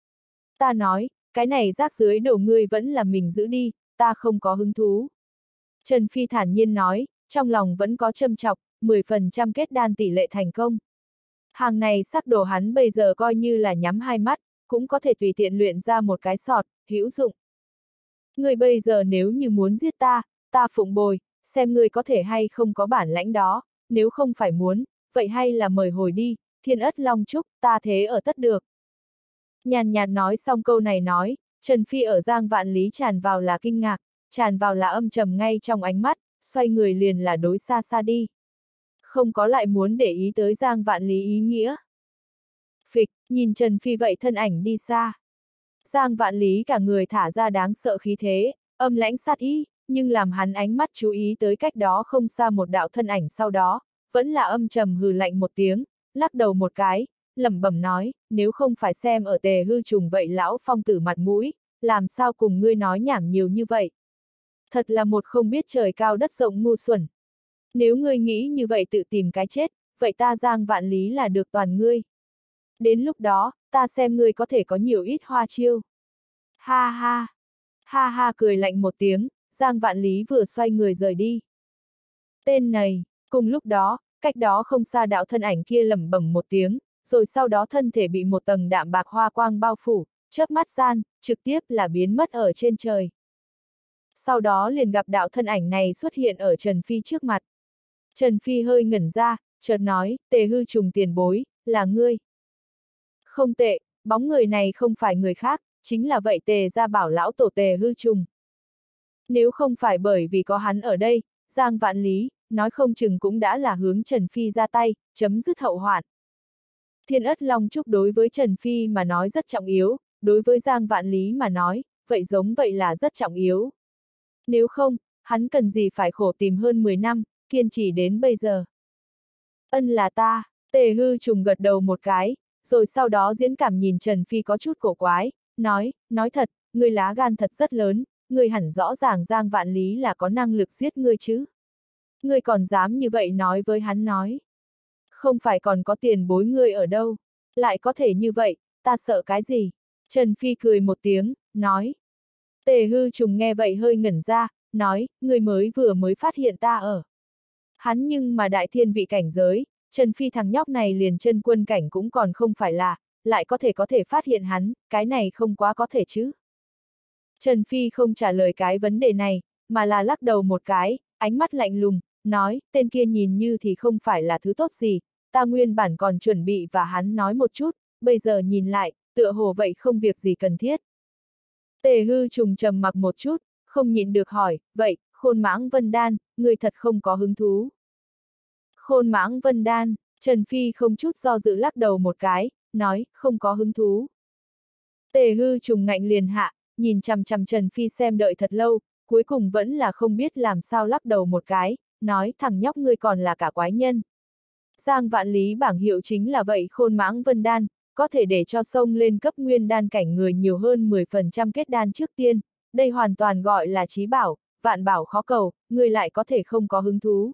Ta nói, cái này rác dưới đồ ngươi vẫn là mình giữ đi, ta không có hứng thú. Trần Phi thản nhiên nói, trong lòng vẫn có châm chọc, 10% kết đan tỷ lệ thành công. Hàng này sắc đồ hắn bây giờ coi như là nhắm hai mắt, cũng có thể tùy tiện luyện ra một cái sọt, hữu dụng. Ngươi bây giờ nếu như muốn giết ta, ta phụng bồi, xem ngươi có thể hay không có bản lãnh đó, nếu không phải muốn, vậy hay là mời hồi đi, thiên ất long trúc, ta thế ở tất được. Nhàn nhạt nói xong câu này nói, Trần Phi ở Giang Vạn Lý tràn vào là kinh ngạc, tràn vào là âm trầm ngay trong ánh mắt, xoay người liền là đối xa xa đi. Không có lại muốn để ý tới Giang Vạn Lý ý nghĩa. Phịch, nhìn Trần Phi vậy thân ảnh đi xa. Giang Vạn Lý cả người thả ra đáng sợ khí thế, âm lãnh sát ý, nhưng làm hắn ánh mắt chú ý tới cách đó không xa một đạo thân ảnh sau đó, vẫn là âm trầm hừ lạnh một tiếng, lắc đầu một cái, lẩm bẩm nói, nếu không phải xem ở Tề Hư Trùng vậy lão phong tử mặt mũi, làm sao cùng ngươi nói nhảm nhiều như vậy. Thật là một không biết trời cao đất rộng ngu xuẩn. Nếu ngươi nghĩ như vậy tự tìm cái chết, vậy ta Giang Vạn Lý là được toàn ngươi. Đến lúc đó, ta xem ngươi có thể có nhiều ít hoa chiêu. Ha ha! Ha ha cười lạnh một tiếng, Giang Vạn Lý vừa xoay người rời đi. Tên này, cùng lúc đó, cách đó không xa đạo thân ảnh kia lẩm bẩm một tiếng, rồi sau đó thân thể bị một tầng đạm bạc hoa quang bao phủ, chớp mắt gian, trực tiếp là biến mất ở trên trời. Sau đó liền gặp đạo thân ảnh này xuất hiện ở Trần Phi trước mặt. Trần Phi hơi ngẩn ra, chợt nói, Tề Hư Trùng tiền bối, là ngươi. Không tệ, bóng người này không phải người khác, chính là vậy Tề gia bảo lão tổ Tề Hư Trùng. Nếu không phải bởi vì có hắn ở đây, Giang Vạn Lý, nói không chừng cũng đã là hướng Trần Phi ra tay, chấm dứt hậu hoạn. Thiên ất long trúc đối với Trần Phi mà nói rất trọng yếu, đối với Giang Vạn Lý mà nói, vậy giống vậy là rất trọng yếu. Nếu không, hắn cần gì phải khổ tìm hơn 10 năm, kiên trì đến bây giờ. Ân là ta, Tề Hư Trùng gật đầu một cái, rồi sau đó diễn cảm nhìn Trần Phi có chút cổ quái, nói thật, ngươi lá gan thật rất lớn, ngươi hẳn rõ ràng Giang Vạn Lý là có năng lực giết ngươi chứ. Ngươi còn dám như vậy nói với hắn nói. Không phải còn có tiền bối ngươi ở đâu, lại có thể như vậy, ta sợ cái gì? Trần Phi cười một tiếng, nói. Tề Hư Trùng nghe vậy hơi ngẩn ra, nói, ngươi vừa mới phát hiện ta ở. Hắn nhưng mà đại thiên vị cảnh giới, Trần Phi thằng nhóc này liền chân quân cảnh cũng còn không phải là, lại có thể phát hiện hắn, cái này không quá có thể chứ. Trần Phi không trả lời cái vấn đề này, mà là lắc đầu một cái, ánh mắt lạnh lùng, nói, tên kia nhìn như thì không phải là thứ tốt gì, ta nguyên bản còn chuẩn bị và hắn nói một chút, bây giờ nhìn lại, tựa hồ vậy không việc gì cần thiết. Tề Hư Trùng trầm mặc một chút, không nhịn được hỏi, vậy, Khôn Mãng Vân Đan, người thật không có hứng thú. Khôn Mãng Vân Đan, Trần Phi không chút do dự lắc đầu một cái, nói, không có hứng thú. Tề Hư Trùng ngạnh liền hạ, nhìn chằm chằm Trần Phi xem đợi thật lâu, cuối cùng vẫn là không biết làm sao lắc đầu một cái, nói thằng nhóc ngươi còn là cả quái nhân. Giang Vạn Lý bảng hiệu chính là vậy Khôn Mãng Vân Đan, có thể để cho sông lên cấp nguyên đan cảnh người nhiều hơn 10% kết đan trước tiên, đây hoàn toàn gọi là chí bảo, vạn bảo khó cầu, ngươi lại có thể không có hứng thú.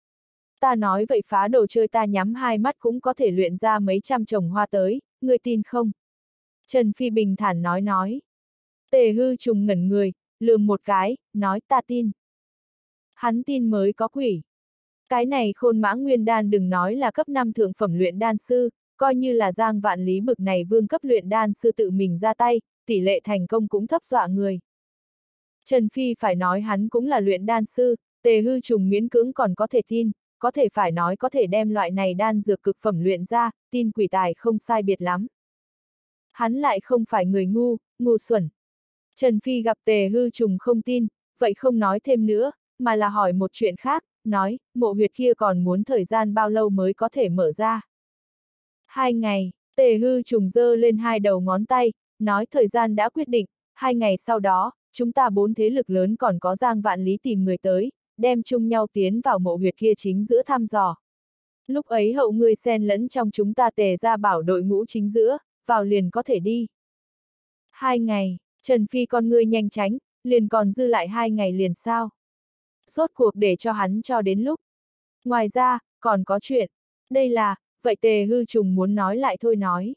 Ta nói vậy phá đồ chơi ta nhắm hai mắt cũng có thể luyện ra mấy trăm chồng hoa tới, ngươi tin không? Trần Phi bình thản nói. Tề Hư Trùng ngẩn người, lườm một cái, nói ta tin. Hắn tin mới có quỷ. Cái này Khôn Mãng Nguyên Đan đừng nói là cấp 5 thượng phẩm luyện đan sư, coi như là Giang Vạn Lý bực này vương cấp luyện đan sư tự mình ra tay, tỷ lệ thành công cũng thấp dọa người. Trần Phi phải nói hắn cũng là luyện đan sư, Tề Hư Trùng miễn cưỡng còn có thể tin, có thể phải nói có thể đem loại này đan dược cực phẩm luyện ra, tin quỷ tài không sai biệt lắm. Hắn lại không phải người ngu xuẩn. Trần Phi gặp Tề Hư Trùng không tin, vậy không nói thêm nữa, mà là hỏi một chuyện khác, nói, mộ huyệt kia còn muốn thời gian bao lâu mới có thể mở ra. 2 ngày, Tề Hư Trùng giơ lên hai đầu ngón tay, nói thời gian đã quyết định, 2 ngày sau đó, chúng ta 4 thế lực lớn còn có Giang Vạn Lý tìm người tới, đem chung nhau tiến vào mộ huyệt kia chính giữa thăm dò. Lúc ấy hậu ngươi xen lẫn trong chúng ta Tề gia bảo đội ngũ chính giữa, vào liền có thể đi. 2 ngày, Trần Phi con ngươi nhanh tránh, liền còn dư lại 2 ngày liền sao? Rốt cuộc để cho hắn cho đến lúc. Ngoài ra, còn có chuyện. Đây là, vậy Tề Hư Trùng muốn nói lại thôi nói.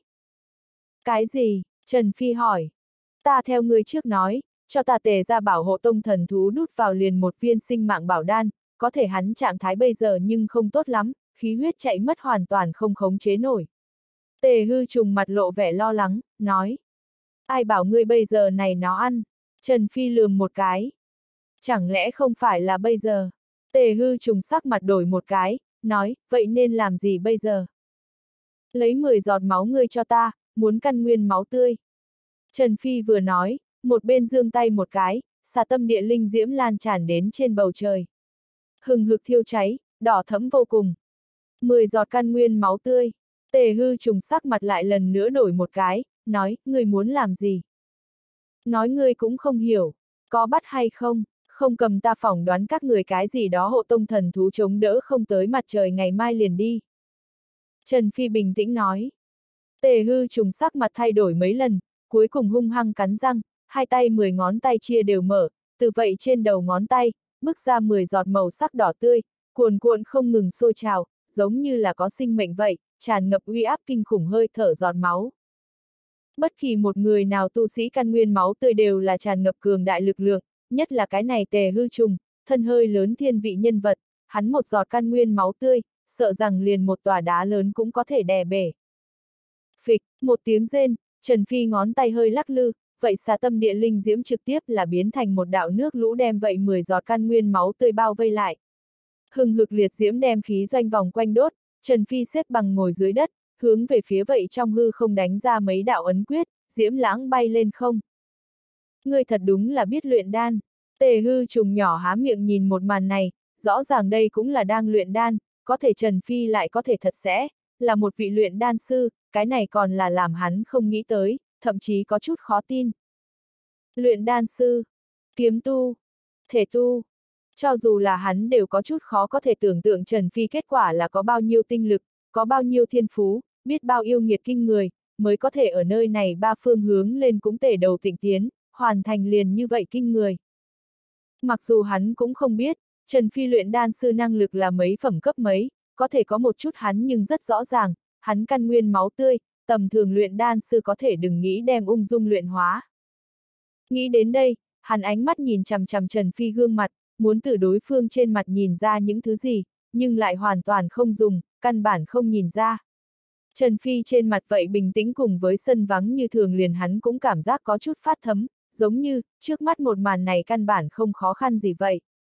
Cái gì? Trần Phi hỏi. Ta theo ngươi trước nói, cho ta Tề ra bảo hộ tông thần thú đút vào liền một viên sinh mạng bảo đan, có thể hắn trạng thái bây giờ nhưng không tốt lắm, khí huyết chạy mất hoàn toàn không khống chế nổi. Tề Hư Trùng mặt lộ vẻ lo lắng, nói. Ai bảo ngươi bây giờ này nó ăn? Trần Phi lườm một cái. Chẳng lẽ không phải là bây giờ? Tề Hư Trùng sắc mặt đổi một cái, nói, vậy nên làm gì bây giờ? Lấy 10 giọt máu ngươi cho ta, muốn căn nguyên máu tươi. Trần Phi vừa nói, một bên giương tay một cái, xà tâm địa linh diễm lan tràn đến trên bầu trời. Hừng hực thiêu cháy, đỏ thẫm vô cùng. 10 giọt căn nguyên máu tươi. Tề Hư Trùng sắc mặt lại lần nữa đổi một cái, nói, ngươi muốn làm gì? Nói ngươi cũng không hiểu, có bắt hay không? Không cầm ta phỏng đoán các người cái gì đó hộ tông thần thú chống đỡ không tới mặt trời ngày mai liền đi. Trần Phi bình tĩnh nói. Tề Hư Trùng sắc mặt thay đổi mấy lần, cuối cùng hung hăng cắn răng, hai tay 10 ngón tay chia đều mở, từ vậy trên đầu ngón tay, bước ra 10 giọt màu sắc đỏ tươi, cuồn cuộn không ngừng sôi trào, giống như là có sinh mệnh vậy, tràn ngập uy áp kinh khủng hơi thở giọt máu. Bất kỳ một người nào tu sĩ căn nguyên máu tươi đều là tràn ngập cường đại lực lượng, nhất là cái này Tề Hư Trùng, thân hơi lớn thiên vị nhân vật, hắn một giọt căn nguyên máu tươi, sợ rằng liền một tòa đá lớn cũng có thể đè bể. Phịch, một tiếng rên, Trần Phi ngón tay hơi lắc lư, vậy xà tâm địa linh diễm trực tiếp là biến thành một đạo nước lũ đem vậy 10 giọt căn nguyên máu tươi bao vây lại. Hừng hực liệt diễm đem khí doanh vòng quanh đốt, Trần Phi xếp bằng ngồi dưới đất, hướng về phía vậy trong hư không đánh ra mấy đạo ấn quyết, diễm lãng bay lên không. Ngươi thật đúng là biết luyện đan. Tề Hư Trùng nhỏ há miệng nhìn một màn này, rõ ràng đây cũng là đang luyện đan, có thể Trần Phi lại có thể thật sẽ, là một vị luyện đan sư, cái này còn là làm hắn không nghĩ tới, thậm chí có chút khó tin. Luyện đan sư, kiếm tu, thể tu, cho dù là hắn đều có chút khó có thể tưởng tượng Trần Phi kết quả là có bao nhiêu tinh lực, có bao nhiêu thiên phú, biết bao yêu nghiệt kinh người, mới có thể ở nơi này ba phương hướng lên cũng tể đầu tịnh tiến, hoàn thành liền như vậy kinh người. Mặc dù hắn cũng không biết, Trần Phi luyện đan sư năng lực là mấy phẩm cấp mấy, có thể có một chút hắn nhưng rất rõ ràng, hắn căn nguyên máu tươi, tầm thường luyện đan sư có thể đừng nghĩ đem ung dung luyện hóa. Nghĩ đến đây, hắn ánh mắt nhìn chằm chằm Trần Phi gương mặt, muốn từ đối phương trên mặt nhìn ra những thứ gì, nhưng lại hoàn toàn không dùng, căn bản không nhìn ra. Trần Phi trên mặt vậy bình tĩnh cùng với sân vắng như thường liền hắn cũng cảm giác có chút phát thấm, giống như, trước mắt một màn này căn bản không khó khăn gì vậy.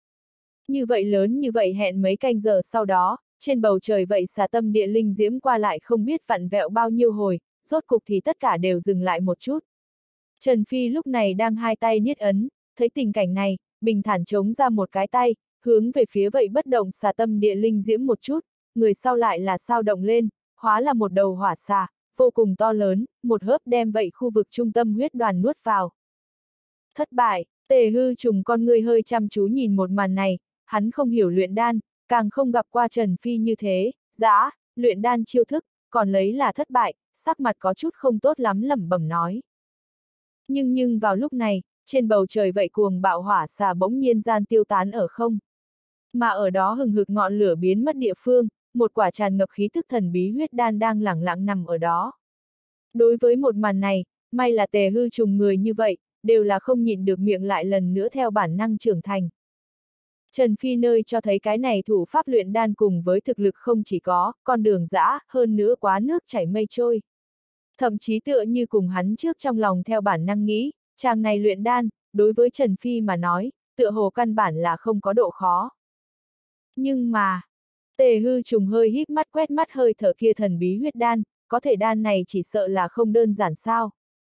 Như vậy lớn như vậy hẹn mấy canh giờ sau đó, trên bầu trời vậy xà tâm địa linh diễm qua lại không biết vặn vẹo bao nhiêu hồi, rốt cục thì tất cả đều dừng lại một chút. Trần Phi lúc này đang hai tay niết ấn, thấy tình cảnh này, bình thản chống ra một cái tay, hướng về phía vậy bất động xà tâm địa linh diễm một chút, người sau lại là sao động lên, hóa là một đầu hỏa xà, vô cùng to lớn, một hớp đem vậy khu vực trung tâm huyết đoàn nuốt vào. Thất bại, Tề Hư Trùng con người hơi chăm chú nhìn một màn này, hắn không hiểu luyện đan, càng không gặp qua Trần Phi như thế, dã, luyện đan chiêu thức, còn lấy là thất bại, sắc mặt có chút không tốt lắm lẩm bẩm nói. Nhưng vào lúc này, trên bầu trời vậy cuồng bạo hỏa xà bỗng nhiên gian tiêu tán ở không. Mà ở đó hừng hực ngọn lửa biến mất địa phương, một quả tràn ngập khí thức thần bí huyết đan đang lẳng lặng nằm ở đó. Đối với một màn này, may là Tề Hư Trùng người như vậy, đều là không nhịn được miệng lại lần nữa theo bản năng trưởng thành. Trần Phi nơi cho thấy cái này thủ pháp luyện đan cùng với thực lực không chỉ có, con đường dã, hơn nữa quá nước chảy mây trôi. Thậm chí tựa như cùng hắn trước trong lòng theo bản năng nghĩ, chàng này luyện đan, đối với Trần Phi mà nói, tựa hồ căn bản là không có độ khó. Nhưng mà, Tề Hư Trùng hơi híp mắt quét mắt hơi thở kia thần bí huyết đan, có thể đan này chỉ sợ là không đơn giản sao.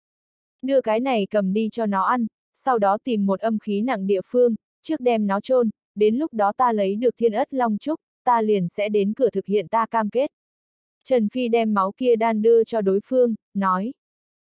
Đưa cái này cầm đi cho nó ăn, sau đó tìm một âm khí nặng địa phương, trước đem nó chôn, đến lúc đó ta lấy được thiên ất long trúc, ta liền sẽ đến cửa thực hiện ta cam kết. Trần Phi đem máu kia đan đưa cho đối phương, nói.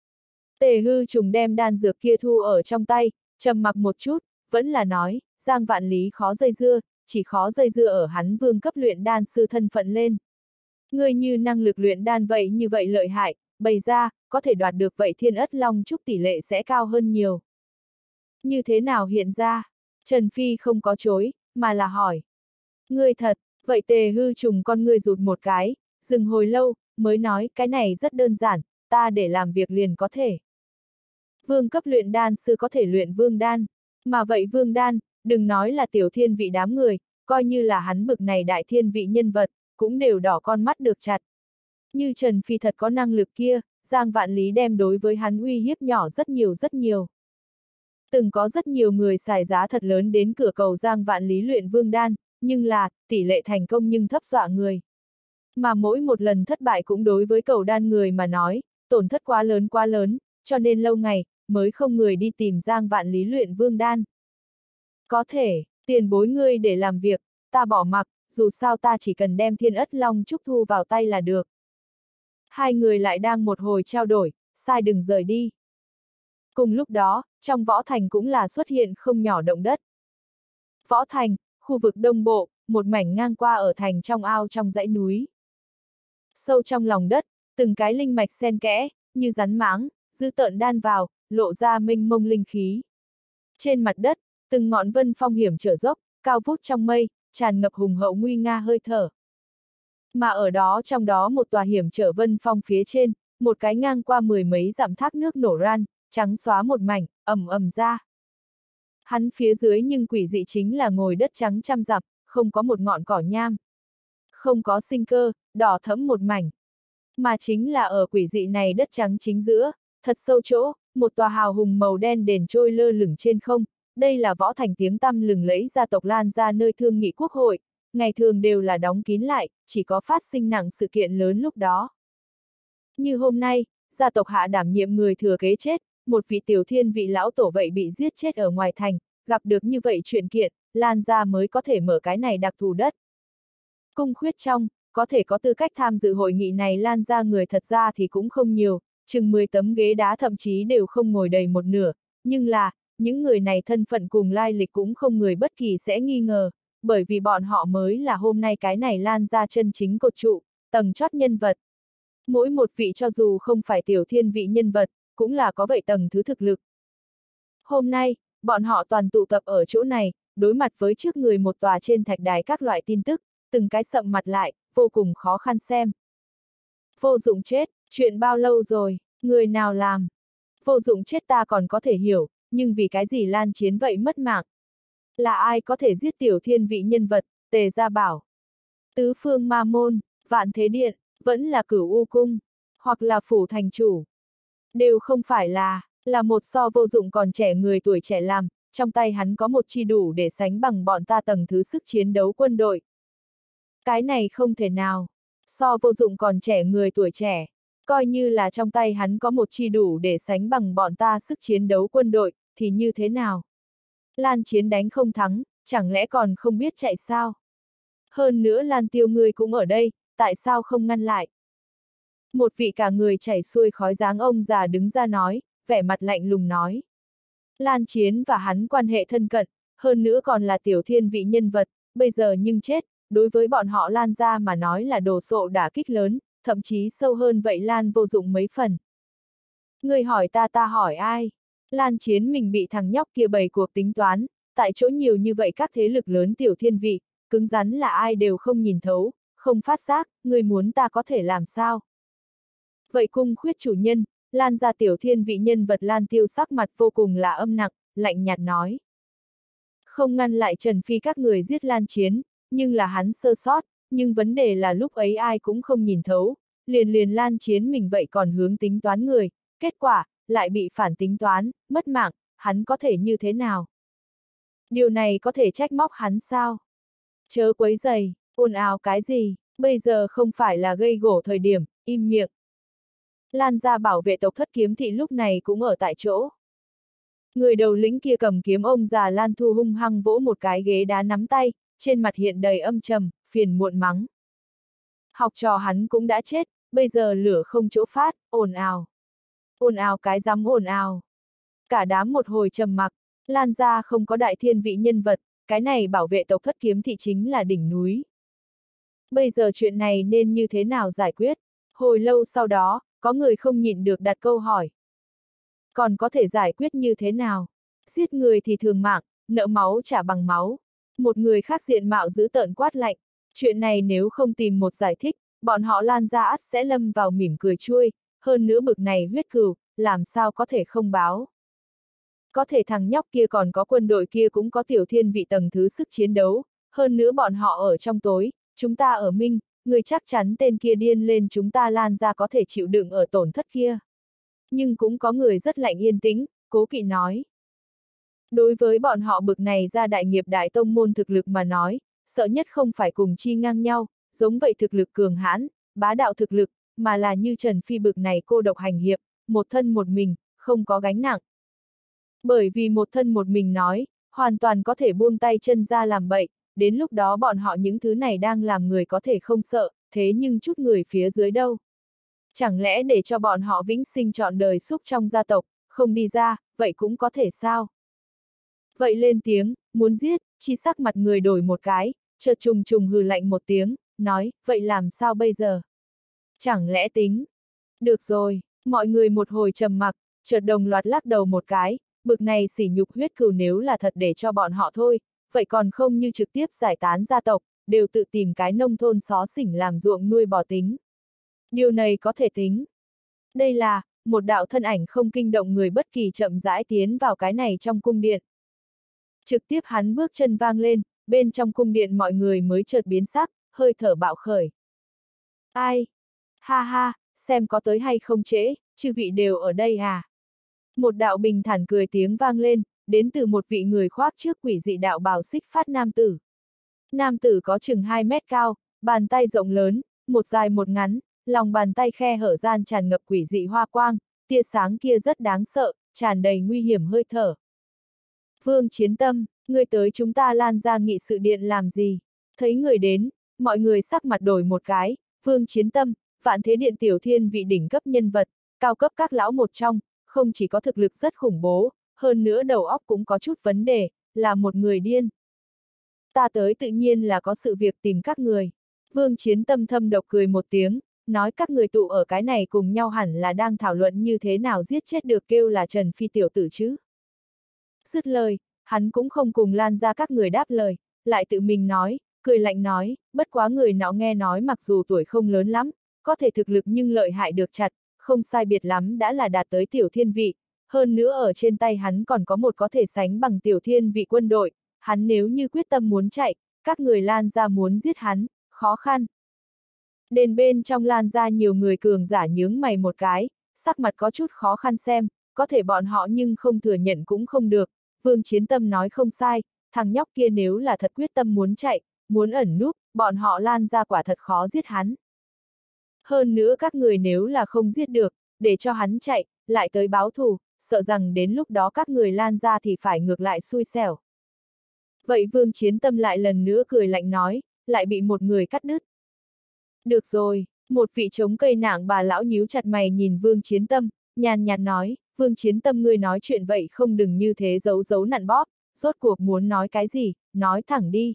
Tề Hư Trùng đem đan dược kia thu ở trong tay, trầm mặc một chút, vẫn là nói, Giang Vạn Lý khó dây dưa, chỉ khó dây dưa ở hắn vương cấp luyện đan sư thân phận lên. Người như năng lực luyện đan vậy như vậy lợi hại, bày ra, có thể đoạt được vậy thiên ất long trúc tỷ lệ sẽ cao hơn nhiều. Như thế nào hiện ra? Trần Phi không có chối, mà là hỏi. Ngươi thật, vậy Tề Hư Trùng con ngươi rụt một cái, dừng hồi lâu, mới nói cái này rất đơn giản, ta để làm việc liền có thể. Vương cấp luyện đan sư có thể luyện vương đan, mà vậy vương đan, đừng nói là tiểu thiên vị đám người, coi như là hắn bực này đại thiên vị nhân vật, cũng đều đỏ con mắt được chặt. Như Trần Phi thật có năng lực kia, Giang Vạn Lý đem đối với hắn uy hiếp nhỏ rất nhiều rất nhiều. Từng có rất nhiều người xài giá thật lớn đến cửa cầu Giang Vạn Lý luyện vương đan, nhưng là, tỷ lệ thành công nhưng thấp dọa người. Mà mỗi một lần thất bại cũng đối với cầu đan người mà nói, tổn thất quá lớn, cho nên lâu ngày, mới không người đi tìm Giang Vạn Lý luyện vương đan. Có thể, tiền bối ngươi để làm việc, ta bỏ mặc, dù sao ta chỉ cần đem Thiên Ất Long Trúc thu vào tay là được. Hai người lại đang một hồi trao đổi, sai đừng rời đi. Cùng lúc đó, trong Võ Thành cũng là xuất hiện không nhỏ động đất. Võ Thành, khu vực Đông Bộ, một mảnh ngang qua ở thành trong ao trong dãy núi. Sâu trong lòng đất, từng cái linh mạch xen kẽ, như rắn máng, dữ tợn đan vào, lộ ra mênh mông linh khí. Trên mặt đất, từng ngọn vân phong hiểm trở dốc, cao vút trong mây, tràn ngập hùng hậu nguy nga hơi thở. Mà ở đó trong đó một tòa hiểm trở vân phong phía trên, một cái ngang qua mười mấy dặm thác nước nổ ran, trắng xóa một mảnh, ầm ầm ra. Hắn phía dưới nhưng quỷ dị chính là ngồi đất trắng trăm dặm, không có một ngọn cỏ nham. Không có sinh cơ, đỏ thẫm một mảnh. Mà chính là ở quỷ dị này đất trắng chính giữa, thật sâu chỗ, một tòa hào hùng màu đen đền trôi lơ lửng trên không, đây là Võ Thành tiếng tăm lừng lẫy gia tộc Lan ra nơi thương nghị quốc hội, ngày thường đều là đóng kín lại, chỉ có phát sinh nặng sự kiện lớn lúc đó. Như hôm nay, gia tộc hạ đảm nhiệm người thừa kế chết, một vị tiểu thiên vị lão tổ vậy bị giết chết ở ngoài thành, gặp được như vậy chuyện kiện, Lan ra mới có thể mở cái này đặc thù đất. Cung khuyết trong, có thể có tư cách tham dự hội nghị này Lan ra người thật ra thì cũng không nhiều, chừng 10 tấm ghế đá thậm chí đều không ngồi đầy một nửa, nhưng là, những người này thân phận cùng lai lịch cũng không người bất kỳ sẽ nghi ngờ, bởi vì bọn họ mới là hôm nay cái này Lan ra chân chính cột trụ, tầng chót nhân vật. Mỗi một vị cho dù không phải tiểu thiên vị nhân vật, cũng là có vậy tầng thứ thực lực. Hôm nay, bọn họ toàn tụ tập ở chỗ này, đối mặt với trước người một tòa trên thạch đài các loại tin tức, từng cái sậm mặt lại, vô cùng khó khăn xem. Vô dụng chết, chuyện bao lâu rồi, người nào làm? Vô dụng chết ta còn có thể hiểu, nhưng vì cái gì Lan Chiến vậy mất mạng? Là ai có thể giết tiểu thiên vị nhân vật, Tề Gia Bảo? Tứ Phương Ma Môn, Vạn Thế Điện, vẫn là Cửu U Cung, hoặc là Phủ Thành Chủ. Đều không phải là một so vô dụng còn trẻ người tuổi trẻ làm, trong tay hắn có một chi đủ để sánh bằng bọn ta tầng thứ sức chiến đấu quân đội. Cái này không thể nào. So vô dụng còn trẻ người tuổi trẻ, coi như là trong tay hắn có một chi đủ để sánh bằng bọn ta sức chiến đấu quân đội, thì như thế nào? Lan Chiến đánh không thắng, chẳng lẽ còn không biết chạy sao? Hơn nữa Lan Tiêu ngươi cũng ở đây, tại sao không ngăn lại? Một vị cả người chảy xuôi khói dáng ông già đứng ra nói, vẻ mặt lạnh lùng nói. Lan Chiến và hắn quan hệ thân cận, hơn nữa còn là tiểu thiên vị nhân vật, bây giờ nhưng chết, đối với bọn họ Lan ra mà nói là đồ sộ đả kích lớn, thậm chí sâu hơn vậy Lan vô dụng mấy phần. Người hỏi ta hỏi ai? Lan Chiến mình bị thằng nhóc kia bày cuộc tính toán, tại chỗ nhiều như vậy các thế lực lớn tiểu thiên vị, cứng rắn là ai đều không nhìn thấu, không phát giác, người muốn ta có thể làm sao? Vậy cung khuyết chủ nhân, Lan ra tiểu thiên vị nhân vật Lan Tiêu sắc mặt vô cùng là âm nặng, lạnh nhạt nói. Không ngăn lại Trần Phi các người giết Lan Chiến, nhưng là hắn sơ sót, nhưng vấn đề là lúc ấy ai cũng không nhìn thấu, liền Lan Chiến mình vậy còn hướng tính toán người, kết quả, lại bị phản tính toán, mất mạng, hắn có thể như thế nào? Điều này có thể trách móc hắn sao? Chớ quấy rầy, ồn ào cái gì, bây giờ không phải là gây gổ thời điểm, im miệng. Lan ra bảo vệ tộc Thất Kiếm Thị lúc này cũng ở tại chỗ. Người đầu lĩnh kia cầm kiếm ông già Lan Thu hung hăng vỗ một cái ghế đá nắm tay, trên mặt hiện đầy âm trầm, phiền muộn mắng. Học trò hắn cũng đã chết, bây giờ lửa không chỗ phát, ồn ào. Ồn ào cái dám ồn ào. Cả đám một hồi trầm mặc, Lan ra không có đại thiên vị nhân vật, cái này bảo vệ tộc Thất Kiếm Thị chính là đỉnh núi. Bây giờ chuyện này nên như thế nào giải quyết? Hồi lâu sau đó, có người không nhịn được đặt câu hỏi. Còn có thể giải quyết như thế nào? Giết người thì thường mạng, nợ máu trả bằng máu. Một người khác diện mạo dữ tợn quát lạnh. Chuyện này nếu không tìm một giải thích, bọn họ Lan ra ắt sẽ lâm vào mỉm cười chuôi, hơn nữa bực này huyết cừu, làm sao có thể không báo. Có thể thằng nhóc kia còn có quân đội kia cũng có tiểu thiên vị tầng thứ sức chiến đấu, hơn nữa bọn họ ở trong tối, chúng ta ở minh, người chắc chắn tên kia điên lên chúng ta Lan gia có thể chịu đựng ở tổn thất kia. Nhưng cũng có người rất lạnh yên tĩnh, Cố Kỵ nói. Đối với bọn họ bực này ra đại nghiệp đại tông môn thực lực mà nói, sợ nhất không phải cùng chi ngang nhau, giống vậy thực lực cường hãn, bá đạo thực lực, mà là như Trần Phi bực này cô độc hành hiệp, một thân một mình, không có gánh nặng. Bởi vì một thân một mình nói, hoàn toàn có thể buông tay chân ra làm bậy, đến lúc đó bọn họ những thứ này đang làm người có thể không sợ, thế nhưng chút người phía dưới đâu. Chẳng lẽ để cho bọn họ vĩnh sinh trọn đời xúc trong gia tộc, không đi ra, vậy cũng có thể sao? Vậy lên tiếng, muốn giết, chi sắc mặt người đổi một cái, chợt trùng trùng hừ lạnh một tiếng, nói, vậy làm sao bây giờ? Chẳng lẽ tính? Được rồi, mọi người một hồi trầm mặc, chợt đồng loạt lắc đầu một cái, bực này sỉ nhục huyết cừu nếu là thật để cho bọn họ thôi, vậy còn không như trực tiếp giải tán gia tộc, đều tự tìm cái nông thôn xó xỉnh làm ruộng nuôi bò tính. Điều này có thể tính. Đây là, một đạo thân ảnh không kinh động người bất kỳ chậm rãi tiến vào cái này trong cung điện. Trực tiếp hắn bước chân vang lên, bên trong cung điện mọi người mới chợt biến sắc, hơi thở bạo khởi. Ai? Ha ha, xem có tới hay không trễ, chư vị đều ở đây à? Một đạo bình thản cười tiếng vang lên, đến từ một vị người khoác trước quỷ dị đạo bào xích phát nam tử. Nam tử có chừng 2 mét cao, bàn tay rộng lớn, một dài một ngắn, lòng bàn tay khe hở gian tràn ngập quỷ dị hoa quang, tia sáng kia rất đáng sợ, tràn đầy nguy hiểm hơi thở. Vương Chiến Tâm, ngươi tới chúng ta Lan ra nghị sự điện làm gì? Thấy người đến, mọi người sắc mặt đổi một cái, Vương Chiến Tâm, Vạn Thế Điện tiểu thiên vị đỉnh cấp nhân vật, cao cấp các lão một trong, không chỉ có thực lực rất khủng bố, hơn nữa đầu óc cũng có chút vấn đề, là một người điên. Ta tới tự nhiên là có sự việc tìm các người. Vương Chiến Tâm thâm độc cười một tiếng, nói các người tụ ở cái này cùng nhau hẳn là đang thảo luận như thế nào giết chết được kêu là Trần Phi tiểu tử chứ. Dứt lời, hắn cũng không cùng Lan ra các người đáp lời, lại tự mình nói, cười lạnh nói, bất quá người nọ nghe nói mặc dù tuổi không lớn lắm, có thể thực lực nhưng lợi hại được chặt, không sai biệt lắm đã là đạt tới tiểu thiên vị, hơn nữa ở trên tay hắn còn có một có thể sánh bằng tiểu thiên vị quân đội, hắn nếu như quyết tâm muốn chạy, các người Lan ra muốn giết hắn, khó khăn. Đền bên trong Lan ra nhiều người cường giả nhướng mày một cái, sắc mặt có chút khó khăn xem, có thể bọn họ nhưng không thừa nhận cũng không được. Vương Chiến Tâm nói không sai, thằng nhóc kia nếu là thật quyết tâm muốn chạy, muốn ẩn núp, bọn họ Lan ra quả thật khó giết hắn. Hơn nữa các người nếu là không giết được, để cho hắn chạy, lại tới báo thù, sợ rằng đến lúc đó các người Lan ra thì phải ngược lại xui xẻo. Vậy Vương Chiến Tâm lại lần nữa cười lạnh nói, lại bị một người cắt đứt. Được rồi, một vị chống cây nạng bà lão nhíu chặt mày nhìn Vương Chiến Tâm, nhàn nhạt nói, Vương Chiến Tâm ngươi nói chuyện vậy không đừng như thế giấu giấu nặn bóp, rốt cuộc muốn nói cái gì, nói thẳng đi.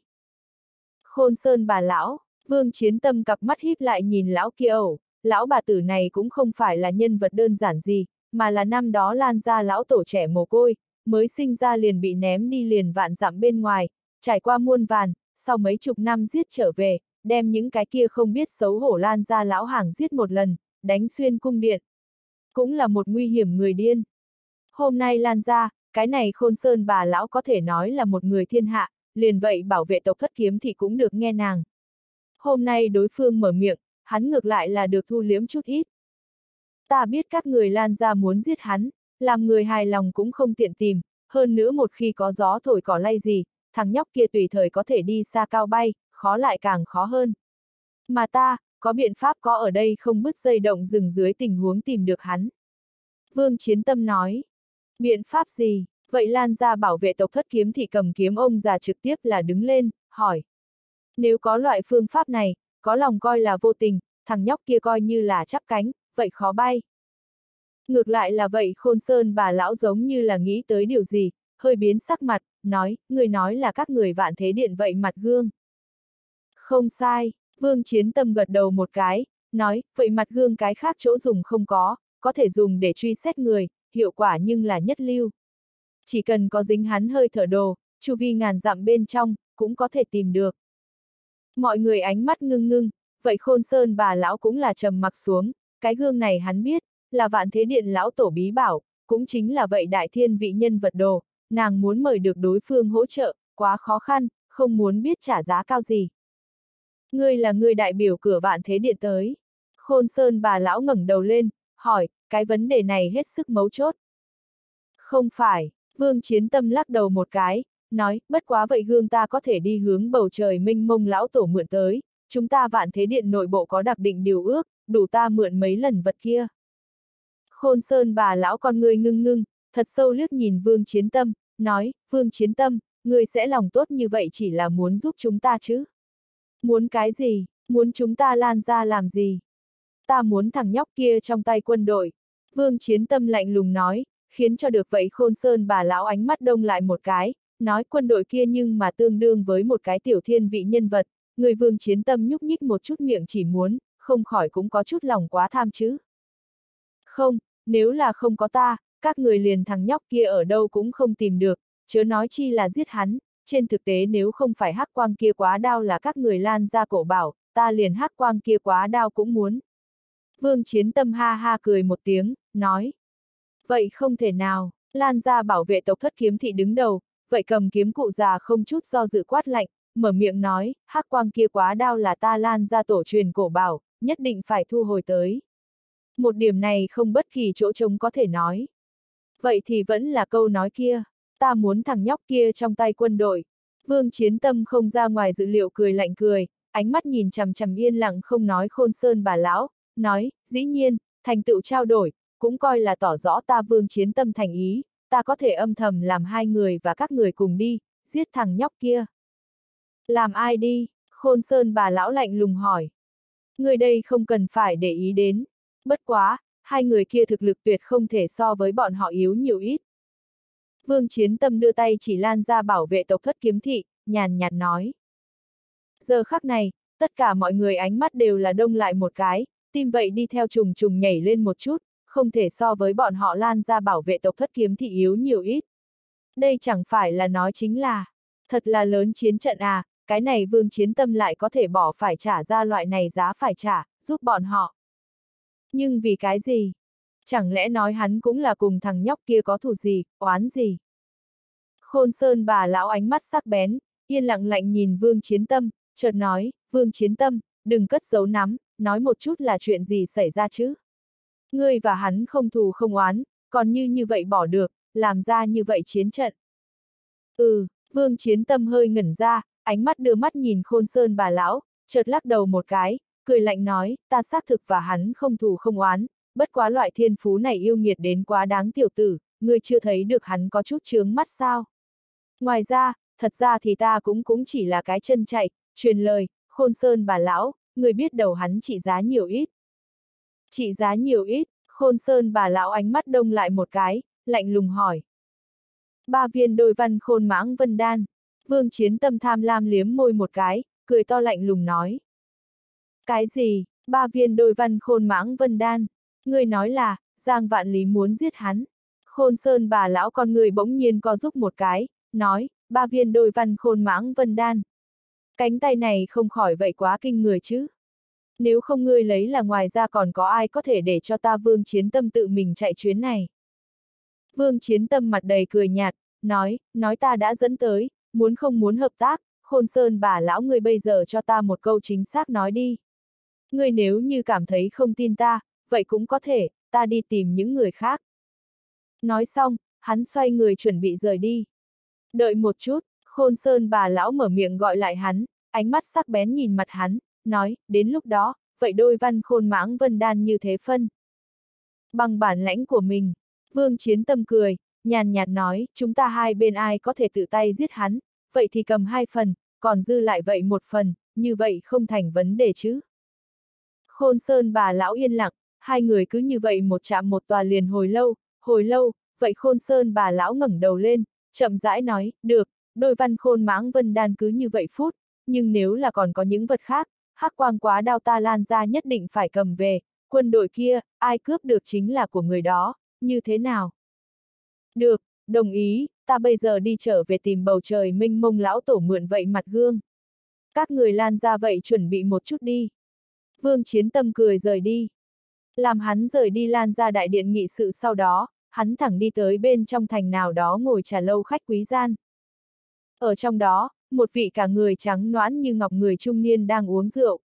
Khôn Sơn bà lão, Vương Chiến Tâm cặp mắt híp lại nhìn lão kia ẩu, lão bà tử này cũng không phải là nhân vật đơn giản gì, mà là năm đó Lan ra lão tổ trẻ mồ côi, mới sinh ra liền bị ném đi liền vạn dặm bên ngoài, trải qua muôn vàn, sau mấy chục năm giết trở về, đem những cái kia không biết xấu hổ Lan ra lão hàng giết một lần, đánh xuyên cung điện. Cũng là một nguy hiểm người điên. Hôm nay Lan ra, cái này Khôn Sơn bà lão có thể nói là một người thiên hạ, liền vậy bảo vệ tộc Thất Kiếm thì cũng được nghe nàng. Hôm nay đối phương mở miệng, hắn ngược lại là được thu liếm chút ít. Ta biết các người Lan ra muốn giết hắn, làm người hài lòng cũng không tiện tìm, hơn nữa một khi có gió thổi cỏ lay gì, thằng nhóc kia tùy thời có thể đi xa cao bay, khó lại càng khó hơn. Mà ta, có biện pháp có ở đây không bứt dây động rừng dưới tình huống tìm được hắn. Vương Chiến Tâm nói, biện pháp gì? Vậy Lan ra bảo vệ tộc Thất Kiếm thì cầm kiếm ông già trực tiếp là đứng lên, hỏi. Nếu có loại phương pháp này, có lòng coi là vô tình, thằng nhóc kia coi như là chắp cánh, vậy khó bay. Ngược lại là vậy Khôn Sơn bà lão giống như là nghĩ tới điều gì, hơi biến sắc mặt, nói, người nói là các người Vạn Thế Điện vậy mặt gương. Không sai, Vương Chiến Tâm gật đầu một cái, nói, vậy mặt gương cái khác chỗ dùng không có thể dùng để truy xét người, hiệu quả nhưng là nhất lưu. Chỉ cần có dính hắn hơi thở đồ, chu vi ngàn dặm bên trong, cũng có thể tìm được. Mọi người ánh mắt ngưng ngưng, vậy Khôn Sơn bà lão cũng là trầm mặc xuống, cái gương này hắn biết, là Vạn Thế Điện lão tổ bí bảo, cũng chính là vậy đại thiên vị nhân vật đồ, nàng muốn mời được đối phương hỗ trợ, quá khó khăn, không muốn biết trả giá cao gì. Ngươi là người đại biểu cửa Vạn Thế Điện tới. Khôn Sơn bà lão ngẩng đầu lên, hỏi, cái vấn đề này hết sức mấu chốt. Không phải, Vương Chiến Tâm lắc đầu một cái, nói, bất quá vậy gương ta có thể đi hướng bầu trời mênh mông lão tổ mượn tới, chúng ta Vạn Thế Điện nội bộ có đặc định điều ước, đủ ta mượn mấy lần vật kia. Khôn Sơn bà lão con ngươi ngưng ngưng, thật sâu liếc nhìn Vương Chiến Tâm, nói, Vương Chiến Tâm, ngươi sẽ lòng tốt như vậy chỉ là muốn giúp chúng ta chứ? Muốn cái gì? Muốn chúng ta lan ra làm gì? Ta muốn thằng nhóc kia trong tay quân đội. Vương Chiến Tâm lạnh lùng nói, khiến cho được vậy Khôn Sơn bà lão ánh mắt đông lại một cái, nói quân đội kia nhưng mà tương đương với một cái tiểu thiên vị nhân vật, người Vương Chiến Tâm nhúc nhích một chút miệng chỉ muốn, không khỏi cũng có chút lòng quá tham chứ. Không, nếu là không có ta, các người liền thằng nhóc kia ở đâu cũng không tìm được, chớ nói chi là giết hắn, trên thực tế nếu không phải hắc quang kia quá đao là các người lan ra cổ bảo, ta liền hắc quang kia quá đao cũng muốn. Vương Chiến Tâm ha ha cười một tiếng, nói. Vậy không thể nào, Lan ra bảo vệ tộc Thất Kiếm Thị đứng đầu, vậy cầm kiếm cụ già không chút do dự quát lạnh, mở miệng nói, hắc quang kia quá đao là ta Lan ra tổ truyền cổ bảo, nhất định phải thu hồi tới. Một điểm này không bất kỳ chỗ trống có thể nói. Vậy thì vẫn là câu nói kia, ta muốn thằng nhóc kia trong tay quân đội. Vương Chiến Tâm không ra ngoài dự liệu cười lạnh cười, ánh mắt nhìn chằm chằm yên lặng không nói Khôn Sơn bà lão, nói, dĩ nhiên, thành tựu trao đổi, cũng coi là tỏ rõ ta Vương Chiến Tâm thành ý, ta có thể âm thầm làm hai người và các người cùng đi, giết thằng nhóc kia. Làm ai đi? Khôn Sơn bà lão lạnh lùng hỏi. Người đây không cần phải để ý đến. Bất quá, hai người kia thực lực tuyệt không thể so với bọn họ yếu nhiều ít. Vương Chiến Tâm đưa tay chỉ Lan ra bảo vệ tộc Thất Kiếm Thị, nhàn nhạt nói. Giờ khắc này, tất cả mọi người ánh mắt đều là đông lại một cái, tim vậy đi theo trùng trùng nhảy lên một chút, không thể so với bọn họ Lan ra bảo vệ tộc Thất Kiếm Thị yếu nhiều ít. Đây chẳng phải là nói chính là, thật là lớn chiến trận à, cái này Vương Chiến Tâm lại có thể bỏ phải trả ra loại này giá phải trả, giúp bọn họ. Nhưng vì cái gì? Chẳng lẽ nói hắn cũng là cùng thằng nhóc kia có thù gì, oán gì? Khôn Sơn bà lão ánh mắt sắc bén, yên lặng lạnh nhìn Vương Chiến Tâm, chợt nói, Vương Chiến Tâm, đừng cất giấu nắm, nói một chút là chuyện gì xảy ra chứ? Ngươi và hắn không thù không oán, còn như vậy bỏ được, làm ra như vậy chiến trận. Vương Chiến Tâm hơi ngẩn ra, ánh mắt đưa mắt nhìn Khôn Sơn bà lão, chợt lắc đầu một cái, cười lạnh nói, ta xác thực và hắn không thù không oán, bất quá loại thiên phú này yêu nghiệt đến quá đáng tiểu tử, ngươi chưa thấy được hắn có chút chướng mắt sao? Ngoài ra, thật ra thì ta cũng chỉ là cái chân chạy, truyền lời, Khôn Sơn bà lão, người biết đầu hắn trị giá nhiều ít. Trị giá nhiều ít, Khôn Sơn bà lão ánh mắt đông lại một cái, lạnh lùng hỏi. 3 viên đôi văn khôn mãng vân đan. Vương Chiến Tâm tham lam liếm môi một cái, cười to lạnh lùng nói. Cái gì, 3 viên đôi văn khôn mãng vân đan? Ngươi nói là, Giang Vạn Lý muốn giết hắn. Khôn Sơn bà lão con người bỗng nhiên co giúp một cái, nói, 3 viên đôi văn khôn mãng vân đan. Cánh tay này không khỏi vậy quá kinh người chứ. Nếu không ngươi lấy là ngoài ra còn có ai có thể để cho ta Vương Chiến Tâm tự mình chạy chuyến này. Vương Chiến Tâm mặt đầy cười nhạt, nói ta đã dẫn tới, muốn không muốn hợp tác, Khôn Sơn bà lão ngươi bây giờ cho ta một câu chính xác nói đi. Ngươi nếu như cảm thấy không tin ta, vậy cũng có thể, ta đi tìm những người khác. Nói xong, hắn xoay người chuẩn bị rời đi. Đợi một chút, Khôn Sơn bà lão mở miệng gọi lại hắn, ánh mắt sắc bén nhìn mặt hắn, nói, đến lúc đó, vậy đôi văn khôn mãng vân đan như thế phân. Bằng bản lãnh của mình, Vương Chiến Tâm cười, nhàn nhạt nói, chúng ta hai bên ai có thể tự tay giết hắn, vậy thì cầm 2 phần, còn dư lại vậy 1 phần, như vậy không thành vấn đề chứ. Khôn Sơn bà lão yên lặng, hai người cứ như vậy một chạm một tòa liền hồi lâu, vậy Khôn Sơn bà lão ngẩng đầu lên, chậm rãi nói, được, đôi văn khôn mãng vân đan cứ như vậy phút, nhưng nếu là còn có những vật khác, hắc quang quá đao ta Lan ra nhất định phải cầm về, quân đội kia, ai cướp được chính là của người đó, như thế nào? Được, đồng ý, ta bây giờ đi trở về tìm bầu trời mênh mông lão tổ mượn vậy mặt gương. Các người Lan ra vậy chuẩn bị một chút đi. Vương Chiến Tâm cười rời đi. Làm hắn rời đi Lan ra đại điện nghị sự sau đó, hắn thẳng đi tới bên trong thành nào đó ngồi trà lâu khách quý gian. Ở trong đó, một vị cả người trắng nõn như ngọc người trung niên đang uống rượu.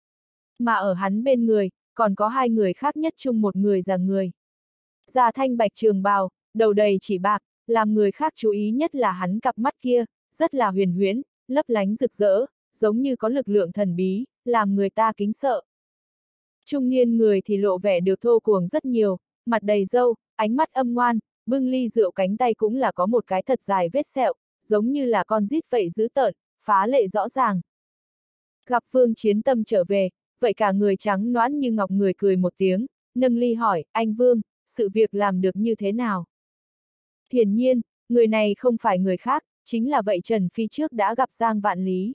Mà ở hắn bên người, còn có hai người khác, nhất chung một người già người. Da thanh bạch trường bào, đầu đầy chỉ bạc, làm người khác chú ý nhất là hắn cặp mắt kia, rất là huyền huyễn, lấp lánh rực rỡ, giống như có lực lượng thần bí, làm người ta kính sợ. Trung niên người thì lộ vẻ được thô cuồng rất nhiều, mặt đầy râu, ánh mắt âm ngoan, bưng ly rượu cánh tay cũng là có một cái thật dài vết sẹo, giống như là con rít vậy dữ tợn, phá lệ rõ ràng. Gặp Vương Chiến Tâm trở về, vậy cả người trắng nõn như ngọc người cười một tiếng, nâng ly hỏi, anh Vương, sự việc làm được như thế nào? Hiển nhiên, người này không phải người khác, chính là vậy Trần Phi trước đã gặp Giang Vạn Lý.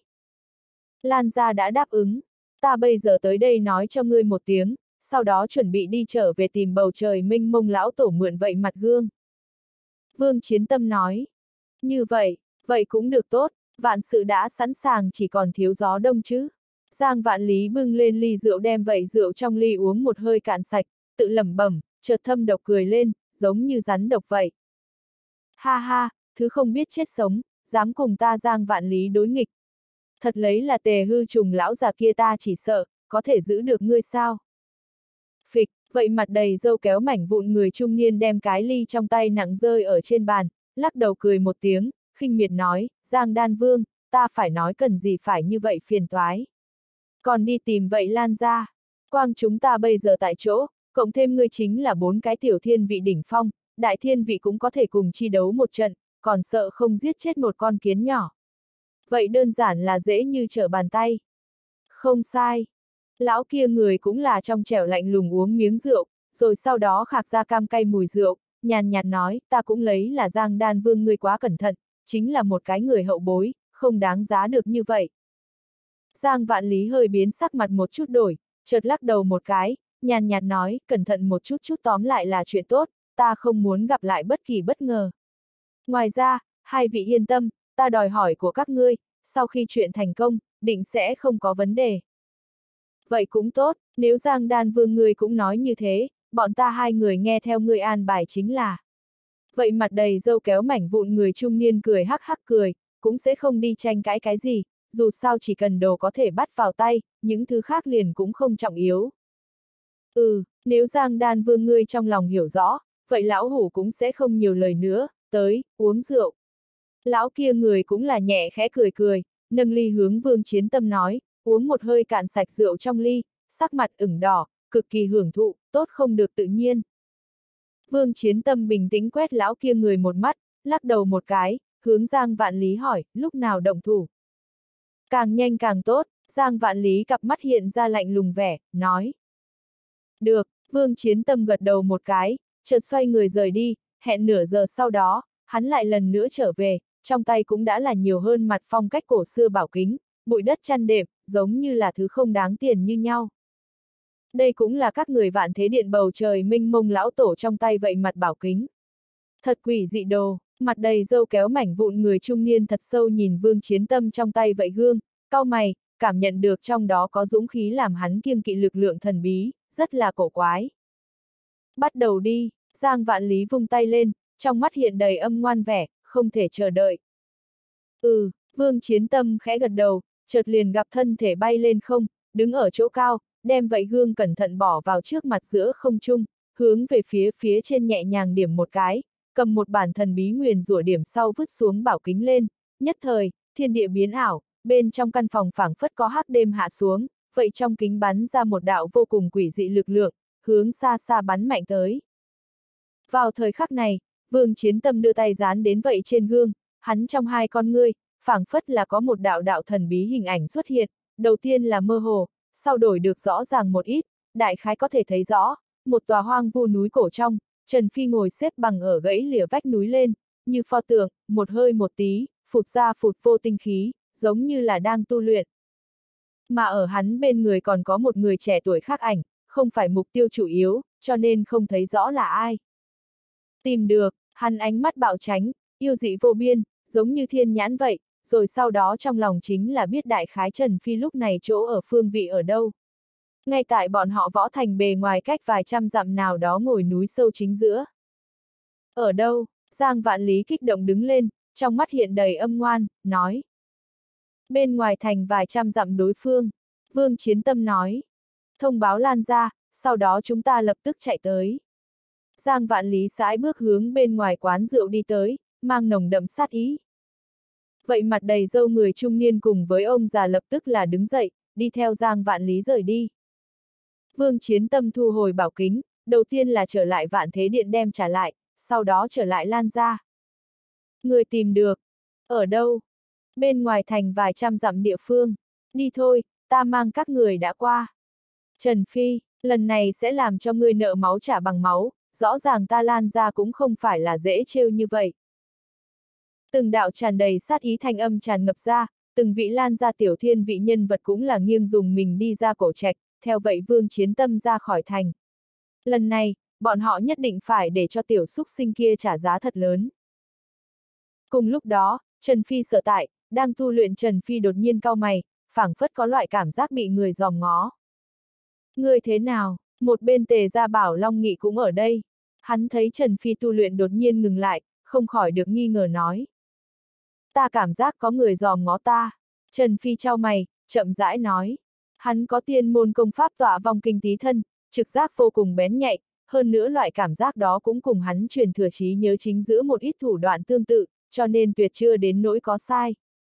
Lan gia đã đáp ứng, ta bây giờ tới đây nói cho ngươi một tiếng, sau đó chuẩn bị đi trở về tìm bầu trời minh mông lão tổ mượn vậy mặt gương. Vương Chiến Tâm nói, như vậy, vậy cũng được tốt, vạn sự đã sẵn sàng chỉ còn thiếu gió đông chứ. Giang Vạn Lý bưng lên ly rượu đem vậy rượu trong ly uống một hơi cạn sạch, tự lẩm bẩm, chợt thâm độc cười lên, giống như rắn độc vậy. Ha ha, thứ không biết chết sống, dám cùng ta Giang Vạn Lý đối nghịch. Thật lấy là Tề Hư Trùng lão già kia ta chỉ sợ, có thể giữ được ngươi sao? Phịch, vậy mặt đầy râu kéo mảnh vụn người trung niên đem cái ly trong tay nặng rơi ở trên bàn, lắc đầu cười một tiếng, khinh miệt nói, Giang Đan Vương, ta phải nói cần gì phải như vậy phiền toái. Còn đi tìm vậy Lan gia, quang chúng ta bây giờ tại chỗ, cộng thêm ngươi chính là 4 cái tiểu thiên vị đỉnh phong, đại thiên vị cũng có thể cùng chi đấu một trận, còn sợ không giết chết một con kiến nhỏ. Vậy đơn giản là dễ như trở bàn tay. Không sai. Lão kia người cũng là trong trẻo lạnh lùng uống miếng rượu, rồi sau đó khạc ra cam cay mùi rượu, nhàn nhạt nói, ta cũng lấy là Giang Đan Vương ngươi quá cẩn thận, chính là một cái người hậu bối, không đáng giá được như vậy. Giang Vạn Lý hơi biến sắc mặt một chút đổi, chợt lắc đầu một cái, nhàn nhạt nói, cẩn thận một chút tóm lại là chuyện tốt, ta không muốn gặp lại bất kỳ bất ngờ. Ngoài ra, hai vị yên tâm, ta đòi hỏi của các ngươi, sau khi chuyện thành công, định sẽ không có vấn đề. Vậy cũng tốt, nếu Giang Đan Vương ngươi cũng nói như thế, bọn ta hai người nghe theo ngươi an bài chính là. Vậy mặt đầy râu kéo mảnh vụn người trung niên cười hắc hắc cười, cũng sẽ không đi tranh cãi cái gì, dù sao chỉ cần đồ có thể bắt vào tay, những thứ khác liền cũng không trọng yếu. Nếu Giang Đan Vương ngươi trong lòng hiểu rõ, vậy lão hủ cũng sẽ không nhiều lời nữa, tới, uống rượu. Lão kia người cũng là nhẹ khẽ cười cười, nâng ly hướng Vương Chiến Tâm nói, uống một hơi cạn sạch rượu trong ly, sắc mặt ửng đỏ, cực kỳ hưởng thụ, tốt không được tự nhiên. Vương Chiến Tâm bình tĩnh quét lão kia người một mắt, lắc đầu một cái, hướng Giang Vạn Lý hỏi, lúc nào động thủ. Càng nhanh càng tốt, Giang Vạn Lý cặp mắt hiện ra lạnh lùng vẻ, nói. Được, Vương Chiến Tâm gật đầu một cái, chợt xoay người rời đi, hẹn nửa giờ sau đó, hắn lại lần nữa trở về, trong tay cũng đã là nhiều hơn mặt phong cách cổ xưa bảo kính, bụi đất chăn đệm, giống như là thứ không đáng tiền như nhau. Đây cũng là các người Vạn Thế Điện bầu trời minh mông lão tổ trong tay vậy mặt bảo kính. Thật quỷ dị đồ, mặt đầy râu kéo mảnh vụn người trung niên thật sâu nhìn Vương Chiến Tâm trong tay vậy gương, cau mày, cảm nhận được trong đó có dũng khí làm hắn kiêng kỵ lực lượng thần bí, rất là cổ quái. Bắt đầu đi, Giang Vạn Lý vung tay lên, trong mắt hiện đầy âm ngoan vẻ, không thể chờ đợi. Vương Chiến Tâm khẽ gật đầu, chợt liền gặp thân thể bay lên không, đứng ở chỗ cao, đem vậy gương cẩn thận bỏ vào trước mặt giữa không trung, hướng về phía trên nhẹ nhàng điểm một cái, cầm một bản thần bí nguyền rủa điểm sau vứt xuống bảo kính lên, nhất thời, thiên địa biến ảo, bên trong căn phòng phảng phất có hắc đêm hạ xuống, vậy trong kính bắn ra một đạo vô cùng quỷ dị lực lượng, hướng xa xa bắn mạnh tới. Vào thời khắc này, Vương Chiến Tâm đưa tay dán đến vậy trên gương, hắn trong hai con ngươi, phảng phất là có một đạo đạo thần bí hình ảnh xuất hiện, đầu tiên là mơ hồ, sau đổi được rõ ràng một ít, đại khái có thể thấy rõ, một tòa hoang vu núi cổ trong, Trần Phi ngồi xếp bằng ở gãy lìa vách núi lên, như pho tượng, một hơi một tí, phụt ra phụt vô tinh khí, giống như là đang tu luyện. Mà ở hắn bên người còn có một người trẻ tuổi khác ảnh, không phải mục tiêu chủ yếu, cho nên không thấy rõ là ai. Tìm được, hắn ánh mắt bạo tránh, yêu dị vô biên, giống như thiên nhãn vậy, rồi sau đó trong lòng chính là biết đại khái Trần Phi lúc này chỗ ở phương vị ở đâu. Ngay tại bọn họ Võ Thành bề ngoài cách vài trăm dặm nào đó ngồi núi sâu chính giữa. Ở đâu? Giang Vạn Lý kích động đứng lên, trong mắt hiện đầy âm ngoan, nói. Bên ngoài thành vài trăm dặm đối phương, Vương Chiến Tâm nói. Thông báo lan ra, sau đó chúng ta lập tức chạy tới. Giang Vạn Lý sải bước hướng bên ngoài quán rượu đi tới, mang nồng đậm sát ý. Vậy mặt đầy râu người trung niên cùng với ông già lập tức là đứng dậy, đi theo Giang Vạn Lý rời đi. Vương Chiến Tâm thu hồi bảo kính, đầu tiên là trở lại Vạn Thế Điện đem trả lại, sau đó trở lại lan ra. Người tìm được. Ở đâu? Bên ngoài thành vài trăm dặm địa phương. Đi thôi, ta mang các người đã qua. Trần Phi, lần này sẽ làm cho ngươi nợ máu trả bằng máu, rõ ràng ta lan ra cũng không phải là dễ trêu như vậy. Từng đạo tràn đầy sát ý thanh âm tràn ngập ra, từng vị lan ra tiểu thiên vị nhân vật cũng là nghiêng dùng mình đi ra cổ trạch, theo vậy Vương Chiến Tâm ra khỏi thành. Lần này, bọn họ nhất định phải để cho tiểu xúc sinh kia trả giá thật lớn. Cùng lúc đó, Trần Phi sở tại, đang tu luyện Trần Phi đột nhiên cau mày, phảng phất có loại cảm giác bị người dòm ngó. Ngươi thế nào? Một bên Tề Gia Bảo Long Nghị cũng ở đây. Hắn thấy Trần Phi tu luyện đột nhiên ngừng lại, không khỏi được nghi ngờ nói. Ta cảm giác có người dòm ngó ta. Trần Phi chau mày, chậm rãi nói. Hắn có tiên môn công pháp tọa vong kinh tí thân, trực giác vô cùng bén nhạy, hơn nữa loại cảm giác đó cũng cùng hắn truyền thừa trí nhớ chính giữa một ít thủ đoạn tương tự, cho nên tuyệt chưa đến nỗi có sai.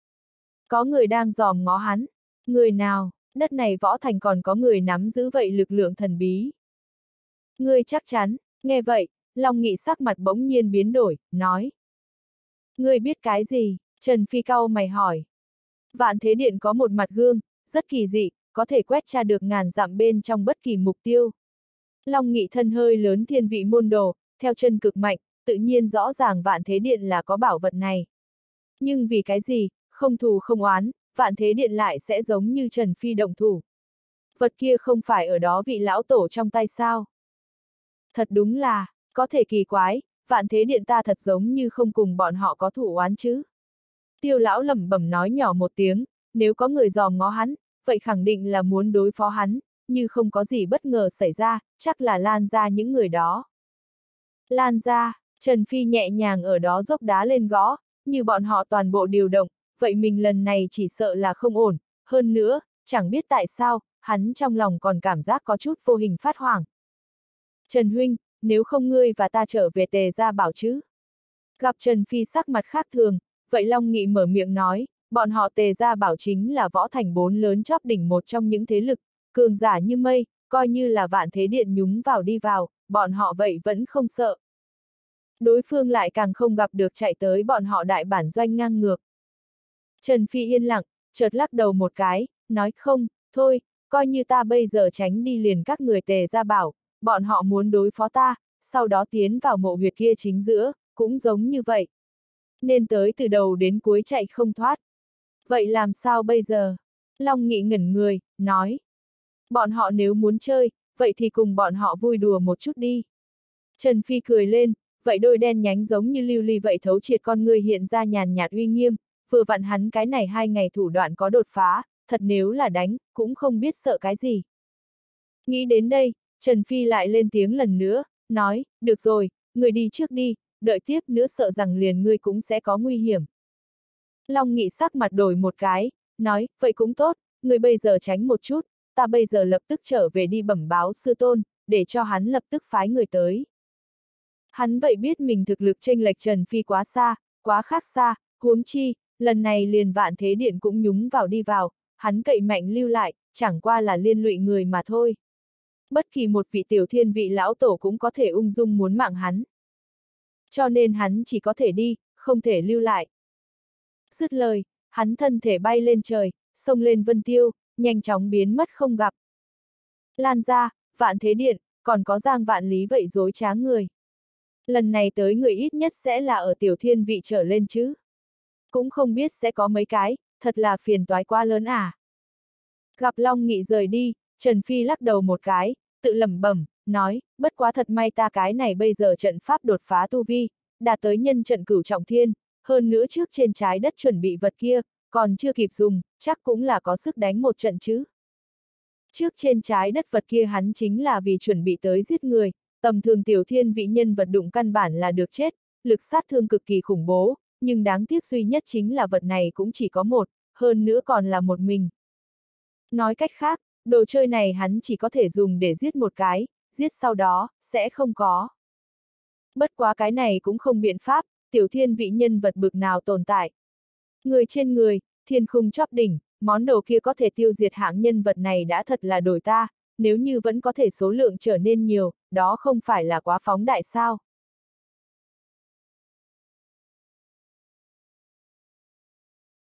Có người đang dòm ngó hắn. Người nào? Đất này võ thành còn có người nắm giữ vậy lực lượng thần bí. Ngươi chắc chắn, nghe vậy, Long Nghị sắc mặt bỗng nhiên biến đổi, nói. Ngươi biết cái gì? Trần Phi cau mày hỏi. Vạn Thế Điện có một mặt gương, rất kỳ dị, có thể quét tra được ngàn dặm bên trong bất kỳ mục tiêu. Long Nghị thân hơi lớn thiên vị môn đồ, theo chân cực mạnh, tự nhiên rõ ràng Vạn Thế Điện là có bảo vật này. Nhưng vì cái gì, không thù không oán, Vạn Thế Điện lại sẽ giống như Trần Phi động thủ. Vật kia không phải ở đó vị lão tổ trong tay sao? Thật đúng là, có thể kỳ quái, Vạn Thế Điện ta thật giống như không cùng bọn họ có thủ oán chứ. Tiêu lão lẩm bẩm nói nhỏ một tiếng, nếu có người dòm ngó hắn, vậy khẳng định là muốn đối phó hắn, như không có gì bất ngờ xảy ra, chắc là Lan ra những người đó. Lan ra, Trần Phi nhẹ nhàng ở đó dốc đá lên gõ, như bọn họ toàn bộ điều động, vậy mình lần này chỉ sợ là không ổn, hơn nữa, chẳng biết tại sao, hắn trong lòng còn cảm giác có chút vô hình phát hoảng. Trần Huynh, nếu không ngươi và ta trở về Tề Gia Bảo chứ? Gặp Trần Phi sắc mặt khác thường, vậy Long Nghị mở miệng nói, bọn họ Tề Gia Bảo chính là võ thành 4 lớn chóp đỉnh một trong những thế lực, cường giả như mây, coi như là Vạn Thế Điện nhúng vào đi vào, bọn họ vậy vẫn không sợ. Đối phương lại càng không gặp được chạy tới bọn họ đại bản doanh ngang ngược. Trần Phi yên lặng, chợt lắc đầu một cái, nói không, thôi, coi như ta bây giờ tránh đi liền các người Tề Gia Bảo, bọn họ muốn đối phó ta, sau đó tiến vào mộ huyệt kia chính giữa, cũng giống như vậy. Nên tới từ đầu đến cuối chạy không thoát. Vậy làm sao bây giờ? Long Nghị ngẩn người, nói. Bọn họ nếu muốn chơi, vậy thì cùng bọn họ vui đùa một chút đi. Trần Phi cười lên, vậy đôi đen nhánh giống như lưu ly vậy thấu triệt con người hiện ra nhàn nhạt uy nghiêm, vừa vặn hắn cái này 2 ngày thủ đoạn có đột phá, thật nếu là đánh, cũng không biết sợ cái gì. Nghĩ đến đây, Trần Phi lại lên tiếng lần nữa, nói, được rồi, người đi trước đi, đợi tiếp nữa sợ rằng liền ngươi cũng sẽ có nguy hiểm. Long Nghị sắc mặt đổi một cái, nói, vậy cũng tốt, người bây giờ tránh một chút, ta bây giờ lập tức trở về đi bẩm báo sư tôn, để cho hắn lập tức phái người tới. Hắn vậy biết mình thực lực chênh lệch Trần Phi quá xa, quá khác xa, huống chi, lần này liền Vạn Thế Điện cũng nhúng vào đi vào, hắn cậy mạnh lưu lại, chẳng qua là liên lụy người mà thôi. Bất kỳ một vị tiểu thiên vị lão tổ cũng có thể ung dung muốn mạng hắn. Cho nên hắn chỉ có thể đi, không thể lưu lại. Dứt lời, hắn thân thể bay lên trời, xông lên vân tiêu, nhanh chóng biến mất không gặp. Lan ra, Vạn Thế Điện, còn có Giang Vạn Lý vậy dối trá người. Lần này tới người ít nhất sẽ là ở tiểu thiên vị trở lên chứ. Cũng không biết sẽ có mấy cái, thật là phiền toái quá lớn à. Gặp Long Nghị rời đi, Trần Phi lắc đầu một cái, tự lẩm bẩm, nói, bất quá thật may ta cái này bây giờ trận pháp đột phá tu vi, đạt tới nhân trận cửu trọng thiên, hơn nữa trước trên trái đất chuẩn bị vật kia, còn chưa kịp dùng, chắc cũng là có sức đánh một trận chứ. Trước trên trái đất vật kia hắn chính là vì chuẩn bị tới giết người, tầm thường tiểu thiên vị nhân vật đụng căn bản là được chết, lực sát thương cực kỳ khủng bố, nhưng đáng tiếc duy nhất chính là vật này cũng chỉ có một, hơn nữa còn là một mình. Nói cách khác, đồ chơi này hắn chỉ có thể dùng để giết một cái, giết sau đó, sẽ không có. Bất quá cái này cũng không biện pháp, tiểu thiên vị nhân vật bực nào tồn tại. Người trên người, thiên khung chóp đỉnh, món đồ kia có thể tiêu diệt hạng nhân vật này đã thật là đổi ta, nếu như vẫn có thể số lượng trở nên nhiều, đó không phải là quá phóng đại sao.